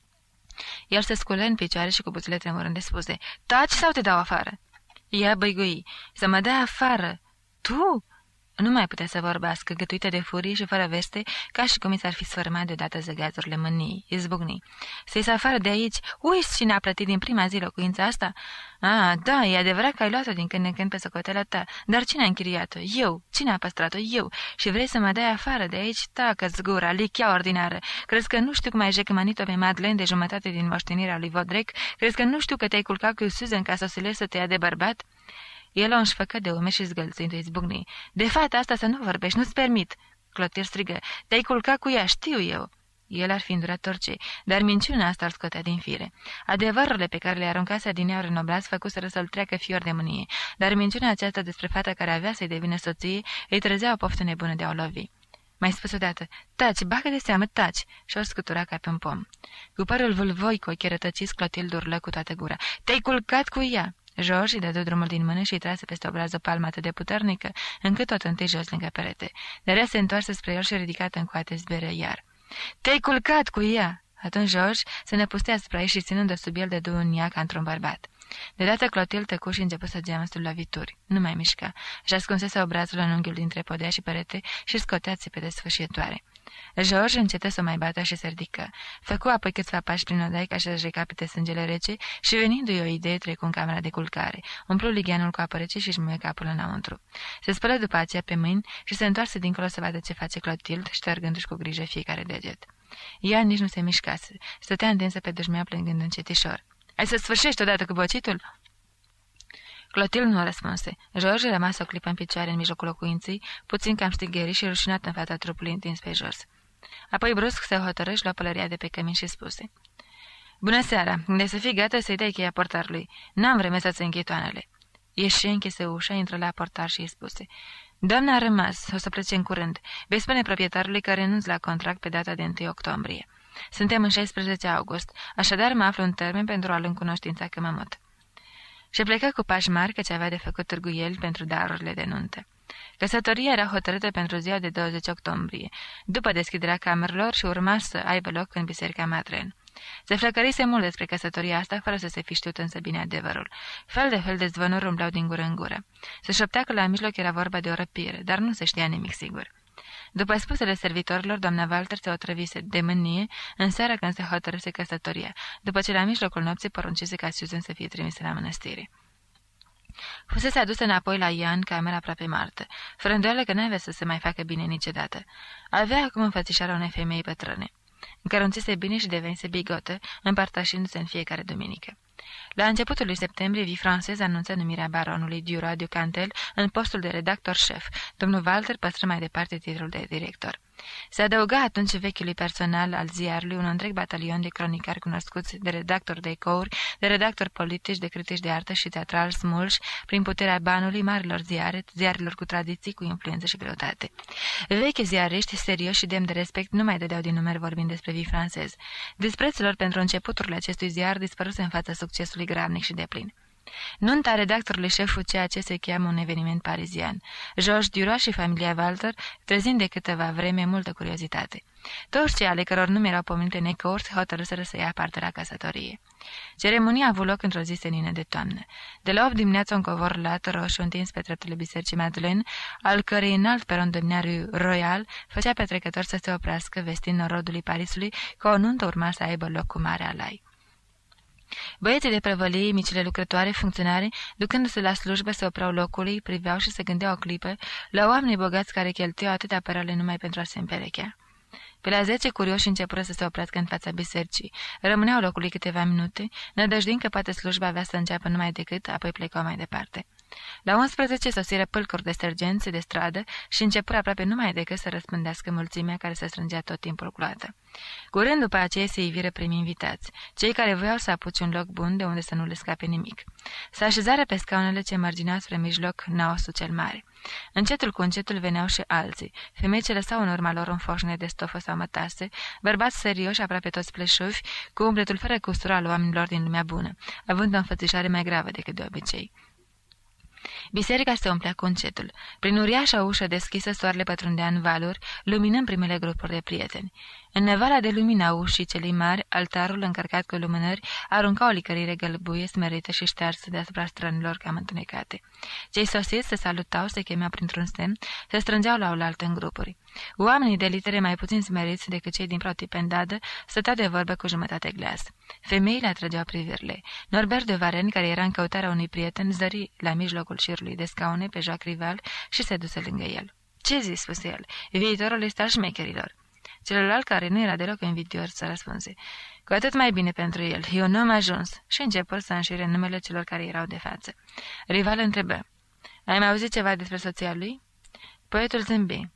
El se sculă în picioare și cu buțile tremurând spuse, taci sau te dau afară? Ea băigui, să mă dai afară. Tu? Nu mai putea să vorbească, gătuită de furie și fără veste, ca și cum i s-ar fi sfârmat deodată zăgazurile mâniei, izbucni. Să ies afară de aici? Uiți cine a plătit din prima zi locuința asta? Da, e adevărat că ai luat-o din când în când pe socoteala ta, dar cine a închiriat-o? Eu. Cine a păstrat-o? Eu. Și vrei să mă dai afară de aici? Tacă-ți gura, lichea ordinară. Crezi că nu știu cum ai jecmănit-o pe Madeleine de jumătate din moștenirea lui Vaudrec? Crezi că nu știu că te-ai culcat cu Susan ca să o silezi să te ia de bărbat? El o înșfăcă de ume și zgălțindu-i zbucni. De fata asta să nu vorbești, nu-ți permit!" Clotilde strigă. Te-ai culcat cu ea, știu eu!" El ar fi îndurat orice, dar minciuna asta îl scotea din fire. Adevărurile pe care le aruncase adineauri în obraz făcuseră să-l treacă fior de mânie, dar minciuna aceasta despre fata care avea să-i devină soție îi trezea o poftă nebună de a o lovi. Mai spus odată, taci, bagă de seamă, taci, și-o scutura ca pe un pom. Cu părul vâlvoi, cu ochii rătăciți, Clotilde urlă cu toată gura. Te-ai culcat cu ea! George îi dădu drumul din mână și îi trase peste obraz o palmă atât de puternică, încât o tânti jos lângă perete. Dar ea se întoarse spre el și ridicată în coate zbere iar. Te-ai culcat cu ea!" Atunci George se năpustea asupra ei și ținând-o sub el dădu în ea ca într-un bărbat. Deodată Clotilde tăcu și începu să geamăstul lovituri. Nu mai mișca. Și ascunsese obrazul în unghiul dintre podea și perete și scotea țipete sfâșietoare. George încetă să mai bată și se ridică. Făcu apoi câțiva pași prin odaie ca să-și recapite sângele rece și venindu-i o idee trecu în camera de culcare. Umplu ligheanul cu apă rece și își muie capul înăuntru. Se spălă după aceea pe mâini și se întoarse dincolo să vadă ce face Clotilde, ștergându-și cu grijă fiecare deget. Ea nici nu se mișcase. Stătea întinsă pe dușmea plângând încetișor. Ai să sfârșești odată cu bocitul?" Clotilde nu răspunse. George rămase o clipă în picioare în mijlocul locuinței, puțin cam stigherit și rușinat în fața trupului întins pe jos. Apoi brusc se hotărâ și lua pălăria de pe cămin și spuse: Bună seara! De să fii gata să-i dai cheia portarului. N-am vreme să-ți închei toanele." Ieși, închise ușa, intră la portar și îi spuse: Doamna a rămas, o să plece în curând. Vei spune proprietarului că renunț la contract pe data de 1 octombrie. Suntem în 16 august, așadar mă aflu în termen pentru a-l încunoștința că mă mut." Și plecă cu pași mari căci avea de făcut târguieli pentru darurile de nuntă. Căsătoria era hotărâtă pentru ziua de 20 octombrie, după deschiderea camerelor și urma să aibă loc în biserica Madeleine. Se flăcărise mult despre căsătoria asta, fără să se fi știut însă bine adevărul. Fel de fel de zvonuri umblau din gură în gură. Se șoptea că la mijloc era vorba de o răpire, dar nu se știa nimic sigur. După spusele servitorilor, doamna Walter se otrăvise de mânie în seara când se hotărâse căsătoria, după ce la mijlocul nopții poruncise ca Susan să fie trimisă la mănăstire. Fusese adusă înapoi la ea în camera aproape moartă, fără îndoială că n-avea să se mai facă bine niciodată. Avea acum înfățișarea unei femei bătrâne. Încărunțise bine și devenise bigotă, împărtășindu-se în fiecare duminică. La începutul lui septembrie, Vie Française anunță numirea baronului Duras du Cantel în postul de redactor șef. Domnul Walter păstră mai departe titlul de director. Se adăuga atunci vechiului personal al ziarului un întreg batalion de cronicari cunoscuți, de redactori de ecouri, de redactori politici, de critici de artă și teatral smulși, prin puterea banului marilor ziare, ziarilor cu tradiții, cu influență și greutate. Vechi ziariști, serioși și demni de respect, nu mai dădeau din numeri vorbind despre Vie Française. Disprețul lor pentru începuturile acestui ziar dispăruse în fața succesului grabnic și deplin. Nunta redactorului șef ceea ce se cheamă un eveniment parizian. George Duras și familia Walter trezind de câteva vreme multă curiozitate. Toți cei ale căror nume erau pomenite în ecouri se hotărâseră să ia parte la căsătorie. Ceremonia a avut loc într-o zi senină de toamnă. De la 8 dimineața un covor lat roșu întins pe treptele bisericii Madeleine, al cărei înalt peron domnea Rue Royal, făcea pe trecători să se oprească vestind norodului Parisului că o nuntă urma să aibă loc cu mare alai. Băieții de prăvălie, micile lucrătoare, funcționari, ducându-se la slujbă, se opreau locului, priveau și se gândeau o clipă la oamenii bogați care cheltuiau atâtea părale numai pentru a se împerechea. Pe la 10 curioși începură să se oprească în fața bisericii. Rămâneau locului câteva minute, nădăjduind că poate slujba avea să înceapă numai decât, apoi plecau mai departe. La 11 sosiră pâlcuri de sergenți de stradă și începură aproape numai decât să răspândească mulțimea care se strângea tot timpul gloată. Curând după aceea se iviră primii invitați, cei care voiau să apuce un loc bun de unde să nu le scape nimic. Se așezară pe scaunele ce mărgineau spre mijloc naosul cel mare. Încetul cu încetul veneau și alții, femei ce lăsau în urma lor un foșne de stofă sau mătase, bărbați serioși, aproape toți pleșuvi, cu umbletul fără custură al oamenilor din lumea bună, având o înfățișare mai gravă decât de obicei. Biserica se umplea cu încetul. Prin uriașa ușă deschisă, soarele pătrundea în valuri, luminând primele grupuri de prieteni. În nevala de lumina ușii celei mari, altarul încărcat cu lumânări arunca o licărire gălbuie, smerită și ștearsă deasupra strănilor cam întunecate. Cei sosiți se salutau, se chemeau printr-un semn, se strângeau la oaltă în grupuri. Oamenii de litere mai puțin smeriți decât cei din Protipendadă stăteau de vorbă cu jumătate glas. Femeile atrăgeau privirile. Norbert de Varenne, care era în căutarea unui prieten, zări la mijlocul șirului de scaune pe Jacques Rival și se duse lângă el. Ce zi?" spuse el. Viitorul este al șmecherilor." Celălalt, care nu era deloc invidios, să răspunse. Cu atât mai bine pentru el, e un om ajuns, și început să înșire numele celor care erau de față. Rival întrebă. Ai mai auzit ceva despre soția lui? Poetul zâmbi.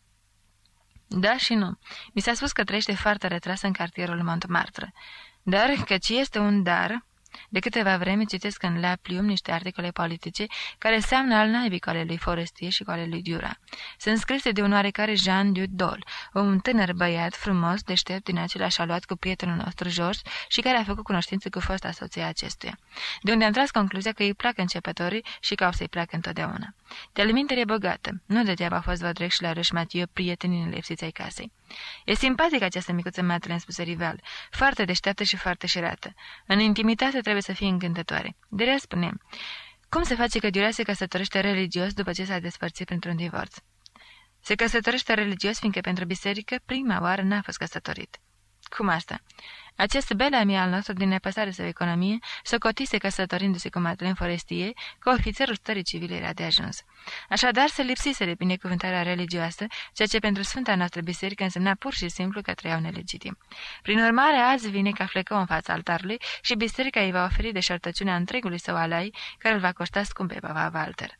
Da și nu. Mi s-a spus că trăiește foarte retrasă în cartierul Montmartre. Dar, căci este un dar, De câteva vreme citesc în La Plume niște articole politice care seamănă al naibii cu ale lui Forestier și cu ale lui Dura. Sunt scrise de un oarecare Jean Dudol, un tânăr băiat frumos, deștept din același aluat cu prietenul nostru George și care a făcut cunoștință cu fosta soție acestuia. De unde am tras concluzia că îi plac începătorii și că au să-i placă întotdeauna. De-al minteri e bogată. Nu degeaba a fost Vaudrec și la Roche Mathieu prietenii nelipsiți ai casei. E simpatică această micuță Madeleine, spuse Rival, foarte deșteaptă și foarte șerată. În intimitate trebuie să fie încântătoare. De rea spune, cum se face că Dura se căsătorește religios după ce s-a despărțit printr-un divorț? Se căsătorește religios fiindcă pentru biserică prima oară n-a fost căsătorit. Cum asta? Acest bel ami al nostru din nepăsare sau economie socotise căsătorindu-se cu Madeleine Forestier că ofițerul stării civile era de ajuns. Așadar se lipsise de binecuvântarea religioasă, ceea ce pentru sfânta noastră biserică însemna pur și simplu că trăiau nelegitim. Prin urmare, azi vine ca flecău în fața altarului și biserica îi va oferi deșertăciunea întregului său alai, care îl va costa scump pe Papa Walter.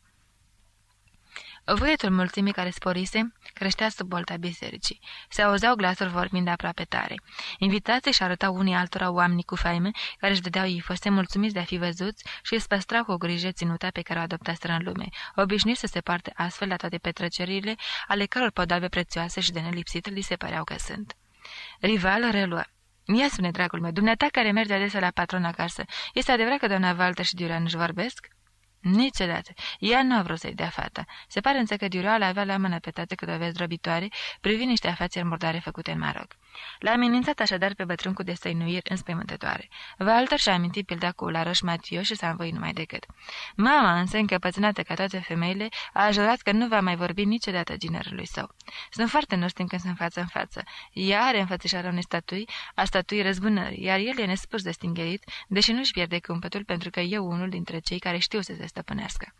Vuietul mulțimii care sporise creștea sub bolta bisericii. Se auzeau glasuri vorbind aproape tare. Invitații și arătau unii altora oameni cu faime, care își dădeau ei foste mulțumiți de a fi văzuți și îți păstrau cu o grijă ținuta pe care o adoptaseră în lume, obișnuiți să se poarte astfel la toate petrecerile, ale căror podabe prețioase și de nelipsit li se păreau că sunt. Rival reluă. Ia spune, dragul meu, dumneata care merge adesea la patrona acasă, este adevărat că doamna Walter și Dura nu-și vorbesc? Niciodată. Ea nu a vrut să-i dea fata. Se pare însă că Duroala avea la mână pe toate cu dovezi drobitoare privind niște afaceri murdare făcute în Maroc. L-a amenințat așadar pe bătrân cu destăinuiri înspăimântătoare. Walter și-a amintit pilda cu la Roche Mathieu și s-a învoit numai decât. Mama, însă, încăpățânată ca toate femeile, a jurat că nu va mai vorbi niciodată ginerului său. Sunt foarte noștri când sunt față în față. Ea are înfățișarea unei statui, a statuii răzbunării, iar el e nespus de stingerit, deși nu-și pierde cumpătul pentru că e unul dintre cei care știu să se stăpânească.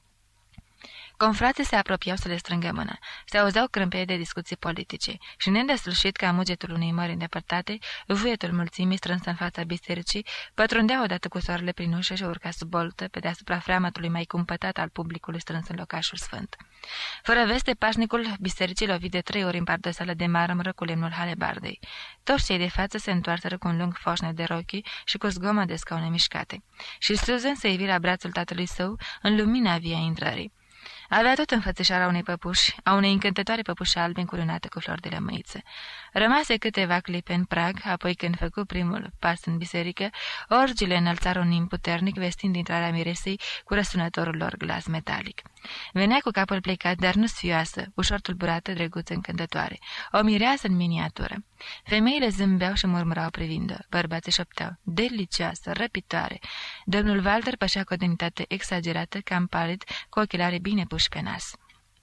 Confrații se apropiau să le strângă mâna. Se auzeau crâmpeie de discuții politice și, neîndeslușit ca mugetul unei mări îndepărtate, vuietul mulțimii strâns în fața bisericii pătrundea odată cu soarele prin ușă și urca sub boltă pe deasupra freamătului mai cumpătat al publicului strâns în locașul sfânt. Fără veste, pașnicul bisericii lovi de 3 ori în pardosală de marmură cu lemnul halebardei. Toți cei de față se întoarseră cu un lung foșne de rochii și cu zgomă de scaune mișcate. Și Susan se ivi la brațul tatălui său în lumina via intrării. Avea tot înfățișarea unei păpuși, a unei încântătoare păpuși albe încurunate cu flori de lămâiță. Rămase câteva clipe în prag, apoi când făcu primul pas în biserică, orgile înălțară un nim puternic vestind intrarea miresei cu răsunătorul lor glas metalic. Venea cu capul plecat, dar nu sfioasă, ușor tulburată, drăguță, încântătoare, o mireasă în miniatură. Femeile zâmbeau și murmurau privind-o, bărbații șopteau, delicioasă, răpitoare. Domnul Walter pășea cu o demnitate exagerată, cam palid, cu ochelari bine puși pe nas.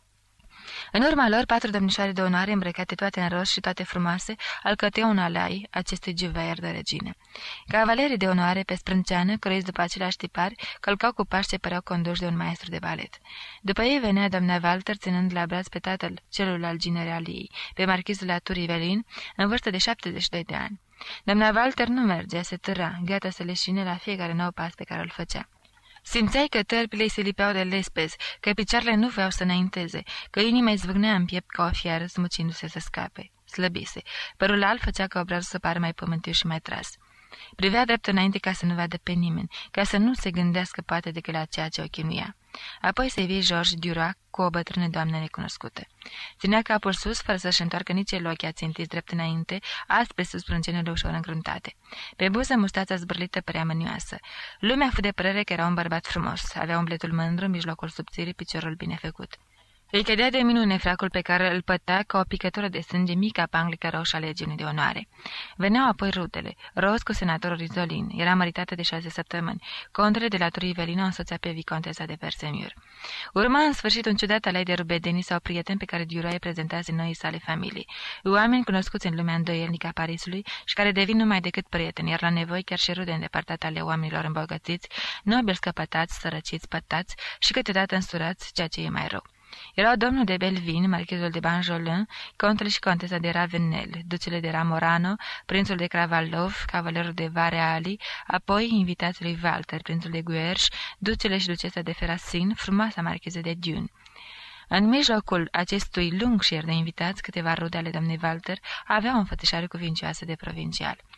În urma lor, 4 domnișoare de onoare, îmbrăcate toate în roș și toate frumoase, alcăteau un alai acestui juveier de regine. Cavalerii de onoare pe sprânceană, croiți după același tipar, călcau cu pași ce păreau conduși de un maestru de balet. După ei venea doamna Walter, ținând la braț pe tatăl celălalt ginere al ei, pe marchizul la Turivelin, în vârstă de 72 de ani. Doamna Walter nu mergea, se târa, gata să leșine la fiecare nou pas pe care îl făcea. Simțeai că tălpile îi se lipeau de lespezi, că picioarele nu voiau să înainteze, că inima îi zvâgnea în piept ca o fiară smucindu-se să scape. Slăbise. Părul alb făcea ca obrazul să pară mai pământiu și mai tras. Privea drept înainte ca să nu vadă pe nimeni, ca să nu se gândească poate decât la ceea ce o chinuia. Apoi se vii George Duroc cu o bătrână doamnă necunoscută. Ținea capul sus, fără să-și întoarcă nici el ochii ațintiți drept înainte, aspre sus sprâncenele ușor încruntate. Pe buză mustața zbârlită părea mânioasă. Lumea fu de părere că era un bărbat frumos, avea umbletul mândru, în mijlocul subțirii, piciorul bine făcut. Îi cădea de minune fracul pe care îl pătea ca o picătură de sânge mică a panglică roșă a legiunii de onoare. Veneau apoi rudele. Rose cu senatorul Rizolin. Era măritată de 6 săptămâni. Contele de la Turivelina o însoțea pe vicontesa de Persemur. Urma în sfârșit un ciudat alai de rubedenii sau prieteni pe care Duroy îi prezentase noii sale familii. Oameni cunoscuți în lumea îndoielnică a Parisului și care devin numai decât prieteni, iar la nevoi chiar și rude îndepărtate ale oamenilor îmbogățiți, nobili scăpătați, sărăciți, pătați și câteodată însurați, ceea ce e mai rău. Erau domnul de Belleville, marchizul de Banjolin, contele și contesa de Ravenel, ducele de Ramorano, prințul de Cravallov, cavalerul de Vareali, apoi invitații lui Walter, prințul de Guerch, ducele și ducesa de Ferracin, frumoasa marchiză de Dune. În mijlocul acestui lung șir de invitați, câteva rude ale domnului Walter aveau o înfățișare cuvincioasă de provincial.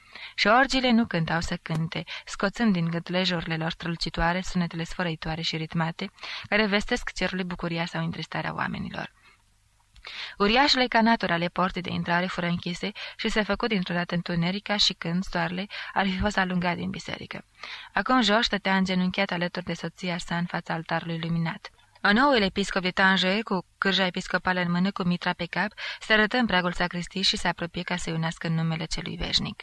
Și orgile nu cântau să cânte, scoțând din gâtlejurile lor strălucitoare sunetele sfărăitoare și ritmate, care vestesc cerului bucuria sau întristarea oamenilor. Uriașele canaturi ale porții de intrare fură închise și se făcu dintr-o dată întuneric ca și când soarele ar fi fost alungat din biserică. Acum George stătea îngenunchiat alături de soția sa în fața altarului luminat. Noul episcop de Tanger, cu cârja episcopală în mână, cu mitra pe cap, se arătă în pragul sacristiei și se apropie ca să unească în numele celui veșnic.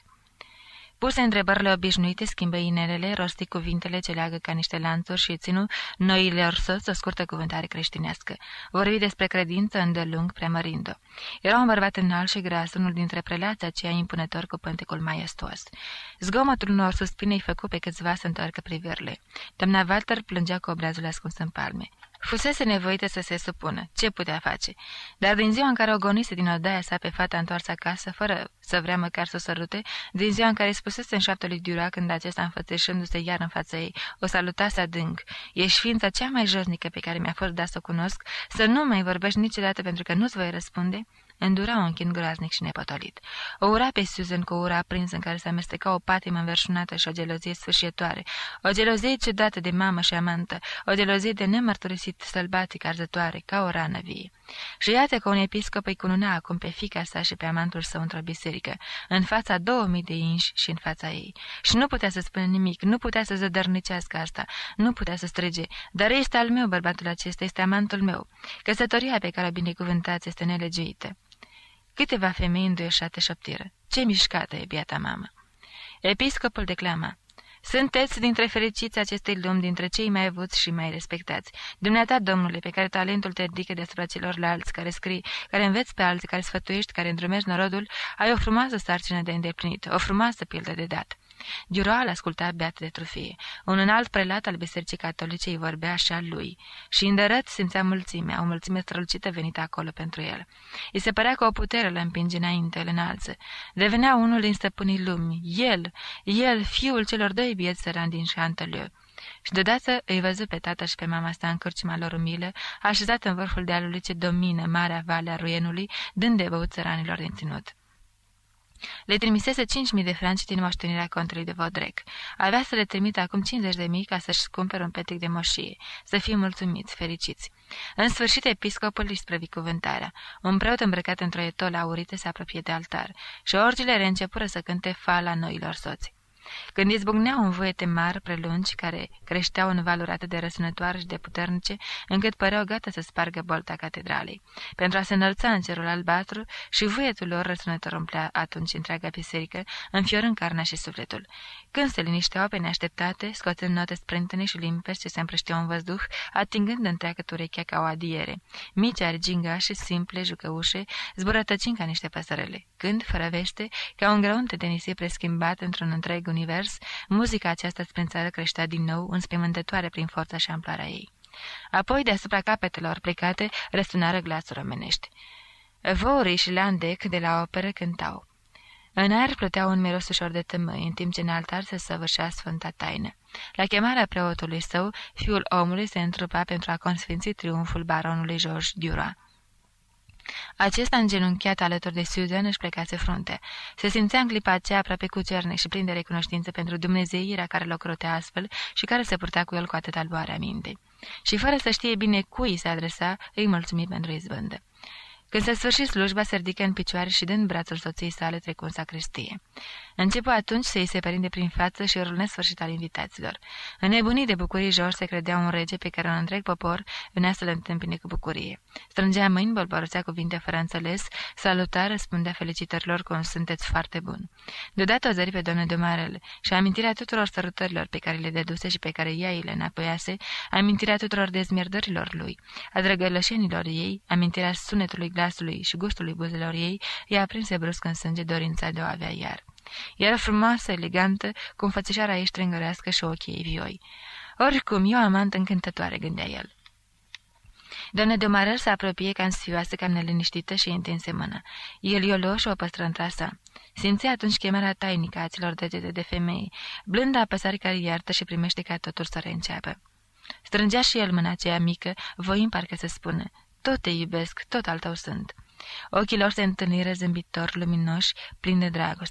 Puse întrebările obișnuite, schimbă inelele, rosti cuvintele ce leagă ca niște lanțuri și ținu noile orsoți o scurtă cuvântare creștinească. Vorbi despre credință îndelung, preamărind-o. Era un bărbat înalt și gras, unul dintre prelații aceia impunător cu pântecul maestos. Zgomotul unor suspine îi făcu pe câțiva să întoarcă privirile. Doamna Walter plângea cu obrazul ascuns în palme. Fusese nevoită să se supună. Ce putea face? Dar din ziua în care o gonise din odaia sa pe fata întoarsă acasă, fără să vrea măcar să o sărute, din ziua în care spusese în șapte lui Duroy, când acesta, înfățișându-se iar în fața ei, o salutase adânc: "Ești ființa cea mai josnică pe care mi-a fost dat să o cunosc, să nu mai vorbești niciodată pentru că nu-ți voi răspunde?" Îndura un chin groaznic și nepotolit. O ura pe Susan cu o ură aprinsă în care se amesteca o patimă înverșunată și o gelozie sfârșietoare, o gelozie ciudată de mamă și amantă, o gelozie de nemărturisit sălbatic arzătoare, ca o rană vie. Și iată că un episcop îi cununa acum pe fiica sa și pe amantul său într-o biserică, în fața 2000 de inși și în fața ei. Și nu putea să spună nimic, nu putea să zădărnicească asta, nu putea să strige: "Dar este al meu, bărbatul acesta, este amantul meu. Căsătoria pe care o binecuvântați este nelegiuită." Câteva femei înduioșate șoptiră: "Ce mișcată e biata mamă!" Episcopul declama: "Sunteți dintre fericiți acestei lumi, dintre cei mai avuți și mai respectați. Dumneata, Domnule, pe care talentul te ridică deasupra celorlalți, care scrii, care înveți pe alții, care sfătuiești, care îndrumești norodul, ai o frumoasă sarcină de îndeplinit, o frumoasă pildă de dat." Duroy l-asculta beat de trufie. Un înalt prelat al bisericii catolice îi vorbea așa lui. Și îndărât simțea mulțimea, o mulțime strălucită venită acolo pentru el. Îi se părea că o putere îl împinge înainte, îl înalță. Devenea unul din stăpânii lumii. El, fiul celor doi bieți sărani din Chanteleu. Și deodată îi văzu pe tata și pe mama sa în cârciuma lor umilă, așezat în vârful dealului ce domină marea vale a Ruenului, dând de băut țăranilor din ținut. Le trimisese 5.000 de franci din moștenirea contelui de Vaudrec. Avea să le trimită acum 50.000 ca să-și cumpere un petic de moșie, să fie mulțumiți, fericiți. În sfârșit, episcopul îi sprăvi cuvântarea. Un preot îmbrăcat într-o etolă aurită se apropie de altar și orgile reîncepură să cânte fala noilor soți. Când izbucneau în voiete mari, prelungi, care creșteau în valuri atât de răsunătoare și de puternice, încât păreau gata să spargă bolta catedralei, pentru a se înălța în cerul albastru, și voietul lor răsunător umplea atunci întreaga biserică, înfiorând carnea și sufletul. Când se linișteau pe neașteptate, scoțând note sprântene și limpezi ce se împrășteau în văzduh, atingând întreagăt urechea ca o adiere, mici argingașe, simple, jucăușe, zburătăcind ca niște păsărele. Când, fără vește, ca un grăunte de nisip preschimbat într-un întreg univers, muzica aceasta sprințară creștea din nou, înspăimântătoare prin forța și amploarea ei. Apoi, deasupra capetelor plecate, răsunară glasuri omenești. Vorii și Landec de la operă cântau. În aer plutea un miros ușor de tămâi, în timp ce în altar se săvârșea sfânta taină. La chemarea preotului său, fiul omului se întrupa pentru a consfinți triumful baronului George Duroy. Acesta, îngenunchiat alături de Susan, își plecase fruntea. Se simțea în clipa aceea aproape cucernic și plin de recunoștință pentru dumnezeirea care l-o crotea astfel și care se purta cu el cu atâta luare minte. Și fără să știe bine cui se adresa, îi mulțumi pentru izbândă. Când se sfârși slujba, se ridică în picioare și dând brațul soției sale trecu în sacristie. Începu atunci să îi se perinde prin față și râl nesfârșit al invitaților. Înnebunit de bucurie, George se credea un rege pe care un întreg popor venea să-l întâmpine cu bucurie. Strângea mâini, bolborosea cuvinte fără înțeles, saluta, răspundea felicitărilor cu un sunteți foarte bun. Deodată o zări pe doamna de Marel și amintirea tuturor sărutărilor pe care le deduse și pe care ea îi le înapoiase, amintirea tuturor dezmierdărilor lui, a drăgălășenilor ei, amintirea sunetului glasului și gustului buzelor ei, i-a aprinse brusc în sânge dorința de a o avea iar. Era frumoasă, elegantă, cu înfățișarea ei strângărească și ochii ei vioi. Oricum, e o amantă încântătoare, gândea el. Doamna de Marel se apropie cam sfioasă, cam neliniștită și întinse mâna. El i-o luă și o păstră între sa. Simțea atunci chemarea tainică a aților degete de femei, blânda apăsare care iartă și primește ca totul să reînceapă. Strângea și el mâna aceea mică, voind parcă să spună: tot te iubesc, tot al tău sunt. Ochii lor se întâlniră zâmbitori, luminoși, plini de dragoste.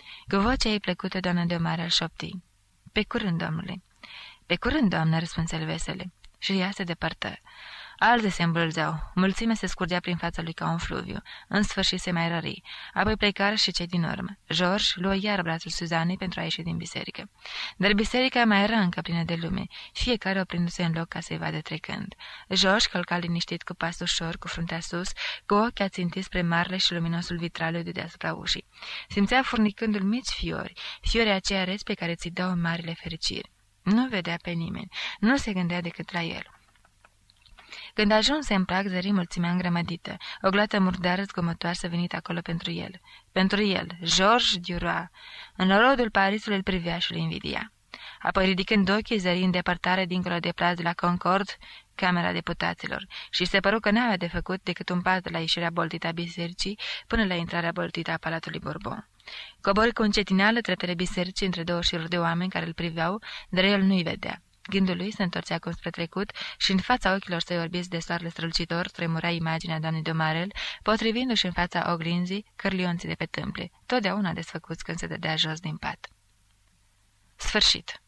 Cu vocea ei plăcută, doamna de Marel șopti: "Pe curând, domnule." "Pe curând, doamnă," răspunse el vesele. Și ea se depărtă. Alții se îmbâlzeau, mulțimea se scurgea prin fața lui ca un fluviu, în sfârșit se mai rări, apoi plecară și cei din urmă. George luă iar brațul Suzanei pentru a ieși din biserică. Dar biserica mai era încă plină de lume, fiecare oprindu-se în loc ca să-i vadă trecând. George călca liniștit cu pas ușor, cu fruntea sus, cu ochii ațintiți spre marele și luminosul vitralului de deasupra ușii. Simțea furnicându-l mici fiori aceia reți pe care ți dau marile fericiri. Nu vedea pe nimeni, nu se gândea decât la el. Când ajunse în prag, zări mulțimea îngrămădită, o gloată murdară zgomotoasă venit acolo pentru el. Pentru el, Georges Duroy. În rodul Parisului îl privea și îl invidia. Apoi, ridicând ochii, zări în depărtare, dincolo de plaz de la Concord, Camera Deputaților, și se păru că n-avea de făcut decât un pas de la ieșirea boltită a bisericii până la intrarea boltită a Palatului Bourbon. Cobori cu încetineală treptele bisericii între două șiruri de oameni care îl priveau, dar el nu-i vedea. Gândul lui se întorcea cum spre trecut și în fața ochilor săi orbiți de soarele strălucitor tremura imaginea doamnei de Marel, potrivindu-și în fața oglinzii cărlionții de pe tâmple, totdeauna desfăcuți când se dădea jos din pat. Sfârșit.